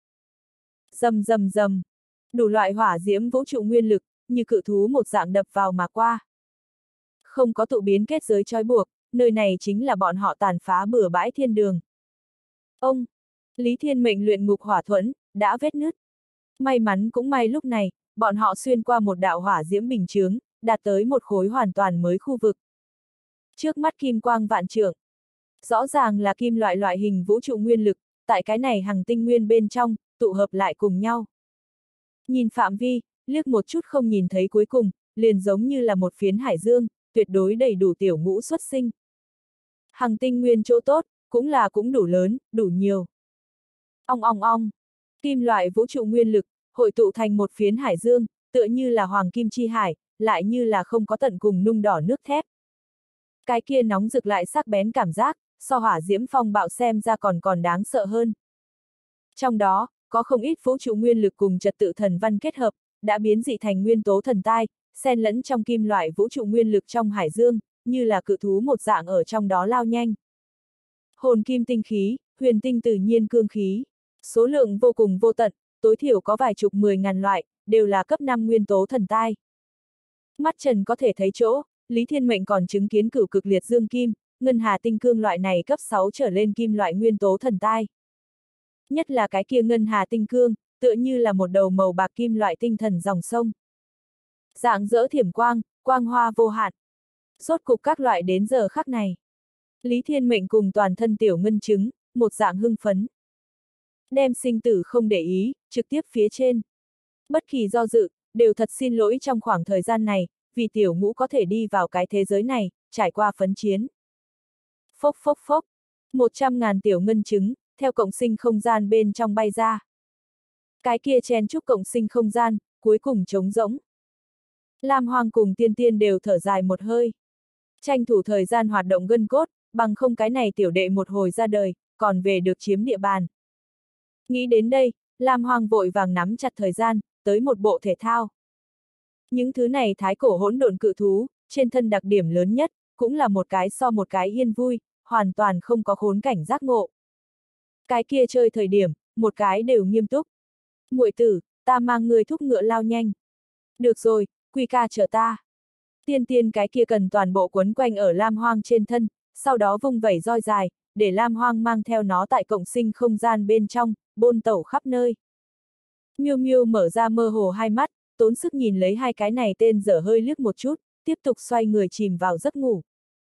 Rầm rầm rầm, đủ loại hỏa diễm vũ trụ nguyên lực, như cự thú một dạng đập vào mà qua. Không có tụ biến kết giới trói buộc, nơi này chính là bọn họ tàn phá bừa bãi thiên đường. Ông! Lý Thiên Mệnh luyện ngục hỏa thuẫn, đã vết nứt. May mắn cũng may lúc này, bọn họ xuyên qua một đạo hỏa diễm bình chướng, đạt tới một khối hoàn toàn mới khu vực. Trước mắt kim quang vạn trượng. Rõ ràng là kim loại hình vũ trụ nguyên lực, tại cái này Hằng Tinh Nguyên bên trong, tụ hợp lại cùng nhau. Nhìn phạm vi, liếc một chút không nhìn thấy cuối cùng, liền giống như là một phiến hải dương, tuyệt đối đầy đủ tiểu ngũ xuất sinh. Hằng Tinh Nguyên chỗ tốt, cũng đủ lớn, đủ nhiều. Ong ong ong, kim loại vũ trụ nguyên lực, hội tụ thành một phiến hải dương, tựa như là hoàng kim chi hải, lại như là không có tận cùng nung đỏ nước thép. Cái kia nóng rực lại sắc bén cảm giác, so hỏa diễm phong bạo xem ra còn đáng sợ hơn. Trong đó, có không ít vũ trụ nguyên lực cùng trật tự thần văn kết hợp, đã biến dị thành nguyên tố thần tai, xen lẫn trong kim loại vũ trụ nguyên lực trong hải dương, như là cự thú một dạng ở trong đó lao nhanh. Hồn kim tinh khí, huyền tinh tự nhiên cương khí, số lượng vô cùng vô tận, tối thiểu có vài chục 10.000 loại, đều là cấp 5 nguyên tố thần tai. Mắt trần có thể thấy chỗ, Lý Thiên Mệnh còn chứng kiến cửu cực liệt dương kim, ngân hà tinh cương loại này cấp 6 trở lên kim loại nguyên tố thần tai. Nhất là cái kia ngân hà tinh cương, tựa như là một đầu màu bạc kim loại tinh thần dòng sông. Rạng rỡ thiểm quang, quang hoa vô hạn. Rốt cục các loại đến giờ khắc này. Lý Thiên Mệnh cùng toàn thân tiểu ngân trứng, một dạng hưng phấn. Đem sinh tử không để ý, trực tiếp phía trên. Bất kỳ do dự, đều thật xin lỗi trong khoảng thời gian này, vì tiểu ngũ có thể đi vào cái thế giới này, trải qua phấn chiến. Phốc phốc phốc, 100.000 tiểu ngân trứng, theo cộng sinh không gian bên trong bay ra. Cái kia chen chúc cộng sinh không gian, cuối cùng trống rỗng. Lam Hoàng cùng Tiên Tiên đều thở dài một hơi. Tranh thủ thời gian hoạt động gân cốt, bằng không cái này tiểu đệ một hồi ra đời, còn về được chiếm địa bàn. Nghĩ đến đây, Lam Hoàng vội vàng nắm chặt thời gian, tới một bộ thể thao. Những thứ này thái cổ hỗn độn cự thú, trên thân đặc điểm lớn nhất, cũng là một cái so một cái yên vui, hoàn toàn không có khốn cảnh giác ngộ. Cái kia chơi thời điểm, một cái đều nghiêm túc. Muội tử, ta mang người thúc ngựa lao nhanh. Được rồi, Quy ca chở ta. Tiên tiên cái kia cần toàn bộ quấn quanh ở Lam Hoang trên thân, sau đó vung vẩy roi dài, để Lam Hoang mang theo nó tại cộng sinh không gian bên trong, bôn tẩu khắp nơi. Miêu Miêu mở ra mơ hồ hai mắt, tốn sức nhìn lấy hai cái này tên dở hơi liếc một chút, tiếp tục xoay người chìm vào giấc ngủ.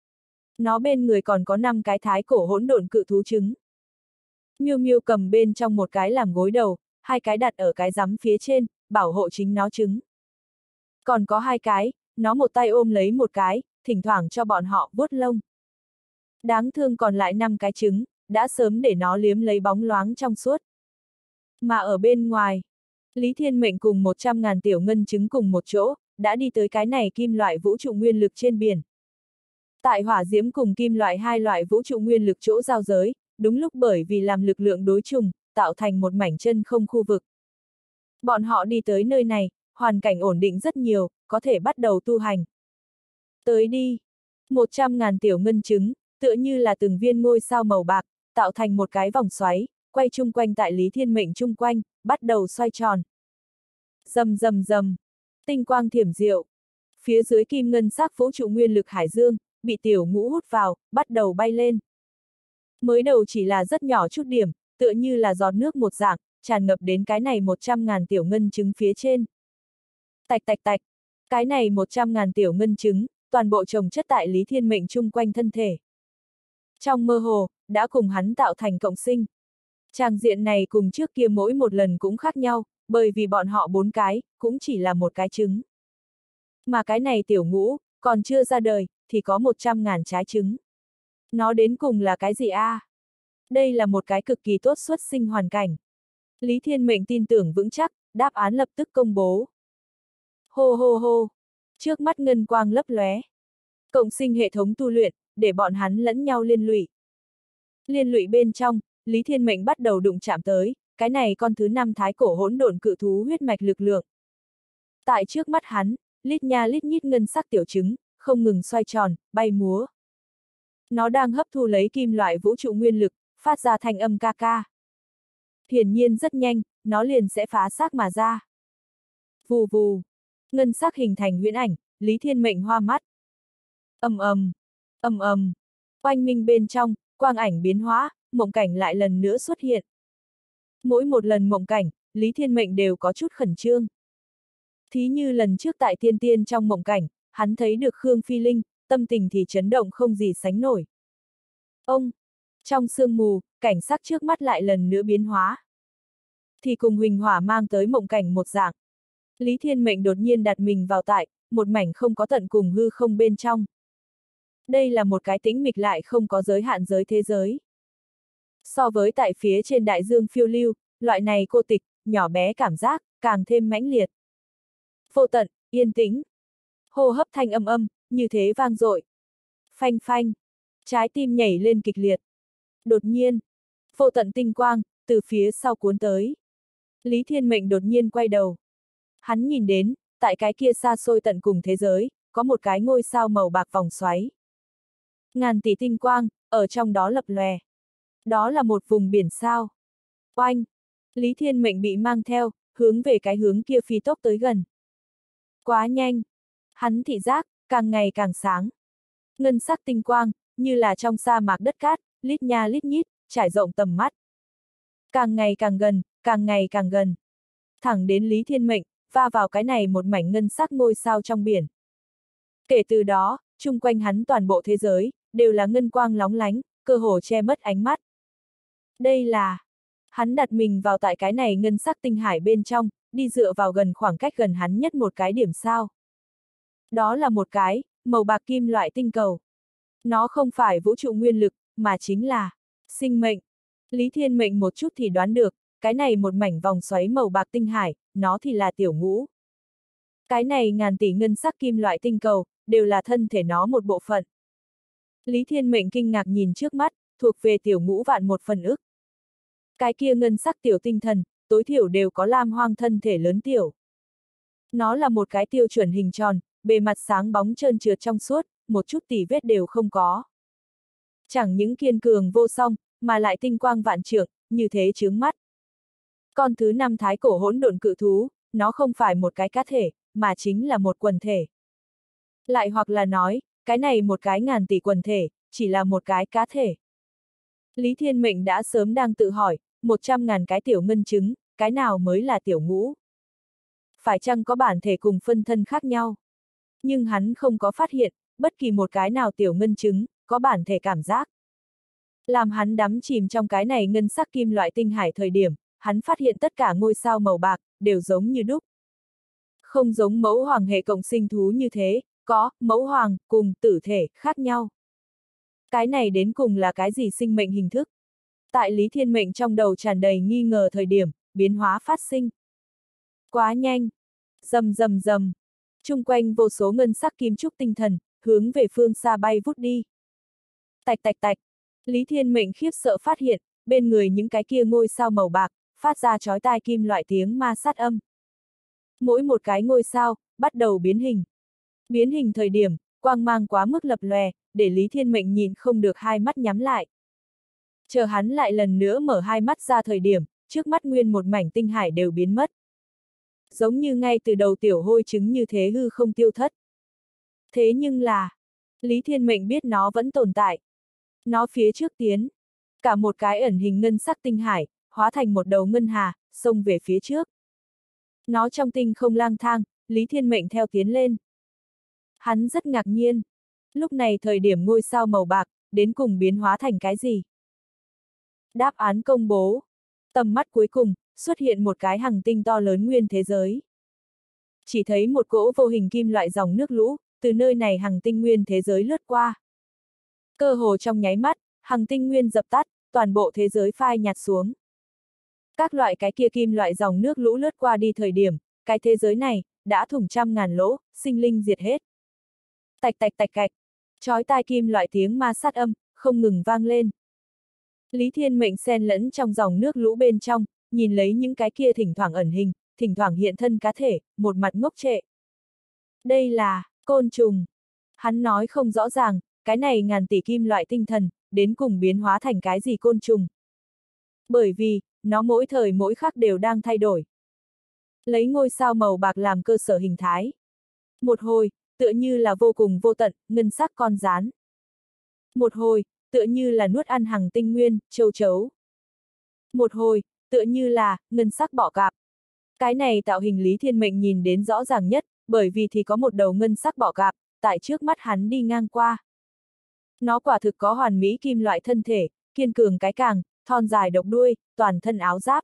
Nó bên người còn có 5 cái thái cổ hỗn độn cự thú trứng. Miêu Miêu cầm bên trong một cái làm gối đầu, 2 cái đặt ở cái rắm phía trên, bảo hộ chính nó trứng. Còn có 2 cái, nó một tay ôm lấy một cái, thỉnh thoảng cho bọn họ vuốt lông. Đáng thương còn lại 5 cái trứng, đã sớm để nó liếm lấy bóng loáng trong suốt. Mà ở bên ngoài, Lý Thiên Mệnh cùng 100.000 tiểu ngân trứng cùng một chỗ, đã đi tới cái này kim loại vũ trụ nguyên lực trên biển. Tại hỏa diễm cùng kim loại hai loại vũ trụ nguyên lực chỗ giao giới, đúng lúc bởi vì làm lực lượng đối trùng, tạo thành một mảnh chân không khu vực. Bọn họ đi tới nơi này, hoàn cảnh ổn định rất nhiều, có thể bắt đầu tu hành. Tới đi! 100.000 tiểu ngân trứng, tựa như là từng viên ngôi sao màu bạc, tạo thành một cái vòng xoáy, quay chung quanh tại Lý Thiên Mệnh chung quanh, bắt đầu xoay tròn. Rầm rầm rầm, tinh quang thiểm diệu. Phía dưới kim ngân sắc vũ trụ nguyên lực hải dương, bị tiểu ngũ hút vào, bắt đầu bay lên. Mới đầu chỉ là rất nhỏ chút điểm, tựa như là giọt nước một dạng, tràn ngập đến cái này 100.000 tiểu ngân trứng phía trên. Tạch tạch tạch, cái này 100.000 tiểu ngân trứng, toàn bộ chồng chất tại Lý Thiên Mệnh chung quanh thân thể. Trong mơ hồ, đã cùng hắn tạo thành cộng sinh. Tràng diện này cùng trước kia mỗi một lần cũng khác nhau, bởi vì bọn họ 4 cái, cũng chỉ là một cái trứng. Mà cái này tiểu ngũ, còn chưa ra đời, thì có 100.000 trái trứng. Nó đến cùng là cái gì a? Đây là một cái cực kỳ tốt xuất sinh hoàn cảnh. Lý Thiên Mệnh tin tưởng vững chắc, đáp án lập tức công bố. Hô hô hô, trước mắt ngân quang lấp lóe. Cộng sinh hệ thống tu luyện, để bọn hắn lẫn nhau liên lụy. Liên lụy bên trong, Lý Thiên Mệnh bắt đầu đụng chạm tới, cái này con thứ 5 thái cổ hỗn độn cự thú huyết mạch lực lượng. Tại trước mắt hắn, lít nha lít nhít ngân sắc tiểu trứng, không ngừng xoay tròn, bay múa. Nó đang hấp thu lấy kim loại vũ trụ nguyên lực, phát ra thanh âm ca ca. Hiển nhiên rất nhanh, nó liền sẽ phá xác mà ra. Vù vù, ngân sắc hình thành huyễn ảnh, Lý Thiên Mệnh hoa mắt. Ầm ầm, ầm ầm, oanh minh bên trong, quang ảnh biến hóa, mộng cảnh lại lần nữa xuất hiện. Mỗi một lần mộng cảnh, Lý Thiên Mệnh đều có chút khẩn trương. Thí như lần trước tại Tiên Tiên trong mộng cảnh, hắn thấy được Khương Phi Linh, tâm tình thì chấn động không gì sánh nổi. Ông, trong sương mù, cảnh sắc trước mắt lại lần nữa biến hóa. Thì cùng huỳnh hỏa mang tới mộng cảnh một dạng. Lý Thiên Mệnh đột nhiên đặt mình vào tại, một mảnh không có tận cùng hư không bên trong. Đây là một cái tĩnh mịch lại không có giới hạn giới thế giới. So với tại phía trên đại dương phiêu lưu, loại này cô tịch, nhỏ bé cảm giác, càng thêm mãnh liệt. Vô tận, yên tĩnh. Hô hấp thanh âm âm, như thế vang dội. Phanh phanh. Trái tim nhảy lên kịch liệt. Đột nhiên, vô tận tinh quang, từ phía sau cuốn tới. Lý Thiên Mệnh đột nhiên quay đầu. Hắn nhìn đến, tại cái kia xa xôi tận cùng thế giới, có một cái ngôi sao màu bạc vòng xoáy. Ngàn tỷ tinh quang, ở trong đó lập lòe. Đó là một vùng biển sao. Oanh! Lý Thiên Mệnh bị mang theo, hướng về cái hướng kia phi tốc tới gần. Quá nhanh! Hắn thị giác, càng ngày càng sáng. Ngân sắc tinh quang, như là trong sa mạc đất cát, lít nha lít nhít, trải rộng tầm mắt. Càng ngày càng gần, càng ngày càng gần. Thẳng đến Lý Thiên Mệnh, va vào cái này một mảnh ngân sắc ngôi sao trong biển. Kể từ đó, chung quanh hắn toàn bộ thế giới, đều là ngân quang lóng lánh, cơ hồ che mất ánh mắt. Đây là... Hắn đặt mình vào tại cái này ngân sắc tinh hải bên trong, đi dựa vào gần khoảng cách gần hắn nhất một cái điểm sao. Đó là một cái, màu bạc kim loại tinh cầu. Nó không phải vũ trụ nguyên lực, mà chính là sinh mệnh. Lý Thiên Mệnh một chút thì đoán được, cái này một mảnh vòng xoáy màu bạc tinh hải, nó thì là tiểu ngũ. Cái này ngàn tỷ ngân sắc kim loại tinh cầu, đều là thân thể nó một bộ phận. Lý Thiên Mệnh kinh ngạc nhìn trước mắt, thuộc về tiểu ngũ vạn một phần ức. Cái kia ngân sắc tiểu tinh thần, tối thiểu đều có Lam Hoang thân thể lớn tiểu. Nó là một cái tiêu chuẩn hình tròn, bề mặt sáng bóng trơn trượt trong suốt, một chút tỉ vết đều không có. Chẳng những kiên cường vô song, mà lại tinh quang vạn trượng, như thế chướng mắt. Con thứ 5 thái cổ hỗn độn cự thú, nó không phải một cái cá thể, mà chính là một quần thể. Lại hoặc là nói, cái này một cái ngàn tỷ quần thể, chỉ là một cái cá thể. Lý Thiên Mệnh đã sớm đang tự hỏi, 100.000 cái tiểu ngân trứng, cái nào mới là tiểu ngũ? Phải chăng có bản thể cùng phân thân khác nhau? Nhưng hắn không có phát hiện, bất kỳ một cái nào tiểu ngân trứng, có bản thể cảm giác. Làm hắn đắm chìm trong cái này ngân sắc kim loại tinh hải thời điểm, hắn phát hiện tất cả ngôi sao màu bạc, đều giống như đúc. Không giống mẫu hoàng hệ cộng sinh thú như thế, có, mẫu hoàng, cùng, tử thể, khác nhau. Cái này đến cùng là cái gì sinh mệnh hình thức? Tại Lý Thiên Mệnh trong đầu tràn đầy nghi ngờ thời điểm, biến hóa phát sinh. Quá nhanh. Rầm rầm rầm. Chung quanh vô số ngân sắc kim trúc tinh thần, hướng về phương xa bay vút đi. Tạch tạch tạch. Lý Thiên Mệnh khiếp sợ phát hiện, bên người những cái kia ngôi sao màu bạc, phát ra chói tai kim loại tiếng ma sát âm. Mỗi một cái ngôi sao, bắt đầu biến hình. Biến hình thời điểm, quang mang quá mức lập lòe, để Lý Thiên Mệnh nhìn không được hai mắt nhắm lại. Chờ hắn lại lần nữa mở hai mắt ra thời điểm, trước mắt nguyên một mảnh tinh hải đều biến mất. Giống như ngay từ đầu tiểu hôi trứng như thế hư không tiêu thất. Thế nhưng là, Lý Thiên Mệnh biết nó vẫn tồn tại. Nó phía trước tiến. Cả một cái ẩn hình ngân sắc tinh hải, hóa thành một đầu ngân hà, xông về phía trước. Nó trong tinh không lang thang, Lý Thiên Mệnh theo tiến lên. Hắn rất ngạc nhiên. Lúc này thời điểm ngôi sao màu bạc, đến cùng biến hóa thành cái gì? Đáp án công bố. Tầm mắt cuối cùng, xuất hiện một cái hành tinh to lớn nguyên thế giới. Chỉ thấy một cỗ vô hình kim loại dòng nước lũ, từ nơi này hành tinh nguyên thế giới lướt qua. Cơ hồ trong nháy mắt, hành tinh nguyên dập tắt, toàn bộ thế giới phai nhạt xuống. Các loại cái kia kim loại dòng nước lũ lướt qua đi thời điểm, cái thế giới này, đã thủng trăm ngàn lỗ, sinh linh diệt hết. Tạch tạch tạch cạch, chói tai kim loại tiếng ma sát âm, không ngừng vang lên. Lý Thiên Mệnh xen lẫn trong dòng nước lũ bên trong, nhìn lấy những cái kia thỉnh thoảng ẩn hình, thỉnh thoảng hiện thân cá thể, một mặt ngốc trệ. Đây là, côn trùng. Hắn nói không rõ ràng, cái này ngàn tỷ kim loại tinh thần, đến cùng biến hóa thành cái gì côn trùng. Bởi vì, nó mỗi thời mỗi khắc đều đang thay đổi. Lấy ngôi sao màu bạc làm cơ sở hình thái. Một hồi, tựa như là vô cùng vô tận, ngân sắc con gián. Một hồi, tựa như là nuốt ăn hằng tinh nguyên, châu chấu. Một hồi, tựa như là, ngân sắc bọ cạp. Cái này tạo hình Lý Thiên Mệnh nhìn đến rõ ràng nhất, bởi vì thì có một đầu ngân sắc bọ cạp, tại trước mắt hắn đi ngang qua. Nó quả thực có hoàn mỹ kim loại thân thể, kiên cường cái càng, thon dài độc đuôi, toàn thân áo giáp.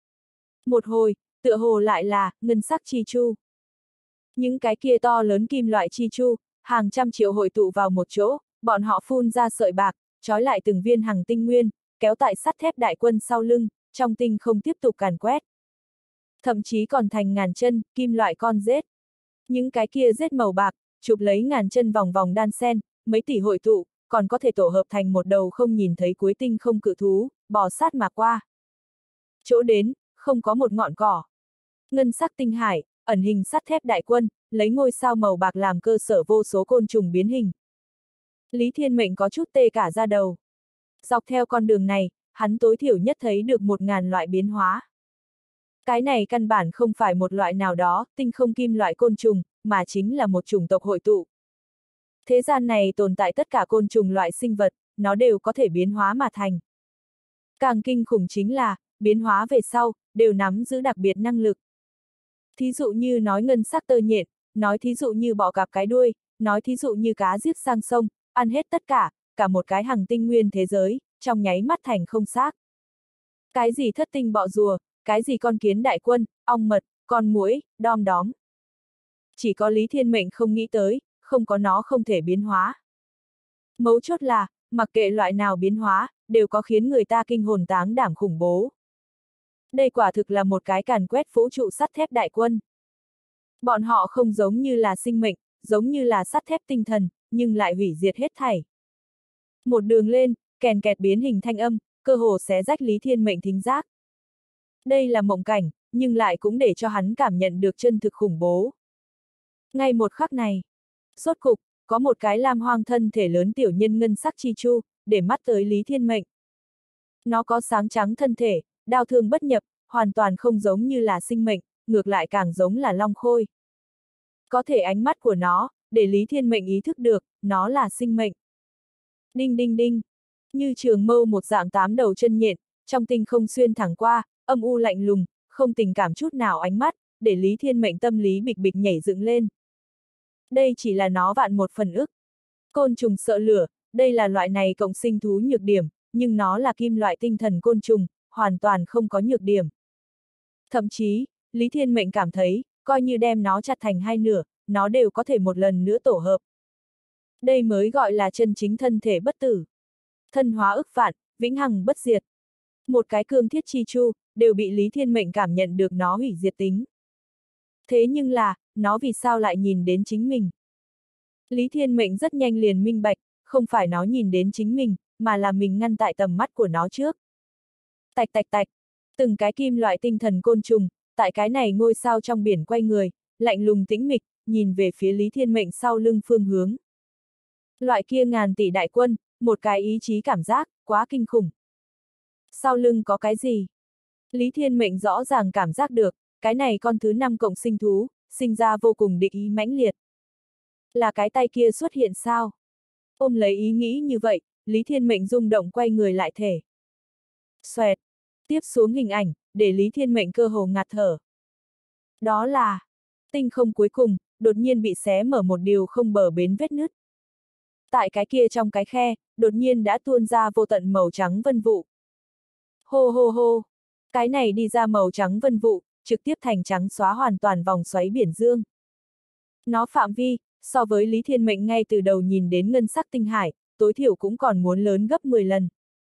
Một hồi, tựa hồ lại là, ngân sắc chi chu. Những cái kia to lớn kim loại chi chu, hàng trăm triệu hội tụ vào một chỗ, bọn họ phun ra sợi bạc, trói lại từng viên hằng tinh nguyên, kéo tại sắt thép đại quân sau lưng, trong tinh không tiếp tục càn quét. Thậm chí còn thành ngàn chân, kim loại con rết. Những cái kia rết màu bạc, chụp lấy ngàn chân vòng vòng đan sen, mấy tỷ hội tụ, còn có thể tổ hợp thành một đầu không nhìn thấy cuối tinh không cự thú, bò sát mà qua. Chỗ đến, không có một ngọn cỏ. Ngân sắc tinh hải, ẩn hình sắt thép đại quân, lấy ngôi sao màu bạc làm cơ sở vô số côn trùng biến hình. Lý Thiên Mệnh có chút tê cả da đầu. Dọc theo con đường này, hắn tối thiểu nhất thấy được 1000 loại biến hóa. Cái này căn bản không phải một loại nào đó, tinh không kim loại côn trùng, mà chính là một chủng tộc hội tụ. Thế gian này tồn tại tất cả côn trùng loại sinh vật, nó đều có thể biến hóa mà thành. Càng kinh khủng chính là, biến hóa về sau, đều nắm giữ đặc biệt năng lực. Thí dụ như nói ngân sắc tơ nhện, nói thí dụ như bọ cạp cái đuôi, nói thí dụ như cá giết sang sông, ăn hết tất cả một cái hằng tinh nguyên thế giới, trong nháy mắt thành không xác. Cái gì thất tinh bọ rùa, cái gì con kiến đại quân, ong mật, con muỗi, đom đóm. Chỉ có Lý Thiên Mệnh không nghĩ tới, không có nó không thể biến hóa. Mấu chốt là, mặc kệ loại nào biến hóa, đều có khiến người ta kinh hồn táng đảm khủng bố. Đây quả thực là một cái càn quét vũ trụ sắt thép đại quân. Bọn họ không giống như là sinh mệnh, giống như là sắt thép tinh thần, nhưng lại hủy diệt hết thảy. Một đường lên, kèn kẹt biến hình thanh âm, cơ hồ xé rách Lý Thiên Mệnh thính giác. Đây là mộng cảnh, nhưng lại cũng để cho hắn cảm nhận được chân thực khủng bố. Ngay một khắc này, rốt cục, có một cái lam hoang thân thể lớn tiểu nhân ngân sắc chi chu, để mắt tới Lý Thiên Mệnh. Nó có sáng trắng thân thể, đao thương bất nhập, hoàn toàn không giống như là sinh mệnh, ngược lại càng giống là long khôi. Có thể ánh mắt của nó, để Lý Thiên Mệnh ý thức được, nó là sinh mệnh. Đinh đinh đinh, như trường mâu một dạng 8 đầu chân nhện, trong tinh không xuyên thẳng qua, âm u lạnh lùng, không tình cảm chút nào ánh mắt, để Lý Thiên Mệnh tâm lý bịch bịch nhảy dựng lên. Đây chỉ là nó vạn một phần ức. Côn trùng sợ lửa, đây là loại này cộng sinh thú nhược điểm, nhưng nó là kim loại tinh thần côn trùng, hoàn toàn không có nhược điểm. Thậm chí, Lý Thiên Mệnh cảm thấy, coi như đem nó chặt thành hai nửa, nó đều có thể một lần nữa tổ hợp. Đây mới gọi là chân chính thân thể bất tử. Thân hóa ức vạn, vĩnh hằng bất diệt. Một cái cương thiết chi chu, đều bị Lý Thiên Mệnh cảm nhận được nó hủy diệt tính. Thế nhưng là, nó vì sao lại nhìn đến chính mình? Lý Thiên Mệnh rất nhanh liền minh bạch, không phải nó nhìn đến chính mình, mà là mình ngăn tại tầm mắt của nó trước. Tạch tạch tạch, từng cái kim loại tinh thần côn trùng, tại cái này ngôi sao trong biển quay người, lạnh lùng tĩnh mịch, nhìn về phía Lý Thiên Mệnh sau lưng phương hướng. Loại kia ngàn tỷ đại quân, một cái ý chí cảm giác, quá kinh khủng. Sau lưng có cái gì? Lý Thiên Mệnh rõ ràng cảm giác được, cái này con thứ 5 cộng sinh thú, sinh ra vô cùng địch ý mãnh liệt. Là cái tay kia xuất hiện sao? Ôm lấy ý nghĩ như vậy, Lý Thiên Mệnh rung động quay người lại thể. Xoẹt, tiếp xuống hình ảnh, để Lý Thiên Mệnh cơ hồ ngạt thở. Đó là, tinh không cuối cùng, đột nhiên bị xé mở một điều không bờ bến vết nứt. Tại cái kia trong cái khe, đột nhiên đã tuôn ra vô tận màu trắng vân vụ. Hô hô hô, cái này đi ra màu trắng vân vụ, trực tiếp thành trắng xóa hoàn toàn vòng xoáy biển dương. Nó phạm vi, so với Lý Thiên Mệnh ngay từ đầu nhìn đến ngân sắc tinh hải, tối thiểu cũng còn muốn lớn gấp 10 lần.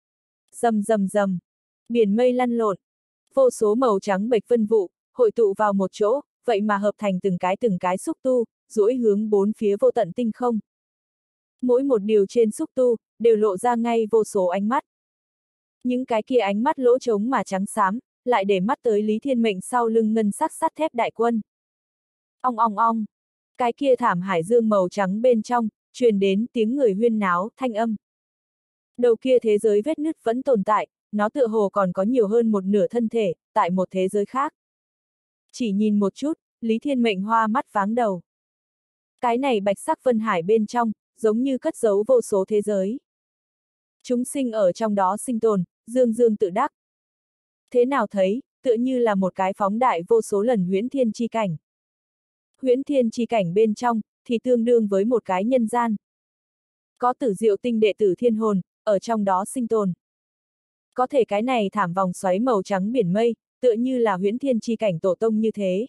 Rầm rầm rầm, biển mây lăn lộn, vô số màu trắng bệch vân vụ, hội tụ vào một chỗ, vậy mà hợp thành từng cái xúc tu, duỗi hướng bốn phía vô tận tinh không. Mỗi một điều trên xúc tu, đều lộ ra ngay vô số ánh mắt. Những cái kia ánh mắt lỗ trống mà trắng xám, lại để mắt tới Lý Thiên Mệnh sau lưng ngân sắc sắt thép đại quân. Ong ong ong, cái kia thảm hải dương màu trắng bên trong, truyền đến tiếng người huyên náo, thanh âm. Đầu kia thế giới vết nứt vẫn tồn tại, nó tựa hồ còn có nhiều hơn một nửa thân thể, tại một thế giới khác. Chỉ nhìn một chút, Lý Thiên Mệnh hoa mắt váng đầu. Cái này bạch sắc vân hải bên trong, giống như cất giấu vô số thế giới. Chúng sinh ở trong đó sinh tồn, dương dương tự đắc. Thế nào thấy, tựa như là một cái phóng đại vô số lần huyễn thiên chi cảnh. Huyễn thiên chi cảnh bên trong, thì tương đương với một cái nhân gian. Có tử diệu tinh đệ tử thiên hồn, ở trong đó sinh tồn. Có thể cái này thảm vòng xoáy màu trắng biển mây, tựa như là huyễn thiên chi cảnh tổ tông như thế.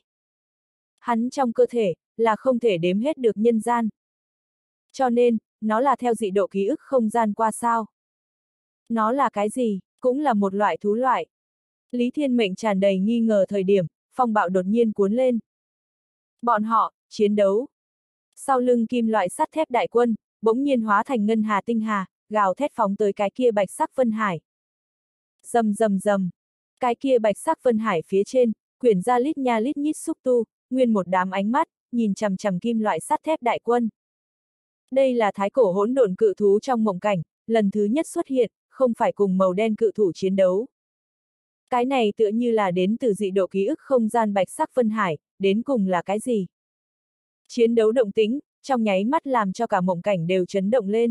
Hắn trong cơ thể, là không thể đếm hết được nhân gian. Cho nên, nó là theo dị độ ký ức không gian qua sao. Nó là cái gì, cũng là một loại thú loại. Lý Thiên Mệnh tràn đầy nghi ngờ thời điểm, phong bạo đột nhiên cuốn lên. Bọn họ, chiến đấu. Sau lưng kim loại sắt thép đại quân, bỗng nhiên hóa thành ngân hà tinh hà, gào thét phóng tới cái kia bạch sắc vân hải. Rầm rầm rầm, cái kia bạch sắc vân hải phía trên, quyển ra lít nha lít nhít xúc tu, nguyên một đám ánh mắt, nhìn chằm chằm kim loại sắt thép đại quân. Đây là thái cổ hỗn độn cự thú trong mộng cảnh, lần thứ nhất xuất hiện, không phải cùng màu đen cự thủ chiến đấu. Cái này tựa như là đến từ dị độ ký ức không gian bạch sắc vân hải, đến cùng là cái gì? Chiến đấu động tĩnh, trong nháy mắt làm cho cả mộng cảnh đều chấn động lên.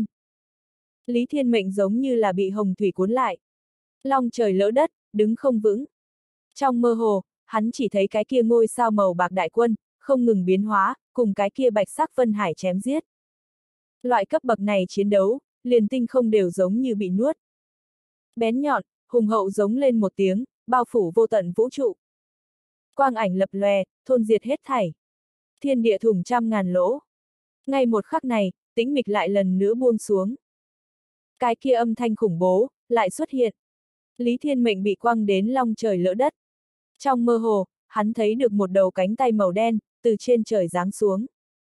Lý Thiên Mệnh giống như là bị hồng thủy cuốn lại. Long trời lỡ đất, đứng không vững. Trong mơ hồ, hắn chỉ thấy cái kia ngôi sao màu bạc đại quân, không ngừng biến hóa, cùng cái kia bạch sắc vân hải chém giết. Loại cấp bậc này chiến đấu, liền tinh không đều giống như bị nuốt. Bén nhọn, hùng hậu giống lên một tiếng, bao phủ vô tận vũ trụ. Quang ảnh lập lòe, thôn diệt hết thảy. Thiên địa thủng trăm ngàn lỗ. Ngay một khắc này, tĩnh mịch lại lần nữa buông xuống. Cái kia âm thanh khủng bố, lại xuất hiện. Lý Thiên Mệnh bị quăng đến long trời lỡ đất. Trong mơ hồ, hắn thấy được một đầu cánh tay màu đen, từ trên trời giáng xuống.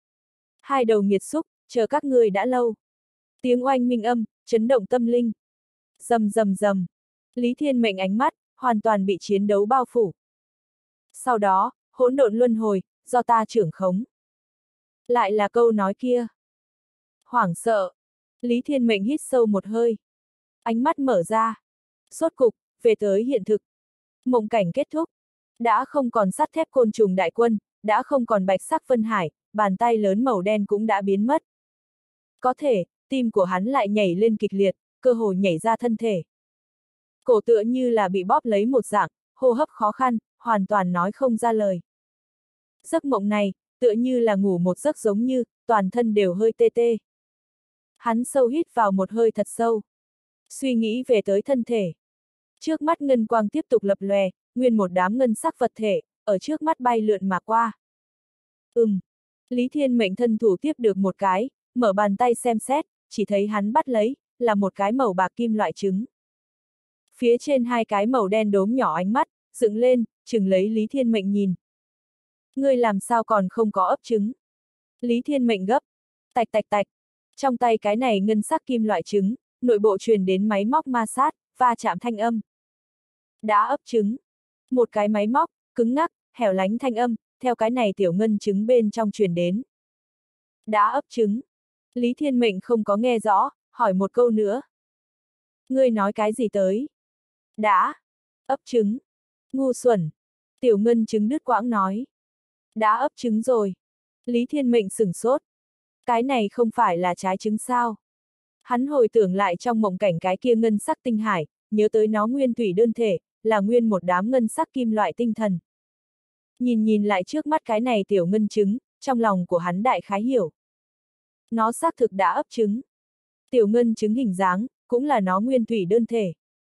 Hai đầu nghiệt xúc, chờ các ngươi đã lâu. Tiếng oanh minh âm, chấn động tâm linh. Rầm rầm rầm. Lý Thiên Mệnh ánh mắt, hoàn toàn bị chiến đấu bao phủ. Sau đó, hỗn độn luân hồi, do ta trưởng khống. Lại là câu nói kia. hoảng sợ. Lý Thiên Mệnh hít sâu một hơi. Ánh mắt mở ra. Rốt cục, về tới hiện thực. Mộng cảnh kết thúc. Đã không còn sắt thép côn trùng đại quân, đã không còn bạch sắc Vân Hải, bàn tay lớn màu đen cũng đã biến mất. Có thể, tim của hắn lại nhảy lên kịch liệt, cơ hồ nhảy ra thân thể. Cổ tựa như là bị bóp lấy một dạng, hô hấp khó khăn, hoàn toàn nói không ra lời. Giấc mộng này, tựa như là ngủ một giấc giống như, toàn thân đều hơi tê tê. Hắn sâu hít vào một hơi thật sâu. Suy nghĩ về tới thân thể. Trước mắt ngân quang tiếp tục lập lòe, nguyên một đám ngân sắc vật thể, ở trước mắt bay lượn mà qua. Lý Thiên Mệnh thân thủ tiếp được một cái, mở bàn tay xem xét, chỉ thấy hắn bắt lấy, là một cái màu bạc kim loại trứng. Phía trên hai cái màu đen đốm nhỏ ánh mắt, dựng lên, chừng lấy Lý Thiên Mệnh nhìn. Ngươi làm sao còn không có ấp trứng? Lý Thiên Mệnh gấp. Tạch tạch tạch. Trong tay cái này ngân sắc kim loại trứng, nội bộ truyền đến máy móc ma sát, va chạm thanh âm. Đã ấp trứng. Một cái máy móc, cứng ngắc, hẻo lánh thanh âm, theo cái này tiểu ngân trứng bên trong truyền đến. Đã ấp trứng. Lý Thiên Mệnh không có nghe rõ, hỏi một câu nữa. Ngươi nói cái gì tới? Đã ấp trứng. Ngu xuẩn. Tiểu ngân trứng đứt quãng nói. Đã ấp trứng rồi. Lý Thiên Mệnh sửng sốt. Cái này không phải là trái trứng sao? Hắn hồi tưởng lại trong mộng cảnh cái kia ngân sắc tinh hải, nhớ tới nó nguyên thủy đơn thể, là nguyên một đám ngân sắc kim loại tinh thần. Nhìn lại trước mắt cái này tiểu ngân trứng, trong lòng của hắn đại khái hiểu. Nó xác thực đã ấp trứng. Tiểu ngân trứng hình dáng, cũng là nó nguyên thủy đơn thể.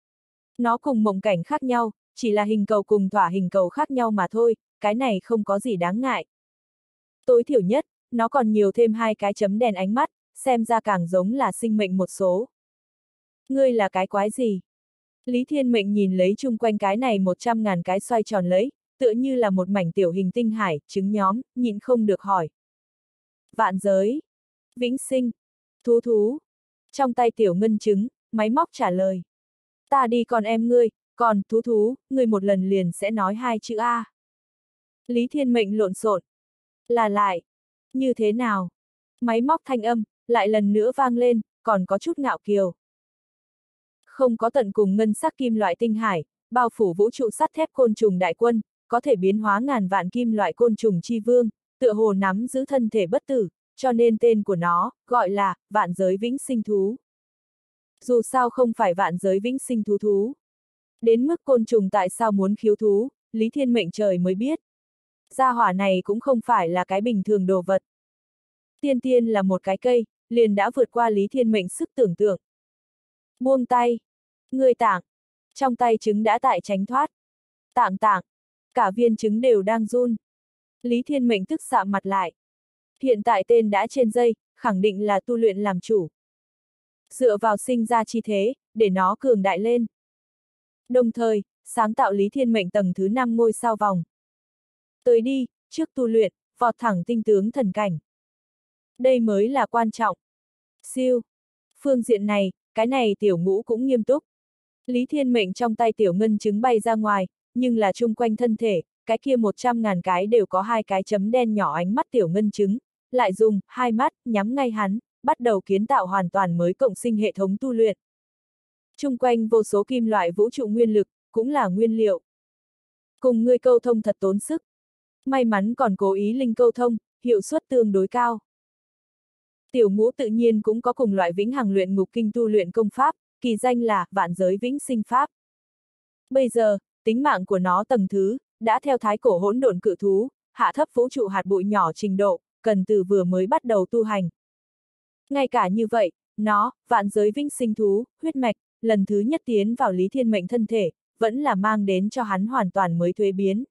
Nó cùng mộng cảnh khác nhau, chỉ là hình cầu cùng thỏa hình cầu khác nhau mà thôi, cái này không có gì đáng ngại. Tối thiểu nhất, nó còn nhiều thêm hai cái chấm đèn ánh mắt, xem ra càng giống là sinh mệnh một số. Ngươi là cái quái gì? Lý Thiên Mệnh nhìn lấy chung quanh cái này 100.000 cái xoay tròn lấy, tựa như là một mảnh tiểu hình tinh hải, trứng nhóm, nhịn không được hỏi. Vạn giới. Vĩnh sinh. Thú. Trong tay tiểu ngân trứng, máy móc trả lời. Ta đi con em ngươi, còn thú, ngươi một lần liền sẽ nói hai chữ A. Lý Thiên Mệnh lộn xộn. Là lại. Như thế nào? Máy móc thanh âm, lại lần nữa vang lên, còn có chút ngạo kiều. Không có tận cùng ngân sắc kim loại tinh hải, bao phủ vũ trụ sắt thép côn trùng đại quân, có thể biến hóa ngàn vạn kim loại côn trùng chi vương, tựa hồ nắm giữ thân thể bất tử, cho nên tên của nó, gọi là, vạn giới vĩnh sinh thú. Dù sao không phải vạn giới vĩnh sinh thú. Đến mức côn trùng tại sao muốn khiếu thú, Lý Thiên Mệnh trời mới biết. Gia hỏa này cũng không phải là cái bình thường đồ vật. Tiên là một cái cây, liền đã vượt qua Lý Thiên Mệnh sức tưởng tượng. Buông tay. Ngươi tảng. Trong tay trứng đã tại tránh thoát. Tảng. Cả viên trứng đều đang run. Lý Thiên Mệnh tức sạm mặt lại. Hiện tại tên đã trên dây, khẳng định là tu luyện làm chủ. Dựa vào sinh ra chi thế, để nó cường đại lên. Đồng thời, sáng tạo Lý Thiên Mệnh tầng thứ 5 ngôi sao vòng. Tới đi, trước tu luyện, vọt thẳng tinh tướng thần cảnh. Đây mới là quan trọng. Siêu. Phương diện này, cái này tiểu ngũ cũng nghiêm túc. Lý Thiên Mệnh trong tay tiểu ngân trứng bay ra ngoài, nhưng là chung quanh thân thể, cái kia 100.000 cái đều có hai cái chấm đen nhỏ ánh mắt tiểu ngân trứng, lại dùng hai mắt nhắm ngay hắn, bắt đầu kiến tạo hoàn toàn mới cộng sinh hệ thống tu luyện. Chung quanh vô số kim loại vũ trụ nguyên lực, cũng là nguyên liệu. Cùng ngươi câu thông thật tốn sức. May mắn còn cố ý linh câu thông, hiệu suất tương đối cao. Tiểu ngũ tự nhiên cũng có cùng loại vĩnh hằng luyện ngục kinh tu luyện công pháp, kỳ danh là vạn giới vĩnh sinh pháp. Bây giờ, tính mạng của nó tầng thứ, đã theo thái cổ hỗn độn cự thú, hạ thấp vũ trụ hạt bụi nhỏ trình độ, cần từ vừa mới bắt đầu tu hành. Ngay cả như vậy, nó, vạn giới vĩnh sinh thú, huyết mạch, lần thứ nhất tiến vào Lý Thiên Mệnh thân thể, vẫn là mang đến cho hắn hoàn toàn mới thuế biến.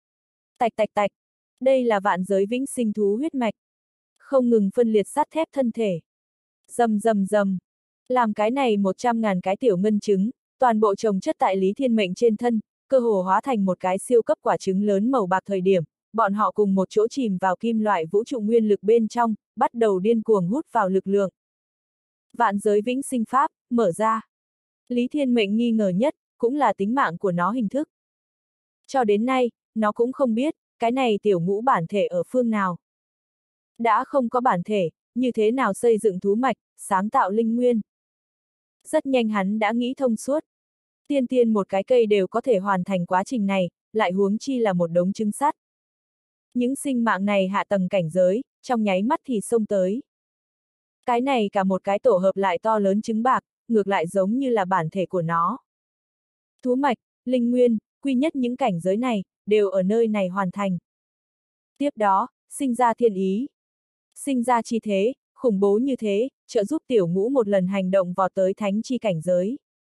Tạch. Đây là vạn giới vĩnh sinh thú huyết mạch. Không ngừng phân liệt sắt thép thân thể. Rầm. Làm cái này 100.000 cái tiểu ngân trứng, toàn bộ chồng chất tại Lý Thiên Mệnh trên thân, cơ hồ hóa thành một cái siêu cấp quả trứng lớn màu bạc thời điểm, bọn họ cùng một chỗ chìm vào kim loại vũ trụ nguyên lực bên trong, bắt đầu điên cuồng hút vào lực lượng. Vạn giới vĩnh sinh pháp, mở ra. Lý Thiên Mệnh nghi ngờ nhất, cũng là tính mạng của nó hình thức. Cho đến nay, nó cũng không biết, cái này tiểu ngũ bản thể ở phương nào. Đã không có bản thể, như thế nào xây dựng thú mạch, sáng tạo linh nguyên. Rất nhanh hắn đã nghĩ thông suốt. Tiên tiên một cái cây đều có thể hoàn thành quá trình này, lại huống chi là một đống trứng sắt. Những sinh mạng này hạ tầng cảnh giới, trong nháy mắt thì xông tới. Cái này cả một cái tổ hợp lại to lớn trứng bạc, ngược lại giống như là bản thể của nó. Thú mạch, linh nguyên, quy nhất những cảnh giới này, đều ở nơi này hoàn thành. Tiếp đó, sinh ra thiên ý. Sinh ra chi thế, khủng bố như thế, trợ giúp tiểu ngũ một lần hành động vọt tới thánh chi cảnh giới.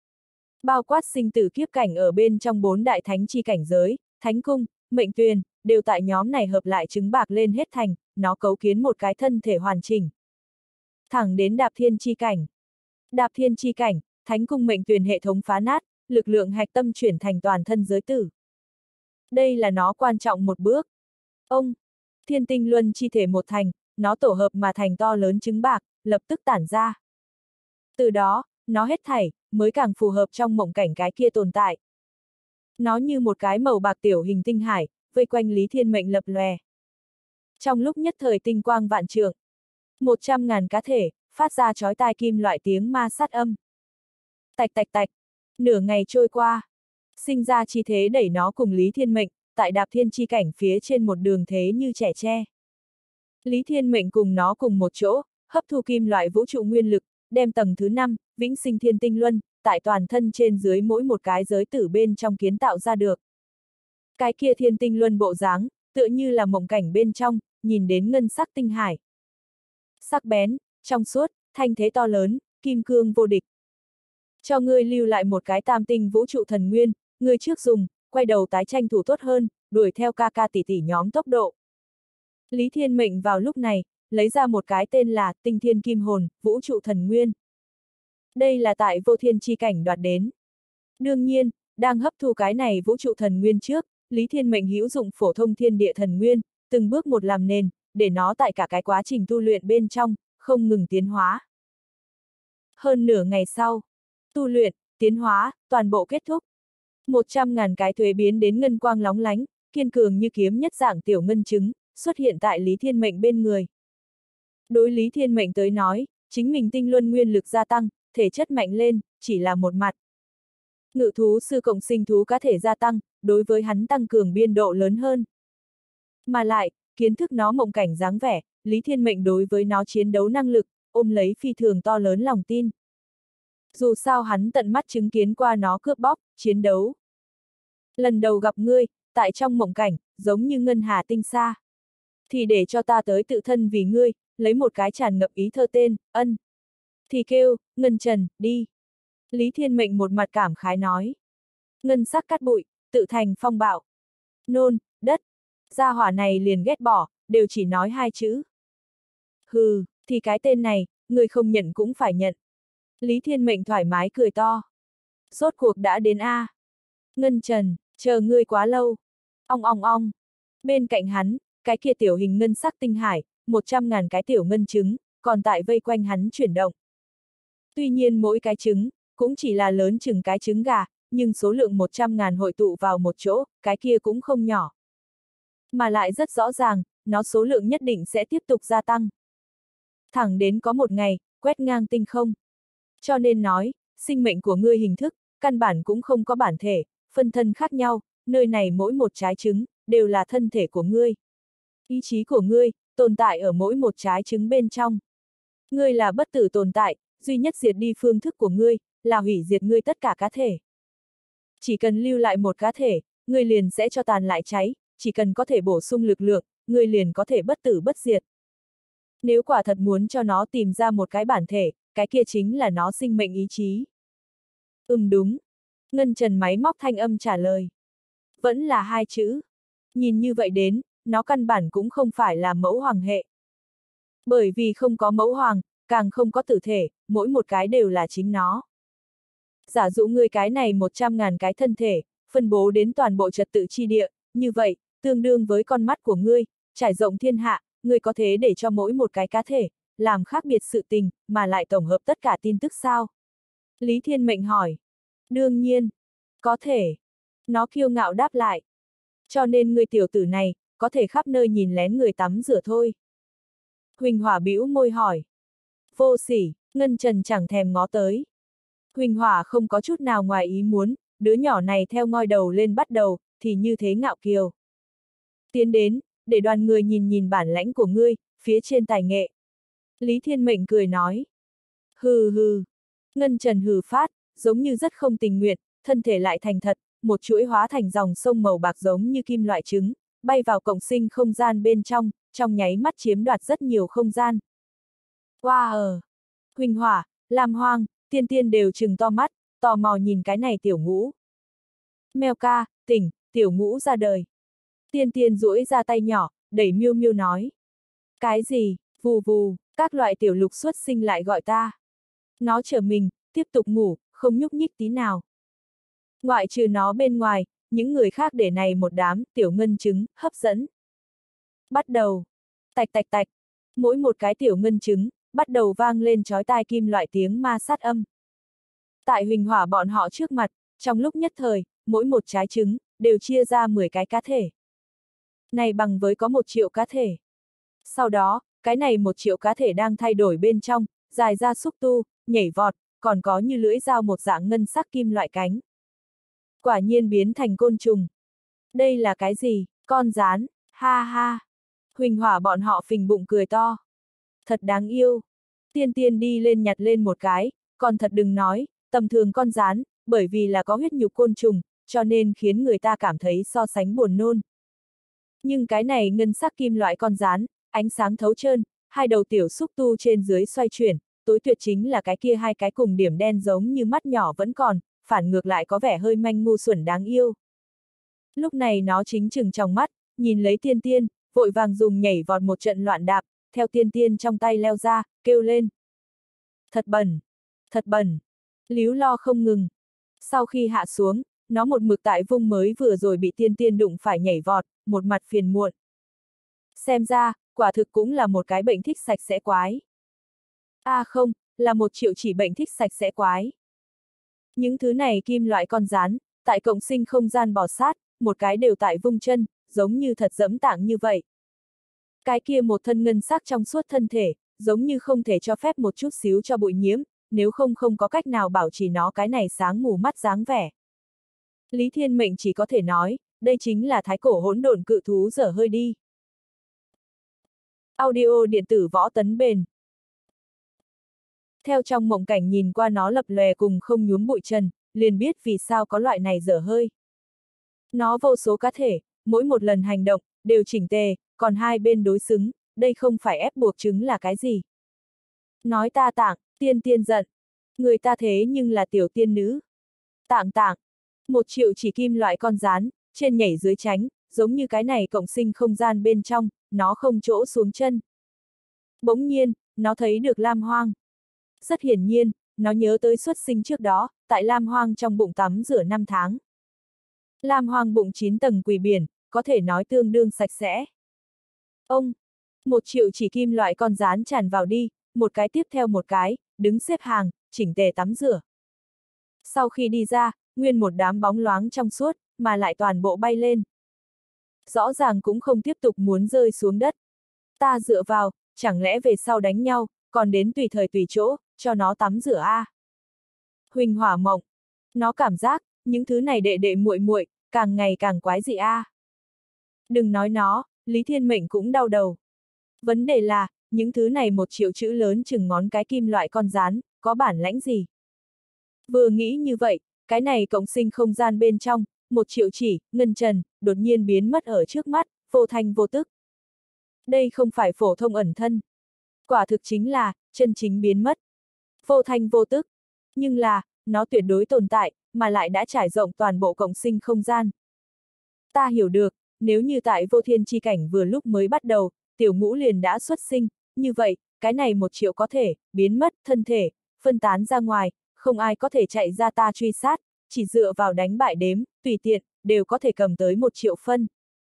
Bao quát sinh tử kiếp cảnh ở bên trong 4 đại thánh chi cảnh giới, thánh cung, mệnh tuyền, đều tại nhóm này hợp lại trứng bạc lên hết thành, nó cấu kiến một cái thân thể hoàn chỉnh. Thẳng đến đạp thiên chi cảnh. Đạp thiên chi cảnh, thánh cung mệnh tuyền hệ thống phá nát, lực lượng hạch tâm chuyển thành toàn thân giới tử. Đây là nó quan trọng một bước. Ông, thiên tinh luân chi thể một thành, nó tổ hợp mà thành to lớn trứng bạc, lập tức tản ra. Từ đó, nó hết thảy, mới càng phù hợp trong mộng cảnh cái kia tồn tại. Nó như một cái màu bạc tiểu hình tinh hải, vây quanh Lý Thiên Mệnh lập lòe. Trong lúc nhất thời tinh quang vạn trượng, 100.000 cá thể, phát ra chói tai kim loại tiếng ma sát âm. Tạch tạch tạch, nửa ngày trôi qua, sinh ra chi thế đẩy nó cùng Lý Thiên Mệnh, tại đạp thiên chi cảnh phía trên một đường thế như trẻ tre. Lý Thiên Mệnh cùng nó cùng một chỗ, hấp thu kim loại vũ trụ nguyên lực, đem tầng thứ 5, vĩnh sinh thiên tinh luân, tại toàn thân trên dưới mỗi một cái giới tử bên trong kiến tạo ra được. Cái kia thiên tinh luân bộ dáng, tựa như là mộng cảnh bên trong, nhìn đến ngân sắc tinh hải. Sắc bén, trong suốt, thanh thế to lớn, kim cương vô địch. Cho ngươi lưu lại một cái tam tinh vũ trụ thần nguyên, ngươi trước dùng, quay đầu tái tranh thủ tốt hơn, đuổi theo ca ca tỷ tỷ nhóm tốc độ. Lý Thiên Mệnh vào lúc này, lấy ra một cái tên là Tinh Thiên Kim Hồn, vũ trụ thần nguyên. Đây là tại vô thiên chi cảnh đoạt đến. Đương nhiên, đang hấp thu cái này vũ trụ thần nguyên trước, Lý Thiên Mệnh hữu dụng phổ thông thiên địa thần nguyên, từng bước một làm nền, để nó tại cả cái quá trình tu luyện bên trong, không ngừng tiến hóa. Hơn nửa ngày sau, tu luyện, tiến hóa, toàn bộ kết thúc. 100.000 cái thuế biến đến ngân quang lóng lánh, kiên cường như kiếm nhất dạng tiểu ngân trứng, xuất hiện tại Lý Thiên Mệnh bên người. Đối Lý Thiên Mệnh tới nói, chính mình tinh luân nguyên lực gia tăng, thể chất mạnh lên, chỉ là một mặt. Ngự thú sư cộng sinh thú cá thể gia tăng, đối với hắn tăng cường biên độ lớn hơn. Mà lại, kiến thức nó mộng cảnh dáng vẻ, Lý Thiên Mệnh đối với nó chiến đấu năng lực, ôm lấy phi thường to lớn lòng tin. Dù sao hắn tận mắt chứng kiến qua nó cướp bóc, chiến đấu. Lần đầu gặp ngươi, tại trong mộng cảnh, giống như ngân hà tinh xa. Thì để cho ta tới tự thân vì ngươi, lấy một cái tràn ngập ý thơ tên, ân. Thì kêu, Ngân Trần, đi. Lý Thiên Mệnh một mặt cảm khái nói. Ngân sắc cát bụi, tự thành phong bạo. Nôn, đất. Gia hỏa này liền ghét bỏ, đều chỉ nói 2 chữ. Hừ, thì cái tên này, người không nhận cũng phải nhận. Lý Thiên Mệnh thoải mái cười to. Rốt cuộc đã đến a. Ngân Trần, chờ ngươi quá lâu. Ong ong ong. Bên cạnh hắn, cái kia tiểu hình ngân sắc tinh hải, 100.000 cái tiểu ngân trứng, còn tại vây quanh hắn chuyển động. Tuy nhiên mỗi cái trứng, cũng chỉ là lớn chừng cái trứng gà, nhưng số lượng 100.000 hội tụ vào một chỗ, cái kia cũng không nhỏ. Mà lại rất rõ ràng, nó số lượng nhất định sẽ tiếp tục gia tăng. Thẳng đến có một ngày, quét ngang tinh không. Cho nên nói, sinh mệnh của ngươi hình thức, căn bản cũng không có bản thể, phân thân khác nhau, nơi này mỗi một trái trứng, đều là thân thể của ngươi. Ý chí của ngươi, tồn tại ở mỗi một trái trứng bên trong. Ngươi là bất tử tồn tại, duy nhất diệt đi phương thức của ngươi, là hủy diệt ngươi tất cả cá thể. Chỉ cần lưu lại một cá thể, ngươi liền sẽ cho tàn lại cháy, chỉ cần có thể bổ sung lực lượng, ngươi liền có thể bất tử bất diệt. Nếu quả thật muốn cho nó tìm ra một cái bản thể, cái kia chính là nó sinh mệnh ý chí. Đúng. Ngân Trần máy móc thanh âm trả lời. Vẫn là 2 chữ. Nhìn như vậy đến, nó căn bản cũng không phải là mẫu hoàng hệ. Bởi vì không có mẫu hoàng, càng không có tử thể, mỗi một cái đều là chính nó. Giả dụ ngươi cái này 100.000 cái thân thể, phân bố đến toàn bộ trật tự chi địa, như vậy, tương đương với con mắt của ngươi, trải rộng thiên hạ, ngươi có thể để cho mỗi một cái cá thể, làm khác biệt sự tình, mà lại tổng hợp tất cả tin tức sao? Lý Thiên Mệnh hỏi. Đương nhiên. Có thể. Nó kiêu ngạo đáp lại. Cho nên ngươi tiểu tử này, có thể khắp nơi nhìn lén người tắm rửa thôi. Huỳnh Hỏa bĩu môi hỏi. Vô sỉ, Ngân Trần chẳng thèm ngó tới. Huỳnh Hỏa không có chút nào ngoài ý muốn, đứa nhỏ này theo ngoi đầu lên bắt đầu, thì như thế ngạo kiều. Tiến đến, để đoàn người nhìn nhìn bản lãnh của ngươi, phía trên tài nghệ. Lý Thiên Mệnh cười nói. Hừ hừ. Ngân Trần hừ phát, giống như rất không tình nguyện, thân thể lại thành thật, một chuỗi hóa thành dòng sông màu bạc giống như kim loại trứng, bay vào cộng sinh không gian bên trong nháy mắt chiếm đoạt rất nhiều không gian. Wow! Huỳnh Hỏa, Lam Hoang, Tiên Tiên đều trừng to mắt, tò mò nhìn cái này tiểu ngũ. Mèo ca, tỉnh, tiểu ngũ ra đời. Tiên Tiên duỗi ra tay nhỏ, đẩy Miêu Miêu nói. Cái gì, vù vù, các loại tiểu lục xuất sinh lại gọi ta. Nó trở mình, tiếp tục ngủ, không nhúc nhích tí nào. Ngoại trừ nó bên ngoài, những người khác để này một đám tiểu ngân trứng, hấp dẫn. Bắt đầu. Tạch tạch tạch. Mỗi một cái tiểu ngân trứng, bắt đầu vang lên chói tai kim loại tiếng ma sát âm. Tại Huỳnh Hỏa bọn họ trước mặt, trong lúc nhất thời, mỗi một trái trứng, đều chia ra 10 cái cá thể. Này bằng với có 1 triệu cá thể. Sau đó, cái này 1 triệu cá thể đang thay đổi bên trong, dài ra xúc tu, nhảy vọt, còn có như lưỡi dao một dạng ngân sắc kim loại cánh. Quả nhiên biến thành côn trùng. Đây là cái gì? Con gián, ha ha. Huỳnh Hỏa bọn họ phình bụng cười to. Thật đáng yêu. Tiên Tiên đi lên nhặt lên một cái, còn thật đừng nói, tầm thường con gián, bởi vì là có huyết nhục côn trùng, cho nên khiến người ta cảm thấy so sánh buồn nôn. Nhưng cái này ngân sắc kim loại con gián, ánh sáng thấu trơn, 2 đầu tiểu xúc tu trên dưới xoay chuyển, tối tuyệt chính là cái kia 2 cái cùng điểm đen giống như mắt nhỏ vẫn còn, phản ngược lại có vẻ hơi manh ngu xuẩn đáng yêu. Lúc này nó chính trừng trong mắt, nhìn lấy Tiên Tiên, vội vàng dùng nhảy vọt một trận loạn đạp, theo Tiên Tiên trong tay leo ra, kêu lên. Thật bẩn! Thật bẩn! Líu lo không ngừng. Sau khi hạ xuống, nó một mực tại vùng mới vừa rồi bị Tiên Tiên đụng phải nhảy vọt, một mặt phiền muộn. Xem ra, quả thực cũng là một cái bệnh thích sạch sẽ quái. Không, là 1 triệu chỉ bệnh thích sạch sẽ quái. Những thứ này kim loại con gián, tại cộng sinh không gian bò sát, một cái đều tại vung chân, giống như thật dẫm tảng như vậy. Cái kia một thân ngân sắc trong suốt thân thể, giống như không thể cho phép một chút xíu cho bụi nhiễm, nếu không có cách nào bảo trì nó cái này sáng mù mắt dáng vẻ. Lý Thiên Mệnh chỉ có thể nói, đây chính là thái cổ hỗn độn cự thú dở hơi đi. Audio điện tử võ tấn bền. Theo trong mộng cảnh nhìn qua nó lập lòe cùng không nhuốm bụi trần, liền biết vì sao có loại này dở hơi. Nó vô số cá thể, mỗi một lần hành động, đều chỉnh tề, còn hai bên đối xứng, đây không phải ép buộc chứng là cái gì. Nói ta tạng, Tiên Tiên giận. Người ta thế nhưng là tiểu tiên nữ. Tạng tạng. 1 triệu chỉ kim loại con gián, trên nhảy dưới tránh, giống như cái này cộng sinh không gian bên trong, nó không chỗ xuống chân. Bỗng nhiên, nó thấy được Lam Hoang. Rất hiển nhiên, nó nhớ tới xuất sinh trước đó, tại Lam Hoang trong bụng tắm rửa 5 tháng. Lam Hoang bụng 9 tầng quỷ biển, có thể nói tương đương sạch sẽ. Ông! 1 triệu chỉ kim loại con gián tràn vào đi, một cái tiếp theo một cái, đứng xếp hàng, chỉnh tề tắm rửa. Sau khi đi ra, nguyên một đám bóng loáng trong suốt, mà lại toàn bộ bay lên. Rõ ràng cũng không tiếp tục muốn rơi xuống đất. Ta dựa vào, chẳng lẽ về sau đánh nhau, còn đến tùy thời tùy chỗ, cho nó tắm rửa a. Huỳnh Hỏa mộng. Nó cảm giác, những thứ này đệ đệ muội muội, càng ngày càng quái dị a. Đừng nói nó, Lý Thiên Mệnh cũng đau đầu. Vấn đề là, những thứ này 1 triệu chữ lớn chừng ngón cái kim loại con gián, có bản lãnh gì? Vừa nghĩ như vậy, cái này cộng sinh không gian bên trong, 1 triệu chỉ, ngân trần, đột nhiên biến mất ở trước mắt, vô thanh vô tức. Đây không phải phổ thông ẩn thân. Quả thực chính là, chân chính biến mất. Vô thanh vô tức. Nhưng là, nó tuyệt đối tồn tại, mà lại đã trải rộng toàn bộ cộng sinh không gian. Ta hiểu được, nếu như tại vô thiên chi cảnh vừa lúc mới bắt đầu, tiểu ngũ liền đã xuất sinh, như vậy, cái này 1 triệu có thể, biến mất, thân thể, phân tán ra ngoài, không ai có thể chạy ra ta truy sát, chỉ dựa vào đánh bại đếm, tùy tiện, đều có thể cầm tới 1 triệu phân.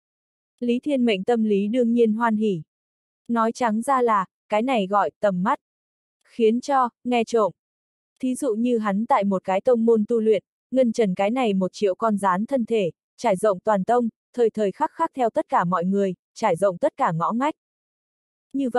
Lý Thiên Mệnh tâm lý đương nhiên hoan hỉ. Nói trắng ra là, cái này gọi tầm mắt. Khiến cho, nghe trộm. Thí dụ như hắn tại một cái tông môn tu luyện, ngân trần cái này 1 triệu con gián thân thể, trải rộng toàn tông, thời thời khắc khắc theo tất cả mọi người, trải rộng tất cả ngõ ngách. Như vậy,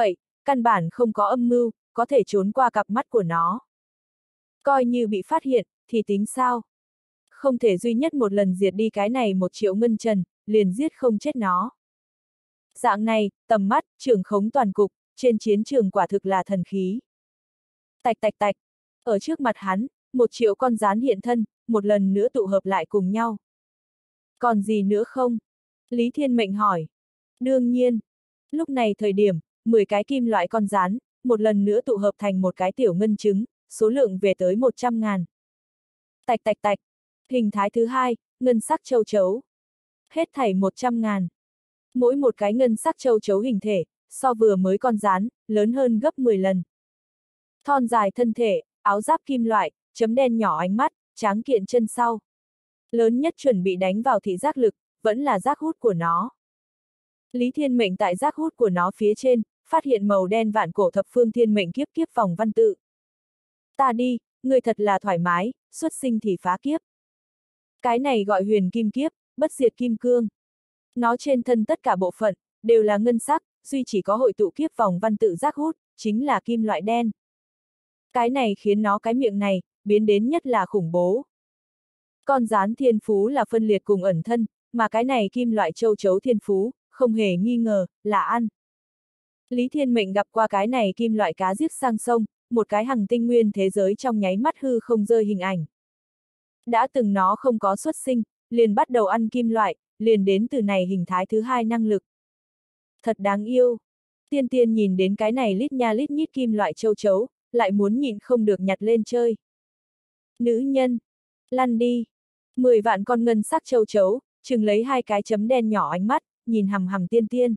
căn bản không có âm mưu, có thể trốn qua cặp mắt của nó. Coi như bị phát hiện, thì tính sao? Không thể duy nhất một lần diệt đi cái này 1 triệu ngân trần, liền giết không chết nó. Dạng này, tầm mắt, trưởng khống toàn cục, trên chiến trường quả thực là thần khí. Tạch tạch tạch, ở trước mặt hắn, 1 triệu con gián hiện thân, một lần nữa tụ hợp lại cùng nhau. Còn gì nữa không? Lý Thiên Mệnh hỏi. Đương nhiên. Lúc này thời điểm, 10 cái kim loại con gián, một lần nữa tụ hợp thành một cái tiểu ngân trứng, số lượng về tới 100.000. Tạch tạch tạch. Hình thái thứ hai, ngân sắc châu chấu. Hết thảy 100.000. Mỗi một cái ngân sắc châu chấu hình thể, so vừa mới con gián, lớn hơn gấp 10 lần. Thon dài thân thể, áo giáp kim loại, chấm đen nhỏ ánh mắt, tráng kiện chân sau. Lớn nhất chuẩn bị đánh vào thị giác lực, vẫn là giác hút của nó. Lý Thiên Mệnh tại giác hút của nó phía trên, phát hiện màu đen vạn cổ thập phương thiên mệnh kiếp kiếp vòng văn tự. Ta đi, người thật là thoải mái, xuất sinh thì phá kiếp. Cái này gọi huyền kim kiếp, bất diệt kim cương. Nó trên thân tất cả bộ phận, đều là ngân sắc, duy chỉ có hội tụ kiếp vòng văn tự giác hút, chính là kim loại đen. Cái này khiến nó cái miệng này, biến đến nhất là khủng bố. Con gián thiên phú là phân liệt cùng ẩn thân, mà cái này kim loại châu chấu thiên phú, không hề nghi ngờ, là ăn. Lý Thiên Mệnh gặp qua cái này kim loại cá giết sang sông, một cái hằng tinh nguyên thế giới trong nháy mắt hư không rơi hình ảnh. Đã từng nó không có xuất sinh, liền bắt đầu ăn kim loại, liền đến từ này hình thái thứ hai năng lực. Thật đáng yêu. Tiên Tiên nhìn đến cái này lít nha lít nhít kim loại châu chấu, lại muốn nhịn không được nhặt lên chơi. Nữ nhân, lăn đi. 10 vạn con ngân sắc châu chấu, chừng lấy 2 cái chấm đen nhỏ ánh mắt, nhìn hằm hằm Tiên Tiên.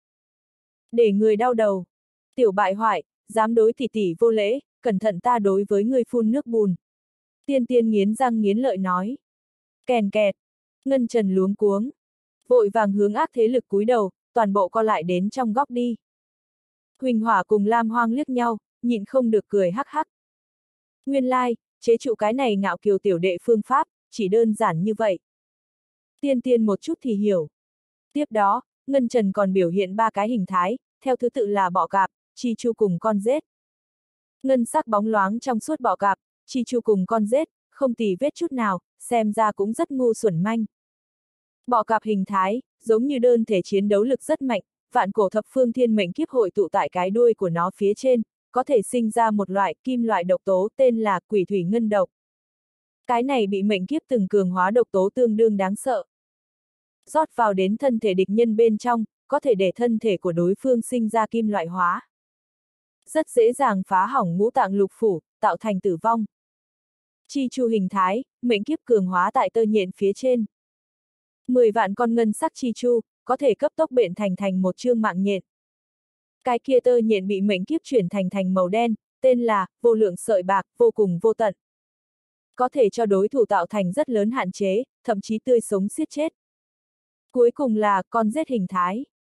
Để người đau đầu. Tiểu bại hoại, dám đối tỷ tỷ vô lễ, cẩn thận ta đối với người phun nước bùn. Tiên Tiên nghiến răng nghiến lợi nói. Kèn kẹt. Ngân Trần luống cuống. Vội vàng hướng ác thế lực cúi đầu, toàn bộ co lại đến trong góc đi. Huỳnh Hỏa cùng Lam Hoang liếc nhau, nhịn không được cười hắc hắc. Nguyên lai, chế trụ cái này ngạo kiều tiểu đệ phương pháp, chỉ đơn giản như vậy. Tiên Tiên một chút thì hiểu. Tiếp đó, Ngân Trần còn biểu hiện 3 cái hình thái, theo thứ tự là bọ cạp, chi chu cùng con rết. Ngân sắc bóng loáng trong suốt bọ cạp, chi chu cùng con rết, không tì vết chút nào, xem ra cũng rất ngu xuẩn manh. Bọ cạp hình thái, giống như đơn thể chiến đấu lực rất mạnh, vạn cổ thập phương thiên mệnh kiếp hội tụ tại cái đuôi của nó phía trên, có thể sinh ra một loại kim loại độc tố tên là quỷ thủy ngân độc. Cái này bị mệnh kiếp từng cường hóa độc tố tương đương đáng sợ. Rót vào đến thân thể địch nhân bên trong, có thể để thân thể của đối phương sinh ra kim loại hóa. Rất dễ dàng phá hỏng ngũ tạng lục phủ, tạo thành tử vong. Chi chu hình thái, mệnh kiếp cường hóa tại tơ nhện phía trên. 10 vạn con ngân sắc chi chu, có thể cấp tốc bệnh thành một chương mạng nhện. Cái kia tơ nhện bị mệnh kiếp chuyển thành màu đen, tên là vô lượng sợi bạc, vô cùng vô tận. Có thể cho đối thủ tạo thành rất lớn hạn chế, thậm chí tươi sống giết chết. Cuối cùng là con rết hình thái.